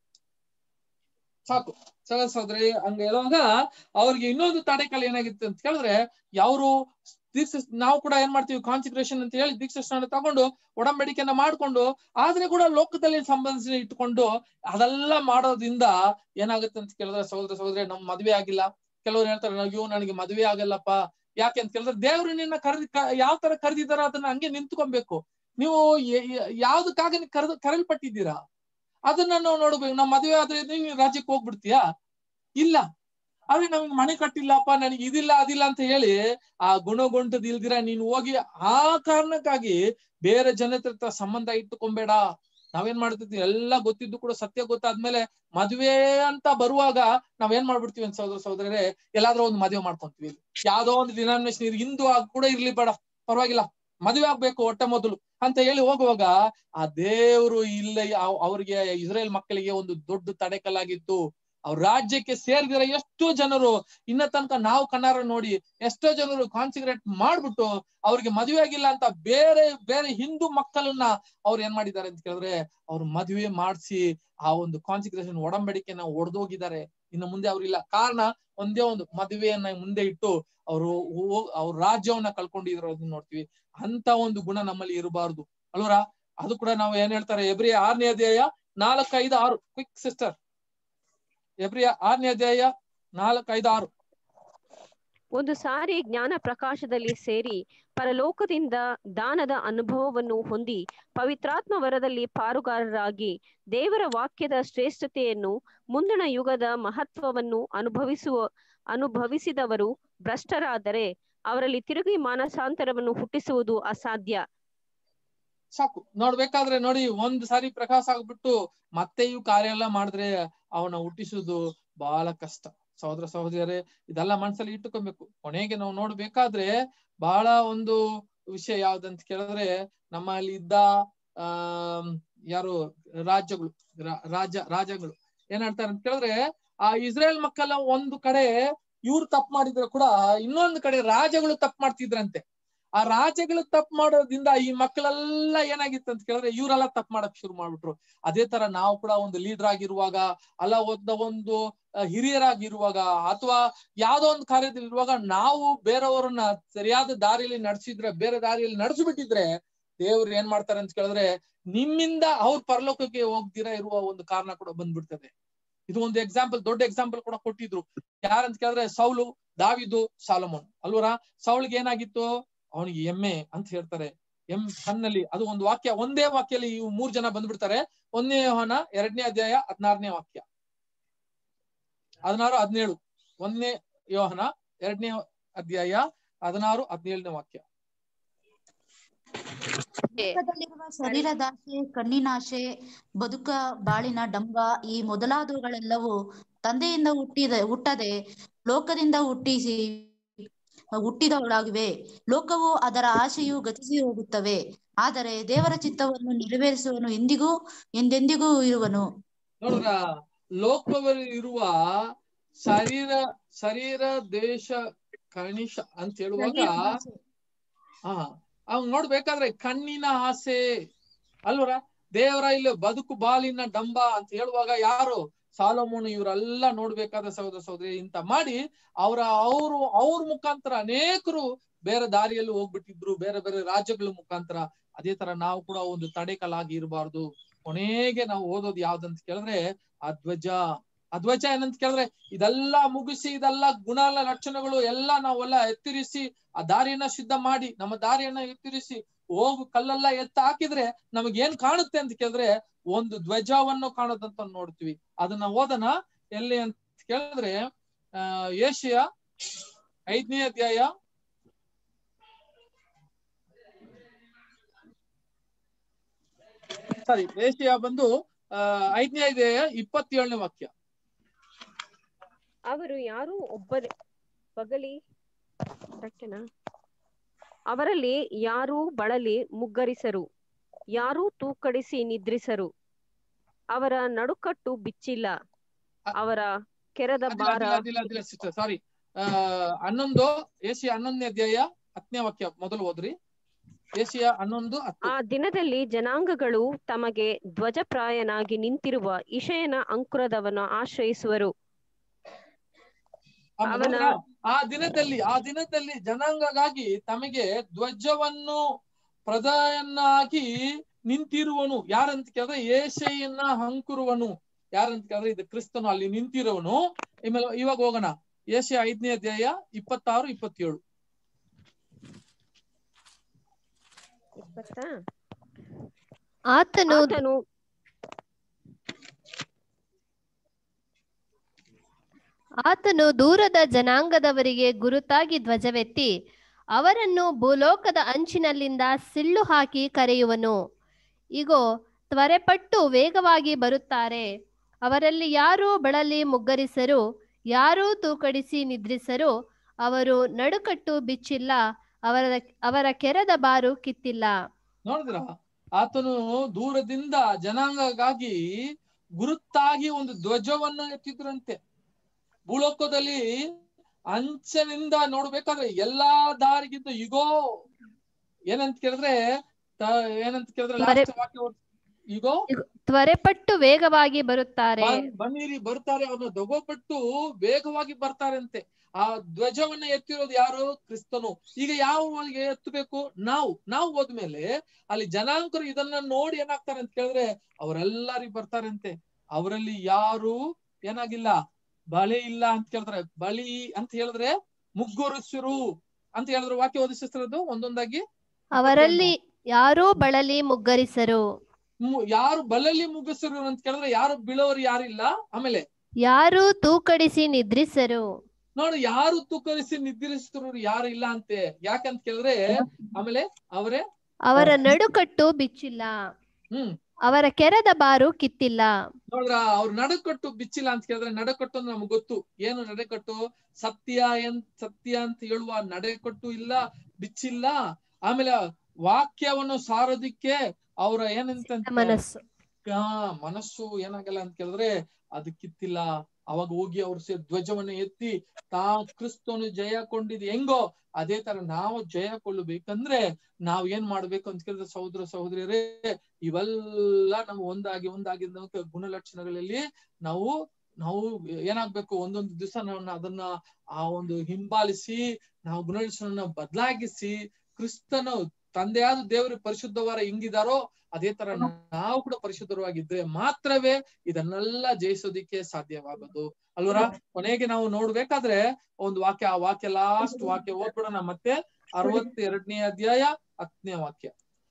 ಸಾಕು ಸಹೋದರಿ. ಹಂಗ ಹೇಳುವಾಗ ಅವ್ರಿಗೆ ಇನ್ನೊಂದು ತಡೆಕಲ್ ಏನಾಗಿತ್ತು ಅಂತ ಕೇಳಿದ್ರೆ, ಯಾರು ನಾವು ಕೂಡ ಏನ್ ಮಾಡ್ತೀವಿ, ಕಾನ್ಸಿಕ್ರೇಷನ್ ಅಂತ ಹೇಳಿ ದೀಕ್ಷಾ ಸ್ನಾನ ತಗೊಂಡು ಒಡಂಬಡಿಕೆಯನ್ನ ಮಾಡ್ಕೊಂಡು ಆದ್ರೆ ಕೂಡ ಲೋಕದಲ್ಲಿ ಸಂಬಂಧಿಸಿ ಇಟ್ಕೊಂಡು ಅದೆಲ್ಲ ಮಾಡೋದ್ರಿಂದ ಏನಾಗುತ್ತೆ ಅಂತ ಕೇಳಿದ್ರೆ ಸಹೋದರಿ, ನಮ್ ಮದ್ವೆ ಆಗಿಲ್ಲ. ಕೆಲವ್ರು ಹೇಳ್ತಾರೆ, ಅಯ್ಯೋ ನನಗೆ ಮದ್ವೆ ಆಗಲ್ಲಪ್ಪ. ಯಾಕೆ ಅಂತ ಕೇಳಿದ್ರೆ ದೇವ್ರು ನಿನ್ನ ಯಾವ ತರ ಕರೆದಿದಾರ ಅದನ್ನ ಹಂಗೆ ನಿಂತ್ಕೊಬೇಕು. ನೀವು ಯಾವ್ದಕ್ಕಾಗ ಕರೆಲ್ಪಟ್ಟಿದ್ದೀರಾ ಅದನ್ನ ನಾವು ನೋಡ್ಬೇಕು. ನಾವ್ ಮದ್ವೆ ಆದ್ರೆ ನೀವು ರಾಜ್ಯಕ್ಕೆ ಹೋಗ್ಬಿಡ್ತೀಯಾ? ಇಲ್ಲ. ಆದ್ರೆ ನಮ್ಗೆ ಮನೆ ಕಟ್ಟಿಲ್ಲಪ್ಪ, ನನಗೆ ಇದಿಲ್ಲ ಅದಿಲ್ಲ ಅಂತ ಹೇಳಿ ಆ ಗುಣಗುಂಟದ್ ಇಲ್ದಿರ ನೀನು ಹೋಗಿ ಆ ಕಾರಣಕ್ಕಾಗಿ ಬೇರೆ ಜನರ ಹತ್ರ ಸಂಬಂಧ ಇಟ್ಟುಕೊಂಬೇಡ. ನಾವೇನ್ ಮಾಡ್ತಿದ್ವಿ, ಎಲ್ಲ ಗೊತ್ತಿದ್ದು ಕೂಡ ಸತ್ಯ ಗೊತ್ತಾದ್ಮೇಲೆ ಮದ್ವೆ ಅಂತ ಬರುವಾಗ ನಾವೇನ್ ಮಾಡ್ಬಿಡ್ತೀವಿ ಅಂತ ಸಹೋದರರೇ, ಎಲ್ಲಾದ್ರೂ ಒಂದು ಮದುವೆ ಮಾಡ್ಕೊಂತೀವಿ. ಯಾವ್ದೋ ಒಂದು ಡಿನಾಮಿನೇಷನ್ ಹಿಂದೂ ಕೂಡ ಇರ್ಲಿ ಬೇಡ ಪರವಾಗಿಲ್ಲ, ಮದುವೆ ಆಗ್ಬೇಕು ಹೊಟ್ಟೆ ಮೊದಲು ಅಂತ ಹೇಳಿ ಹೋಗುವಾಗ ಆ ದೇವ್ರು ಇಲ್ಲ ಅವ್ರಿಗೆ ಇಸ್ರೇಲ್ ಮಕ್ಕಳಿಗೆ ಒಂದು ದೊಡ್ಡ ತಡೆಕಲ್ಲಾಗಿತ್ತು. ಅವ್ರ ರಾಜ್ಯಕ್ಕೆ ಸೇರಿದಿರೋ ಎಷ್ಟೋ ಜನರು ಇನ್ನ ತನಕ ನಾವು ಕಣ್ಣಾರ ನೋಡಿ ಎಷ್ಟೋ ಜನರು ಕಾನ್ಸಿಗ್ರೇಟ್ ಮಾಡ್ಬಿಟ್ಟು ಅವ್ರಿಗೆ ಮದುವೆ ಆಗಿಲ್ಲ ಅಂತ ಬೇರೆ ಬೇರೆ ಹಿಂದೂ ಮಕ್ಕಳನ್ನ ಅವ್ರು ಏನ್ ಮಾಡಿದ್ದಾರೆ ಅಂತ ಕೇಳಿದ್ರೆ ಅವ್ರು ಮದುವೆ ಮಾಡಿಸಿ ಆ ಒಂದು ಕಾನ್ಸಿಗ್ರೇಷನ್ ಒಡಂಬಡಿಕೆನ ಒಡೆದೋಗಿದ್ದಾರೆ. ಇನ್ನು ಮುಂದೆ ಅವ್ರಿಲ್ಲ. ಕಾರಣ ಒಂದೇ ಒಂದು ಮದುವೆಯನ್ನ ಮುಂದೆ ಇಟ್ಟು ಅವ್ರ ರಾಜ್ಯವನ್ನ ಕಳ್ಕೊಂಡಿರೋದನ್ನ ನೋಡ್ತೀವಿ. ಅಂತ ಒಂದು ಗುಣ ನಮ್ಮಲ್ಲಿ ಇರಬಾರ್ದು ಅಲ್ವರ. ಅದು ಕೂಡ ನಾವು ಏನ್ ಹೇಳ್ತಾರೆ, ಎಬ್ರಿಯ 6ನೇ ಅಧ್ಯಾಯ 4, 5, 6. ಕ್ವಿಕ್ ಸಿಸ್ಟರ್, ಎಬ್ರಿಯ 6ನೇ ಅಧ್ಯಾಯ 4, 5, 6. ಒಂದು ಸಾರಿ ಜ್ಞಾನ ಪ್ರಕಾಶದಲ್ಲಿ ಸೇರಿ ಪರಲೋಕದಿಂದ ದಾನದ ಅನುಭವವನ್ನು ಹೊಂದಿ ಪವಿತ್ರಾತ್ಮ ವರದಲ್ಲಿ ಪಾರುಗಾರರಾಗಿ ದೇವರ ವಾಕ್ಯದ ಶ್ರೇಷ್ಠತೆಯನ್ನು ಮುಂದಿನ ಯುಗದ ಮಹತ್ವವನ್ನು ಅನುಭವಿಸಿದವರು ಭ್ರಷ್ಟರಾದರೆ ಅವರಲ್ಲಿ ತಿರುಗಿ ಮಾನಸಾಂತರವನ್ನು ಹುಟ್ಟಿಸುವುದು ಅಸಾಧ್ಯ. ಸಾಕು ನೋಡ್ಬೇಕಾದ್ರೆ ನೋಡಿ, ಒಂದ್ ಸಾರಿ ಪ್ರಕಾಶ ಆಗ್ಬಿಟ್ಟು ಮತ್ತೆ ಇವು ಕಾರ್ಯ ಎಲ್ಲ ಮಾಡಿದ್ರೆ ಅವನ ಹುಟ್ಟಿಸುದು ಬಹಳ ಕಷ್ಟ. ಸಹೋದರ ಸಹೋದರಿಯರೇ, ಇದೆಲ್ಲ ಮನಸ್ಸಲ್ಲಿ ಇಟ್ಟುಕೊಬೇಕು. ಕೊನೆಗೆ ನಾವು ನೋಡ್ಬೇಕಾದ್ರೆ ಬಹಳ ಒಂದು ವಿಷಯ ಯಾವ್ದಂತ ಕೇಳಿದ್ರೆ, ನಮ್ಮಲ್ಲಿ ಇದ್ದ ಯಾರು ರಾಜ್ಯಗಳು ಏನ್ ಹೇಳ್ತಾರೆ ಅಂತ ಕೇಳಿದ್ರೆ, ಆ ಇಸ್ರೇಲ್ ಮಕ್ಕಳ ಒಂದು ಕಡೆ ಇವ್ರು ತಪ್ಪು ಮಾಡಿದ್ರು ಕೂಡ ಇನ್ನೊಂದು ಕಡೆ ರಾಜ್ಯಗಳು ತಪ್ಪು ಮಾಡ್ತಿದ್ರಂತೆ. ಆ ರಾಜ್ಯಗಳು ತಪ್ಪು ಮಾಡೋದ್ರಿಂದ ಈ ಮಕ್ಕಳೆಲ್ಲ ಏನಾಗಿತ್ತು ಅಂತ ಕೇಳಿದ್ರೆ ಇವರೆಲ್ಲ ತಪ್ಪು ಮಾಡಕ್ ಶುರು ಮಾಡ್ಬಿಟ್ರು. ಅದೇ ತರ ನಾವು ಕೂಡ ಒಂದು ಲೀಡರ್ ಆಗಿರುವಾಗ, ಅಲ್ಲ ಒಂದು ಹಿರಿಯರಾಗಿರುವಾಗ, ಅಥವಾ ಯಾವ್ದೋ ಒಂದು ಕಾರ್ಯದಲ್ಲಿರುವಾಗ ನಾವು ಬೇರೆಯವರನ್ನ ಸರಿಯಾದ ದಾರಿಯಲ್ಲಿ ನಡೆಸಿದ್ರೆ, ಬೇರೆ ದಾರಿಯಲ್ಲಿ ನಡೆಸಿಬಿಟ್ಟಿದ್ರೆ ದೇವ್ರು ಏನ್ ಮಾಡ್ತಾರೆ ಅಂತ ಕೇಳಿದ್ರೆ ನಿಮ್ಮಿಂದ ಅವ್ರ ಪರಲೋಕಕ್ಕೆ ಹೋಗ್ದಿರಾ ಇರುವ ಒಂದು ಕಾರಣ ಕೂಡ ಬಂದ್ಬಿಡ್ತದೆ. ಇದು ಒಂದು ಎಕ್ಸಾಂಪಲ್, ದೊಡ್ಡ ಎಕ್ಸಾಂಪಲ್ ಕೂಡ ಕೊಟ್ಟಿದ್ರು. ಯಾರಂತ ಕೇಳಿದ್ರೆ ಸೌಲು, ದಾವಿದು, ಸಾಲಮೋನ್ ಅಲ್ವರ. ಸೌಲ್ಗೆ ಏನಾಗಿತ್ತು, ಅವನಿಗೆ ಎಮ್ಮೆ ಅಂತ ಹೇಳ್ತಾರೆ. ಕಣ್ಣಲ್ಲಿ ಅದು ಒಂದು ವಾಕ್ಯ, ಒಂದೇ ವಾಕ್ಯಲ್ಲಿ ಇವು 3 ಜನ ಬಂದ್ಬಿಡ್ತಾರೆ. 1ನೇ ಯೋಹನ 2ನೇ ಅಧ್ಯಾಯ 16ನೇ ವಾಕ್ಯ, 16, 17. 1ನೇ ಯೋಹನ 2ನೇ ಅಧ್ಯಾಯ 16, 17ನೇ ವಾಕ್ಯ. ಲೋಕದಲ್ಲಿರುವ ಶರೀರದಾಶೆ, ಕಣ್ಣಿನಾಶೆ, ಬದುಕ ಬಾಳಿನ ಡಂಬ, ಈ ಮೊದಲಾದವುಗಳೆಲ್ಲವೂ ತಂದೆಯಿಂದ ಹುಟ್ಟದೆ ಲೋಕದಿಂದ ಹುಟ್ಟಿದವುಗಳಾಗಿವೆ. ಲೋಕವು ಅದರ ಆಶೆಯು ಗತಿಸಿ ಹೋಗುತ್ತವೆ, ಆದರೆ ದೇವರ ಚಿತ್ತವನ್ನು ನೆರವೇರಿಸುವನು ಎಂದೆಂದಿಗೂ ಇರುವನು. ನೋಡ್ರ, ಲೋಕದಲ್ಲಿ ಇರುವ ಶರೀರ ದೇಶ ಕಣಿಷ ಅಂತ ಹೇಳುವಾಗ ಅವ್ ನೋಡ್ಬೇಕಾದ್ರೆ ಕಣ್ಣಿನ ಆಸೆ ಅಲ್ವರ. ದೇವರ ಇಲ್ಲಿ ಬದುಕು ಬಾಲಿನ ಡಂಬ ಅಂತ ಹೇಳುವಾಗ ಯಾರು, ಸಾಲೋಮೋನು, ಇವರೆಲ್ಲ ನೋಡ್ಬೇಕಾದ್ರೆ ಸಹೋದರ ಸಹೋದರಿ ಇಂತ ಮಾಡಿ ಅವ್ರ ಮುಖಾಂತರ ಅನೇಕರು ಬೇರೆ ದಾರಿಯಲ್ಲಿ ಹೋಗ್ಬಿಟ್ಟಿದ್ರು, ಬೇರೆ ಬೇರೆ ರಾಜ್ಯಗಳ ಮುಖಾಂತರ. ಅದೇ ತರ ನಾವು ಕೂಡ ಒಂದು ತಡೆಕಲಾಗಿ ಇರಬಾರ್ದು. ಕೊನೆಗೆ ನಾವು ಓದೋದು ಯಾವ್ದಂತ ಕೇಳಿದ್ರೆ ಅಧ್ವಜ ಏನಂತ ಕೇಳಿದ್ರೆ, ಇದೆಲ್ಲ ಮುಗಿಸಿ, ಇದೆಲ್ಲ ಗುಣ ಲಕ್ಷಣಗಳು ಎಲ್ಲ ನಾವೆಲ್ಲ ಎತ್ತಿರಿಸಿ ಆ ದಾರಿಯನ್ನ ಸಿದ್ಧ ಮಾಡಿ, ನಮ್ಮ ದಾರಿಯನ್ನ ಎತ್ತಿರಿಸಿ ಕಲ್ಲೆಲ್ಲ ಹಾಕಿದ್ರೆ ನಮಗ್ ಏನ್ ಕಾಣುತ್ತೆ ಅಂತ ಕೇಳಿದ್ರೆ ಒಂದು ಧ್ವಜವನ್ನು ಕಾಣೋದಂತ ನೋಡ್ತೀವಿ. ಅದನ್ನ ಓದನ ಎಲ್ಲಿ ಅಂತ ಕೇಳಿದ್ರೆ ಯೆಶಯ 5ನೇ ಅಧ್ಯಾಯ 5ನೇ ಅಧ್ಯಾಯ 27ನೇ ವಾಕ್ಯ. ಅವರು ಯಾರು ಅವರಲ್ಲಿ ಯಾರೂ ಬಳಲಿ ಮುಗ್ಗರಿಸರು, ಯಾರೂ ತೂಕಡಿಸಿ ನಿದ್ರಿಸರು. ಅವರ ನಡುಕಟ್ಟು ಬಿಚ್ಚಿಲ್ಲ, ಅವರ ಕೆರದ ಭಾರ. ಸಾರಿ, 11 ಯೆಶಯ 11ನೇ ಅಧ್ಯಾಯ 10ನೇ ವಾಕ್ಯ ಮೊದಲು ಓದ್ರಿ. ಯೆಶಯ 11:10. ಆ ದಿನದಲ್ಲಿ ಜನಾಂಗಗಳು ತಮಗೆ ಧ್ವಜಪ್ರಾಯನಾಗಿ ನಿಂತಿರುವ ಇಷಯನ ಅಂಕುರದವನು ಆಶ್ರಯಿಸುವರು. ಆ ದಿನದಲ್ಲಿ ಜನಾಂಗಗಾಗಿ ತಮಗೆ ಧ್ವಜವನ್ನು ಪ್ರಧಾನಾಗಿ ನಿಂತಿರುವನು ಯಾರಂತ ಕೇಳಿದ್ರೆ ಯೆಶಯನ ಅಂಕುರವನು. ಯಾರಂತ ಕೇಳಿದ್ರೆ ಇದು ಕ್ರಿಸ್ತನು ಅಲ್ಲಿ ನಿಂತಿರುವನು. ಇವಾಗ ಹೋಗೋಣ ಯೆಶಯ 5ನೇ ಅಧ್ಯಾಯ 26, 27. ಆತನು ದೂರದ ಜನಾಂಗದವರಿಗೆ ಗುರುತಾಗಿ ಧ್ವಜವೆತ್ತಿ ಅವರನ್ನು ಭೂಲೋಕದ ಅಂಚಿನಲ್ಲಿಂದ ಸಿಳ್ಳು ಹಾಕಿ ಕರೆಯುವನು. ಇಗೋ, ತ್ವರೆಪಟ್ಟು ವೇಗವಾಗಿ ಬರುತ್ತಾರೆ. ಅವರಲ್ಲಿ ಯಾರೂ ಬಳಲಿ ಮುಗ್ಗರಿಸರು, ಯಾರೂ ತೂಕಡಿಸಿ ನಿದ್ರಿಸರು. ಅವರು ನಡುಕಟ್ಟು ಬಿಚ್ಚಿಲ್ಲ, ಅವರ ಕೆರದ ಬಾರು ಕಿತ್ತಿಲ್ಲ. ನೋಡಿದ್ರ, ಆತನು ದೂರದಿಂದ ಜನಾಂಗಗಾಗಿ ಗುರುತಾಗಿ ಒಂದು ಧ್ವಜವನ್ನು ಎತ್ತಿದ್ರಂತೆ. ಭೂಲೋಕದಲ್ಲಿ ಅಂಚನಿಂದ ನೋಡ್ಬೇಕಾದ್ರೆ ಎಲ್ಲಾ ದಾರಿಗಿಂತ ಇಗೋ ಏನಂತ ಕೇಳಿದ್ರೆ ಲಾಸ್ಟ್ ವಾಕ್ಯ ಇಗೋ ತ್ವರೆಪಟ್ಟು ವೇಗವಾಗಿ ಬರುತ್ತಾರೆ. ಬನ್ನಿರಿ ಬರ್ತಾರೆ, ಅವ್ರನ್ನ ದೊಗೋಪಟ್ಟು ವೇಗವಾಗಿ ಬರ್ತಾರೆ ಅಂತೆ. ಆ ಧ್ವಜವನ್ನ ಎತ್ತಿರೋದು ಯಾರು? ಕ್ರಿಸ್ತನು. ಈಗ ಯಾವ ಎತ್ತಬೇಕು? ನಾವು ಹೋದ್ಮೇಲೆ ಅಲ್ಲಿ ಜನಾಂಗರು ಇದನ್ನ ನೋಡಿ ಏನಾಗ್ತಾರೆ ಅಂತ ಕೇಳಿದ್ರೆ ಅವರೆಲ್ಲರಿಗೂ ಬರ್ತಾರಂತೆ. ಅವರಲ್ಲಿ ಯಾರು ಏನಾಗಿಲ್ಲ, ಬಲಿ ಇಲ್ಲ ಅಂತ ಕೇಳಿದ್ರೆ, ಬಲಿ ಅಂತ ಹೇಳಿದ್ರೆ ಮುಗ್ಗುರುಸರು ಅಂತ ಹೇಳಿದ್ರು. ವಾಕ್ಯ ಓದಿಸಿರೋದು ಒಂದೊಂದಾಗಿ. ಅವರಲ್ಲಿ ಯಾರೂ ಬಳಲಿ ಮುಗ್ಗರಿಸರು. ಯಾರು ಬಲಲ್ಲಿ ಮುಗ್ಗರಿಸರು ಅಂತ ಕೇಳಿದ್ರೆ ಯಾರು ಬೀಳೋರು ಯಾರಿಲ್ಲ. ಆಮೇಲೆ ಯಾರು ತೂಕಡಿಸಿ ನಿದ್ರಿಸರು. ನೋಡಿ, ಯಾರು ತೂಕಡಿಸಿ ನಿದ್ರಿಸರು ಯಾರು ಇಲ್ಲ ಅಂತೆ. ಯಾಕಂತ ಕೇಳಿದ್ರೆ ಆಮೇಲೆ ಅವರ ನಡುಕಟ್ಟು ಬಿಚ್ಚಿಲ್ಲ, ಅವರ ಕೆರದ ಬಾರು ಕಿತ್ತಿಲ್ಲ. ನೋಡ್ರ, ಅವ್ರ ನಡುಕಟ್ಟು ಬಿಚ್ಚಿಲ್ಲ ಅಂತ ಕೇಳಿದ್ರೆ, ನಡುಕಟ್ಟು ಅಂದ್ರೆ ನಮ್ಗೆ ಗೊತ್ತು ಏನು ನಡುಕಟ್ಟು. ಸತ್ಯ ಅಂತ ಹೇಳುವ ನಡುಕಟ್ಟು ಇಲ್ಲ, ಬಿಚ್ಚಿಲ್ಲ. ಆಮೇಲೆ ವಾಕ್ಯವನ್ನು ಸಾರೋದಿಕ್ಕೆ ಅವರ ಏನಂತ ಮನಸ್ಸು ಏನಾಗಲ್ಲ ಅಂತ ಕೇಳಿದ್ರೆ ಅದು ಕಿತ್ತಿಲ್ಲ. ಅವಾಗ ಹೋಗಿ ಅವ್ರು ಧ್ವಜವನ್ನು ಎತ್ತಿ ಕ್ರಿಸ್ತನು ಜಯ ಕೊಂಡಿದ್ ಹೆಂಗೋ ಅದೇ ತರ ನಾವು ಜಯ ಕೊಳ್ಳಬೇಕಂದ್ರೆ ನಾವ್ ಏನ್ ಮಾಡ್ಬೇಕು ಅಂತ ಕೇಳಿದ್ರೆ, ಸಹೋದರ ಸಹೋದರಿಯರೇ, ಇವೆಲ್ಲ ನಾವು ಒಂದಾಗಿ ಗುಣಲಕ್ಷಣಗಳಲ್ಲಿ ನಾವು ಏನಾಗ್ಬೇಕು, ಒಂದೊಂದು ದಿವಸ ಅದನ್ನ ಆ ಒಂದು ಹಿಂಬಾಲಿಸಿ ನಾವು ಗುಣಲಕ್ಷಣ ಬದಲಾಗಿಸಿ ಕ್ರಿಸ್ತನು ತಂದೆಯಾದ ದೇವರು ಪರಿಶುದ್ಧವಾರ ಹೆಂಗಿದಾರೋ ಅದೇ ತರ ನಾವು ಕೂಡ ಪರಿಶುದ್ಧವಾಗಿದ್ರೆ ಮಾತ್ರವೇ ಇದನ್ನೆಲ್ಲ ಜಯಿಸೋದಿಕ್ಕೆ ಸಾಧ್ಯವಾಗೋದು ಅಲ್ವರ. ಕೊನೆಗೆ ನಾವು ನೋಡ್ಬೇಕಾದ್ರೆ ಒಂದು ವಾಕ್ಯ, ಆ ವಾಕ್ಯ ಲಾಸ್ಟ್ ವಾಕ್ಯ ಓದ್ಬಿಡೋಣ ಮತ್ತೆ. 62ನೇ ಅಧ್ಯಾಯ 10ನೇ ವಾಕ್ಯ.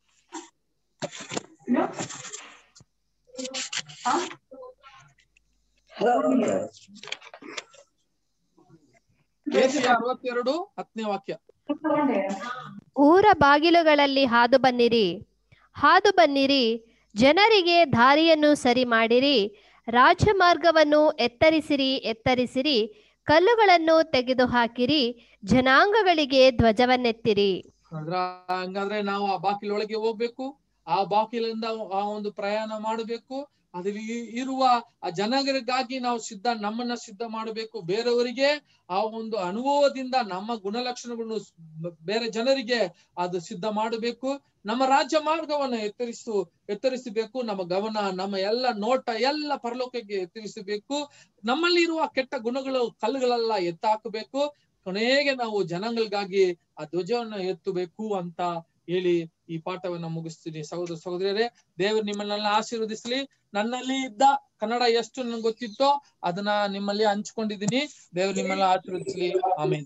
ಏಷಯ 62 10ನೇ ವಾಕ್ಯ. ಊರ ಬಾಗಿಲುಗಳಲ್ಲಿ ಹಾದು ಬನ್ನಿರಿ, ಜನರಿಗೆ ದಾರಿಯನ್ನು ಸರಿ ಮಾಡಿರಿ, ರಾಜಮಾರ್ಗವನ್ನು ಎತ್ತರಿಸಿರಿ, ಕಲ್ಲುಗಳನ್ನು ತೆಗೆದು ಹಾಕಿರಿ, ಜನಾಂಗಗಳಿಗೆ ಧ್ವಜವನ್ನೆತ್ತಿರಿ. ಹಂಗಾದ್ರೆ ನಾವು ಆ ಬಾಗಿಲೊಳಗೆ ಹೋಗ್ಬೇಕು, ಆ ಬಾಗಿಲಿಂದ ಆ ಒಂದು ಪ್ರಯಾಣ ಮಾಡಬೇಕು. ಅದ್ರಲ್ಲಿ ಇರುವ ಆ ಜನಗಳಿಗಾಗಿ ನಾವು ನಮ್ಮನ್ನ ಸಿದ್ಧ ಮಾಡಬೇಕು. ಬೇರೆಯವರಿಗೆ ಆ ಒಂದು ಅನುಭವದಿಂದ ನಮ್ಮ ಗುಣಲಕ್ಷಣಗಳನ್ನು ಬೇರೆ ಜನರಿಗೆ ಅದು ಸಿದ್ಧ ಮಾಡಬೇಕು. ನಮ್ಮ ರಾಜ್ಯ ಮಾರ್ಗವನ್ನು ಎತ್ತರಿಸಬೇಕು. ನಮ್ಮ ಗಮನ, ನಮ್ಮ ಎಲ್ಲ ನೋಟ ಎಲ್ಲ ಪರಲೋಕಕ್ಕೆ ಎತ್ತರಿಸಬೇಕು. ನಮ್ಮಲ್ಲಿ ಇರುವ ಕೆಟ್ಟ ಗುಣಗಳು ಕಲ್ಲುಗಳೆಲ್ಲ ಎತ್ತಾಕಬೇಕು. ಕೊನೆಗೆ ನಾವು ಜನಗಳಿಗಾಗಿ ಆ ಧ್ವಜವನ್ನು ಎತ್ತಬೇಕು ಅಂತ ಹೇಳಿ ಈ ಪಾಠವನ್ನ ಮುಗಿಸ್ತೀನಿ. ಸಹೋದರ ಸಹೋದರಿಯರೇ, ದೇವರು ನಿಮ್ಮನ್ನೆಲ್ಲ ಆಶೀರ್ವದಿಸ್ಲಿ. ನನ್ನಲ್ಲಿ ಇದ್ದ ಕನ್ನಡ ಎಷ್ಟು ನನ್ಗೆ ಗೊತ್ತಿತ್ತೋ ಅದನ್ನ ನಿಮ್ಮಲ್ಲಿ ಹಂಚ್ಕೊಂಡಿದ್ದೀನಿ. ದೇವರು ನಿಮ್ಮೆಲ್ಲ ಆಶೀರ್ವದಿಸ್ಲಿ. ಆಮೇಲೆ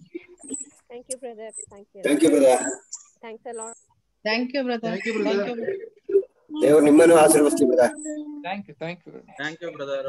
ದೇವರು ನಿಮ್ಮನ್ನು ಆಶೀರ್ವದಿಸಲಿ ಬ್ರದರ್. Thank you brother.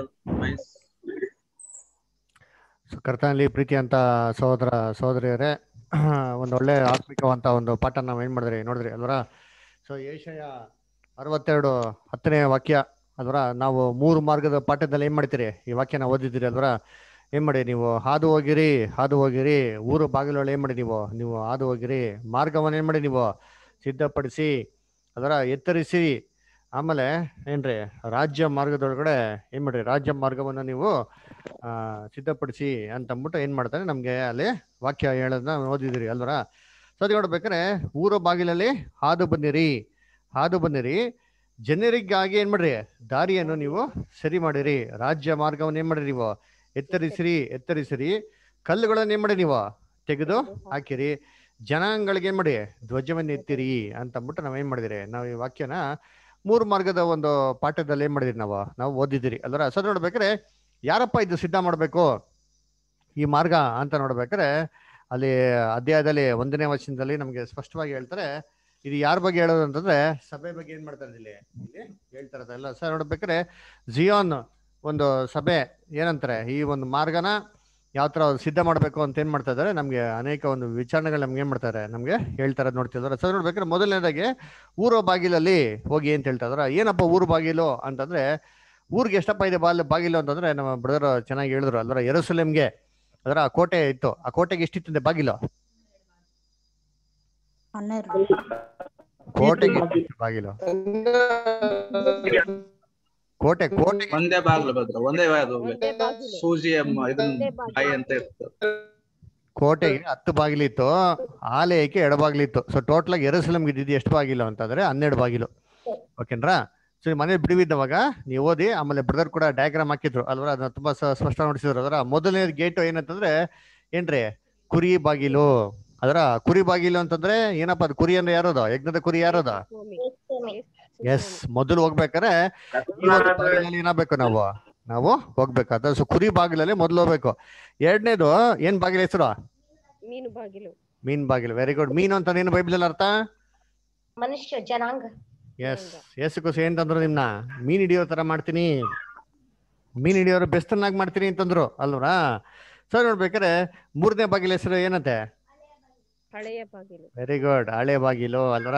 ಕರ್ತನಲ್ಲಿ ಪ್ರೀತಿ ಅಂತ ಸಹೋದರ ಸಹೋದರಿಯರೇ, ಒಂದೊಳ್ಳೆ ಆತ್ಮಿಕವಂತ ಒಂದು ಪಾಠ ನಾವು ಏನ್ ಮಾಡಿದ್ರಿ ನೋಡಿದ್ರಿ ಅಲ್ವರ. ಸೊ ಏಷಯ 62 10ನೇ ವಾಕ್ಯ ಅಲ್ವರ. ನಾವು 3 ಮಾರ್ಗದ ಪಾಠದಲ್ಲಿ ಏನ್ ಮಾಡ್ತೀರಿ, ಈ ವಾಕ್ಯನ ಓದಿದ್ದೀರಿ ಅಲ್ವರ. ಏನ್ ಮಾಡಿ, ನೀವು ಹಾದು ಹೋಗಿರಿ, ಊರು ಬಾಗಿಲೊಳಗೆ ಏನ್ ಮಾಡಿ, ನೀವು ಹಾದು ಹೋಗಿರಿ, ಮಾರ್ಗವನ್ನು ಏನ್ ಮಾಡಿ, ನೀವು ಸಿದ್ಧಪಡಿಸಿ ಅದರ ಎತ್ತರಿಸಿ. ಆಮೇಲೆ ಏನ್ರಿ, ರಾಜ್ಯ ಮಾರ್ಗದೊಳಗಡೆ ಏನ್ ಮಾಡ್ರಿ, ರಾಜ್ಯ ಮಾರ್ಗವನ್ನು ನೀವು ಸಿದ್ಧಪಡಿಸಿ ಅಂತಂದ್ಬಿಟ್ಟು ಏನ್ ಮಾಡ್ತಾರೆ ನಮ್ಗೆ ಅಲ್ಲಿ ವಾಕ್ಯ ಹೇಳೋದನ್ನ ಓದಿದಿರಿ ಅಲ್ವರ. ಸೊ ಅದು ನೋಡ್ಬೇಕಾರೆ ಊರ ಬಾಗಿಲಲ್ಲಿ ಹಾದು ಬನ್ನಿರಿ, ಜನರಿಗಾಗಿ ಏನ್ ಮಾಡ್ರಿ, ದಾರಿಯನ್ನು ನೀವು ಸರಿ ಮಾಡಿರಿ, ರಾಜ್ಯ ಮಾರ್ಗವನ್ನು ಏನ್ ಮಾಡ್ರಿ, ನೀವು ಎತ್ತರಿಸಿರಿ, ಕಲ್ಲುಗಳನ್ನ ಏನ್ ಮಾಡಿ, ನೀವು ತೆಗೆದು ಹಾಕಿರಿ, ಜನಾಂಗಗಳಿಗೆ ಏನ್ ಮಾಡಿ, ಧ್ವಜವನ್ನು ಎತ್ತಿರಿ ಅಂತಂದ್ಬಿಟ್ಟು ನಾವೇನ್ ಮಾಡಿದಿರಿ, ನಾವು ಈ ವಾಕ್ಯನ 3 ಮಾರ್ಗದ ಒಂದು ಪಾಠದಲ್ಲಿ ಏನ್ ಮಾಡಿದಿರಿ, ನಾವು ಓದಿದಿರಿ ಅಲ್ವರ. ಸೊ ನೋಡ್ಬೇಕಾರೆ ಯಾರಪ್ಪ ಇದು ಸಿದ್ಧ ಮಾಡ್ಬೇಕು ಈ ಮಾರ್ಗ ಅಂತ ನೋಡ್ಬೇಕಾರೆ ಅಲ್ಲಿ ಅಧ್ಯಾಯದಲ್ಲಿ 1ನೇ ವಚನದಲ್ಲಿ ನಮ್ಗೆ ಸ್ಪಷ್ಟವಾಗಿ ಹೇಳ್ತಾರೆ. ಇದು ಯಾರ ಬಗ್ಗೆ ಹೇಳೋದು ಅಂತಂದ್ರೆ ಸಭೆ ಬಗ್ಗೆ ಏನ್ ಮಾಡ್ತಾರೆ ಇಲ್ಲಿ ಹೇಳ್ತಾರದಲ್ಲ. ಸರ್ ನೋಡ್ಬೇಕಾರೆ ಜಿಯೋನ್ ಒಂದು ಸಭೆ ಏನಂತಾರೆ, ಈ ಒಂದು ಮಾರ್ಗನ ಯಾವ ತರ ಸಿದ್ಧ ಮಾಡ್ಬೇಕು ಅಂತ ಏನ್ ಮಾಡ್ತಾ ಇದಾರೆ, ನಮ್ಗೆ ಅನೇಕ ಒಂದು ವಿಚಾರಣೆಗಳು ನಮ್ಗೆ ಏನ್ ಮಾಡ್ತಾರೆ, ನಮ್ಗೆ ಹೇಳ್ತಾರೆ ನೋಡ್ತಿದಾರೆ. ಸರ್ ನೋಡ್ಬೇಕಾದ್ರೆ ಮೊದಲನೇದಾಗಿ ಊರ ಬಾಗಿಲಲ್ಲಿ ಹೋಗಿ ಅಂತ ಹೇಳ್ತಾ ಇದಾರೆ. ಏನಪ್ಪ ಊರು ಬಾಗಿಲು ಅಂತಂದ್ರೆ, ಊರಿಗೆ ಎಷ್ಟಪ್ಪ ಇದೆ ಬಾಗಿಲು ಅಂತಂದ್ರೆ, ನಮ್ಮ ಬ್ರದರ್ ಚೆನ್ನಾಗಿ ಹೇಳಿದ್ರು ಅಲ್ವರ. ಯೆರೂಸಲೇಮ್ಗೆ ಅದರ ಕೋಟೆ ಇತ್ತು, ಆ ಕೋಟೆಗೆ ಎಷ್ಟಿತ್ತು ಬಾಗಿಲು, ಕೋಟೆಗೆ ಬಾಗಿಲು ಕೋಟೆ ಕೋಟೆ ಒಂದೇ ಬಾಗ್ಲು ಭದ್ರ, ಒಂದೇ ಅದು ಸೂಜಿ ಇದನ್ನ ಬಾಯಿ ಅಂತ ಇರ್ತದೆ. ಕೋಟೆಗೆ 10 ಬಾಗಿಲಿತ್ತು, ಆಲಯಕ್ಕೆ 2 ಬಾಗಿಲಿತ್ತು. ಸೊ ಟೋಟಲ್ ಆಗಿ ಯೆರೂಸಲೇಮ್ಗೆ ಇದ್ದಿದ್ದು ಎಷ್ಟು ಬಾಗಿಲು ಅಂತಂದ್ರೆ 12 ಬಾಗಿಲು. ಓಕೆನ್ರಾ? ಸೊ ಮನೇಲಿ ಬಿಡುವಿದ್ದವಾಗ ನೀವು ಓದಿ, ಆಮೇಲೆ ಬ್ರದರ್ ಕೂಡ ಡಯಾಗ್ರಾಮ್ ಹಾಕಿದ್ರು ಅಲ್ವಾ, ಅದನ್ನ ತುಂಬಾ ಸ್ಪಷ್ಟ ನೋಡಿಸಿದ್ರು. ಅದರ ಮೊದಲನೇ ಗೇಟ್ ಏನಂತಂದ್ರೆ ಏನ್ರಿ, ಕುರಿ ಬಾಗಿಲು. ಅದರ ಕುರಿ ಬಾಗಿಲು ಅಂತಂದ್ರೆ ಏನಪ್ಪ, ಅದು ಕುರಿ ಅಂದ್ರೆ ಯಾರೋದು, ಯಜ್ಞದ ಕುರಿ ಯಾರೋದು? ಎಸ್, ಮೊದಲು ಹೋಗ್ಬೇಕಾರೆ ಏನಾಗಬೇಕು, ನಾವು ಹೋಗ್ಬೇಕಾದ. ಸೊ ಕುರಿ ಬಾಗಿಲಲ್ಲಿ ಮೊದಲು ಹೋಗ್ಬೇಕು. ಎರಡನೇದು ಏನ್ ಬಾಗಿಲು ಹೆಸರು? ಮೀನು ಬಾಗಿಲು. ಮೀನ್ ಬಾಗಿಲು. Very good. ಮೀನು ಅಂತ ಏನು ಬೈಬಲ್ ಅಲ್ಲಿ ಅರ್ಥ? ಮನುಷ್ಯ ಜನಾಂಗ. ಎಸ್, ಯೇಸುಕ್ರಿಸ್ತು ಏನ್ ತಂದ್ರು, ನಿಮ್ನ ಮೀನ್ ಹಿಡಿಯೋ ತರ ಮಾಡ್ತೀನಿ, ಮೀನ್ ಹಿಡಿಯೋರು ಬೆಸ್ತನ್ನಾಗಿ ಮಾಡ್ತೀನಿ ಅಂತಂದ್ರು ಅಲ್ವರಾ? ಸೊ ನೋಡ್ಬೇಕಾರೆ ಮೂರನೇ ಬಾಗಿಲು ಹೆಸರು ಏನಂತೆ? ಹಳೆಯ ಬಾಗಿಲು. ವೆರಿ ಗುಡ್, ಹಳೆ ಬಾಗಿಲು ಅಲ್ವರ?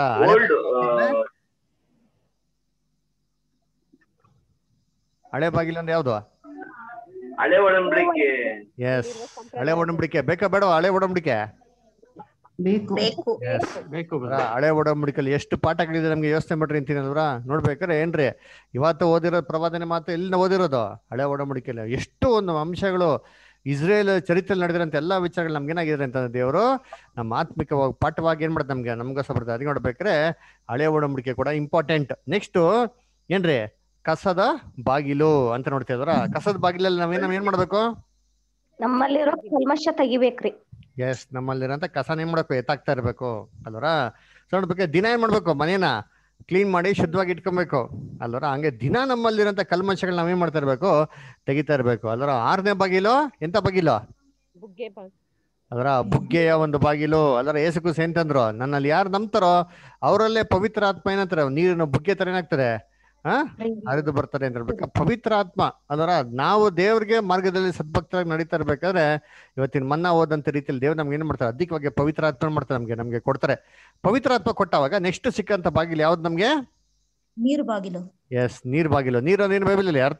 ಹಳೆ ಬಾಗಿಲು ಅಂದ್ರೆ ಯಾವ್ದು? ಹಳೆ ಒಡಂಬಡಿಕೆ. ಎಸ್, ಹಳೆ ಒಡಂಬಡಿಕೆ. ಬೇಕಾ ಬೇಡ ಹಳೆ ಒಡಂಬಡಿಕೆ? ಬೇಕು. ಹಳೆ ಒಡಂಬಡಿಕೆಯಲ್ಲಿ ಎಷ್ಟು ಪಾಠಗಳಿದೆ ನಮ್ಗೆ, ಯೋಚನೆ ಮಾಡ್ರಿ ಅಂತೀನಿ ಅಲ್ವರ? ನೋಡ್ಬೇಕಾರೆ ಏನ್ರಿ, ಇವತ್ತು ಓದಿರೋ ಪ್ರವಾದನೆ ಮಾತ್ರ ಎಲ್ಲಿ ಓದಿರೋದು? ಹಳೆ ಒಡಂಬಡಿಕೆಯಲ್ಲಿ ಎಷ್ಟು ಒಂದು ಅಂಶಗಳು, ಇಸ್ರೇಲ್ ಚರಿತ್ರೆಯಲ್ಲಿ ನಡೆದಿರೋಂಥ ಎಲ್ಲಾ ವಿಚಾರಗಳು ನಮ್ಗೆ ಏನಾಗಿದೆ ಅಂತಂದ್ರೆ ದೇವರು ನಮ್ಮ ಆತ್ಮಿಕವಾಗಿ ಪಾಠವಾಗಿ ಏನ್ ಮಾಡುತ್ತೆ ನಮ್ಗೋಸ್ಕರ ಬರ್ತದೆ. ಅದಕ್ಕೆ ನೋಡ್ಬೇಕಾರೆ ಹಳೆ ಒಡಂಬಡಿಕೆ ಕೂಡ ಇಂಪಾರ್ಟೆಂಟ್. ನೆಕ್ಸ್ಟ್ ಏನ್ರಿ, ಕಸದ ಬಾಗಿಲು ಅಂತ ನೋಡ್ತಿದ್ರ. ಕಸದ ಬಾಗಿಲಲ್ಲಿ ಏನ್ ಮಾಡ್ಬೇಕು? ನಮ್ಮಲ್ಲಿರೋ ಕಲ್ಮಶ ತೆಗಿಬೇಕ್ರಿ. ಎಸ್, ನಮ್ಮಲ್ಲಿರೋಂಥ ಕಸನ ಏನ್ ಮಾಡ್ಬೇಕು, ಎತ್ತಾಗ್ತಾ ಇರ್ಬೇಕು ಅಲ್ವರ? ಸೊ ನೋಡ್ಬೇಕು, ದಿನ ಏನ್ ಮಾಡ್ಬೇಕು, ಮನೇನ ಕ್ಲೀನ್ ಮಾಡಿ ಶುದ್ಧವಾಗಿ ಇಟ್ಕೊಬೇಕು ಅಲ್ವರ? ಹಂಗೆ ದಿನ ನಮ್ಮಲ್ಲಿರೋಂಥ ಕಲ್ಮಶಗಳು ನಾವೇನ್ ಮಾಡ್ತಾ ಇರ್ಬೇಕು, ತೆಗಿತಾ ಇರ್ಬೇಕು ಅಲ್ವರ? 6ನೇ ಬಾಗಿಲು ಎಂತ ಬಾಗಿಲು? ಬುಗ್ಗೆ ಬಾಗಿಲು. ಅದರ ಬುಗ್ಗೆಯ ಒಂದು ಬಾಗಿಲು. ಅದರ ಯೇಸುಕ್ರಿಸ್ತು ಅಂತಂದ್ರು, ನನ್ನಲ್ಲಿ ಯಾರು ನಂಬ್ತಾರೋ ಅವರಲ್ಲೇ ಪವಿತ್ರ ಆತ್ಮ ಏನಂತಾರೆ, ನೀರಿನ ಬುಗ್ಗೆ ತರ ಏನಾಗ್ತಾರೆ, ಹರಿದು ಬರ್ತಾರೆ ಅಂತ ಹೇಳ್ಬೇಕು. ಪವಿತ್ರ ಆತ್ಮ ಅದರ ನಾವು ದೇವ್ರಿಗೆ ಮಾರ್ಗದಲ್ಲಿ ಸದ್ಭಕ್ತರಾಗಿ ನಡೀತಾ ಇರ್ಬೇಕಾದ್ರೆ ಇವತ್ತಿನ ಮನ್ನಾ ಓದಂತ ರೀತಿಯಲ್ಲಿ ದೇವ್ರು ನಮ್ಗೆ ಏನ್ ಮಾಡ್ತಾರೆ, ಅಧಿಕವಾಗಿ ಪವಿತ್ರ ಆತ್ಮ ಮಾಡ್ತಾರೆ, ನಮ್ಗೆ ಕೊಡ್ತಾರೆ. ಪವಿತ್ರ ಆತ್ಮ ಕೊಟ್ಟಾಗ ನೆಕ್ಸ್ಟ್ ಸಿಕ್ಕಂತ ಬಾಗಿಲು ಯಾವ್ದು ನಮ್ಗೆ? ನೀರು ಬಾಗಿಲು. ಎಸ್, ನೀರ್ ಬಾಗಿಲು. ನೀರು ನೀರು ಬೈಬಲ್ ಅರ್ಥ?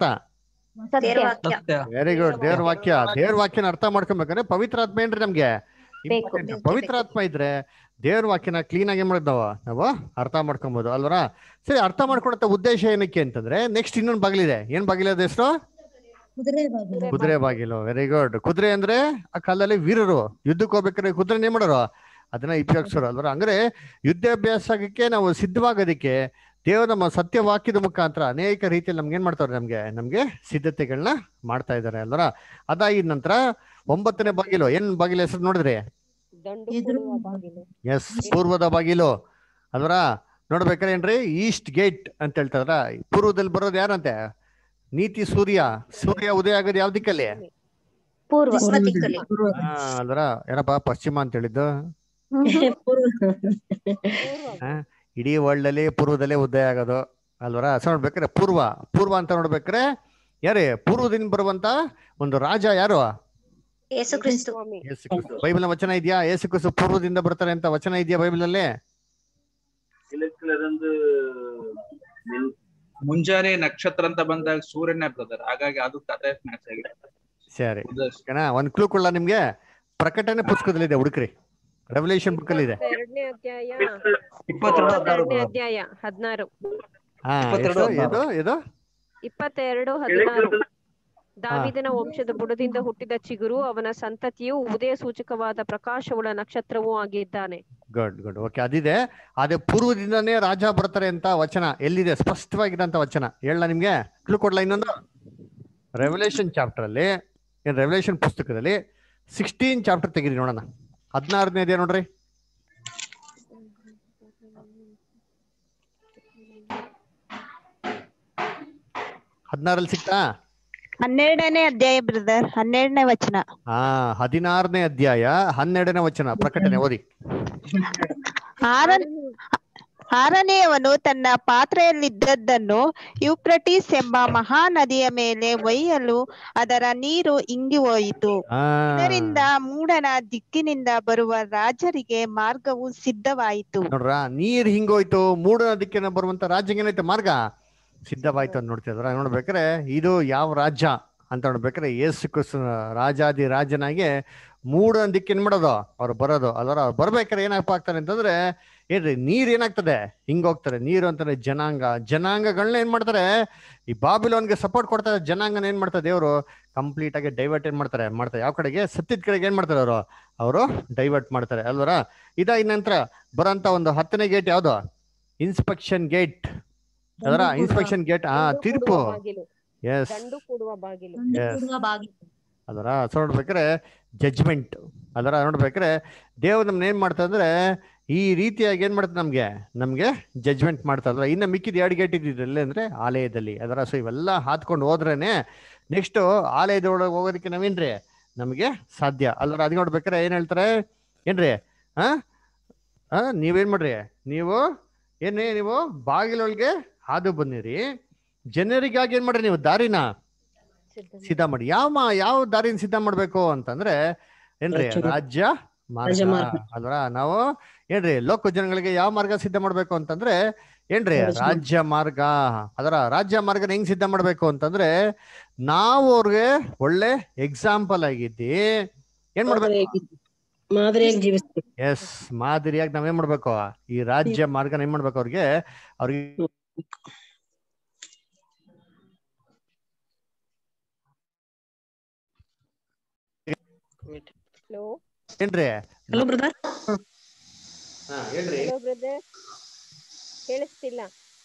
Very good. ದೇವ್ರ ವಾಕ್ಯನ ಅರ್ಥ ಮಾಡ್ಕೊಬೇಕಂದ್ರೆ ಪವಿತ್ರ ಆತ್ಮ ಏನ್ರಿ ನಮ್ಗೆ ಇಂಪಾರ್ಟೆಂಟ್. ಪವಿತ್ರ ಆತ್ಮ ಇದ್ರೆ ದೇವ್ರ ವಾಕ್ಯನ ಕ್ಲೀನ್ ಆಗಿ ನಾವು ಅರ್ಥ ಮಾಡ್ಕೊಬಹುದು ಅಲ್ವರ? ಸರಿ, ಅರ್ಥ ಮಾಡ್ಕೊಳತ್ತ ಉದ್ದೇಶ ಏನಕ್ಕೆ ಅಂತಂದ್ರೆ ನೆಕ್ಸ್ಟ್ ಇನ್ನೊಂದು ಬಾಗಿಲಿದೆ. ಏನ್ ಬಾಗಿಲು ಅದು ಹೆಸರು? ಕುದುರೆ ಬಾಗಿಲು. Very good. ಕುದುರೆ ಅಂದ್ರೆ ಆ ಕಾಲದಲ್ಲಿ ವೀರರು ಯುದ್ಧಕ್ಕೆ ಹೋಗ್ಬೇಕಾದ್ರೆ ಕುದುರೆ ಏನ್ ಮಾಡೋರು, ಅದನ್ನ ಉಪಯೋಗಿಸೋರು ಅಲ್ವರ? ಅಂದ್ರೆ ಯುದ್ಧಾಭ್ಯಾಸಕ್ಕೆ ನಾವು ಸಿದ್ಧವಾಗೋದಕ್ಕೆ ದೇವರು ನಮ್ಮ ಸತ್ಯವಾಕ್ಯದ ಮುಖಾಂತರ ಅನೇಕ ರೀತಿಯಲ್ಲಿ ನಮ್ಗೆ ಏನ್ ಮಾಡ್ತಾರೆ, ನಮ್ಗೆ ಸಿದ್ಧತೆಗಳನ್ನ ಮಾಡ್ತಾ ಇದ್ದಾರೆ ಅಲ್ವರ? ಅದಾಗಿದ ನಂತರ 9ನೇ ಬಾಗಿಲು. ಏನ್ ಬಾಗಿಲು ಹೆಸರು ನೋಡಿದ್ರಿ? ಎಸ್, ಪೂರ್ವದ ಬಾಗಿಲು ಅಲ್ವರ? ನೋಡ್ಬೇಕಾರೆ ಏನ್ರಿ, ಈಸ್ಟ್ ಗೇಟ್ ಅಂತ ಹೇಳ್ತಾರ. ಪೂರ್ವದಲ್ಲಿ ಬರೋದು ಯಾರಂತೆ? ನೀತಿ ಸೂರ್ಯ. ಸೂರ್ಯ ಉದಯ ಆಗೋದು ಯಾವ ದಿಕ್ಕಲ್ಲಿ? ಅಲ್ವರ? ಏನಪ್ಪಾ ಪಶ್ಚಿಮ ಅಂತ ಹೇಳಿದ್ದು? ಇಡೀ ವರ್ಲ್ಡ್ ಅಲ್ಲಿ ಪೂರ್ವದಲ್ಲೇ ಉದಯ ಆಗೋದು ಅಲ್ವರ? ಸೊ ನೋಡ್ಬೇಕಾರೆ ಪೂರ್ವ ಅಂತ ನೋಡ್ಬೇಕಾರೆ ಯಾರೇ ಪೂರ್ವದಿಂದ ಬರುವಂತ ಒಂದು ರಾಜ ಯಾರು? ಯೇಸುಕ್ರಿಸ್ತು. ಬೈಬಲ್ ವಚನ ಇದೆಯಾ ಯೇಸುಕ್ರಿಸ್ತು ಪೂರ್ವದಿಂದ ಬರ್ತಾರೆ ಅಂತ ವಚನ ಇದೆಯಾ ಬೈಬಲ್ ಅಲ್ಲಿ? ಮುಂಜಾನೆ ನಕ್ಷತ್ರ ಅಂತ ಬಂದಾಗ ಸೂರ್ಯನೇ ಬ್ರದರ್, ಹಾಗಾಗಿ ಅದು ಕಥೆ ಮ್ಯಾಚ್ ಆಗಿದೆ. ಸರಿ, ಒಂದ್ ಕ್ಲೂ ಕೊಡ್ಲಾ ನಿಮ್ಗೆ? ಪ್ರಕಟಣೆ ಪುಸ್ತಕದಲ್ಲಿ ಇದೆ, ಹುಡುಕ್ರಿ. ರೆವಲ್ಯೂಷನ್ ಬುಕ್ ಅಲ್ಲಿ ಇದೆ. 2ನೇ ಅಧ್ಯಾಯ 22ನೇ ಅಧ್ಯಾಯ 16. ಇದು 22:16. ದಾವಿದನ ವಂಶದ ಬುಡದಿಂದ ಹುಟ್ಟಿದ ಚಿಗುರು, ಅವನ ಸಂತತಿಯು ಉದಯ ಸೂಚಕವಾದ ಪ್ರಕಾಶವುಳ್ಳ ನಕ್ಷತ್ರವೂ ಆಗಿದ್ದಾನೆ. Good good. ಓಕೆ, ಅದಿದೆ. ಅದೇ ಪೂರ್ವದಿಂದನೇ ರಾಜ ಬರ್ತಾರೆ ಅಂತ ವಚನ ಎಲ್ಲಿದೆ? ಸ್ಪಷ್ಟವಾಗಿದ್ದಂತ ವಚನ ಹೇಳ ನಿಮ್ಗೆ. ಕ್ಲೂ ಕೊಡ್ಲಾ ಇನ್ನೊಂದು? ರೆವಲ್ಯೂಷನ್ ಚಾಪ್ಟರ್ ಅಲ್ಲಿ, ರೆವಲ್ಯೂಷನ್ ಪುಸ್ತಕದಲ್ಲಿ 16 ಚಾಪ್ಟರ್ ತೆಗಿರಿ ನೋಡೋಣ. 16ನೇ ಇದೆ ನೋಡ್ರಿ. 16 ಸಿಕ್ತಾ? 12ನೇ ಅಧ್ಯಾಯ ಬ್ರದರ್, 12ನೇ ವಚನ. 16ನೇ ಅಧ್ಯಾಯ 12ನೇ ವಚನ. ಪ್ರಕಟಣೆ ಓದಿ. ಆರನೆಯವನು ತನ್ನ ಪಾತ್ರೆಯಲ್ಲಿದ್ದದ್ದನ್ನು ಯೂಫ್ರಟೀಸ್ ಎಂಬ ಮಹಾ ನದಿಯ ಮೇಲೆ ಒಯ್ಯಲು ಅದರ ನೀರು ಇಂಗಿ ಹೋಯಿತು. ಇದರಿಂದ ಮೂಡನ ದಿಕ್ಕಿನಿಂದ ಬರುವ ರಾಜರಿಗೆ ಮಾರ್ಗವು ಸಿದ್ಧವಾಯಿತು. ನೋಡ್ರ, ನೀರ್ ಹಿಂಗೋಯ್ತು, ಮೂಡನ ದಿಕ್ಕಿನ ಬರುವಂತ ರಾಜ್ಯಕ್ಕೆ ಏನಾಯ್ತು? ಮಾರ್ಗ ಸಿದ್ಧವಾಯ್ತು ಅಂತ ನೋಡ್ತಿದ್ರ. ನೋಡ್ಬೇಕಾರೆ ಇದು ಯಾವ ರಾಜ್ಯ ಅಂತ ನೋಡ್ಬೇಕಾದ್ರೆ ಯೇಸು ಕ್ರಿಸ್ತ ರಾಜಾದಿ ರಾಜನಾಗಿ ಮೂಡನ ದಿಕ್ಕೇನ್ ಮಾಡೋದು ಅವ್ರು ಬರೋದು. ಅದರ ಅವ್ರು ಬರ್ಬೇಕಾದ್ರೆ ಏನಪ್ಪ ಆಗ್ತಾರೆ ಅಂತಂದ್ರೆ ಏನ್ರಿ ನೀರ್ ಏನಾಗ್ತದೆ ಹಿಂಗೋಗ್ತಾರೆ. ನೀರು ಅಂತಾರೆ ಜನಾಂಗಗಳನ್ನ ಏನ್ ಮಾಡ್ತಾರೆ, ಈ ಬಾಬಿಲೋನ್ಗೆ ಸಪೋರ್ಟ್ ಕೊಡ್ತಾರೆ ಜನಾಂಗನ ಏನ್ ಮಾಡ್ತಾರೆ ದೇವರು ಕಂಪ್ಲೀಟ್ ಆಗಿ ಡೈವರ್ಟ್ ಏನ್ ಮಾಡ್ತಾರೆ ಯಾವ ಕಡೆಗೆ ಸತ್ಯದ ಕಡೆಗೆ ಏನ್ ಮಾಡ್ತಾರೆ ಅವರು ಡೈವರ್ಟ್ ಮಾಡ್ತಾರೆ ಅಲ್ವರ. ಇದಾದ ನಂತರ ಬರೋಂತ ಒಂದು 10ನೇ ಗೇಟ್ ಯಾವ್ದು, ಇನ್ಸ್ಪೆಕ್ಷನ್ ಗೇಟ್. ಅದರ ಇನ್ಸ್ಪೆಕ್ಷನ್ ಗೇಟ್ ತೀರ್ಪು. ಎಸ್ ಅದರ ನೋಡ್ಬೇಕಾರೆ ಜಡ್ಜ್ಮೆಂಟ್. ಅದರ ನೋಡ್ಬೇಕಾರೆ ದೇವ್ರು ನಮ್ನ ಏನ್ ಮಾಡ್ತಾ ಅಂದ್ರೆ ಈ ರೀತಿಯಾಗಿ ಏನ್ ಮಾಡ್ತಾರೆ ನಮ್ಗೆ ಜಡ್ಜ್ಮೆಂಟ್ ಮಾಡ್ತಾ ಇದ್ರ. ಇನ್ನು ಮಿಕ್ಕಿದ 2 ಗೇಟ್ ಇದ್ದಿದ್ರಲ್ಲಿ ಅಂದ್ರೆ ಆಲಯದಲ್ಲಿ. ಅದರ ಸೊ ಇವೆಲ್ಲ ಹಾತ್ಕೊಂಡು ಹೋದ್ರೇನೆ ನೆಕ್ಸ್ಟ್ ಆಲಯದೊಳಗೆ ಹೋಗೋದಕ್ಕೆ ನಾವೇನ್ರಿ ನಮ್ಗೆ ಸಾಧ್ಯ ಅಲ್ರ. ಅದ್ ನೋಡ್ಬೇಕಾರೆ ಏನ್ ಹೇಳ್ತಾರೆ ಏನ್ರಿ ನೀವೇನ್ ಮಾಡ್ರಿ, ನೀವು ಬಾಗಿಲೊಳಗೆ ಹಾದು ಬನ್ನಿರಿ, ಜನರಿಗಾಗಿ ಏನ್ ಮಾಡ್ರಿ ನೀವು ದಾರಿನ ಸಿದ್ಧ ಮಾಡಿ. ಯಾವ ದಾರಿನ ಸಿದ್ಧ ಮಾಡ್ಬೇಕು ಅಂತಂದ್ರೆ ಏನ್ರಿ ರಾಜ್ಯ ಮಾರ್ಗ ಅಲ್ರ. ನಾವು ಏನ್ರಿ ಲೋಕ ಜನಗಳಿಗೆ ಯಾವ ಮಾರ್ಗ ಸಿದ್ಧ ಮಾಡ್ಬೇಕು ಅಂತಂದ್ರೆ ಏನ್ರಿ ರಾಜ್ಯ ಮಾರ್ಗ. ಅದರ ರಾಜ್ಯ ಮಾರ್ಗನ ಹೆಂಗ್ ಸಿದ್ಧ ಮಾಡ್ಬೇಕು ಅಂತಂದ್ರೆ ನಾವು ಅವ್ರಿಗೆ ಒಳ್ಳೆ ಎಕ್ಸಾಂಪಲ್ ಆಗಿದ್ದಿ ಏನ್ ಮಾಡ್ಬೇಕು, ಎಸ್ ಮಾದರಿಯಾಗಿ ನಾವೇನ್ ಮಾಡ್ಬೇಕು ಈ ರಾಜ್ಯ ಮಾರ್ಗನ ಏನ್ ಮಾಡ್ಬೇಕು ಅವ್ರಿಗೆ ಏನ್ರಿ ಹಲೋ ಬ್ರದರ್. ಹೇಳ್ರಿ ಕೇಳಿಸ್ತಿಲ್ಲ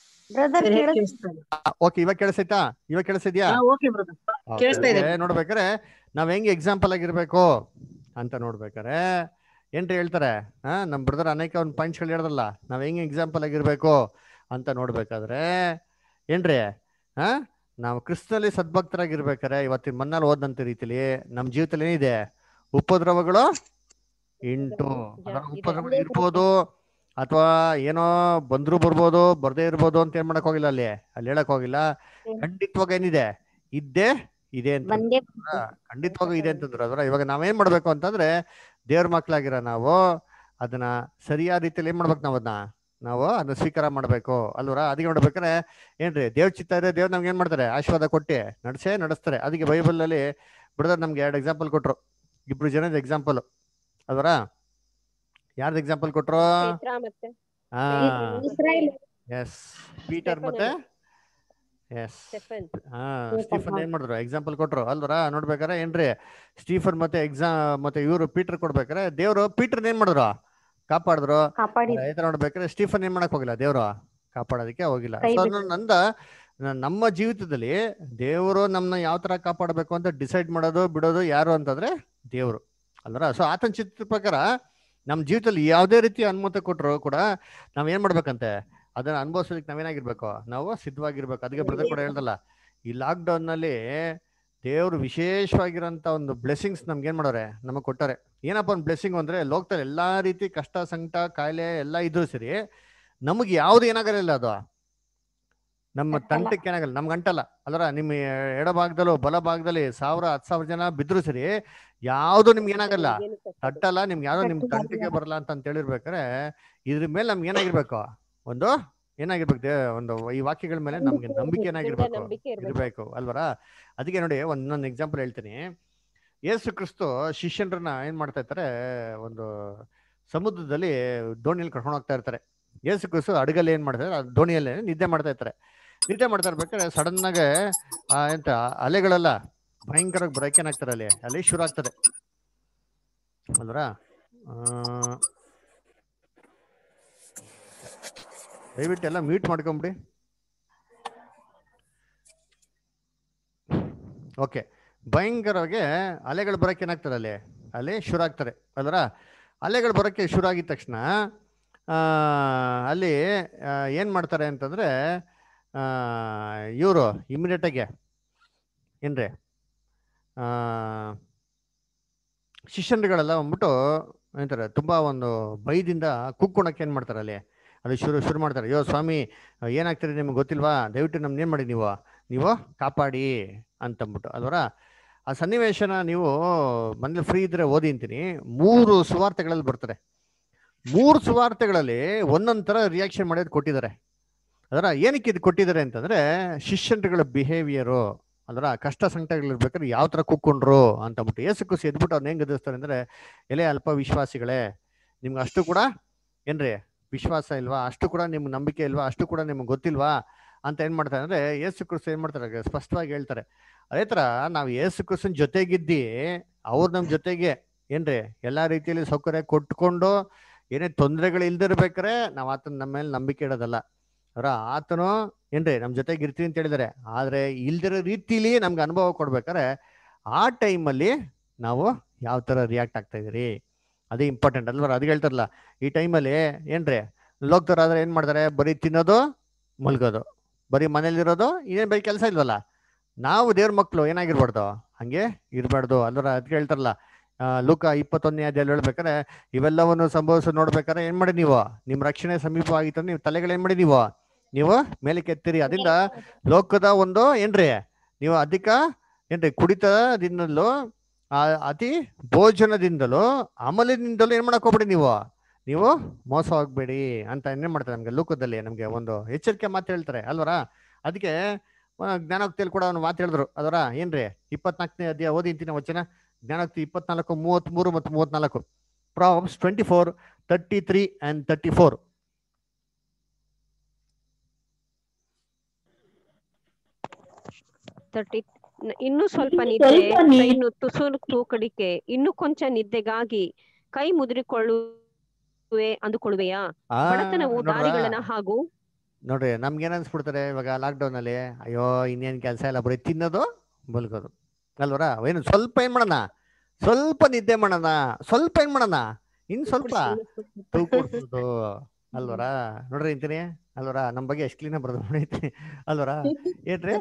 ಓಕೆ ಇವಾಗ ಕೇಳಿಸ್ತಿದ್ಯಾ? ನೋಡ್ಬೇಕಾರೆ ನಾವ್ ಹೆಂಗ್ ಎಕ್ಸಾಂಪಲ್ ಆಗಿರ್ಬೇಕು ಅಂತ ನೋಡ್ಬೇಕಾರೆ ಏನ್ರಿ ಹೇಳ್ತಾರೆ ನಮ್ ಬ್ರದರ್ ಅನೇಕ ಒಂದು ಪಾಯಿಂಟ್ಸ್ಗಳು ಹೇಳಿದ್ರಲ್ಲ, ನಾವ್ ಹೆಂಗ್ ಎಕ್ಸಾಂಪಲ್ ಆಗಿರ್ಬೇಕು ಅಂತ ನೋಡ್ಬೇಕಾದ್ರೆ ಏನ್ರಿ ನಾವು ಕ್ರಿಸ್ತನಲ್ಲಿ ಸದ್ಭಕ್ತರಾಗಿರ್ಬೇಕಾರೆ ಇವತ್ತಿನ ಮನ್ನಲ್ಲಿ ಓದಂತ ರೀತಿಲಿ ನಮ್ ಜೀವಿತದಲ್ಲಿ ಏನಿದೆ ಉಪದ್ರವಗಳು ಉಪದ್ರವಗಳು ಇರ್ಬೋದು, ಅಥವಾ ಏನೋ ಬಂದ್ರು ಬರ್ಬೋದು ಬರ್ದೇ ಇರ್ಬೋದು ಅಂತ ಏನ್ ಮಾಡಕ್ ಹೋಗಿಲ್ಲ, ಅಲ್ಲಿ ಹೇಳಕ್ ಹೋಗಿಲ್ಲ. ಖಂಡಿತವಾಗ ಏನಿದೆ ಇದ್ದೇ ಇದೆ ಅಂತ ಖಂಡಿತವಾಗ ಇದೆ ಅಂತಂದ್ರು. ಅದ್ರ ಇವಾಗ ನಾವೇನ್ ಮಾಡ್ಬೇಕು ಅಂತಂದ್ರೆ ದೇವ್ರ ಮಕ್ಳಾಗಿರ ನಾವು ಅದನ್ನ ಸರಿಯಾದ ರೀತಿಯಲ್ಲಿ ಏನ್ ಮಾಡ್ಬೇಕು, ನಾವು ಅದನ್ನ ಸ್ವೀಕಾರ ಮಾಡ್ಬೇಕು ಅಲ್ವರ. ಅದಕ್ಕೆ ನೋಡ್ಬೇಕಾರೆ ಏನ್ರಿ ದೇವ್ರ ಚಿತ್ತ ಇದೆ, ದೇವ್ರು ನಮ್ಗೆ ಏನ್ ಮಾಡ್ತಾರೆ ಆಶೀರ್ವಾದ ಕೊಟ್ಟು ನಡೆಸ್ತಾರೆ. ಅದಕ್ಕೆ ಬೈಬಲ್ ಅಲ್ಲಿ ಬ್ರದರ್ ನಮ್ಗೆ 2 ಎಕ್ಸಾಂಪಲ್ ಕೊಟ್ರು, 2 ಜನದ ಎಕ್ಸಾಂಪಲ್ ಅಲ್ವರ. ಯಾರ್ದು ಎಕ್ಸಾಂಪಲ್ ಕೊಟ್ರು? ಎಸ್ ಪೀಟರ್ ಮತ್ತೆ ಸ್ಟೀಫನ್ ಏನ್ ಮಾಡಿದ್ರು ಎಕ್ಸಾಂಪಲ್ ಕೊಟ್ರು ಅಲ್ವರ. ನೋಡ್ಬೇಕಾರೆ ಏನ್ರಿ ಸ್ಟೀಫನ್ ಮತ್ತೆ ಇವ್ರು ಪೀಟರ್ ಕೊಡ್ಬೇಕಾರೆ ದೇವ್ರು ಪೀಟರ್ ಏನ್ ಮಾಡಿದ್ರು ಕಾಪಾಡಿದ್ರು. ನೋಡ್ಬೇಕಾದ್ರೆ ಸ್ಟೀಫನ್ ಏನ್ ಮಾಡಕ್ ಹೋಗಿಲ್ಲ, ದೇವ್ರು ಕಾಪಾಡೋದಕ್ಕೆ ಹೋಗಿಲ್ಲ. ನಮ್ಮ ಜೀವಿತದಲ್ಲಿ ದೇವರು ನಮ್ನ ಯಾವ ತರ ಕಾಪಾಡಬೇಕು ಅಂತ ಡಿಸೈಡ್ ಮಾಡೋದು ಬಿಡೋದು ಯಾರು ಅಂತಂದ್ರೆ ದೇವ್ರು ಅಲ್ವರ. ಸೊ ಆತನ ಚಿತ್ರ ಪ್ರಕಾರ ನಮ್ ಜೀವಿತದಲ್ಲಿ ಯಾವುದೇ ರೀತಿ ಅನುಮತಿ ಕೊಟ್ಟರು ಕೂಡ ನಾವ್ ಏನ್ ಮಾಡ್ಬೇಕಂತೆ ಅದನ್ನ ಅನುಭವಿಸೋದಕ್ಕೆ ನಾವೇನಾಗಿರ್ಬೇಕು, ನಾವು ಸಿದ್ಧವಾಗಿರ್ಬೇಕು. ಅದಕ್ಕೆ ಬ್ರದರ್ ಕೂಡ ಹೇಳ್ದಲ್ಲ, ಈ ಲಾಕ್ ಡೌನ್ ನಲ್ಲಿ ದೇವ್ರು ವಿಶೇಷವಾಗಿರೋಂಥ ಒಂದು ಬ್ಲೆಸ್ಸಿಂಗ್ಸ್ ನಮ್ಗೆ ಏನ್ ಮಾಡೋರೆ ನಮಗ್ ಕೊಟ್ಟಾರೆ. ಏನಪ್ಪ ಒಂದು ಬ್ಲೆಸ್ಸಿಂಗ್ ಅಂದ್ರೆ ಲೋಕದಲ್ಲಿ ಎಲ್ಲಾ ರೀತಿ ಕಷ್ಟ ಸಂಕಟ ಕಾಯಿಲೆ ಎಲ್ಲ ಇದ್ರು ಸರಿ ನಮಗೆ ಯಾವ್ದು ಏನಾಗಲ್ಲ, ಅದು ನಮ್ಮ ತಂಟಕ್ಕೆ ಏನಾಗಲ್ಲ, ನಮ್ಗೆ ಅಂಟಲ್ಲ ಅಲ್ರ. ನಿಮ್ಮ ಎಡಭಾಗದಲ್ಲೂ ಬಲಭಾಗದಲ್ಲಿ 1000-10,000 ಜನ ಬಿದ್ರು ಸರಿ ಯಾವ್ದು ನಿಮ್ಗೆ ಏನಾಗಲ್ಲ, ತಟ್ಟಲ್ಲ, ನಿಮ್ಗೆ ಯಾವ್ದೋ ನಿಮ್ ತಂಟಿಗೆ ಬರಲ್ಲ ಅಂತ ಹೇಳಿರ್ಬೇಕಾರೆ ಇದ್ರ ಮೇಲೆ ನಮ್ಗೆ ಏನಾಗಿರ್ಬೇಕು, ಒಂದು ಏನಾಗಿರ್ಬೇಕು, ಒಂದು ಈ ವಾಕ್ಯಗಳ ಮೇಲೆ ನಮ್ಗೆ ನಂಬಿಕೆ ಇರ್ಬೇಕು ಅಲ್ವರ. ಅದಕ್ಕೆ ನೋಡಿ ಒಂದೊಂದು ಎಕ್ಸಾಂಪಲ್ ಹೇಳ್ತೀನಿ. ಯೇಸು ಕ್ರಿಸ್ತು ಶಿಷ್ಯನರನ್ನ ಏನ್ ಮಾಡ್ತಾ ಇರ್ತಾರೆ, ಒಂದು ಸಮುದ್ರದಲ್ಲಿ ದೋಣಿಯಲ್ಲಿ ಕರ್ಕೊಂಡು ಹೋಗ್ತಾ ಇರ್ತಾರೆ. ಯೇಸು ಕ್ರಿಸ್ತು ಅಡಗಲ್ಲಿ ಏನ್ ಮಾಡ್ತಾರೆ, ದೋಣಿಯಲ್ಲಿ ನಿದ್ದೆ ಮಾಡ್ತಾ ಇರ್ತಾರೆ. ನಿದ್ದೆ ಮಾಡ್ತಾ ಇರ್ಬೇಕಾದ್ರೆ ಸಡನ್ ಆಗಿ ಎಂತ ಅಲೆಗಳೆಲ್ಲ ಭಯಂಕರವಾಗಿ ಬ್ರೇಕ್ ಏನಾಗ್ತಾರೆ, ಅಲ್ಲಿ ಶುರು ಆಗ್ತದೆ ಅಲ್ವರ. ದಯವಿಟ್ಟು ಎಲ್ಲ ಮ್ಯೂಟ್ ಮಾಡ್ಕೊಂಬಿಡಿ. ಓಕೆ, ಭಯಂಕರವಾಗಿ ಅಲೆಗಳು ಬರೋಕೆ ಏನಾಗ್ತದೆ, ಅಲ್ಲಿ ಶುರು ಆಗ್ತಾರೆ ಅಲ್ವರ. ಅಲೆಗಳು ಬರೋಕ್ಕೆ ಶುರು ಆಗಿದ ತಕ್ಷಣ ಅಲ್ಲಿ ಏನು ಮಾಡ್ತಾರೆ ಅಂತಂದರೆ ಇವರು ಇಮಿಡಿಯೇಟಾಗಿ ಏನ್ರಿ ಶಿಷ್ಯರುಗಳೆಲ್ಲ ಬಂದ್ಬಿಟ್ಟು ಏನಂತಾರೆ ತುಂಬ ಒಂದು ಭಯದಿಂದ ಕುಕ್ಕೊಳಕ್ಕೆ ಏನು ಮಾಡ್ತಾರೆ, ಅಲ್ಲಿ ಶುರು ಮಾಡ್ತಾರೆ. ಅಯ್ಯೋ ಸ್ವಾಮಿ ಏನಾಗ್ತೀರಿ ನಿಮ್ಗೆ ಗೊತ್ತಿಲ್ವಾ, ದಯವಿಟ್ಟು ನಮ್ಗೆ ಏನು ಮಾಡಿ ನೀವು ಕಾಪಾಡಿ ಅಂತಂದ್ಬಿಟ್ಟು ಅಲ್ವರ. ಆ ಸನ್ನಿವೇಶನ ನೀವು ಮನೇಲಿ ಫ್ರೀ ಇದ್ರೆ ಓದಿ ಅಂತೀನಿ. 3 ಸುವಾರ್ತೆಗಳಲ್ಲಿ ಬರ್ತಾರೆ. 3 ಸುವಾರ್ತೆಗಳಲ್ಲಿ ಒಂದೊಂದು ಥರ ರಿಯಾಕ್ಷನ್ ಮಾಡೋದು ಕೊಟ್ಟಿದ್ದಾರೆ. ಅದರ ಏನಕ್ಕೆ ಇದು ಕೊಟ್ಟಿದ್ದಾರೆ ಅಂತಂದ್ರೆ ಶಿಷ್ಯರುಗಳ ಬಿಹೇವಿಯರು ಅಲ್ವರ ಕಷ್ಟ ಸಂಕಟಗಳಿರ್ಬೇಕಾದ್ರೆ ಯಾವ ತರ ಕೂತ್ಕೊಂಡ್ರು ಅಂತ ಅಂದ್ಬಿಟ್ಟು ಯೇಸು ಕ್ರಿಸ್ತ ಎದ್ಬಿಟ್ಟು ಅವ್ರನ್ನ ಹೆಂಗ್ ಗದರಿಸ್ತಾರೆ ಅಂದ್ರೆ, ಎಲೆ ಅಲ್ಪ ವಿಶ್ವಾಸಿಗಳೇ, ನಿಮ್ಗೆ ಅಷ್ಟು ಕೂಡ ಏನ್ರಿ ವಿಶ್ವಾಸ ಇಲ್ವಾ, ಅಷ್ಟು ಕೂಡ ನಿಮ್ಗೆ ನಂಬಿಕೆ ಇಲ್ವಾ, ಅಷ್ಟು ಕೂಡ ನಿಮ್ಗೆ ಗೊತ್ತಿಲ್ವಾ ಅಂತ ಏನ್ ಮಾಡ್ತಾರೆ ಅಂದ್ರೆ ಯೇಸು ಕ್ರಿಸ್ತ ಏನ್ ಮಾಡ್ತಾರೆ ಸ್ಪಷ್ಟವಾಗಿ ಹೇಳ್ತಾರೆ. ಅದೇ ತರ ನಾವು ಯೇಸು ಕ್ರಿಸ್ತನ ಜೊತೆಗಿದ್ದಿ ಅವ್ರು ನಮ್ ಜೊತೆಗೆ ಏನ್ರಿ ಎಲ್ಲಾ ರೀತಿಯಲ್ಲಿ ಸೌಕರ್ಯ ಕೊಟ್ಕೊಂಡು ಏನೇ ತೊಂದರೆಗಳು ಇಲ್ದಿರ್ಬೇಕಾರೆ ನಾವ್ ಆತನ ನಮ್ಮ ಮೇಲೆ ನಂಬಿಕೆ ಇಡೋದಲ್ಲ. ಅವರ ಆತನು ಏನ್ರಿ ನಮ್ ಜೊತೆಗೆ ಇರ್ತೀನಿ ಅಂತ ಹೇಳಿದಾರೆ. ಆದ್ರೆ ಇಲ್ದಿರೋ ರೀತಿಲಿ ನಮ್ಗೆ ಅನುಭವ ಕೊಡ್ಬೇಕಾರೆ ಆ ಟೈಮಲ್ಲಿ ನಾವು ಯಾವ ತರ ರಿಯಾಕ್ಟ್ ಆಗ್ತಾ ಇದೀರಿ ಅದೇ ಇಂಪಾರ್ಟೆಂಟ್ ಅಲ್ವರ. ಅದು ಹೇಳ್ತಾರಲ್ಲ, ಈ ಟೈಮಲ್ಲಿ ಏನ್ರಿ ಲೋಕದವ್ರಾದ್ರೆ ಏನ್ ಮಾಡ್ತಾರೆ, ಬರೀ ತಿನ್ನೋದು ಮಲ್ಗೋದು, ಬರೀ ಮನೇಲಿರೋದು, ಏನ್ ಬರೀ ಕೆಲಸ ಇಲ್ವಲ್ಲ. ನಾವು ದೇವ್ರ ಮಕ್ಳು ಏನಾಗಿರ್ಬಾರ್ದು, ಹಂಗೆ ಇರ್ಬಾರ್ದು ಅಲ್ವರ. ಅದಕ್ಕೆ ಹೇಳ್ತಾರಲ್ಲ, ಲೂಕ 21ನೇ ಅಧ್ಯಾಯದಲ್ಲಿ ಹೇಳ್ಬೇಕಾರೆ, ಇವೆಲ್ಲವನ್ನು ಸಂಭವಿಸೋದು ನೋಡ್ಬೇಕಾರೆ ಏನ್ ಮಾಡಿ ನೀವು, ನಿಮ್ ರಕ್ಷಣೆ ಸಮೀಪವಾಗಿತ್ತು, ನೀವು ತಲೆಗಳು ಏನ್ ಮಾಡಿ ನೀವು ಮೇಲೆ ಕೆತ್ತಿರಿ. ಅದರಿಂದ ಲೋಕದ ಒಂದು ಏನ್ರಿ ನೀವು ಅಧಿಕ ಏನ್ರಿ ಕುಡಿತದಿಂದಲೂ ಅತಿ ಭೋಜನದಿಂದಲೂ ಅಮಲಿನಿಂದಲೂ ಏನ್ ಮಾಡಕ್ ಹೋಗ್ಬೇಡಿ, ನೀವು ಮೋಸ ಹೋಗ್ಬೇಡಿ ಅಂತ ಏನ್ ಮಾಡ್ತಾರೆ ನಮ್ಗೆ ಲೋಕದಲ್ಲಿ ನಮ್ಗೆ ಒಂದು ಎಚ್ಚರಿಕೆ ಮಾತು ಹೇಳ್ತಾರೆ ಅಲ್ವರ. ಅದಕ್ಕೆ ಜ್ಞಾನೋಕ್ತಿಯಲ್ಲಿ ಕೂಡ ಒಂದು ಮಾತು ಹೇಳಿದ್ರು ಅದರ ಏನ್ರಿ 24ನೇ ಅಧ್ಯಾಯ ಓದಿಂತಿನ ವಚನ, ಜ್ಞಾನೋಕ್ತಿ 24, 33 ಮತ್ತು 34. Proverbs 24, 33 and 34. ಇನ್ನು ಸ್ವಲ್ಪ ನಿದ್ದೆ, ಕೈನು ತುಸು ತೂಕಡಿಕೆ, ಇನ್ನು ಕೊಂಚ ನಿದ್ದೆಗಾಗಿ ಕೈ ಮುದ್ರಿಕೊಳ್ಳುವೆ ಅಂದುಕೊಳ್ಳುವೆಯಾ? ಬಡತನವು ದಾರಿಗಳನ್ನ ಹಾಗೂ ನೋಡ್ರಿ ನಮ್ಗೇನ್ ಅನ್ಸ್ಬಿಡ್ತಾರೆ ಇವಾಗ ಲಾಕ್ಡೌನ್ ಅಲ್ಲಿ, ಅಯ್ಯೋ ಇನ್ನೇನ್ ಕೆಲಸ ಇಲ್ಲ, ಬರೀ ತಿನ್ನೋದು ಬಲ್ಗೋದು ಅಲ್ವರ. ಏನು ಸ್ವಲ್ಪ ಏನ್ ಮಾಡೋಣ, ಸ್ವಲ್ಪ ನಿದ್ದೆ ಮಾಡೋಣ, ಸ್ವಲ್ಪ ಏನ್ ಮಾಡೋಣ, ಇನ್ ಸ್ವಲ್ಪ ತೂಕೊಡ್ಸೋದು ಅಲ್ವರ. ನೋಡ್ರಿ ಅಂತೀನಿ ಅಲ್ವರ, ನಮ್ ಬಗ್ಗೆ ಎಷ್ಟು ಕ್ಲೀನ್ ಬರೋದು ಮಾಡೈತಿ ಅಲ್ವರ. ಏನ್ರಿ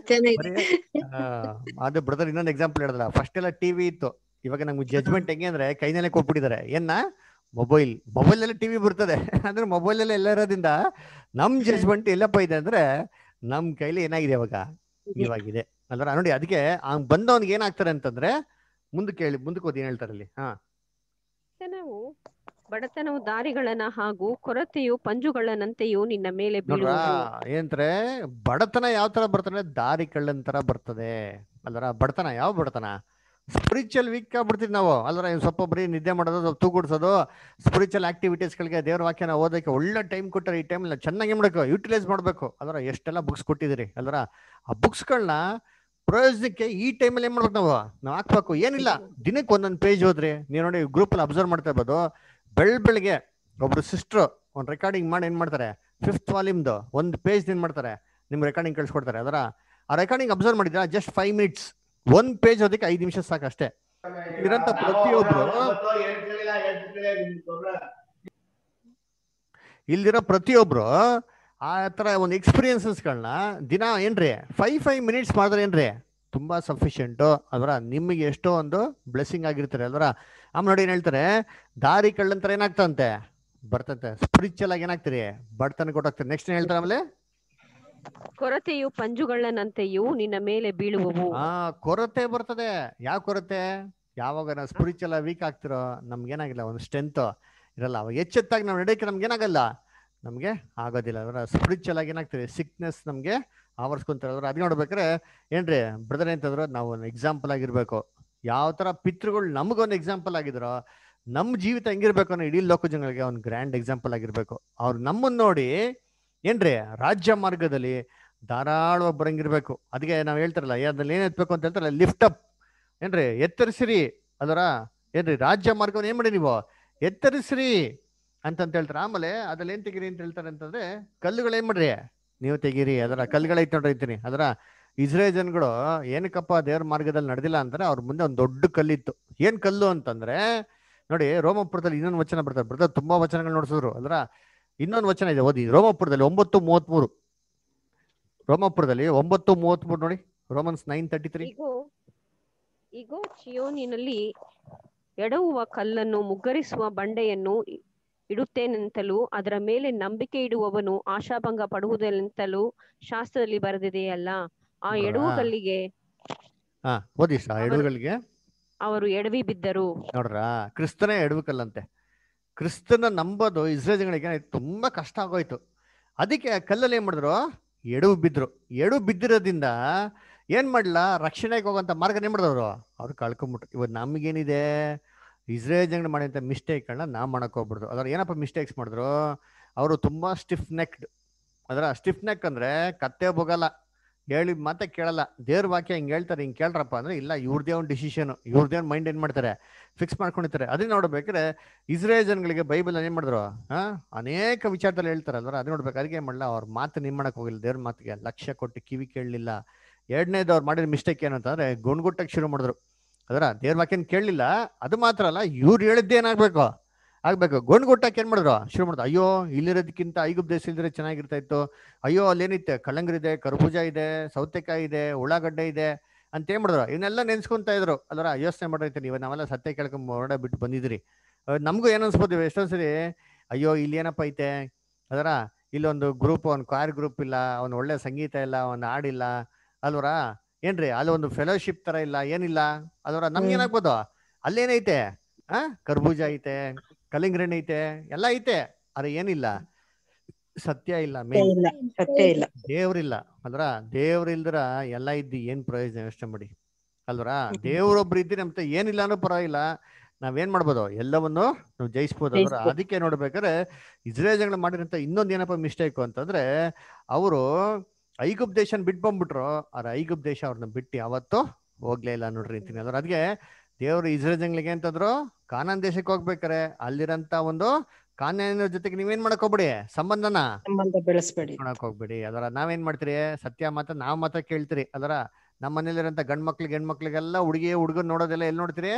ಅದು ಬ್ರದರ್ ಇನ್ನೊಂದು ಎಕ್ಸಾಂಪಲ್ ಹೇಳಿದ್ರ, ಫಸ್ಟ್ ಎಲ್ಲ ಟಿವಿ ಇತ್ತು, ಇವಾಗ ನಮ್ಗೆ ಜಜ್ಮೆಂಟ್ ಹೆಂಗೆ ಅಂದ್ರೆ ಕೈನಲ್ಲೇ ಕೊಟ್ಬಿಟ್ಟಿದ್ದಾರೆ. ಏನ ಮೊಬೈಲ್ ಅಲ್ಲಿ ಟಿವಿ ಬರ್ತದೆ ಅಂದ್ರೆ ಮೊಬೈಲ್ ಎಲ್ಲ ಇರೋದ್ರಿಂದ ನಮ್ ಜಜ್ಮೆಂಟ್ ಎಲ್ಲಪ್ಪ ಇದೆ ಅಂದ್ರೆ ನಮ್ ಕೈಲಿ ಏನಾಗಿದೆ ಇವಾಗಿದೆ ಅಲ್ವರ. ನೋಡಿ ಅದಕ್ಕೆ ಬಂದವನ್ಗೆ ಏನಾಗ್ತಾರೆ ಅಂತಂದ್ರೆ ಮುಂದಕ್ಕೆ ಓದಿ ಏನ್ ಹೇಳ್ತಾರೆ ಅಲ್ಲಿ. ಬಡತನವು ದಾರಿಗಳನ್ನ ಹಾಗೂ ಕೊರತೆಯು ಪಂಜುಗಳನ್ನಂತೆಯೂ ನಿನ್ನ ಮೇಲೆ ಬೀಳುವವು. ಏನಂದ್ರೆ ಬಡತನ ಯಾವ ತರ ಬರ್ತದೆ, ದಾರಿ ಕಳ್ಳನ್ ತರ ಬರ್ತದೆ ಅಲ್ವರ. ಬಡತನ ಯಾವ ಬಡತನ, ಸ್ಪಿರಿಚುವಲ್ ವೀಕ್ ಆಗ್ಬಿಡ್ತೀವಿ ನಾವು ಅಲ್ವರ. ಸ್ವಲ್ಪ ಬರೀ ನಿದ್ದೆ ಮಾಡೋದು, ಸ್ವಲ್ಪ ತೂಗುಡ್ಸೋದು, ಸ್ಪಿರಿಚುವಲ್ ಆಕ್ಟಿವಿಟೀಸ್ಗಳಿಗೆ ದೇವ್ರ ವಾಕ್ಯನ ಓದೋಕೆ ಒಳ್ಳೆ ಟೈಮ್ ಕೊಟ್ಟರೆ ಈ ಟೈಮ್ ಚೆನ್ನಾಗಿ ಮಾಡ್ಬೇಕು, ಯೂಟಿಲೈಸ್ ಮಾಡ್ಬೇಕು ಅಲ್ವರ. ಎಷ್ಟೆಲ್ಲ ಬುಕ್ಸ್ ಕೊಟ್ಟಿದ್ದೀರಿ ಅಲ್ವರ, ಆ ಬುಕ್ಸ್ಗಳನ್ನ ಪ್ರಯೋಜನಕ್ಕೆ ಈ ಟೈಮಲ್ಲಿ ಏನ್ ಮಾಡ್ಬೇಕು ನಾವು ಹಾಕ್ಬೇಕು. ಏನಿಲ್ಲ, ದಿನಕ್ಕೆ ಒಂದೊಂದು ಪೇಜ್ ಹೋದ್ರಿ ನೀವು ನೋಡಿ, ಗ್ರೂಪ್ ಅಲ್ಲಿ ಅಬ್ಸರ್ವ್ ಮಾಡ್ತಾ ಇರ್ಬೋದು, ಬೆಳಗ್ಗೆ ಒಬ್ರು ಸಿಸ್ಟರ್ ಒಂದು ರೆಕಾರ್ಡಿಂಗ್ ಮಾಡಿ ಏನ್ ಮಾಡ್ತಾರೆ, 5th ವಾಲ್ಯೂಮ್ದು ಒಂದು ಪೇಜ್ ಏನ್ ಮಾಡ್ತಾರೆ ನಿಮ್ಗೆ ರೆಕಾರ್ಡಿಂಗ್ ಕಳ್ಸಿಕೊಡ್ತಾರೆ. ಅದರ ಆ ರೆಕಾರ್ಡಿಂಗ್ ಅಬ್ಸರ್ವ್ ಮಾಡಿದ್ರ ಜಸ್ಟ್ 5 minutes, ಒಂದ್ ಪೇಜ್ ಓದಕ್ಕೆ 5 ನಿಮಿಷ ಸಾಕಷ್ಟೇ. ಇರಂತ ಇಲ್ದಿರೋ ಪ್ರತಿಯೊಬ್ರು ಆ ತರ ಒಂದು ಎಕ್ಸ್ಪೀರಿಯನ್ಸಸ್ಗಳನ್ನ ದಿನ ಏನ್ರಿ 5 minutes ಮಾಡಿದ್ರೆ ಏನ್ರಿ ತುಂಬಾ ಸಫಿಶಿಯೆಂಟ್ ಅಲ್ವರ. ನಿಮಗೆ ಎಷ್ಟೋ ಒಂದು ಬ್ಲೆಸ್ಸಿಂಗ್ ಆಗಿರ್ತಾರೆ ಅಲ್ವರ. ಆಮೇಲೆ ನೋಡಿ ಏನ್ ಹೇಳ್ತಾರೆ, ದಾರಿ ಕಳ್ಳಂತರ ಏನಾಗ್ತಂತೆ ಬರ್ತಂತೆ, ಸ್ಪಿರಿಚುವಲ್ ಆಗಿ ಏನಾಗ್ತೀರಿ ಬಡತನ ಕೊಟ್ಟಾಗ್ತಾರೆ. ನೆಕ್ಸ್ಟ್ ಏನ್ ಹೇಳ್ತಾರೆ ಆಮೇಲೆ, ಕೊರತೆಯು ಪಂಜುಗಳನ್ನಂತೆಯೂ ನಿನ್ನ ಮೇಲೆ ಬೀಳುವವು. ಕೊರತೆ ಬರ್ತದೆ. ಯಾವ ಕೊರತೆ, ಯಾವಾಗ ನಾವು ಸ್ಪಿರಿಚುವಲ್ ವೀಕ್ ಆಗ್ತಿರೋ ನಮ್ಗೇನಾಗಿಲ್ಲ, ಒಂದು ಸ್ಟ್ರೆಂತ್ ಇರಲ್ಲ. ಅವಾಗ ಎಚ್ಚೆತ್ತಾಗಿ ನಾವು ನಡೆಯಕ್ಕೆ ನಮ್ಗೇನಾಗಲ್ಲ, ನಮ್ಗೆ ಆಗೋದಿಲ್ಲ ಅದರ. ಸ್ಪಿರಿಚುವಲ್ ಆಗಿ ಏನಾಗ್ತದೆ, ಸಿಕ್ನೆಸ್ ನಮ್ಗೆ ಆವರಿಸ್ಕೊಂತಾರೆ ಅದ್ರ. ಅದ್ ನೋಡ್ಬೇಕಾರೆ ಏನ್ರಿ ಬ್ರದರ್ ಅಂತಂದ್ರು, ನಾವು ಒಂದು ಎಕ್ಸಾಂಪಲ್ ಆಗಿರ್ಬೇಕು. ಯಾವ ತರ ಪಿತೃಗಳು ನಮಗೊಂದು ಎಕ್ಸಾಂಪಲ್ ಆಗಿದ್ರು, ನಮ್ಮ ಜೀವಿತ ಹೆಂಗಿರ್ಬೇಕು ಅನ್ನೋ ಇಡೀ ಲೋಕ ಜನಗಳಿಗೆ ಒಂದು ಗ್ರ್ಯಾಂಡ್ ಎಕ್ಸಾಂಪಲ್ ಆಗಿರ್ಬೇಕು. ಅವ್ರು ನಮ್ಮನ್ನ ನೋಡಿ ಏನ್ರಿ ರಾಜ್ಯ ಮಾರ್ಗದಲ್ಲಿ ಧಾರಾಳವಾಗಿ ಬರಂಗಿರ್ಬೇಕು. ಅದಕ್ಕೆ ನಾವ್ ಹೇಳ್ತಾರಲ್ಲ, ಅದ್ರಲ್ಲಿ ಏನ್ ಎತ್ಬೇಕು ಅಂತ ಹೇಳ್ತಾರಲ್ಲ, ಲಿಫ್ಟ್ ಅಪ್ ಏನ್ರಿ ಎತ್ತರಿಸಿರಿ ಅದರ. ಏನ್ರಿ ರಾಜ್ಯ ಮಾರ್ಗವನ್ನು ಏನ್ ಮಾಡಿ ನೀವು ಎತ್ತರಿಸ್ರಿ ಅಂತ ಹೇಳ್ತಾರೆ. ಆಮೇಲೆ ಅದ್ರಲ್ಲಿ ಏನ್ ತೆಗೀರಿ ಅಂತ ಹೇಳ್ತಾರೆ ಅಂತಂದ್ರೆ, ಕಲ್ಲುಗಳು ಏನ್ ಮಾಡ್ರಿ ನೀವು ತೆಗೀರಿ ಅದರ. ಕಲ್ಲುಗಳೈತೆ ನೋಡ್ರಿ ಅಂತೀನಿ ಅದರ. ಇಸ್ರೇಲ್ ಜನಗಳು ಏನಕ್ಕಪ್ಪ ದೇವ್ರ ಮಾರ್ಗದಲ್ಲಿ ನಡೆದಿಲ್ಲ ಅಂತಾರೆ, ಅವ್ರ ಮುಂದೆ ಒಂದು ದೊಡ್ಡ ಕಲ್ಲಿತ್ತು. ಏನ್ ಕಲ್ಲು ಅಂತಂದ್ರೆ ನೋಡಿ, ರೋಮಪುರದಲ್ಲಿ ಇನ್ನೊಂದು ವಚನ ಬರ್ತಾರೆ ಬ್ರದರ್, ತುಂಬಾ ವಚನಗಳು ನೋಡ್ಸಿದ್ರು ಅಲ್ರ. ಇನ್ನೊಂದು ವಚನ ಇದೆ ಓದಿ, ರೋಮಪುರದಲ್ಲಿ 9:33. ರೋಮಪುರದಲ್ಲಿ 9:33 ನೋಡಿ, ರೋಮನ್ಸ್ 9:33. ಇಗೋ ಚಿಯೋನಿನಲ್ಲಿ ಎಡವುವ ಕಲ್ಲನ್ನು ಮುಗ್ಗರಿಸುವ ಬಂಡೆಯನ್ನು ಇಡುತ್ತೇನೆಂತಲೂ ಅದರ ಮೇಲೆ ನಂಬಿಕೆ ಇಡುವವನು ಆಶಾಭಂಗ ಪಡುವುದೆಂತಲೂ ಶಾಸ್ತ್ರದಲ್ಲಿ ಬರೆದಿದೆಯಲ್ಲ. ಆ ಎಡವುಗಲ್ಲಿಗೆ ಎಡವುಗಳಿಗೆ ಅವರು ಎಡವಿ ಬಿದ್ದರು. ನೋಡ್ರ, ಕ್ರಿಸ್ತನೇ ಎಡವುಕಲ್ಲಂತೆ. ಕ್ರಿಸ್ತನ ನಂಬೋದು ಇಸ್ರೇಲ್ ಜನಗಳಿಗೆ ತುಂಬಾ ಕಷ್ಟ ಆಗೋಯ್ತು. ಅದಕ್ಕೆ ಕಲ್ಲಲ್ಲಿ ಏನ್ ಮಾಡಿದ್ರು, ಎಡವು ಬಿದ್ರು. ಎಡವು ಬಿದ್ದಿರೋದ್ರಿಂದ ಏನ್ ಮಾಡ್ಲಾ, ರಕ್ಷಣೆಗೆ ಹೋಗೋಂಥ ಮಾರ್ಗ ಏನ್ ಮಾಡಿದವರು ಅವ್ರು ಕಳ್ಕೊಂಬಿಟ್ರು. ಇವತ್ತು ನಮಗೇನಿದೆ, ಇಸ್ರೇಲ್ ಜನಗಳು ಮಾಡಿದಂಥ ಮಿಸ್ಟೇಕ್ಗಳನ್ನ ನಾವು ಮಾಡಕ್ ಹೋಗ್ಬಿಡ್ದು. ಅದ್ರ ಏನಪ್ಪ ಮಿಸ್ಟೇಕ್ಸ್ ಮಾಡಿದ್ರು, ಅವರು ತುಂಬಾ ಸ್ಟಿಫ್ ನೆಕ್ಡ್. ಅದರ ಸ್ಟಿಫ್ ನೆಕ್ ಅಂದ್ರೆ ಕತ್ತೆ ಹೋಗಲ್ಲ, ಹೇಳಿ ಮತ್ತೆ ಕೇಳಲ್ಲ. ದೇವ್ರ ವಾಕ್ಯ ಹಿಂಗೆ ಹೇಳ್ತಾರೆ, ಹಿಂಗೆ ಕೇಳ್ರಪ್ಪ ಅಂದ್ರೆ ಇಲ್ಲ, ಇವ್ರದೇ ಒಂದು ಡಿಸಿಷನ್, ಇವ್ರದೇ ಒಂದು ಮೈಂಡ್ ಏನ್ ಮಾಡ್ತಾರೆ, ಫಿಕ್ಸ್ ಮಾಡ್ಕೊಂಡಿರ್ತಾರೆ. ಅದನ್ನ ನೋಡ್ಬೇಕಾದ್ರೆ ಇಸ್ರೇಲ್ ಜನಗಳಿಗೆ ಬೈಬಲ್ ಏನ್ ಮಾಡಿದ್ರು, ಅನೇಕ ವಿಚಾರದಲ್ಲಿ ಹೇಳ್ತಾರಲ್ವ, ಅದು ನೋಡ್ಬೇಕು. ಅದಕ್ಕೆ ಏನ್ ಮಾಡಲ್ಲ, ಅವ್ರ ಮಾತು ನಿಮ್ ಮಾಡಕ್ ಹೋಗಿಲ್ಲ, ದೇವ್ರ ಮಾತಿಗೆ ಲಕ್ಷ್ಯ ಕೊಟ್ಟು ಕಿವಿ ಕೇಳಲಿಲ್ಲ. ಎರಡನೇದು ಅವ್ರು ಮಾಡಿದ ಮಿಸ್ಟೇಕ್ ಏನಂತಂದ್ರೆ ಗುಣ್ಗುಟ್ಟಕ್ಕೆ ಶುರು ಮಾಡಿದ್ರು. ಅದರ ದೇವ್ರ ವಾಕ್ಯನ ಕೇಳಲಿಲ್ಲ. ಅದು ಮಾತ್ರ ಅಲ್ಲ, ಇವ್ರು ಹೇಳಿದ್ದೇನಾಗ್ಬೇಕು ಆಗ್ಬೇಕು, ಗುಟ್ಟಕ್ಕೆ ಏನ್ ಮಾಡಿದ್ರು ಶುರು ಮಾಡಿದ್ರು. ಅಯ್ಯೋ, ಇಲ್ಲಿರೋದಕ್ಕಿಂತ ಐಗುಪ್ತ ದೇಶ ಇದ್ರೆ ಚೆನ್ನಾಗಿರ್ತಾ ಇತ್ತು, ಅಯ್ಯೋ ಅಲ್ಲೇನಿತ್ತೆ, ಕಲ್ಲಂಗರಿದೆ, ಕರ್ಬೂಜ ಇದೆ, ಸೌತೆಕಾಯಿ ಇದೆ, ಉಳ್ಳಾಗಡ್ಡೆ ಇದೆ ಅಂತ ಏನ್ ಮಾಡಿದ್ರು, ಇವನ್ನೆಲ್ಲ ನೆನ್ಸ್ಕೊಂತ ಇದ್ರು. ಅಲ್ಲರ ಯೋಚನೆ ಮಾಡಿರ್ತೀನಿ, ಇವಾಗ ನಾವೆಲ್ಲ ಸತ್ಯ ಕೇಳ್ಕೊಂಡ್ ಹೊರಡ ಬಿಟ್ಟು ಬಂದಿದ್ರಿ. ನಮಗೂ ಏನ್ ಅನ್ಸ್ಬೋದು ಎಷ್ಟೊಂದ್ಸರಿ, ಅಯ್ಯೋ ಇಲ್ಲಿ ಏನಪ್ಪ ಐತೆ, ಅದರ ಇಲ್ಲೊಂದು ಗ್ರೂಪ್, ಒಂದು ಕ್ವಾರ್ ಗ್ರೂಪ್ ಇಲ್ಲ, ಒಂದು ಒಳ್ಳೆ ಸಂಗೀತ ಇಲ್ಲ, ಒಂದು ಹಾಡಿಲ್ಲ ಅಲ್ವರ, ಏನ್ರಿ ಅಲ್ಲಿ ಒಂದು ಫೆಲೋಶಿಪ್ ತರ ಇಲ್ಲ, ಏನಿಲ್ಲ ಅಲ್ವರ. ನಮ್ಗೆ ಏನಾಗ್ಬೋದು, ಅಲ್ಲೇನೈತೆ, ಕರ್ಬೂಜ ಐತೆ, ಕಲಿಂಗ್ರಿ ಐತೆ, ಎಲ್ಲ ಐತೆ, ಅರೆ ಏನಿಲ್ಲ, ಸತ್ಯ ಇಲ್ಲ, ಸತ್ಯ ಇಲ್ಲ, ದೇವ್ರಿಲ್ಲ. ಅಲ್ರ ದೇವ್ರ ಇಲ್ದ್ರ ಎಲ್ಲ ಇದ್ದಿ ಏನ್ ಪ್ರಯೋಜನ ಯೋಚನೆ ಮಾಡಿ ಅಲ್ವರ. ದೇವ್ರೊಬ್ರು ಇದ್ದಿ ನಮ್ತ ಏನಿಲ್ಲ ಅನ್ನೋ ಪರವಾಗಿಲ್ಲ, ನಾವೇನ್ ಮಾಡ್ಬೋದು, ಎಲ್ಲವನ್ನು ನಾವು ಜಯಿಸ್ಬೋದು ಅಲ್ವರ. ಅದಕ್ಕೆ ನೋಡ್ಬೇಕಾದ್ರೆ ಇಸ್ರೇಲ್ ಜನಗಳು ಮಾಡಿರಂತ ಇನ್ನೊಂದು ಏನಪ್ಪ ಮಿಸ್ಟೇಕ್ ಅಂತಂದ್ರೆ, ಅವರು ಐಗುಪ್ತ ದೇಶನ ಬಿಟ್ಟು ಬಂದ್ಬಿಟ್ರು. ಆ ಐಗುಪ್ತ ದೇಶ ಅವ್ರನ್ನ ಬಿಟ್ಟು ಯಾವತ್ತೂ ಹೋಗ್ಲೇ ಇಲ್ಲ ನೋಡ್ರಿ ಅಂತೀನಿ ಅಲ್ವರ. ಅದಕ್ಕೆ ದೇವ್ರು ಇಸ್ರೇಲ್ ಜನಗಳಿಗೆ ಅಂತಂದ್ರು, ಕಾನಾನ್ ದೇಶಕ್ಕೆ ಹೋಗ್ಬೇಕಾರೆ ಅಲ್ಲಿರಂತ ಒಂದು ಕಾನಾನ್ಯರ ಜೊತೆಗೆ ನೀವೇನ್ ಮಾಡಕ್ ಹೋಗ್ಬೇಡಿ, ಸಂಬಂಧ ಬೆಳೆಸ್ಬೇಡಿ, ಮಾಡಕ್ ಹೋಗ್ಬೇಡಿ. ಅದರ ನಾವೇನ್ ಮಾಡ್ತೀರಿ, ಸತ್ಯ ಮಾತ್ರ ನಾವ್ ಮಾತ್ರ ಕೇಳ್ತೀರಿ. ಅದರ ನಮ್ಮ ಮನೇಲಿರಂತ ಗಂಡ್ ಮಕ್ಳಿಗೆ ಹೆಣ್ಮಕ್ಳಿಗೆಲ್ಲ ಹುಡುಗನ್ ನೋಡೋದೆಲ್ಲ ಎಲ್ಲಿ ನೋಡ್ತೀರಿ,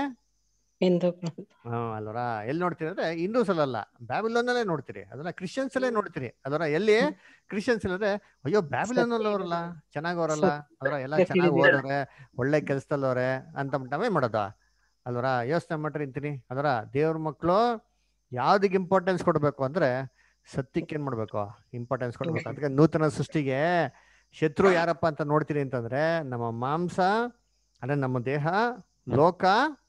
ಅಲ್ವರ ಎಲ್ಲಿ ನೋಡ್ತೀರಿ ಅಂದ್ರೆ ಹಿಂದೂಸ್ ಅಲ್ಲ, ಬ್ಯಾಬಿಲೋನ್ ಅಲ್ಲೇ ನೋಡ್ತೀರಿ. ಅದನ್ನ ಕ್ರಿಶ್ಚಿಯನ್ಸ್ ಅಲ್ಲೇ ನೋಡ್ತೀರಿ. ಅದರ ಎಲ್ಲಿ ಕ್ರಿಶ್ಚಿಯನ್ಸ್ ಇಲ್ಲದ್ರೆ, ಅಯ್ಯೋ ಬ್ಯಾಬಿಲೋನ್ ಅವರಲ್ಲ ಚೆನ್ನಾಗವ್ರಲ್ಲ, ಅದರ ಎಲ್ಲ ಚೆನ್ನಾಗಿ ಓದವ್ರೆ, ಒಳ್ಳೆ ಕೆಲ್ಸದಲ್ಲವ್ರೆ ಅಂತ ನಾವೇ ಮಾಡೋದ ಅಲ್ವರ. ಯೋಚನೆ ಮಾಡ್ರಿ ಅಂತೀನಿ. ಅದರ ದೇವ್ರ ಮಕ್ಳು ಯಾವ್ದಿಗೆ ಇಂಪಾರ್ಟೆನ್ಸ್ ಕೊಡ್ಬೇಕು ಅಂದ್ರೆ ಸತ್ಯಕ್ಕೆ ಏನ್ ಮಾಡ್ಬೇಕು, ಇಂಪಾರ್ಟೆನ್ಸ್ ಕೊಡ್ಬೇಕು. ಅದಕ್ಕೆ ನೂತನ ಸೃಷ್ಟಿಗೆ ಶತ್ರು ಯಾರಪ್ಪ ಅಂತ ನೋಡ್ತೀರಿ ಅಂತಂದ್ರೆ, ನಮ್ಮ ಮಾಂಸ ಅಂದ್ರೆ ನಮ್ಮ ದೇಹ, ಲೋಕ,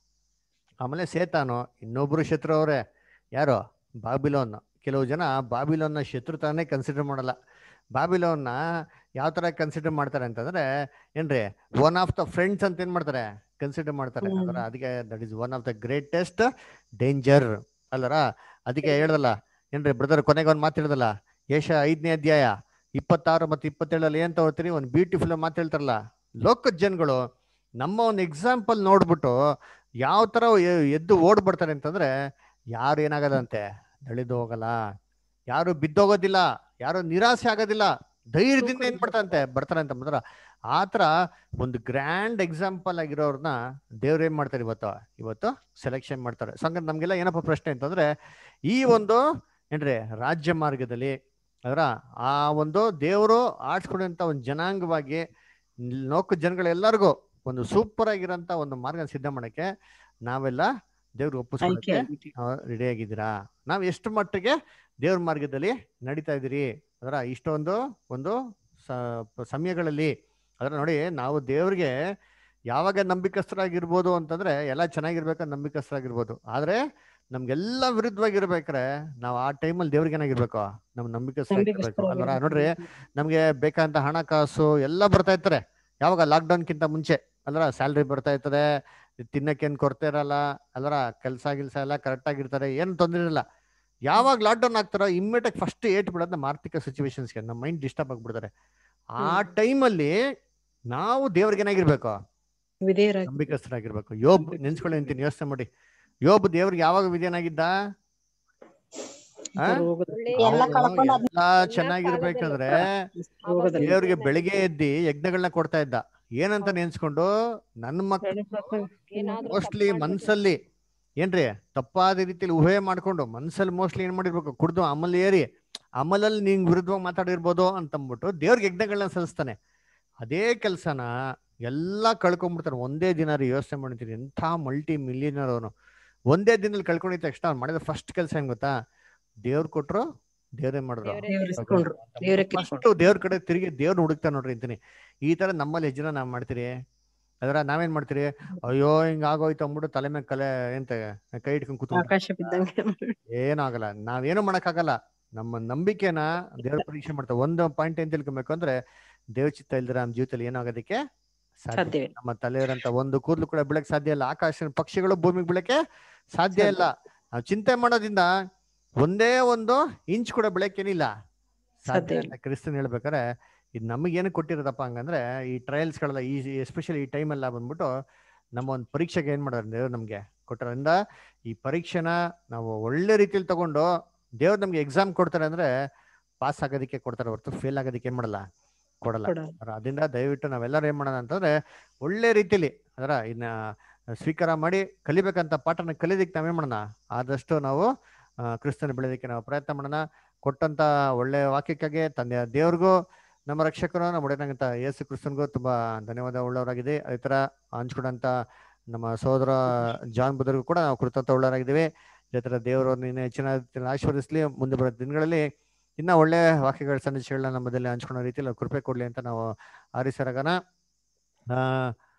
ಆಮೇಲೆ ಸೇತಾನು. ಇನ್ನೊಬ್ರು ಶತ್ರು ಅವ್ರೆ, ಯಾರು, ಬಾಬಿಲೋನ್. ಕೆಲವು ಜನ ಬಾಬಿಲೋನ್ನ ಶತ್ರು ತಾನೇ ಕನ್ಸಿಡರ್ ಮಾಡಲ್ಲ. ಬಾಬಿಲೋನ್ನ ಯಾವ ತರ ಕನ್ಸಿಡರ್ ಮಾಡ್ತಾರೆ ಅಂತಂದ್ರೆ, ಏನ್ರಿ, ಒನ್ ಆಫ್ ದ ಫ್ರೆಂಡ್ಸ್ ಅಂತ ಏನ್ ಮಾಡ್ತಾರೆ, ಕನ್ಸಿಡರ್ ಮಾಡ್ತಾರೆ. ಅದರ ಅದಕ್ಕೆ that is one of the greatest danger ಅಲ್ಲರ. ಅದಕ್ಕೆ ಹೇಳ್ದಲ್ಲ ಏನ್ರಿ ಬ್ರದರ್, ಕೊನೆಗೆ ಒಂದು ಮಾತು ಹೇಳ್ದಲ್ಲ, ಯೆಶಾಯ 5ನೇ ಅಧ್ಯಾಯ 26 ಮತ್ತು 27 ಏನ್ ತಗೋತೀರಿ, ಒಂದು ಬ್ಯೂಟಿಫುಲ್ ಮಾತು ಹೇಳ್ತಾರಲ್ಲ, ಲೋಕದ ಜನಗಳು ನಮ್ಮ ಒಂದು ಎಕ್ಸಾಂಪಲ್ ನೋಡ್ಬಿಟ್ಟು ಯಾವ ತರ ಎದ್ದು ಓಡ್ಬಿಡ್ತಾರೆ ಅಂತಂದ್ರೆ, ಯಾರು ಏನಾಗದಂತೆ ದಳಿದು ಹೋಗಲ್ಲ, ಯಾರು ಬಿದ್ದೋಗೋದಿಲ್ಲ, ಯಾರು ನಿರಾಸೆ ಆಗೋದಿಲ್ಲ, ಧೈರ್ಯದಿಂದ ಏನ್ ಮಾಡ್ತಾರಂತೆ ಬರ್ತಾರೆ ಅಂತ ಬಂದ್ರ. ಆತರ ಒಂದು ಗ್ರ್ಯಾಂಡ್ ಎಕ್ಸಾಂಪಲ್ ಆಗಿರೋರ್ನ ದೇವ್ರ ಏನ್ ಮಾಡ್ತಾರೆ ಇವತ್ತು ಸೆಲೆಕ್ಷನ್ ಮಾಡ್ತಾರೆ. ಸಂಘ ನಮ್ಗೆಲ್ಲ ಏನಪ್ಪ ಪ್ರಶ್ನೆ ಅಂತಂದ್ರೆ, ಈ ಒಂದು ಏನ್ರಿ ರಾಜ್ಯ ಮಾರ್ಗದಲ್ಲಿ ಅದರ ಆ ಒಂದು ದೇವರು ಆಡ್ಸ್ಕೊಂಡಂತ ಒಂದು ಜನಾಂಗವಾಗಿ ಲೋಕ ಜನಗಳೆಲ್ಲರಿಗೂ ಒಂದು ಸೂಪರ್ ಆಗಿರೋಂಥ ಒಂದು ಮಾರ್ಗ ಸಿದ್ಧ ಮಾಡಕ್ಕೆ ನಾವೆಲ್ಲ ದೇವ್ರಿಗೆ ಒಪ್ಪಿಸ್ಕೊಳಕ್ಕೆ ರೆಡಿ ಆಗಿದ್ದೀರಾ? ನಾವ್ ಎಷ್ಟು ಮಟ್ಟಿಗೆ ದೇವ್ರ ಮಾರ್ಗದಲ್ಲಿ ನಡೀತಾ ಇದೀರಿ? ಅದರ ಇಷ್ಟೊಂದು ಒಂದು ಸಮಯಗಳಲ್ಲಿ ಅದರ ನೋಡಿ, ನಾವು ದೇವ್ರಿಗೆ ಯಾವಾಗ ನಂಬಿಕಸ್ಥರಾಗಿರ್ಬೋದು ಅಂತಂದ್ರೆ ಎಲ್ಲ ಚೆನ್ನಾಗಿರ್ಬೇಕಂತ ನಂಬಿಕಸ್ಥರಾಗಿರ್ಬೋದು. ಆದ್ರೆ ನಮ್ಗೆಲ್ಲ ವಿರುದ್ಧವಾಗಿರ್ಬೇಕ್ರೆ ನಾವು ಆ ಟೈಮಲ್ಲಿ ದೇವ್ರಿಗೆ ಏನಾಗಿರ್ಬೇಕು, ನಮ್ ನಂಬಿಕಸ್ಥರಾಗಿರ್ಬೇಕು ಅಲ್ವರ. ನೋಡ್ರಿ, ನಮ್ಗೆ ಬೇಕಾದಂತ ಹಣಕಾಸು ಎಲ್ಲ ಬರ್ತಾ ಇರ್ತಾರೆ. ಯಾವಾಗ ಲಾಕ್ಡೌನ್ಕಿಂತ ಮುಂಚೆ ಅಲ್ವರ, ಸ್ಯಾಲ್ರಿ ಬರ್ತಾ ಇರ್ತದೆ, ತಿನ್ನಕ್ಕೇನು ಕೊರತೆ ಇರಲ್ಲ ಅಲ್ವರ, ಕೆಲಸ ಗಿಲ್ಸ ಎಲ್ಲ ಕರೆಕ್ಟ್ ಆಗಿರ್ತಾರೆ, ಏನು ತೊಂದರೆ ಇರಲ್ಲ. ಯಾವಾಗ ಲಾಕ್ಡೌನ್ ಆಗ್ತಾರೋ ಇಮ್ಮಿಡಿಯೇಟ್ ಫಸ್ಟ್ ಏಟ್ ಬಿಡೋದು ನಮ್ಮ ಆರ್ಥಿಕ ಸಿಚುವೇಶನ್ಸ್ಗೆ, ನಮ್ಮ ಮೈಂಡ್ ಡಿಸ್ಟರ್ಬ್ ಆಗ್ಬಿಡ್ತಾರೆ. ಆ ಟೈಮಲ್ಲಿ ನಾವು ದೇವ್ರಿಗೆ ಏನಾಗಿರ್ಬೇಕು, ನಂಬಿಕಸ್ಥರಾಗಿರ್ಬೇಕು. ಯೋಬ್ ನೆನ್ಸ್ಕೊಳ್ಳಿ ಅಂತೀನಿ, ಯೋಚನೆ ಮಾಡಿ. ಯೋಬ್ ದೇವ್ರಿಗೆ ಯಾವಾಗ ವಿಧೇಯನಾಗಿದ್ದ? ಎಲ್ಲಾ ಚೆನ್ನಾಗಿರ್ಬೇಕಂದ್ರೆ ದೇವ್ರಿಗೆ ಬೆಳಿಗ್ಗೆ ಎದ್ದಿ ಯಜ್ಞಗಳನ್ನ ಕೊಡ್ತಾ ಇದ್ದ. ಏನಂತ ನೆನ್ಸ್ಕೊಂಡು, ನನ್ನ ಮಕ್ಕಳು ಮೋಸ್ಟ್ಲಿ ಮನ್ಸಲ್ಲಿ ಏನ್ರಿ ತಪ್ಪಾದ ರೀತಿಯಲ್ಲಿ ಊಹೆ ಮಾಡ್ಕೊಂಡು ಮನ್ಸಲ್ಲಿ ಮೋಸ್ಟ್ಲಿ ಏನ್ ಮಾಡಿರ್ಬೇಕು, ಕುಡ್ದು ಅಮಲ್ ಏರಿ ಅಮಲಲ್ಲಿ ನಿಂಗ್ ವಿರುದ್ಧವಾಗಿ ಮಾತಾಡಿರ್ಬೋದು ಅಂತಂದ್ಬಿಟ್ಟು ದೇವ್ರಿಗೆ ಯಜ್ಞಗಳನ್ನ ಸಲ್ಲಿಸ್ತಾನೆ. ಅದೇ ಕೆಲ್ಸನ ಎಲ್ಲಾ ಕಳ್ಕೊಂಡ್ಬಿಡ್ತಾನೆ ಒಂದೇ ದಿನ. ರೀ ಯೋಚನೆ ಮಾಡ್ತೀನಿ, ಎಂಥ ಮಲ್ಟಿ ಮಿಲಿಯನರ್ ಅವನು. ಒಂದೇ ದಿನದಲ್ಲಿ ಕಳ್ಕೊಂಡಿದ್ದ ತಕ್ಷಣ ಅವ್ನು ಮಾಡಿದ ಫಸ್ಟ್ ಕೆಲಸ ಏನ್ ಗೊತ್ತಾ? ದೇವ್ರು ಕೊಟ್ರು, ದೇವ್ರೇ ಮಾಡಿದ್ರು, ಫಸ್ಟ್ ದೇವ್ರ ಕಡೆ ತಿರುಗಿ ದೇವ್ರ ಹುಡುಕ್ತಾ ನೋಡ್ರಿ ಅಂತೀನಿ. ಈ ತರ ನಮ್ಮಲ್ಲಿ ಹೆಜ್ಜೆನ ನಾವ್ ಮಾಡ್ತೀರಿ. ಅದರ ನಾವೇನ್ ಮಾಡ್ತೀರಿ, ಅಯ್ಯೋ ಹಿಂಗ ಆಗೋಯ್ತು ಅಂದ್ಬಿಟ್ಟು ತಲೆ ಮೇಲೆ ಎಂತ ಕೈ ಇಟ್ಕೊಂಡು ಕೂತ್ಕೊಂಡು ಏನಾಗಲ್ಲ, ನಾವೇನು ಮಾಡಕ್ಕಾಗಲ್ಲ. ನಮ್ಮ ನಂಬಿಕೆನ ದೇವ್ರ ಪರೀಕ್ಷೆ ಮಾಡ್ತಾರೆ. ಒಂದು ಪಾಯಿಂಟ್ ಏನ್ ತಿಳ್ಕೊಬೇಕು ಅಂದ್ರೆ, ದೇವ್ರ ಚಿತ್ತ ಇಲ್ದಿರ ನಮ್ಮ ಜೀವಿತದಲ್ಲಿ ಏನಾಗೋದಕ್ಕೆ ಸಾಧ್ಯ ನಮ್ಮ ತಲೆ ಇರೋಂಥ ಒಂದು ಕೂದಲು ಕೂಡ ಬೆಳಕ್ ಸಾಧ್ಯ ಇಲ್ಲ. ಆಕಾಶ ಪಕ್ಷಿಗಳು ಭೂಮಿಗೆ ಬೆಳಕ್ಕೆ ಸಾಧ್ಯ ಇಲ್ಲ. ನಾವು ಚಿಂತೆ ಮಾಡೋದ್ರಿಂದ ಒಂದೇ ಒಂದು ಇಂಚ್ ಕೂಡ ಬೆಳಕೇನಿಲ್ಲ ಸಾಧ್ಯ ಇಲ್ಲ. ಕ್ರಿಸ್ತನ್ ಹೇಳ್ಬೇಕಾರೆ ಇದು ನಮಗೇನು ಕೊಟ್ಟಿರೋದಪ್ಪ ಹಂಗಂದ್ರೆ ಈ ಟ್ರಯಲ್ಸ್ಗಳೆಲ್ಲ ಈ ಎಸ್ಪೆಷಲಿ ಈ ಟೈಮೆಲ್ಲ ಬಂದ್ಬಿಟ್ಟು ನಮ್ಮ ಒಂದು ಪರೀಕ್ಷೆಗೆ ಏನ್ ಮಾಡೋರು ದೇವ್ರು ನಮ್ಗೆ ಕೊಟ್ಟರಿಂದ ಈ ಪರೀಕ್ಷೆನ ನಾವು ಒಳ್ಳೆ ರೀತಿಯಲ್ಲಿ ತಗೊಂಡು ದೇವ್ರು ನಮ್ಗೆ ಎಕ್ಸಾಮ್ ಕೊಡ್ತಾರೆ ಅಂದ್ರೆ ಪಾಸ್ ಆಗೋದಕ್ಕೆ ಕೊಡ್ತಾರೆ ಹೊರತು ಫೇಲ್ ಆಗೋದಕ್ಕೆ ಏನ್ ಮಾಡಲ್ಲ, ಕೊಡಲ್ಲ. ಅದರಿಂದ ದಯವಿಟ್ಟು ನಾವೆಲ್ಲರೂ ಏನ್ ಮಾಡೋಣ ಅಂತಂದ್ರೆ ಒಳ್ಳೆ ರೀತಿಲಿ ಅದರ ಇನ್ನ ಸ್ವೀಕಾರ ಮಾಡಿ ಕಲಿಬೇಕಂತ ಪಾಠನ ಕಲಿಯೋದಕ್ಕೆ ನಾವೇನ್ ಮಾಡೋಣ, ಆದಷ್ಟು ನಾವು ಕ್ರಿಸ್ತನ ಬೆಳೆಯೋದಕ್ಕೆ ನಾವು ಪ್ರಯತ್ನ ಮಾಡೋಣ. ಕೊಟ್ಟಂತ ಒಳ್ಳೆ ವಾಕ್ಯಕ್ಕಾಗಿ ತಂದೆಯ ದೇವ್ರಿಗೂ ನಮ್ಮ ರಕ್ಷಕರು ನಮ್ಮ ಒಡೆಯನಾಗಂತ ಯೇಸು ಕ್ರಿಸ್ತನ್ಗೂ ತುಂಬಾ ಧನ್ಯವಾದ ಉಳ್ಳವರಾಗಿದೆ. ಅದೇ ತರ ಹಂಚ್ಕೊಂಡಂತ ನಮ್ಮ ಸಹೋದರ ಜಾನ್ ಬ್ರದರ್ಗೂ ಕೂಡ ನಾವು ಕೃತಜ್ಞತೆ ಉಳ್ಳವರಾಗಿದ್ದೀವಿ. ಇದೇ ತರ ದೇವರು ನಿನ್ನ ಹೆಚ್ಚಿನ ಆಶೀರ್ವದಿಸಲಿ. ಮುಂದೆ ಬರೋ ದಿನಗಳಲ್ಲಿ ಇನ್ನ ಒಳ್ಳೆ ವಾಕ್ಯಗಳ ಸಂದೇಶಗಳನ್ನ ನಮ್ಮದಲ್ಲಿ ಹಂಚ್ಕೊಳ್ಳೋ ರೀತಿಯಲ್ಲಿ ಕೃಪೆ ಕೊಡ್ಲಿ ಅಂತ ನಾವು ಆರಿಸರಾಗನ.